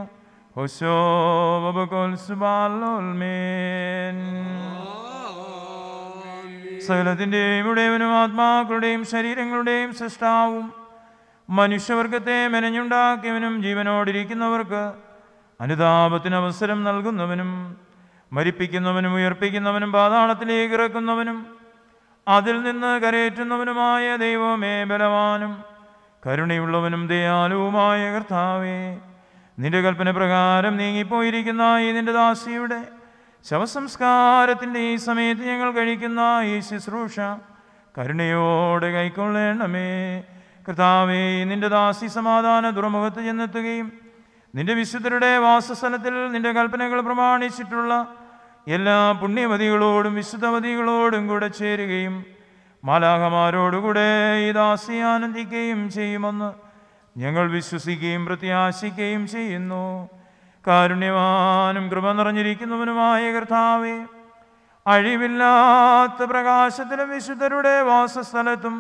സകലത്തിൻ്റെയും ഉടയവനും ആത്മാക്കളുടെയും ശരീരങ്ങളുടെയും സൃഷ്ടാവും മനുഷ്യവർഗത്തെ മെനഞ്ഞുണ്ടാക്കിയവനും ജീവനോടിരിക്കുന്നവർക്ക് അനുതാപത്തിന് അവസരം നൽകുന്നവനും മരിപ്പിക്കുന്നവനും ഉയർപ്പിക്കുന്നവനും പാതാളത്തിലേക്ക് ഇറക്കുന്നവനും അതിൽ നിന്ന് കരയേറ്റുന്നവനുമായ ദൈവമേ, ബലവാനും കരുണയുള്ളവനും ദയാലുവുമായ കർത്താവേ, നിന്റെ കൽപ്പന പ്രകാരം നീങ്ങിപ്പോയിരിക്കുന്ന ഈ നിന്റെ ദാസിയുടെ ശവസംസ്കാരത്തിൻ്റെ ഈ സമയത്ത് ഞങ്ങൾ കഴിക്കുന്ന ഈ ശുശ്രൂഷ കരുണയോടെ കൈക്കൊള്ളണമേ. കർത്താവേ, നിന്റെ ദാസി സമാധാന തുറമുഖത്ത് ചെന്നെത്തുകയും നിന്റെ വിശുദ്ധരുടെ വാസസ്ഥലത്തിൽ നിന്റെ കൽപ്പനകൾ പ്രമാണിച്ചിട്ടുള്ള എല്ലാ പുണ്യവതികളോടും വിശുദ്ധവതികളോടും കൂടെ ചേരുകയും മാലാഖമാരോടുകൂടെ ഈ ദാസി ആനന്ദിക്കുകയും ചെയ്യുമെന്ന് ഞങ്ങൾ വിശ്വസിക്കുകയും പ്രത്യാശിക്കുകയും ചെയ്യുന്നു. കാരുണ്യവാനും കൃപ നിറഞ്ഞിരിക്കുന്നവനുമായ കർത്താവേ, അഴിവില്ലാത്ത പ്രകാശത്തിലും വിശുദ്ധരുടെ വാസസ്ഥലത്തും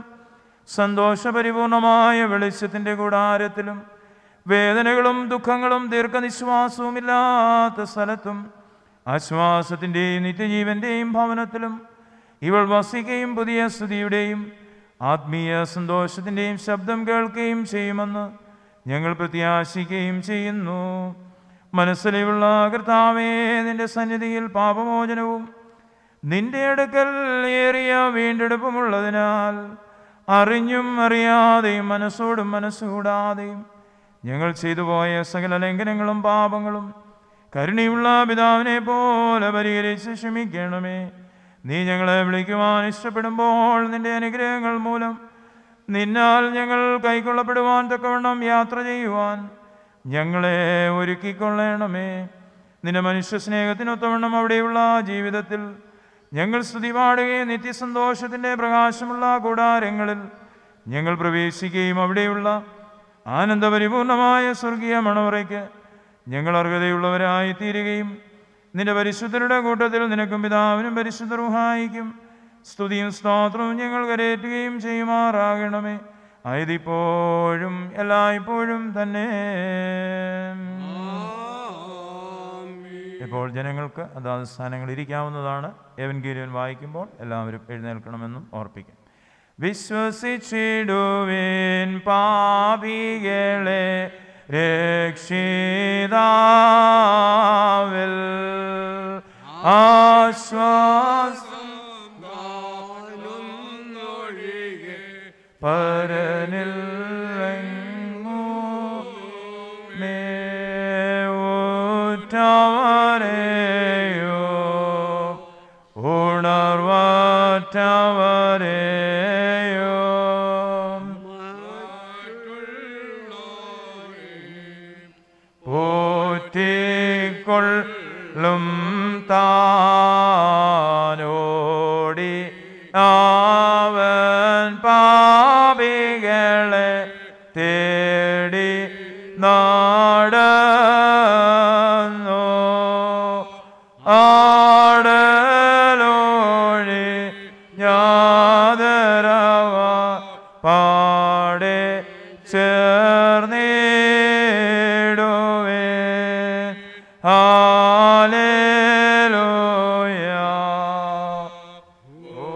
സന്തോഷപരിപൂർണമായ വെളിച്ചത്തിൻ്റെ കൂടാരത്തിലും വേദനകളും ദുഃഖങ്ങളും ദീർഘനിശ്വാസവും ഇല്ലാത്ത സ്ഥലത്തും ആശ്വാസത്തിൻ്റെയും നിത്യജീവൻ്റെയും ഭവനത്തിലും ഇവൾ വസിക്കുകയും പുതിയ സ്തുതിയുടെയും ആത്മീയ സന്തോഷത്തിൻ്റെയും ശബ്ദം കേൾക്കുകയും ചെയ്യുമെന്ന് ഞങ്ങൾ പ്രത്യാശിക്കുകയും ചെയ്യുന്നു. മനസ്സിലുള്ള കർത്താവേ, നിന്റെ സന്നിധിയിൽ പാപമോചനവും നിന്റെ അടുക്കൽ ഏറിയ വീണ്ടെടുപ്പുമുള്ളതിനാൽ അറിഞ്ഞും അറിയാതെയും മനസ്സോടും മനസ്സുകൂടാതെയും ഞങ്ങൾ ചെയ്തു പോയ സകല ലംഘനങ്ങളും പാപങ്ങളും കരുണയുള്ള പിതാവിനെ പോലെ പരിഹരിച്ച് ക്ഷമിക്കണമേ. നീ ഞങ്ങളെ വിളിക്കുവാൻ ഇഷ്ടപ്പെടുമ്പോൾ നിന്റെ അനുഗ്രഹങ്ങൾ മൂലം നിന്നാൽ ഞങ്ങൾ കൈക്കൊള്ളപ്പെടുവാൻ തക്കവണ്ണം യാത്ര ചെയ്യുവാൻ ഞങ്ങളെ ഒരുക്കിക്കൊള്ളണമേ. നിന്റെ മനുഷ്യ സ്നേഹത്തിനൊത്തവണ്ണം അവിടെയുള്ള ജീവിതത്തിൽ ഞങ്ങൾ സ്തുതി പാടുകയും നിത്യസന്തോഷത്തിൻ്റെ പ്രകാശമുള്ള കൂടാരങ്ങളിൽ ഞങ്ങൾ പ്രവേശിക്കുകയും അവിടെയുള്ള ആനന്ദപരിപൂർണമായ സ്വർഗീയ മണവറയ്ക്ക് ഞങ്ങൾ അർഹതയുള്ളവരായി തീരുകയും നിന്റെ പരിശുദ്ധരുടെ കൂട്ടത്തിൽ നിനക്കും പിതാവിനും പരിശുദ്ധ റൂഹായിക്കും സ്തുതിയും സ്തോത്രവും ഞങ്ങൾ കരയേറ്റുകയും ചെയ്യുമാറാകണമേ. ആയതിപ്പോഴും എല്ലായ്പ്പോഴും തന്നെ. ഇപ്പോൾ ജനങ്ങൾക്ക് അതാത് സ്ഥാനങ്ങൾ ഇരിക്കാവുന്നതാണ്. എവൻഗേലിയൻ വായിക്കുമ്പോൾ എല്ലാവരും എഴുന്നേൽക്കണമെന്നും ഓർപ്പിക്കും. വിശ്വസിച്ചിടുവിൻ പാപികളെ രക്ഷിതാവിൽ ആശ്വാസം പരനിൽ മേവുറ്റവരെയോ പോറ്റിക്കൊള്ളും താനോടി അവൻ പാപികളെ തേടി നടന്നു ആടലോഴി യാതരവ പാടെ ചേർന്നിടുവേ ഹല്ലേലൂയ ഓ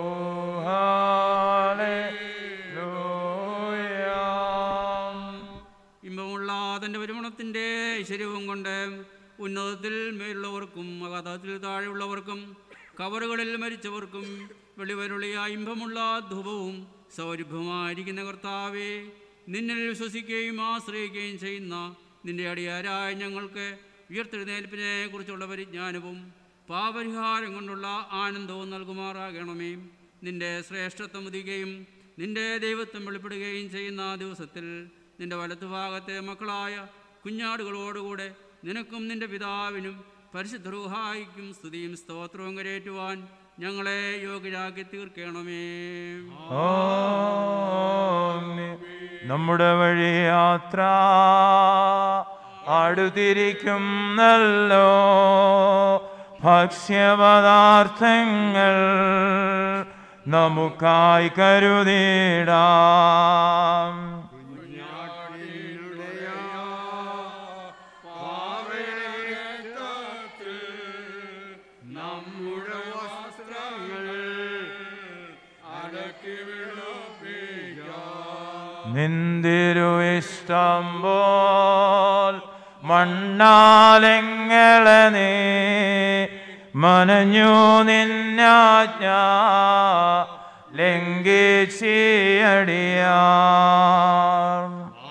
ഹല്ലേലൂയ. ഇമ്പമുള്ള തൻ്റെ പരിമണത്തിൻ്റെ ഐശ്വര്യവും കൊണ്ട് ഉന്നതത്തിൽ മേലുള്ളവർക്കും അഗാധത്തിൽ താഴെയുള്ളവർക്കും കവറുകളിൽ മരിച്ചവർക്കും വെളിവരുളിയ ഇമ്പമുള്ള ധൂപവും സൗരഭ്യമായിരിക്കുന്ന കർത്താവേ, നിന്നിൽ വിശ്വസിക്കുകയും ആശ്രയിക്കുകയും ചെയ്യുന്ന നിന്റെ അടിയാരായ ഞങ്ങൾക്ക് ഉയർത്തെഴുന്നേൽപ്പിനെ കുറിച്ചുള്ള പരിജ്ഞാനവും പാപരിഹാരം കൊണ്ടുള്ള ആനന്ദവും നൽകുമാറാകണമേ. നിന്റെ ശ്രേഷ്ഠത്വം ഉദിക്കുകയും നിന്റെ ദൈവത്വം വെളിപ്പെടുകയും ചെയ്യുന്ന ദിവസത്തിൽ നിന്റെ വലത്തുഭാഗത്തെ മക്കളായ കുഞ്ഞാടുകളോടുകൂടെ നിനക്കും നിന്റെ പിതാവിനും പരിശുദ്ധ റൂഹായിക്കും സ്തുതിയും സ്തോത്രവും കരേറ്റുവാൻ ഞങ്ങളെ യോഗ്യരാക്കി തീർക്കണമേ. നമ്മുടെ വഴി യാത്ര അടുത്തിരിക്കുന്നല്ലോ, ഭക്ഷ്യപദാർത്ഥങ്ങൾ നമുക്കായി കരുതിടാം. നിന്തിരു ഇഷ്ടം പോൽ മണ്ണാലെങ്ങളെ നീ മനഞ്ഞു നിന്നാജ്ഞ ലംഘിച്ചിയടിയാർ.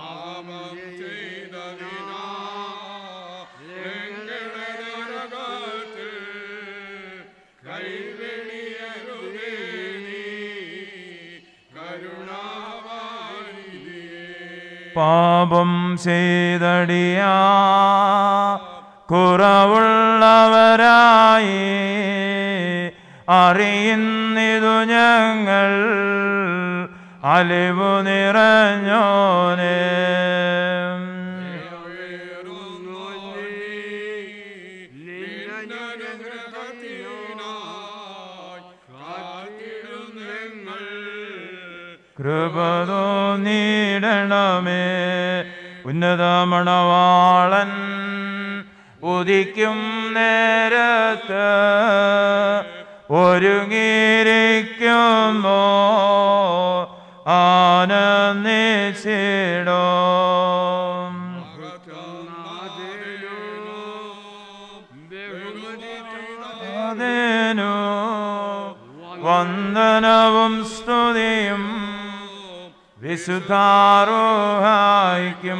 പാപം ചെയ്തടിയാ കുറവുള്ളവരായി അറിയുന്നിതു ഞങ്ങൾ അലിവു നിറഞ്ഞോനെ. കൃപ തോന്നിയിടണമേ. ഉന്നത മണവാളൻ ഉദിക്കും നേരത്ത് ഒരുങ്ങിയിരിക്കുമ്പോ ആനന്ദിച്ചിടോ. അതിനു വന്ദനവും സ്തുതിയും വിശുദ്ധാരോഹായിക്കും.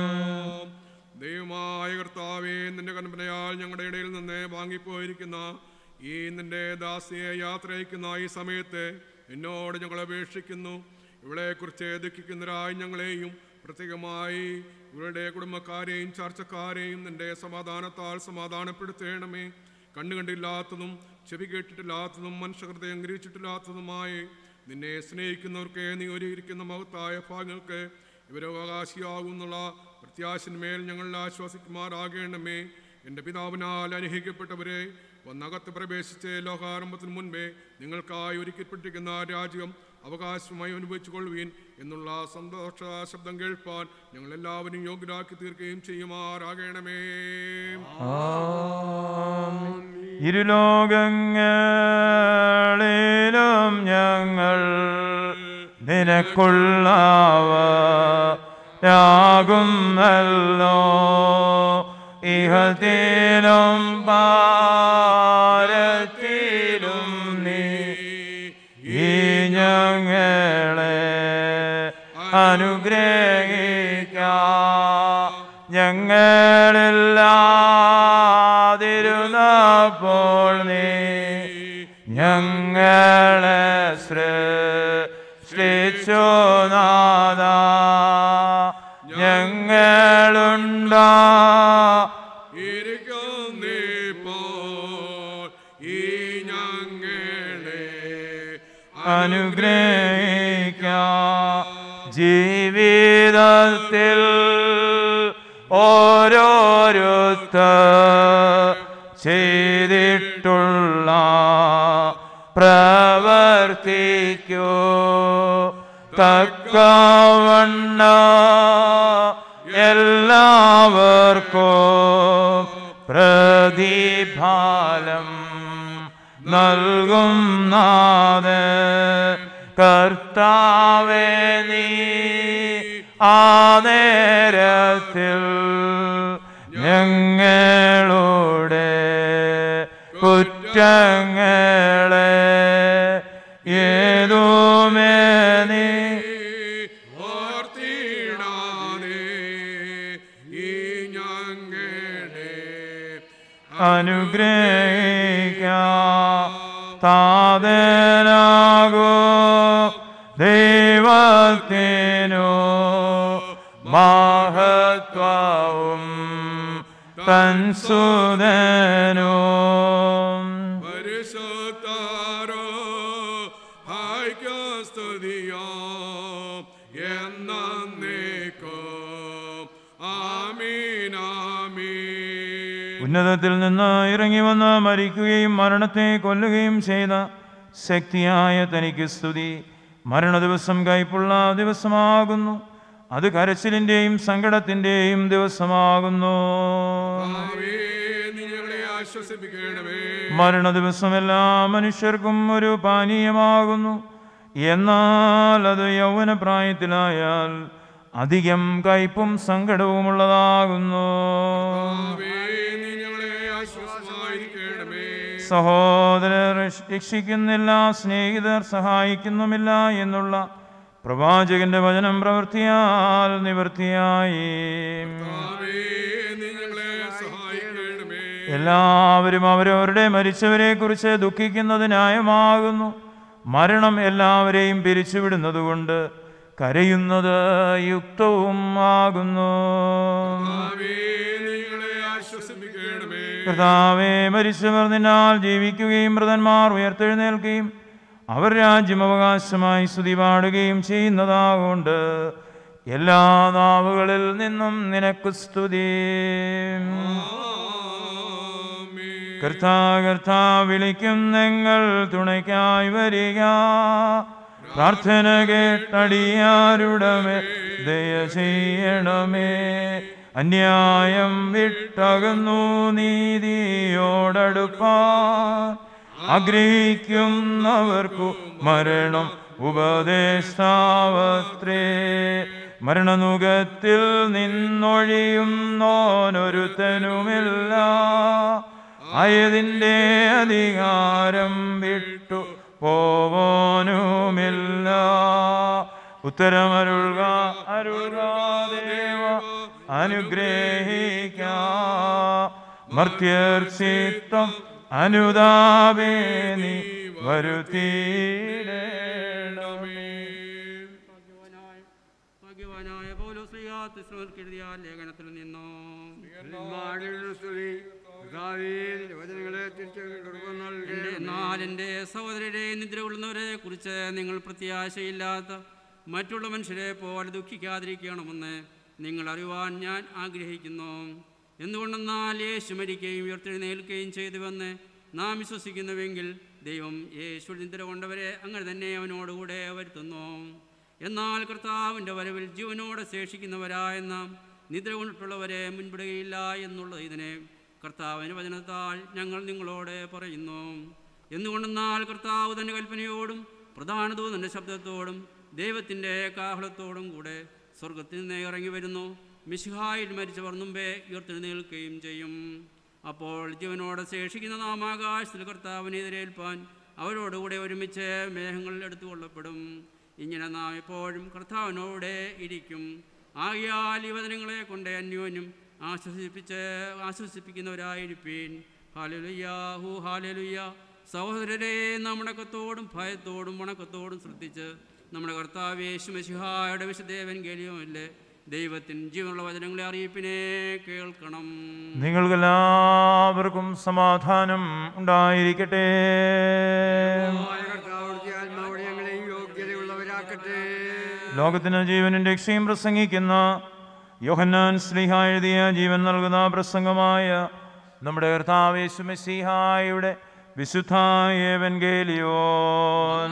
ദൈവമായ കർത്താവേ, നിന്റെ കൽപ്പനയാൽ ഞങ്ങളുടെ ഇടയിൽ നിന്ന് വാങ്ങിപ്പോയിരിക്കുന്ന ഈ നിന്റെ ദാസിയെ യാത്രയക്കുന്ന ഈ സമയത്ത് എന്നോട് ഞങ്ങൾ അപേക്ഷിക്കുന്നു. ഇവളെക്കുറിച്ച് ദുഃഖിക്കുന്നവരായി ഞങ്ങളെയും പ്രത്യേകമായി ഇവരുടെ കുടുംബക്കാരെയും ചർച്ചക്കാരെയും നിന്റെ സമാധാനത്താൽ സമാധാനപ്പെടുത്തേണമേ. കണ്ണുകണ്ടില്ലാത്തതും ചെവി കേട്ടിട്ടില്ലാത്തതും മനുഷ്യഹൃദയം ഗ്രഹിച്ചിട്ടില്ലാത്തതുമായി നിന്നെ സ്നേഹിക്കുന്നവർക്ക് നീ ഒരുക്കിയിരിക്കുന്ന മഹത്തായ ഭാഗങ്ങൾക്ക് ഇവരവകാശിയാകുന്നുള്ള പ്രത്യാശന്മേൽ ഞങ്ങൾ ആശ്വസിക്കുമാറാകണമേ. എൻ്റെ പിതാവിനാൽ അനുഗ്രഹിക്കപ്പെട്ടവരെ, വന്നകത്ത് പ്രവേശിച്ച് ലോകാരംഭത്തിന് മുൻപേ നിങ്ങൾക്കായി ഒരുക്കിപ്പെട്ടിരിക്കുന്ന രാജ്യം അവകാശമായി അനുഭവിച്ചു കൊള്ളുവീൻ എന്നുള്ള സന്തോഷ ശബ്ദം കേൾപ്പാൻ ഞങ്ങൾ എല്ലാവരും യോഗ്യരാക്കി തീർക്കുകയും ചെയ്യുമാറാകണമേ. ഇരുലോകങ്ങളിലും ഞങ്ങൾ നിനക്കുള്ളവരാകുന്നല്ലോ. ഇഹത്തിലും പാരത്തിലും നീ ഈ ഞങ്ങളെ അനുഗ്രഹിക്ക. ഞങ്ങളില്ലാതിരുന്നപ്പോൾ നീ ഞങ്ങളെ ശ്രേഷ്ഠ സ്ലിച്ചോ നാദ ഞങ്ങളുണ്ടാ അനുഗ്രഹിക്ക ജീവിതത്തിൽ ഓരോരുത്ത ചെയ്തിട്ടുള്ള പ്രവർത്തിക്കൂ തക്കവണ്ണ എല്ലാവർക്കും പ്രതിഫലം നൽകും നാഥേ കർത്താവേ നീ ആ നേരത്തിൽ ഞങ്ങളുടെ കുറ്റങ്ങളെ ഏതുമേ നീ അനുഗ്രഹിക്ക താതനാകോ ദൈവത്തിനു മഹത്വവും തൻസുതനും പരിശുദ്ധാരോ ഹായ്ക്കസ്തുതിയോ എന്നേക്കോ ആമീൻ ആമീൻ. ഉന്നതത്തിൽ നിന്ന് ഇറങ്ങി വന്ന് മരിക്കുകയും മരണത്തെ കൊല്ലുകയും ചെയ്ത ശക്തിയായ തനിക്ക് സ്തുതി. മരണ ദിവസം കൈപ്പുള്ള ദിവസമാകുന്നു, അത് കരച്ചിലിൻ്റെയും സങ്കടത്തിൻ്റെയും ദിവസമാകുന്നു. മരണ ദിവസം എല്ലാ മനുഷ്യർക്കും ഒരു പാനീയമാകുന്നു, എന്നാൽ അത് യൗവനപ്രായത്തിലായാൽ അധികം കയ്പും സങ്കടവുമുള്ളതാകുന്നു. സഹോദരർ രക്ഷിക്കുന്നില്ല, സ്നേഹിതർ സഹായിക്കുന്നുമില്ല എന്നുള്ള പ്രവാചകന്റെ വചനം പ്രവൃത്തിയാൽ നിവൃത്തിയായി. എല്ലാവരും അവരവരുടെ മരിച്ചവരെ കുറിച്ച് ദുഃഖിക്കുന്നത് ന്യായമാകുന്നു. മരണം എല്ലാവരെയും പിരിച്ചുവിടുന്നതുകൊണ്ട് കരയുന്നത് യുക്തവും ആകുന്നു. കർത്താവേ, മരിച്ചവർ നിന്നാൽ ജീവിക്കുകയും മൃതന്മാർ ഉയർത്തെഴുന്നേൽക്കുകയും അവർ രാജ്യം അവകാശമായി സ്തുതി പാടുകയും ചെയ്യുന്നതാകൊണ്ട് എല്ലാ നാവുകളിൽ നിന്നും നിനക്ക് സ്തുതി. കർത്താ കർത്താ വിളിക്കും നിങ്ങൾ തുണയ്ക്കായി വരിക. പ്രാർത്ഥന കേട്ടടിയാരുടമേ ദയ ചെയ്യണമേ. അന്യായം വിട്ടകന്നു നീതിയോടടുപ്പാൻ ആഗ്രഹിക്കുന്നവർക്കു മരണം ഉപദേഷ്ടാവത്രേ. മരണനുഖത്തിൽ നിന്നൊഴിയുന്നോനൊരുത്തനുമില്ല. ആയതിൻ്റെ അധികാരം വിട്ടു പോവാനുമില്ല. ഉത്തരമരുൾക അരുൾക ദേവ അനുഗ്രഹിക്ക. മർത്യർ ചിത്തം അനുതാപേ നീ വരുത്തിയിടണമേ. ഭാഗ്യവാനായ പൗലോസ് എഴുതിയ ലേഖനത്തിൽ നിന്നോ എന്നാൽ എൻ്റെ സഹോദരരെ, നിദ്ര കൊള്ളുന്നവരെ കുറിച്ച് നിങ്ങൾ പ്രത്യാശയില്ലാത്ത മറ്റുള്ള മനുഷ്യരെ പോലെ ദുഃഖിക്കാതിരിക്കണമെന്ന് നിങ്ങൾ അറിയുവാൻ ഞാൻ ആഗ്രഹിക്കുന്നു. എന്തുകൊണ്ടെന്നാൽ യേശു മരിക്കുകയും ഉയർത്തെഴുന്നേൽക്കുകയും ചെയ്തുവെന്ന് നാം വിശ്വസിക്കുന്നുവെങ്കിൽ ദൈവം യേശു നിദ്ര കൊണ്ടവരെ അങ്ങനെ തന്നെ അവനോടുകൂടെ വരുത്തുന്നു. എന്നാൽ കർത്താവിൻ്റെ വരവിൽ ജീവനോടെ ശേഷിക്കുന്നവരായ നാം നിദ്ര കൊണ്ടിട്ടുള്ളവരെ മുൻപിടുകയില്ല എന്നുള്ളത് ഇതിനെ കർത്താവിൻ്റെ വചനത്താൽ ഞങ്ങൾ നിങ്ങളോട് പറയുന്നു. എന്തുകൊണ്ടെന്നാൽ കർത്താവ് തൻ്റെ കൽപ്പനയോടും പ്രധാന ദൂതൻ്റെ ശബ്ദത്തോടും ദൈവത്തിൻ്റെ കാഹളത്തോടും കൂടെ സ്വർഗത്തിൽ നിന്ന് ഇറങ്ങി വരുന്നു. മിശിഹായിൽ മരിച്ചവർ മുമ്പേ ഉയർത്തെഴുന്നേൽക്കുകയും ചെയ്യും. അപ്പോൾ ജീവനോടെ ശേഷിക്കുന്ന നാം ആകാശത്തിൽ കർത്താവിനെ എതിരേൽപ്പാൻ അവരോടുകൂടെ ഒരുമിച്ച് മേഘങ്ങളിൽ എടുത്തുകൊള്ളപ്പെടും. ഇങ്ങനെ നാം എപ്പോഴും കർത്താവിനോടെ ഇരിക്കും. ആകയാൽ ഈ വചനങ്ങളെ കൊണ്ട് അന്യോന്യം ആശ്വസിപ്പിച്ച് ആശ്വസിപ്പിക്കുന്നവരായിരിപ്പീൻ. ഹാലലുയ്യ ഹൂ ഹാലലുയ്യ. സഹോദരരെ, നാം വണക്കത്തോടും ഭയത്തോടും വണക്കത്തോടും ശ്രദ്ധിച്ച് നമ്മുടെ കർത്താവ് യേശുമിശിഹായുടെ വിശുദ്ധ എവൻഗേലിയോനിലെ ദൈവത്തിൻ ജീവനുള്ള വചനങ്ങളെ അറിയിപ്പിനെ കേൾക്കണം. നിങ്ങൾക്കെല്ലാവർക്കും സമാധാനം ഉണ്ടായിരിക്കട്ടെ. ലോകത്തിന് ജീവനും രക്ഷയും പ്രസംഗിക്കുന്ന യോഹന്നാൻ ശ്ലീഹ എഴുതിയ ജീവൻ നൽകുന്ന പ്രസംഗമായ നമ്മുടെ കർത്താവ് യേശുമിശിഹായുടെ വിശുദ്ധ എവൻഗേലിയോൻ.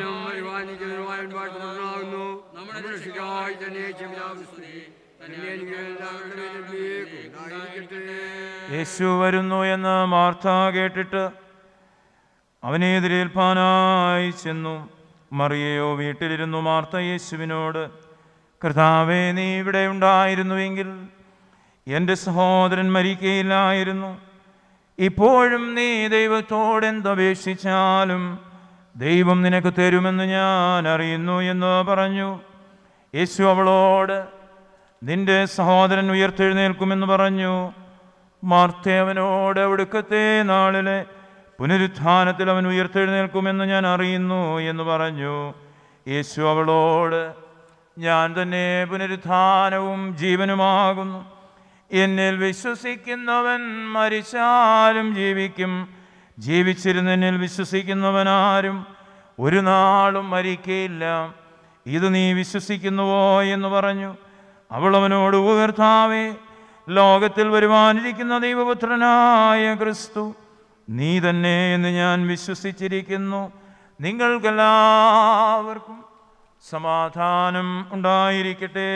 യേശു വരുന്നു എന്ന് മാർത്ത കേട്ടിട്ട് അവനെ എതിരേൽപ്പാനായി ചെന്നു. മറിയയോ വീട്ടിലിരുന്നു. മാർത്ത യേശുവിനോട്, കർത്താവേ, നീ ഇവിടെ ഉണ്ടായിരുന്നുവെങ്കിൽ എൻ്റെ സഹോദരൻ മരിക്കയില്ലായിരുന്നു. ഇപ്പോഴും നീ ദൈവത്തോട് എന്തപേക്ഷിച്ചാലും ദൈവം നിനക്ക് തരുമെന്ന് ഞാൻ അറിയുന്നു എന്ന് പറഞ്ഞു. യേശു അവളോട്, നിന്റെ സഹോദരൻ ഉയർത്തെഴുന്നേൽക്കുമെന്ന് പറഞ്ഞു. മാർത്ത അവനോട്, ഒടുക്കത്തെ നാളിലെ പുനരുത്ഥാനത്തിൽ അവൻ ഉയർത്തെഴുന്നേൽക്കുമെന്ന് ഞാൻ അറിയുന്നു എന്ന് പറഞ്ഞു. യേശു അവളോട്, ഞാൻ തന്നെ പുനരുത്ഥാനവും ജീവനുമാകുന്നു. എന്നിൽ വിശ്വസിക്കുന്നവൻ മരിച്ചാലും ജീവിക്കും. ജീവിച്ചിരുന്ന എന്നിൽ വിശ്വസിക്കുന്നവനാരും ഒരു നാളും മരിക്കയില്ല. ഇത് നീ വിശ്വസിക്കുന്നുവോ എന്ന് പറഞ്ഞു. അവൾ അവനോട്, കർത്താവേ, ലോകത്തിൽ വരുവാനിരിക്കുന്ന ദൈവപുത്രനായ ക്രിസ്തു നീ തന്നെ എന്ന് ഞാൻ വിശ്വസിച്ചിരിക്കുന്നു. നിങ്ങൾക്കെല്ലാവർക്കും സമാധാനം ഉണ്ടായിരിക്കട്ടെ.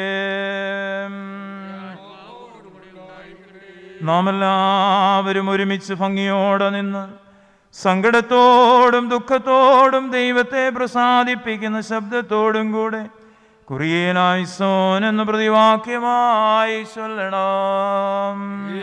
നാം എല്ലാവരും ഒരുമിച്ച് ഭംഗിയോടെ നിന്ന് സങ്കടത്തോടും ദുഃഖത്തോടും ദൈവത്തെ പ്രസാദിപ്പിക്കുന്ന ശബ്ദത്തോടും കൂടെ കുറിയേലായിസോൻ എന്ന പ്രതിവാക്യമായി ചൊല്ലണം.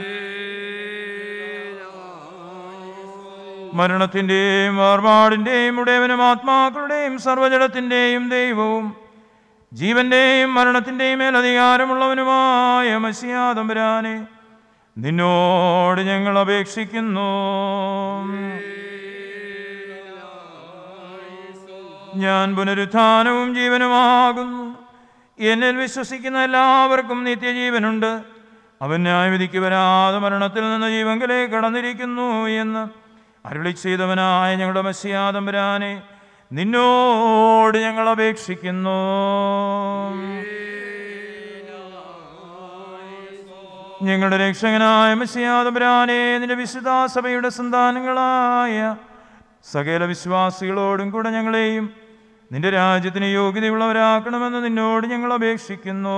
മരണത്തിൻ്റെയും വേർപാടിൻ്റെയും ഉടയവനും ആത്മാക്കളുടെയും സർവ്വജടത്തിൻ്റെയും ദൈവവും ജീവന്റെയും മരണത്തിൻ്റെയും മേൽ അധികാരമുള്ളവനുമായ മശിഹാ തമ്പുരാനെ, നിന്നോട് ഞങ്ങൾ അപേക്ഷിക്കുന്നു. ഞാൻ പുനരുത്ഥാനവും ജീവനുമാകുന്നു. എന്നിൽ വിശ്വസിക്കുന്ന എല്ലാവർക്കും നിത്യജീവനുണ്ട്. അവൻ ന്യായവിധിക്ക് വരാതെ മരണത്തിൽ നിന്ന് ജീവങ്കിലേക്ക് കടന്നിരിക്കുന്നു എന്ന് അരുളി ചെയ്തവനായ ഞങ്ങളുടെ മശിഹാ തമ്പുരാനെ, നിന്നോട് ഞങ്ങൾ അപേക്ഷിക്കുന്നു. ഞങ്ങളുടെ രക്ഷകനായ മശിഹാ തമ്പുരാനെ, നിന്റെ വിശുദ്ധ സഭയുടെ സന്താനങ്ങളായ സകല വിശ്വാസികളോടും കൂടെ ഞങ്ങളെയും നിന്റെ രാജ്യത്തിന് യോഗ്യതയുള്ളവരാക്കണമെന്ന് നിന്നോട് ഞങ്ങൾ അപേക്ഷിക്കുന്നു.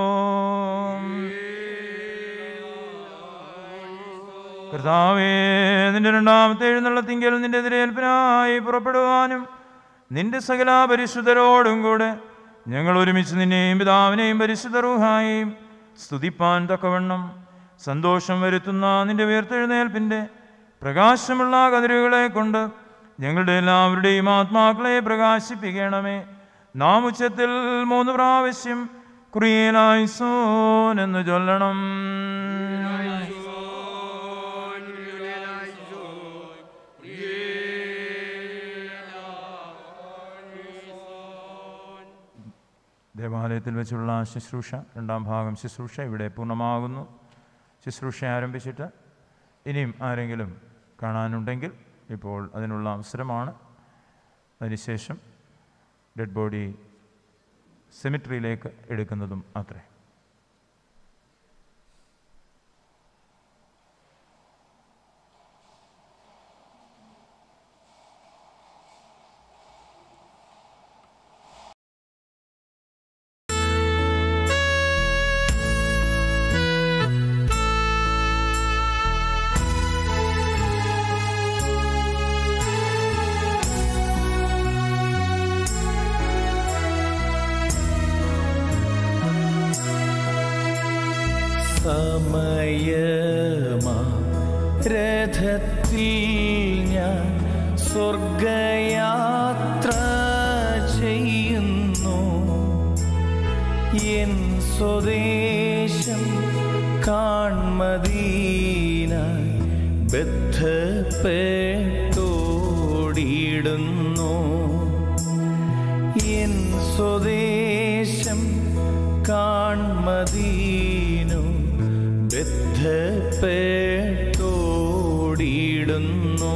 കർത്താവേ, നിന്റെ രണ്ടാമത്തെ എഴുന്നള്ളത്തിങ്കൽ നിന്റെ എതിരേൽപ്പിനായി പുറപ്പെടുവാനും നിന്റെ സകല പരിശുദ്ധരോടും കൂടെ ഞങ്ങൾ ഒരുമിച്ച് നിന്നെയും പിതാവിനെയും പരിശുദ്ധ റൂഹായെയും സ്തുതിപ്പാൻ തക്കവണ്ണം സന്തോഷം വരുത്തുന്ന നിന്റെ ഉയർത്തെഴുന്നേൽപ്പിൻ്റെ പ്രകാശമുള്ള കതിരുകളെ കൊണ്ട് ഞങ്ങളുടെ എല്ലാവരുടെയും ആത്മാക്കളെ പ്രകാശിപ്പിക്കണമേ. നാം ഉച്ചത്തിൽ മൂന്ന് പ്രാവശ്യം കുറിയേലായിസോൻ എന്ന് ചൊല്ലണം. ദേവാലയത്തിൽ വെച്ചുള്ള ശുശ്രൂഷ, രണ്ടാം ഭാഗം ശുശ്രൂഷ ഇവിടെ പൂർണ്ണമാകുന്നു. ശുശ്രൂഷ ആരംഭിച്ചിട്ട് ഇനിയും ആരെങ്കിലും കാണാനുണ്ടെങ്കിൽ ഇപ്പോൾ അതിനുള്ള അവസരമാണ്. അതിനുശേഷം ഡെഡ് ബോഡി സെമിട്രിയിലേക്ക് എടുക്കുന്നതും അത്രേ. സമയമാ രഥത്തിൽ ഞാൻ സ്വർഗയാത്ര ചെയ്യുന്നു. എൻ സ്വദേശം കാൺമദീനായി ബദ്ധപ്പെട്ടോടിയിടുന്നു. എൻ സ്വദേശം കാൺമദീനു ബദ്ധപ്പെട്ടോടിയിടുന്നു.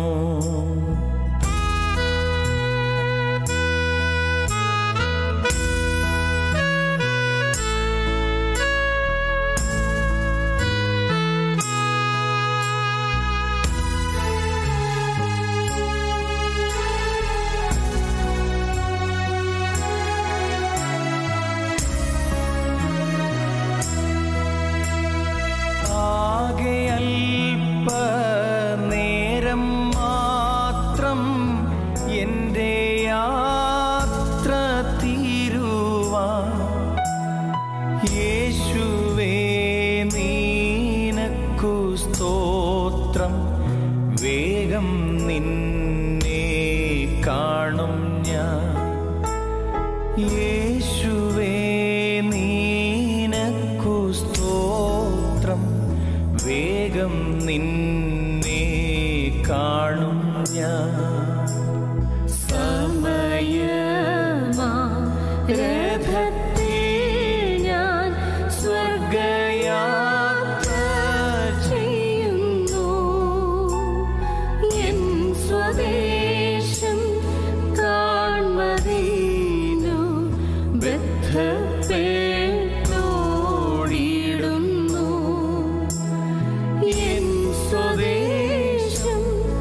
വേഗം നിന്നെ കാണും ഞാൻ. യേശുവേ നീനക്കു സ്തോത്രം, വേഗം നിന്നെ കാണും ഞാൻ. സമയമാ രഥത്തിൽ ഞാൻ സ്വർഗയാത്ര ചെയ്യുന്നു. എൻ സ്വദേശം കാൺമദീനു ബദ്ധപ്പെട്ടോടിയിടുന്നു. എൻ സ്വദേശം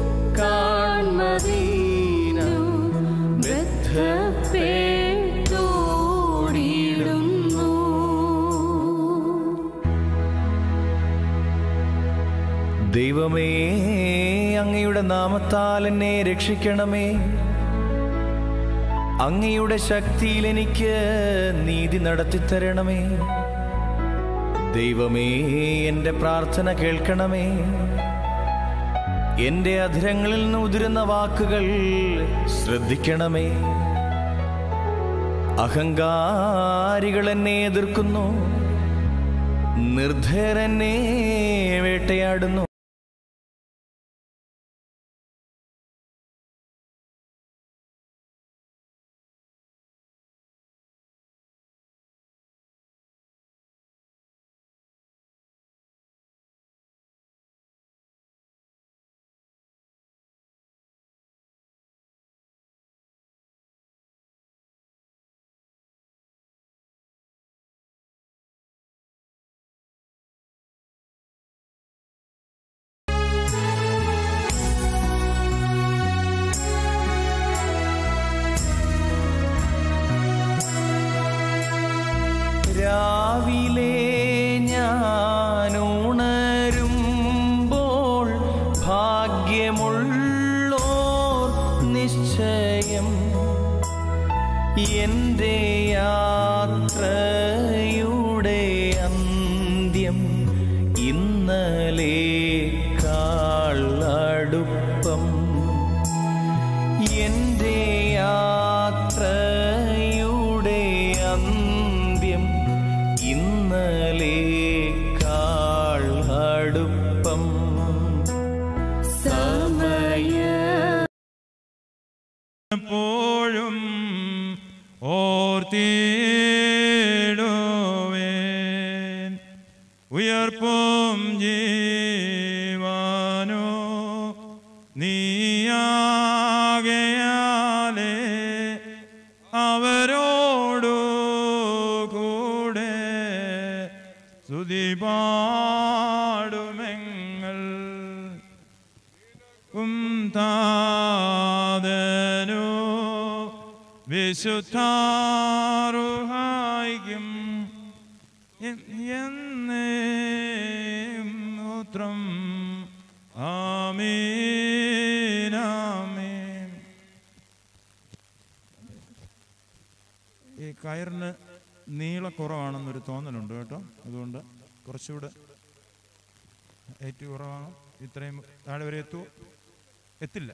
കാൺമദീനു ബദ്ധപ്പെട്ടോടിയിടുന്നു. ദൈവമേ, അങ്ങയുടെ നാമത്താൽ എന്നെ രക്ഷിക്കണമേ. അങ്ങയുടെ ശക്തിയിൽ എനിക്ക് നീതി നടത്തിത്തരണമേ. ദൈവമേ, എൻ്റെ പ്രാർത്ഥന കേൾക്കണമേ. എൻ്റെ അധരങ്ങളിൽ നിന്ന് ഉതിരുന്ന വാക്കുകൾ ശ്രദ്ധിക്കണമേ. അഹങ്കാരികൾ എന്നെ എതിർക്കുന്നു, നിർദ്ധയർ എന്നെ വേട്ടയാടുന്നു. രാവിലെ ഞാൻ ഉണരുമ്പോൾ ഭാഗ്യമുള്ളോർ നിശ്ചയം. എൻ്റെ യാത്രയുടെ അന്ത്യം ഇന്നലേക്കാൾ അടുപ്പം. എൻ്റെ യാത്രയുടെ അന്ത്യം ഇന്നലേക്കാൾ അടുപ്പം. എപ്പോഴും ഓർത്തിടുവേൻ ഉയർപ്പും ജീവനോ നീയാകയാലേ അവരോടു കൂടെ സ്തുതി പാടുമെങ്ങൾ. താതനോ വിശുദ്ധാരുഹായിക്കും എന്നേത്രം. ആമേൻ ആമേൻ. ഈ കയറിന് നീളക്കുറവാണെന്നൊരു തോന്നലുണ്ട് കേട്ടോ, അതുകൊണ്ട് കുറച്ചുകൂടെ ഏറ്റവും കുറവാണ്. ഇത്രയും താഴെ വരെ എത്തുമോ? എത്തില്ല.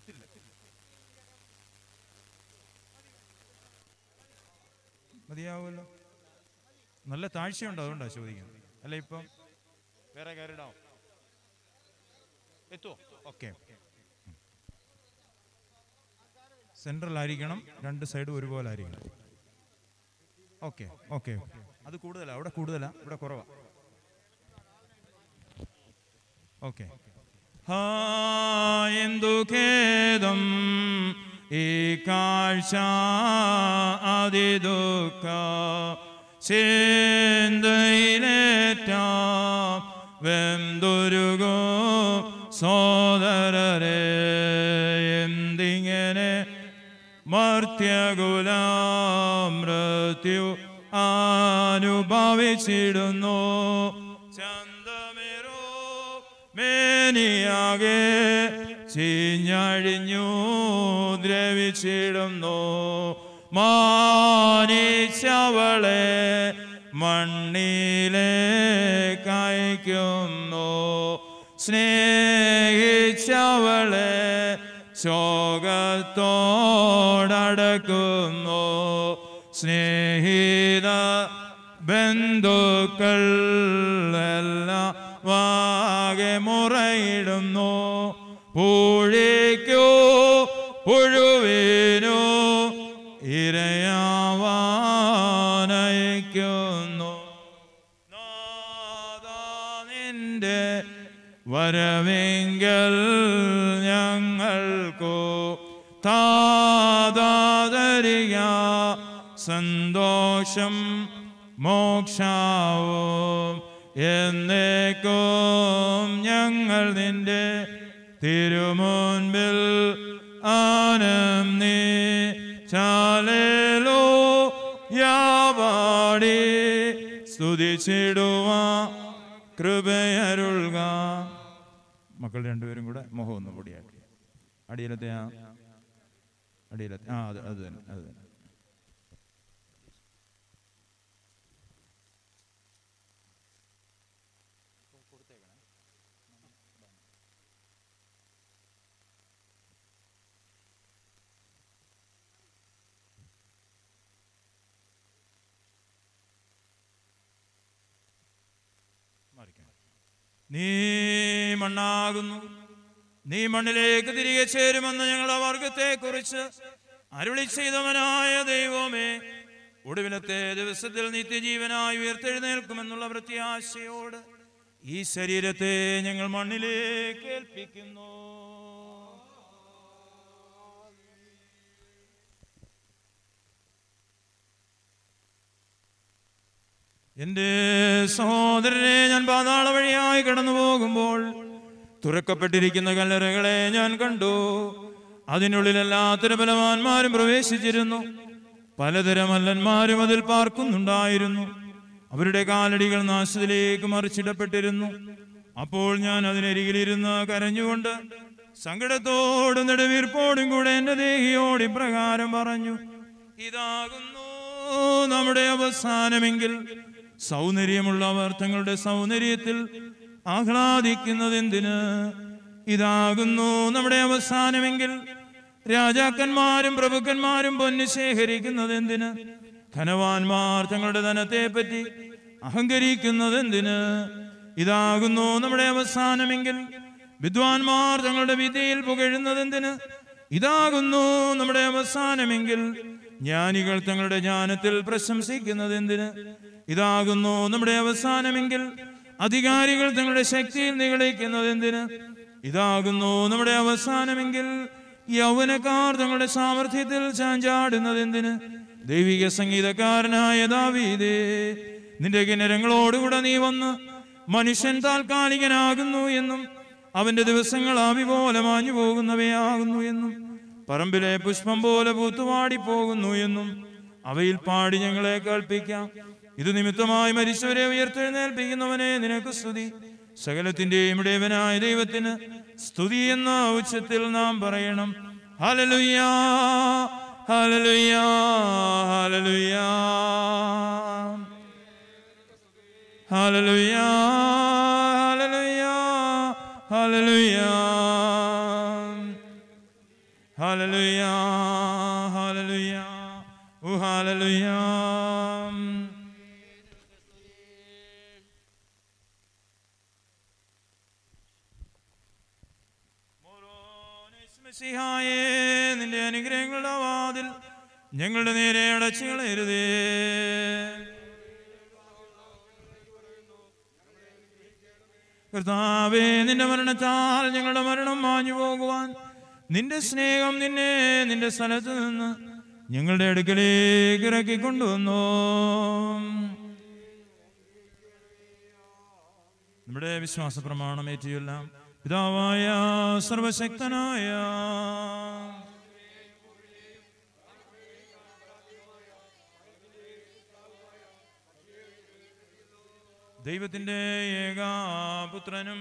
മതിയാവുമല്ലോ. നല്ല താഴ്ചയുണ്ട്, അതുകൊണ്ടാണ് ചോദിക്കുന്നത്. അല്ല ഇപ്പം വേറെ കയറിടാം, എത്തുമോ? ഓക്കെ. സെൻട്രൽ ആയിരിക്കണം, രണ്ട് സൈഡും ഒരുപോലെ ആയിരിക്കണം. ഓക്കെ ഓക്കെ അത് കൂടുതലാ, അവിടെ കൂടുതലാ, ഇവിടെ കുറവാ. ഓക്കെ. ഹാ എന്തു ഖേദം ഈ കാഴ്ച അതിദുഃഖ ചിന്തയിലേറ്റാ വെന്തുരുകോ സോദരരെ, എന്തിങ്ങനെ മർത്യകുലാം മൃത്യു അനുഭവിച്ചിടുന്നു. ചന്തമേറോ മേനിയാകെ ചീഞ്ഞഴിഞ്ഞു ദ്രവിച്ചിടുന്നു. മാനിച്ചവളെ മണ്ണിലേക്കയക്കുന്നു, സ്നേഹിച്ചവളെ ശോകത്തോടടക്കുന്നു. സ്നേഹിത ബന്ധുക്കൾ എല്ലാം വാകെ മുറയിടുന്നു. പൂഴിക്കോ പുഴുവിനോ ഇരയാവാനയക്കുന്നു. നാഥാ നിന്റെ വരവെങ്കിൽ ഞങ്ങൾക്കു താതാതരിക സന്തോഷം മോക്ഷാവും എന്നേക്കും ഞങ്ങൾ നിന്റെ തിരുമുൻപിൽ ആനന്ദി ചാലേലോ യാവാടി സ്തുതിച്ചിടുവാ കൃപയരുൾക. മക്കൾ രണ്ടുപേരും കൂടെ മുഖം ഒന്ന് പൊടിയാക്കി. അടിയിലത്തെ ആ അടിയിലത്തെ ആ അത് അത് തന്നെ അത് തന്നെ. നീ മണ്ണാകുന്നു, നീ മണ്ണിലേക്ക് തിരികെ ചേരുമെന്ന് ഞങ്ങളുടെ വർഗത്തെ കുറിച്ച് അരുളി ചെയ്തവനായ ദൈവമേ, ഒടുവിലത്തെ ദിവസത്തിൽ നിത്യജീവനായി ഉയർത്തെഴുന്നേൽക്കുമെന്നുള്ള പ്രത്യാശയോട് ഈ ശരീരത്തെ ഞങ്ങൾ മണ്ണിലേക്ക് ഏൽപ്പിക്കുന്നു. എൻ്റെ സഹോദരനെ, ഞാൻ പാതാള വഴിയായി കടന്നു പോകുമ്പോൾ തുറക്കപ്പെട്ടിരിക്കുന്ന കല്ലറകളെ ഞാൻ കണ്ടു. അതിനുള്ളിൽ എല്ലാത്തരം ബലവാന്മാരും പ്രവേശിച്ചിരുന്നു. പലതരം മല്ലന്മാരും അതിൽ പാർക്കുന്നുണ്ടായിരുന്നു. അവരുടെ കാലടികൾ നാശത്തിലേക്ക് മറിച്ചിടപ്പെട്ടിരുന്നു. അപ്പോൾ ഞാൻ അതിനരികിലിരുന്ന് കരഞ്ഞുകൊണ്ട് സങ്കടത്തോടും നെടുവീർപ്പോടും കൂടെ എൻ്റെ ദേഹിയോട് ഇപ്രകാരം പറഞ്ഞു: ഇതാകുന്നു നമ്മുടെ അവസാനമെങ്കിൽ സൗന്ദര്യമുള്ളവർ തങ്ങളുടെ സൗന്ദര്യത്തിൽ ആഹ്ലാദിക്കുന്നതെന്തിന്? ഇതാകുന്നു നമ്മുടെ അവസാനമെങ്കിൽ രാജാക്കന്മാരും പ്രഭുക്കന്മാരും പൊന്നു ശേഖരിക്കുന്നതെന്തിന്? ധനവാന്മാർ തങ്ങളുടെ ധനത്തെ പറ്റി അഹങ്കരിക്കുന്നതെന്തിന്? ഇതാകുന്നു നമ്മുടെ അവസാനമെങ്കിൽ വിദ്വാൻമാർ തങ്ങളുടെ വിദ്യയിൽ പുകഴുന്നതെന്തിന്? ഇതാകുന്നു നമ്മുടെ അവസാനമെങ്കിൽ ജ്ഞാനികൾ തങ്ങളുടെ ജ്ഞാനത്തിൽ പ്രശംസിക്കുന്നതെന്തിന്? ഇതാകുന്നു നമ്മുടെ അവസാനമെങ്കിൽ അധികാരികൾ തങ്ങളുടെ ശക്തിയിൽ നിഗളിക്കുന്നതെന്തിന്? ഇതാകുന്നു നമ്മുടെ അവസാനമെങ്കിൽ യൗവനക്കാർ തങ്ങളുടെ സാമർഥ്യത്തിൽ ചാഞ്ചാടുന്നതെന്തിന്? ദൈവിക സംഗീതക്കാരനായ ദാവീദേ, നിന്റെ കിന്നരങ്ങളോടുകൂടെ നീ വന്ന് മനുഷ്യൻ താൽക്കാലികനാകുന്നു എന്നും അവന്റെ ദിവസങ്ങൾ ആവി പോലെ മാഞ്ഞു പോകുന്നവയാകുന്നു എന്നും പറമ്പിലെ പുഷ്പം പോലെ പൂത്തുവാടി പോകുന്നു എന്നും അവയിൽ പാടി ഞങ്ങളെ കേൾപ്പിക്കാം. ഇത് നിമിത്തമായി മരിച്ചവരെ ഉയർത്തെഴുന്നേൽപ്പിക്കുന്നവനെ നിനക്ക് സ്തുതി. സകലത്തിന്റെയും ഇടയവനായ ദൈവത്തിന് സ്തുതി എന്ന ഉച്ചത്തിൽ നാം പറയണം. ഹല്ലേലൂയാ, ഹല്ലേലൂയാ, ഹല്ലേലൂയാ, ഹല്ലേലൂയാ, ഹല്ലേലൂയാ, ഹല്ലേലൂയാ, ഹല്ലേലൂയാ, ഹല്ലേലൂയാ, ഓ ഹല്ലേലൂയാ. നിന്റെ അനുഗ്രഹങ്ങളുടെ വാതിൽ ഞങ്ങളുടെ നേരെ അടച്ചു കളയരുതേ. കർത്താവേ, നിന്റെ മരണത്താൽ ഞങ്ങളുടെ മരണം മാഞ്ഞു പോകുവാൻ നിന്റെ സ്നേഹം നിന്നെ നിന്റെ സ്ഥലത്ത് നിന്ന് ഞങ്ങളുടെ അടുക്കലേക്ക് ഇറക്കിക്കൊണ്ടുവന്നു. നമ്മുടെ വിശ്വാസ പ്രമാണം ഏറ്റിയെല്ലാം പിതാവായ സർവശക്തനായ ദൈവത്തിൻ്റെ ഏകാപുത്രനും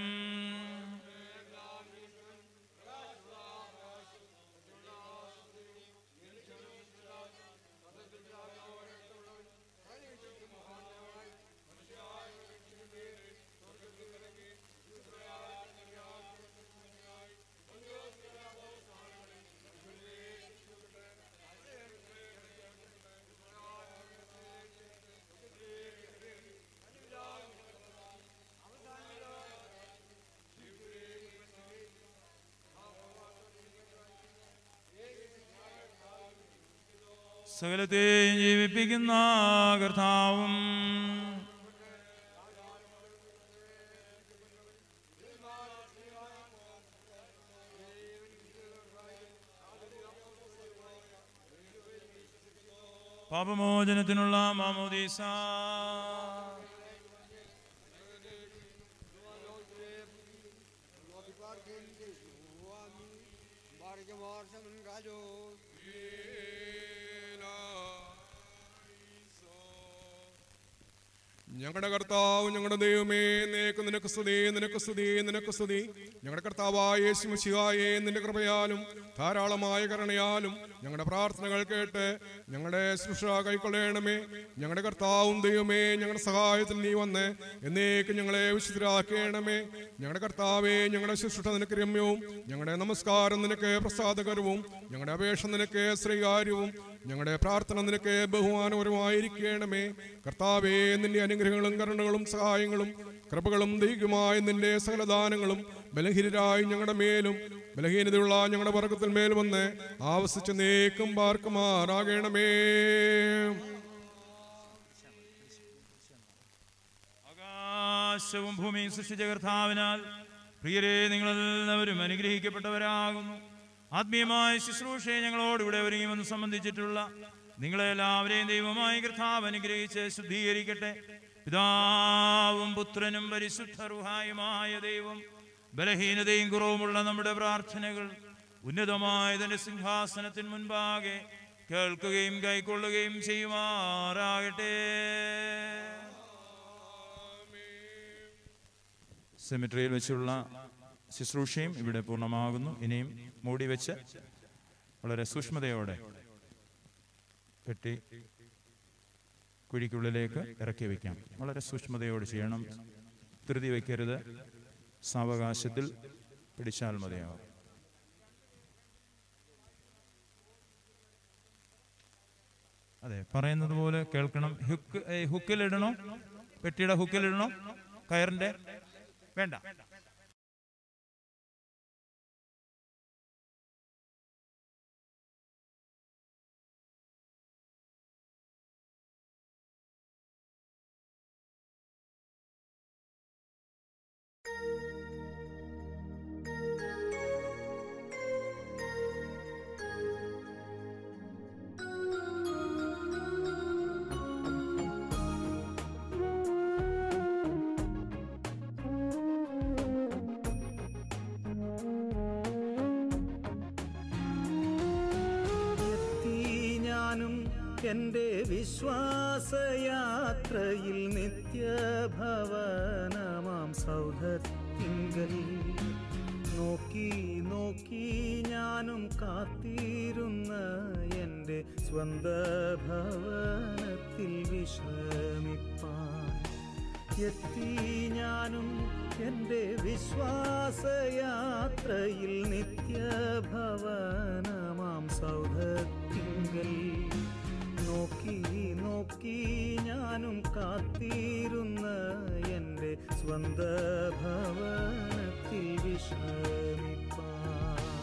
സകലത്തെയും ജീവിപ്പിക്കുന്ന കർത്താവും പാപമോചനത്തിനുള്ള മാമോദീസ ഞങ്ങളുടെ കർത്താവ് ഞങ്ങളുടെ ദൈവമേ, നിനക്ക് നിനക്ക് സ്തുതി, നിനക്ക് സ്തുതി, നിനക്ക് സ്തുതി. ഞങ്ങളുടെ കർത്താവായ യേശു മിശിഹായേ, നിന്റെ കൃപയാലും ധാരാളമായ കരുണയാലും ഞങ്ങളുടെ പ്രാർത്ഥനകൾ കേട്ട് ഞങ്ങളുടെ ശുശ്രൂഷ കൈക്കൊള്ളണമേ. ഞങ്ങളുടെ കർത്താവും ദൈവമേ, ഞങ്ങളുടെ സഹായത്തിൽ നീ വന്ന് എന്നേക്കും ഞങ്ങളെ വിശുദ്ധരാക്കണമേ. ഞങ്ങളുടെ കർത്താവേ, ഞങ്ങളുടെ ശുശ്രൂഷ നിനക്ക് രമ്യവും ഞങ്ങളുടെ നമസ്കാരം നിനക്ക് പ്രസാദകരവും ഞങ്ങളുടെ അപേക്ഷ നിനക്ക് സ്വീകാര്യവും ഞങ്ങളുടെ പ്രാർത്ഥന നിനക്ക് ബഹുമാനപരമായിരിക്കണമേ. കർത്താവേ, നിന്റെ അനുഗ്രഹങ്ങളും കരുണകളും സഹായങ്ങളും കൃപകളും ദൈവമായ നിന്റെ സകലദാനങ്ങളും ബലഹീനരായി ഞങ്ങളുടെ മേലും ബലഹീനതയുള്ള ഞങ്ങളുടെ വർഗത്തിൽ മേൽ വന്ന് ആവസിച്ച് നേക്കും പാർക്കുമാറാകണമേ. ആകാശവും ഭൂമിയും സൃഷ്ടിച്ച കർത്താവിനാൽ പ്രിയരെ, നിങ്ങളെല്ലാവരും അനുഗ്രഹിക്കപ്പെട്ടവരാകുന്നു. ആത്മീയമായ ശുശ്രൂഷയെ ഞങ്ങളോടിവിടെ ഒരുങ്ങിവന്ന് സംബന്ധിച്ചിട്ടുള്ള നിങ്ങളെല്ലാവരെയും ദൈവമായ കർത്താവ് അനുഗ്രഹിച്ച് ശുദ്ധീകരിക്കട്ടെ. പിതാവും പുത്രനും പരിശുദ്ധ റൂഹായുമായ ദൈവം ബലഹീനതയും കുറവുമുള്ള നമ്മുടെ പ്രാർത്ഥനകൾ ഉന്നതമായ തന്റെ സിംഹാസനത്തിന് മുൻപാകെ കേൾക്കുകയും കൈക്കൊള്ളുകയും ചെയ്യുമാറാകട്ടെ. സെമിട്രിയിൽ വെച്ചുള്ള ശുശ്രൂഷയും ഇവിടെ പൂർണ്ണമാകുന്നു. ഇനിയും മൂടി വെച്ച് വളരെ സൂക്ഷ്മതയോടെ പെട്ടി കുഴിക്കുള്ളിലേക്ക് ഇറക്കി വയ്ക്കാം. വളരെ സൂക്ഷ്മതയോടെ ചെയ്യണം. ധൃതി വയ്ക്കരുത്. സാവകാശത്തിൽ പിടിച്ചാൽ മതിയാവും. അതെ, പറയുന്നത് പോലെ കേൾക്കണം. ഹുക്ക് ഹുക്കിലിടണോ? പെട്ടിയുടെ ഹുക്കിലിടണോ? കയറിൻ്റെ വേണ്ട. എൻ്റെ വിശ്വാസയാത്രയിൽ നിത്യഭവനമാം സൗധത്തിങ്കൽ നോക്കി നോക്കി ഞാനും കാത്തിരുന്ന എൻ്റെ സ്വന്ത ഭവനത്തിൽ വിശ്രമിപ്പാൻ എത്തി ഞാനും എൻ്റെ വിശ്വാസയാത്രയിൽ നിത്യഭവനമാം സൗധത്തിങ്കൽ നോക്കി നോക്കി ഞാനും കാത്തിരുന്ന എൻ്റെ സ്വന്ത ഭവനത്തിൽ വിശ്രമിപ്പാൻ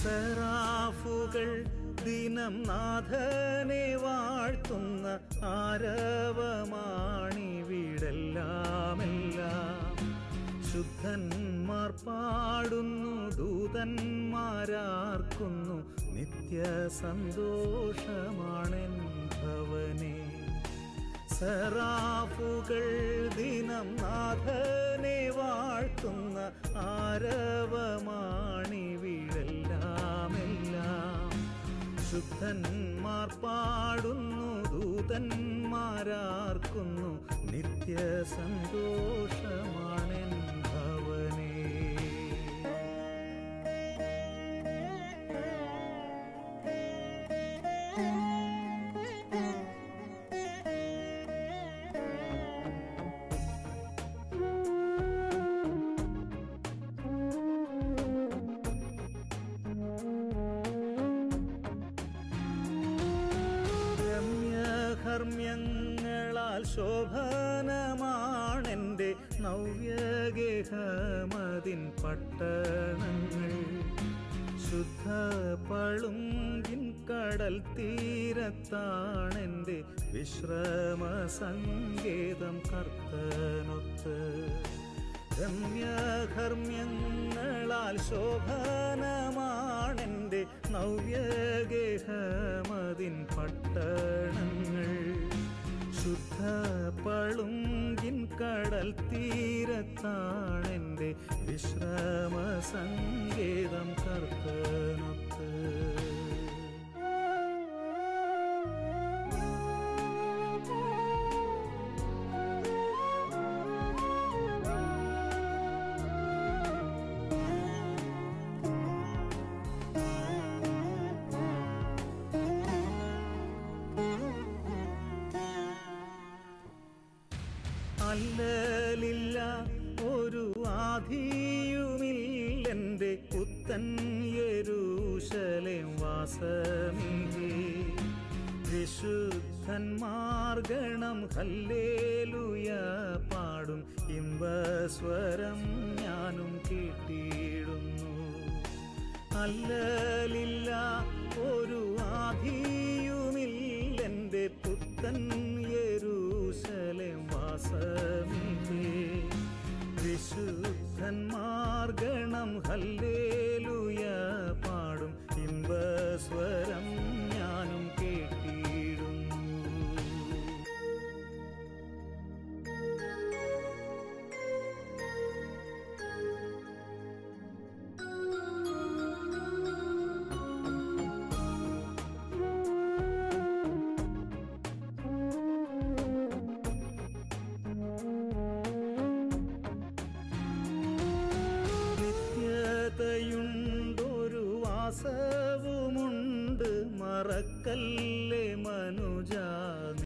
സെറാഫുകൾ ദിനം നാഥനെ വാഴ്ത്തുന്ന ആരവമാണിവിടെല്ലാമെല്ലാം. ശുദ്ധന്മാർ പാടുന്നു, ദൂതന്മാരാർക്കുന്നു, നിത്യ സന്തോഷമാണെൻ ഭവനേ. സെറാഫുകൾ ദിനം നാഥനെ വാഴ്ത്തുന്ന ആരവമാണിവിടെല്ലാമെല്ലാം. ശുദ്ധന്മാർ പാടുന്നു, ദൂതന്മാരാർക്കുന്നു, നിത്യ സന്തോഷമാണെൻ ഭവനേ. രമ്യകർമ്മ്യങ്ങളാൽ ശോഭനമാണെൻ്റെ നവ്യഗേഹമതിൻ പട്ടണങ്ങൾ. ശുദ്ധ പളുങ്കിൻ കടൽ തീരത്താണെൻ്റെ വിശ്രമ സങ്കേതം കർത്തനൊത്ത്. രമ്യകർമ്മ്യങ്ങളാൽ ശോഭനമാണെൻ്റെ നവ്യഗേഹമതിൻ പട്ടണങ്ങൾ. ശുദ്ധ പളുങ്കിൻ കടൽ തീരത്താണെൻ്റെ വിശ്രമ സങ്കേതം കർത്തനൊത്ത്. അല്ലലില്ല ഒരു ആധിയുമില്ലെൻ്റെ പുത്തൻ യെരൂശലേം വാസമില്ലേ. വിശുദ്ധന്മാർഗണം ഹല്ലേലൂയ പാടും, ഇമ്പസ്വരം ഞാനും കേട്ടിടുന്നു. അല്ലലില്ല ഒരു ആധിയുമില്ലെൻ്റെ പുത്തൻ യെരൂശലേം വാസമില്ലേ. വിശുദ്ധന്മാർഗണം ഹല്ലേലൂയ പാടും, ഇമ്പസ്വരം ഞാനും കേട്ടിടുന്നു. നിത്യതയുണ്ടൊരു വാസവുമുണ്ട്, മറക്കല്ലേ മനുജാ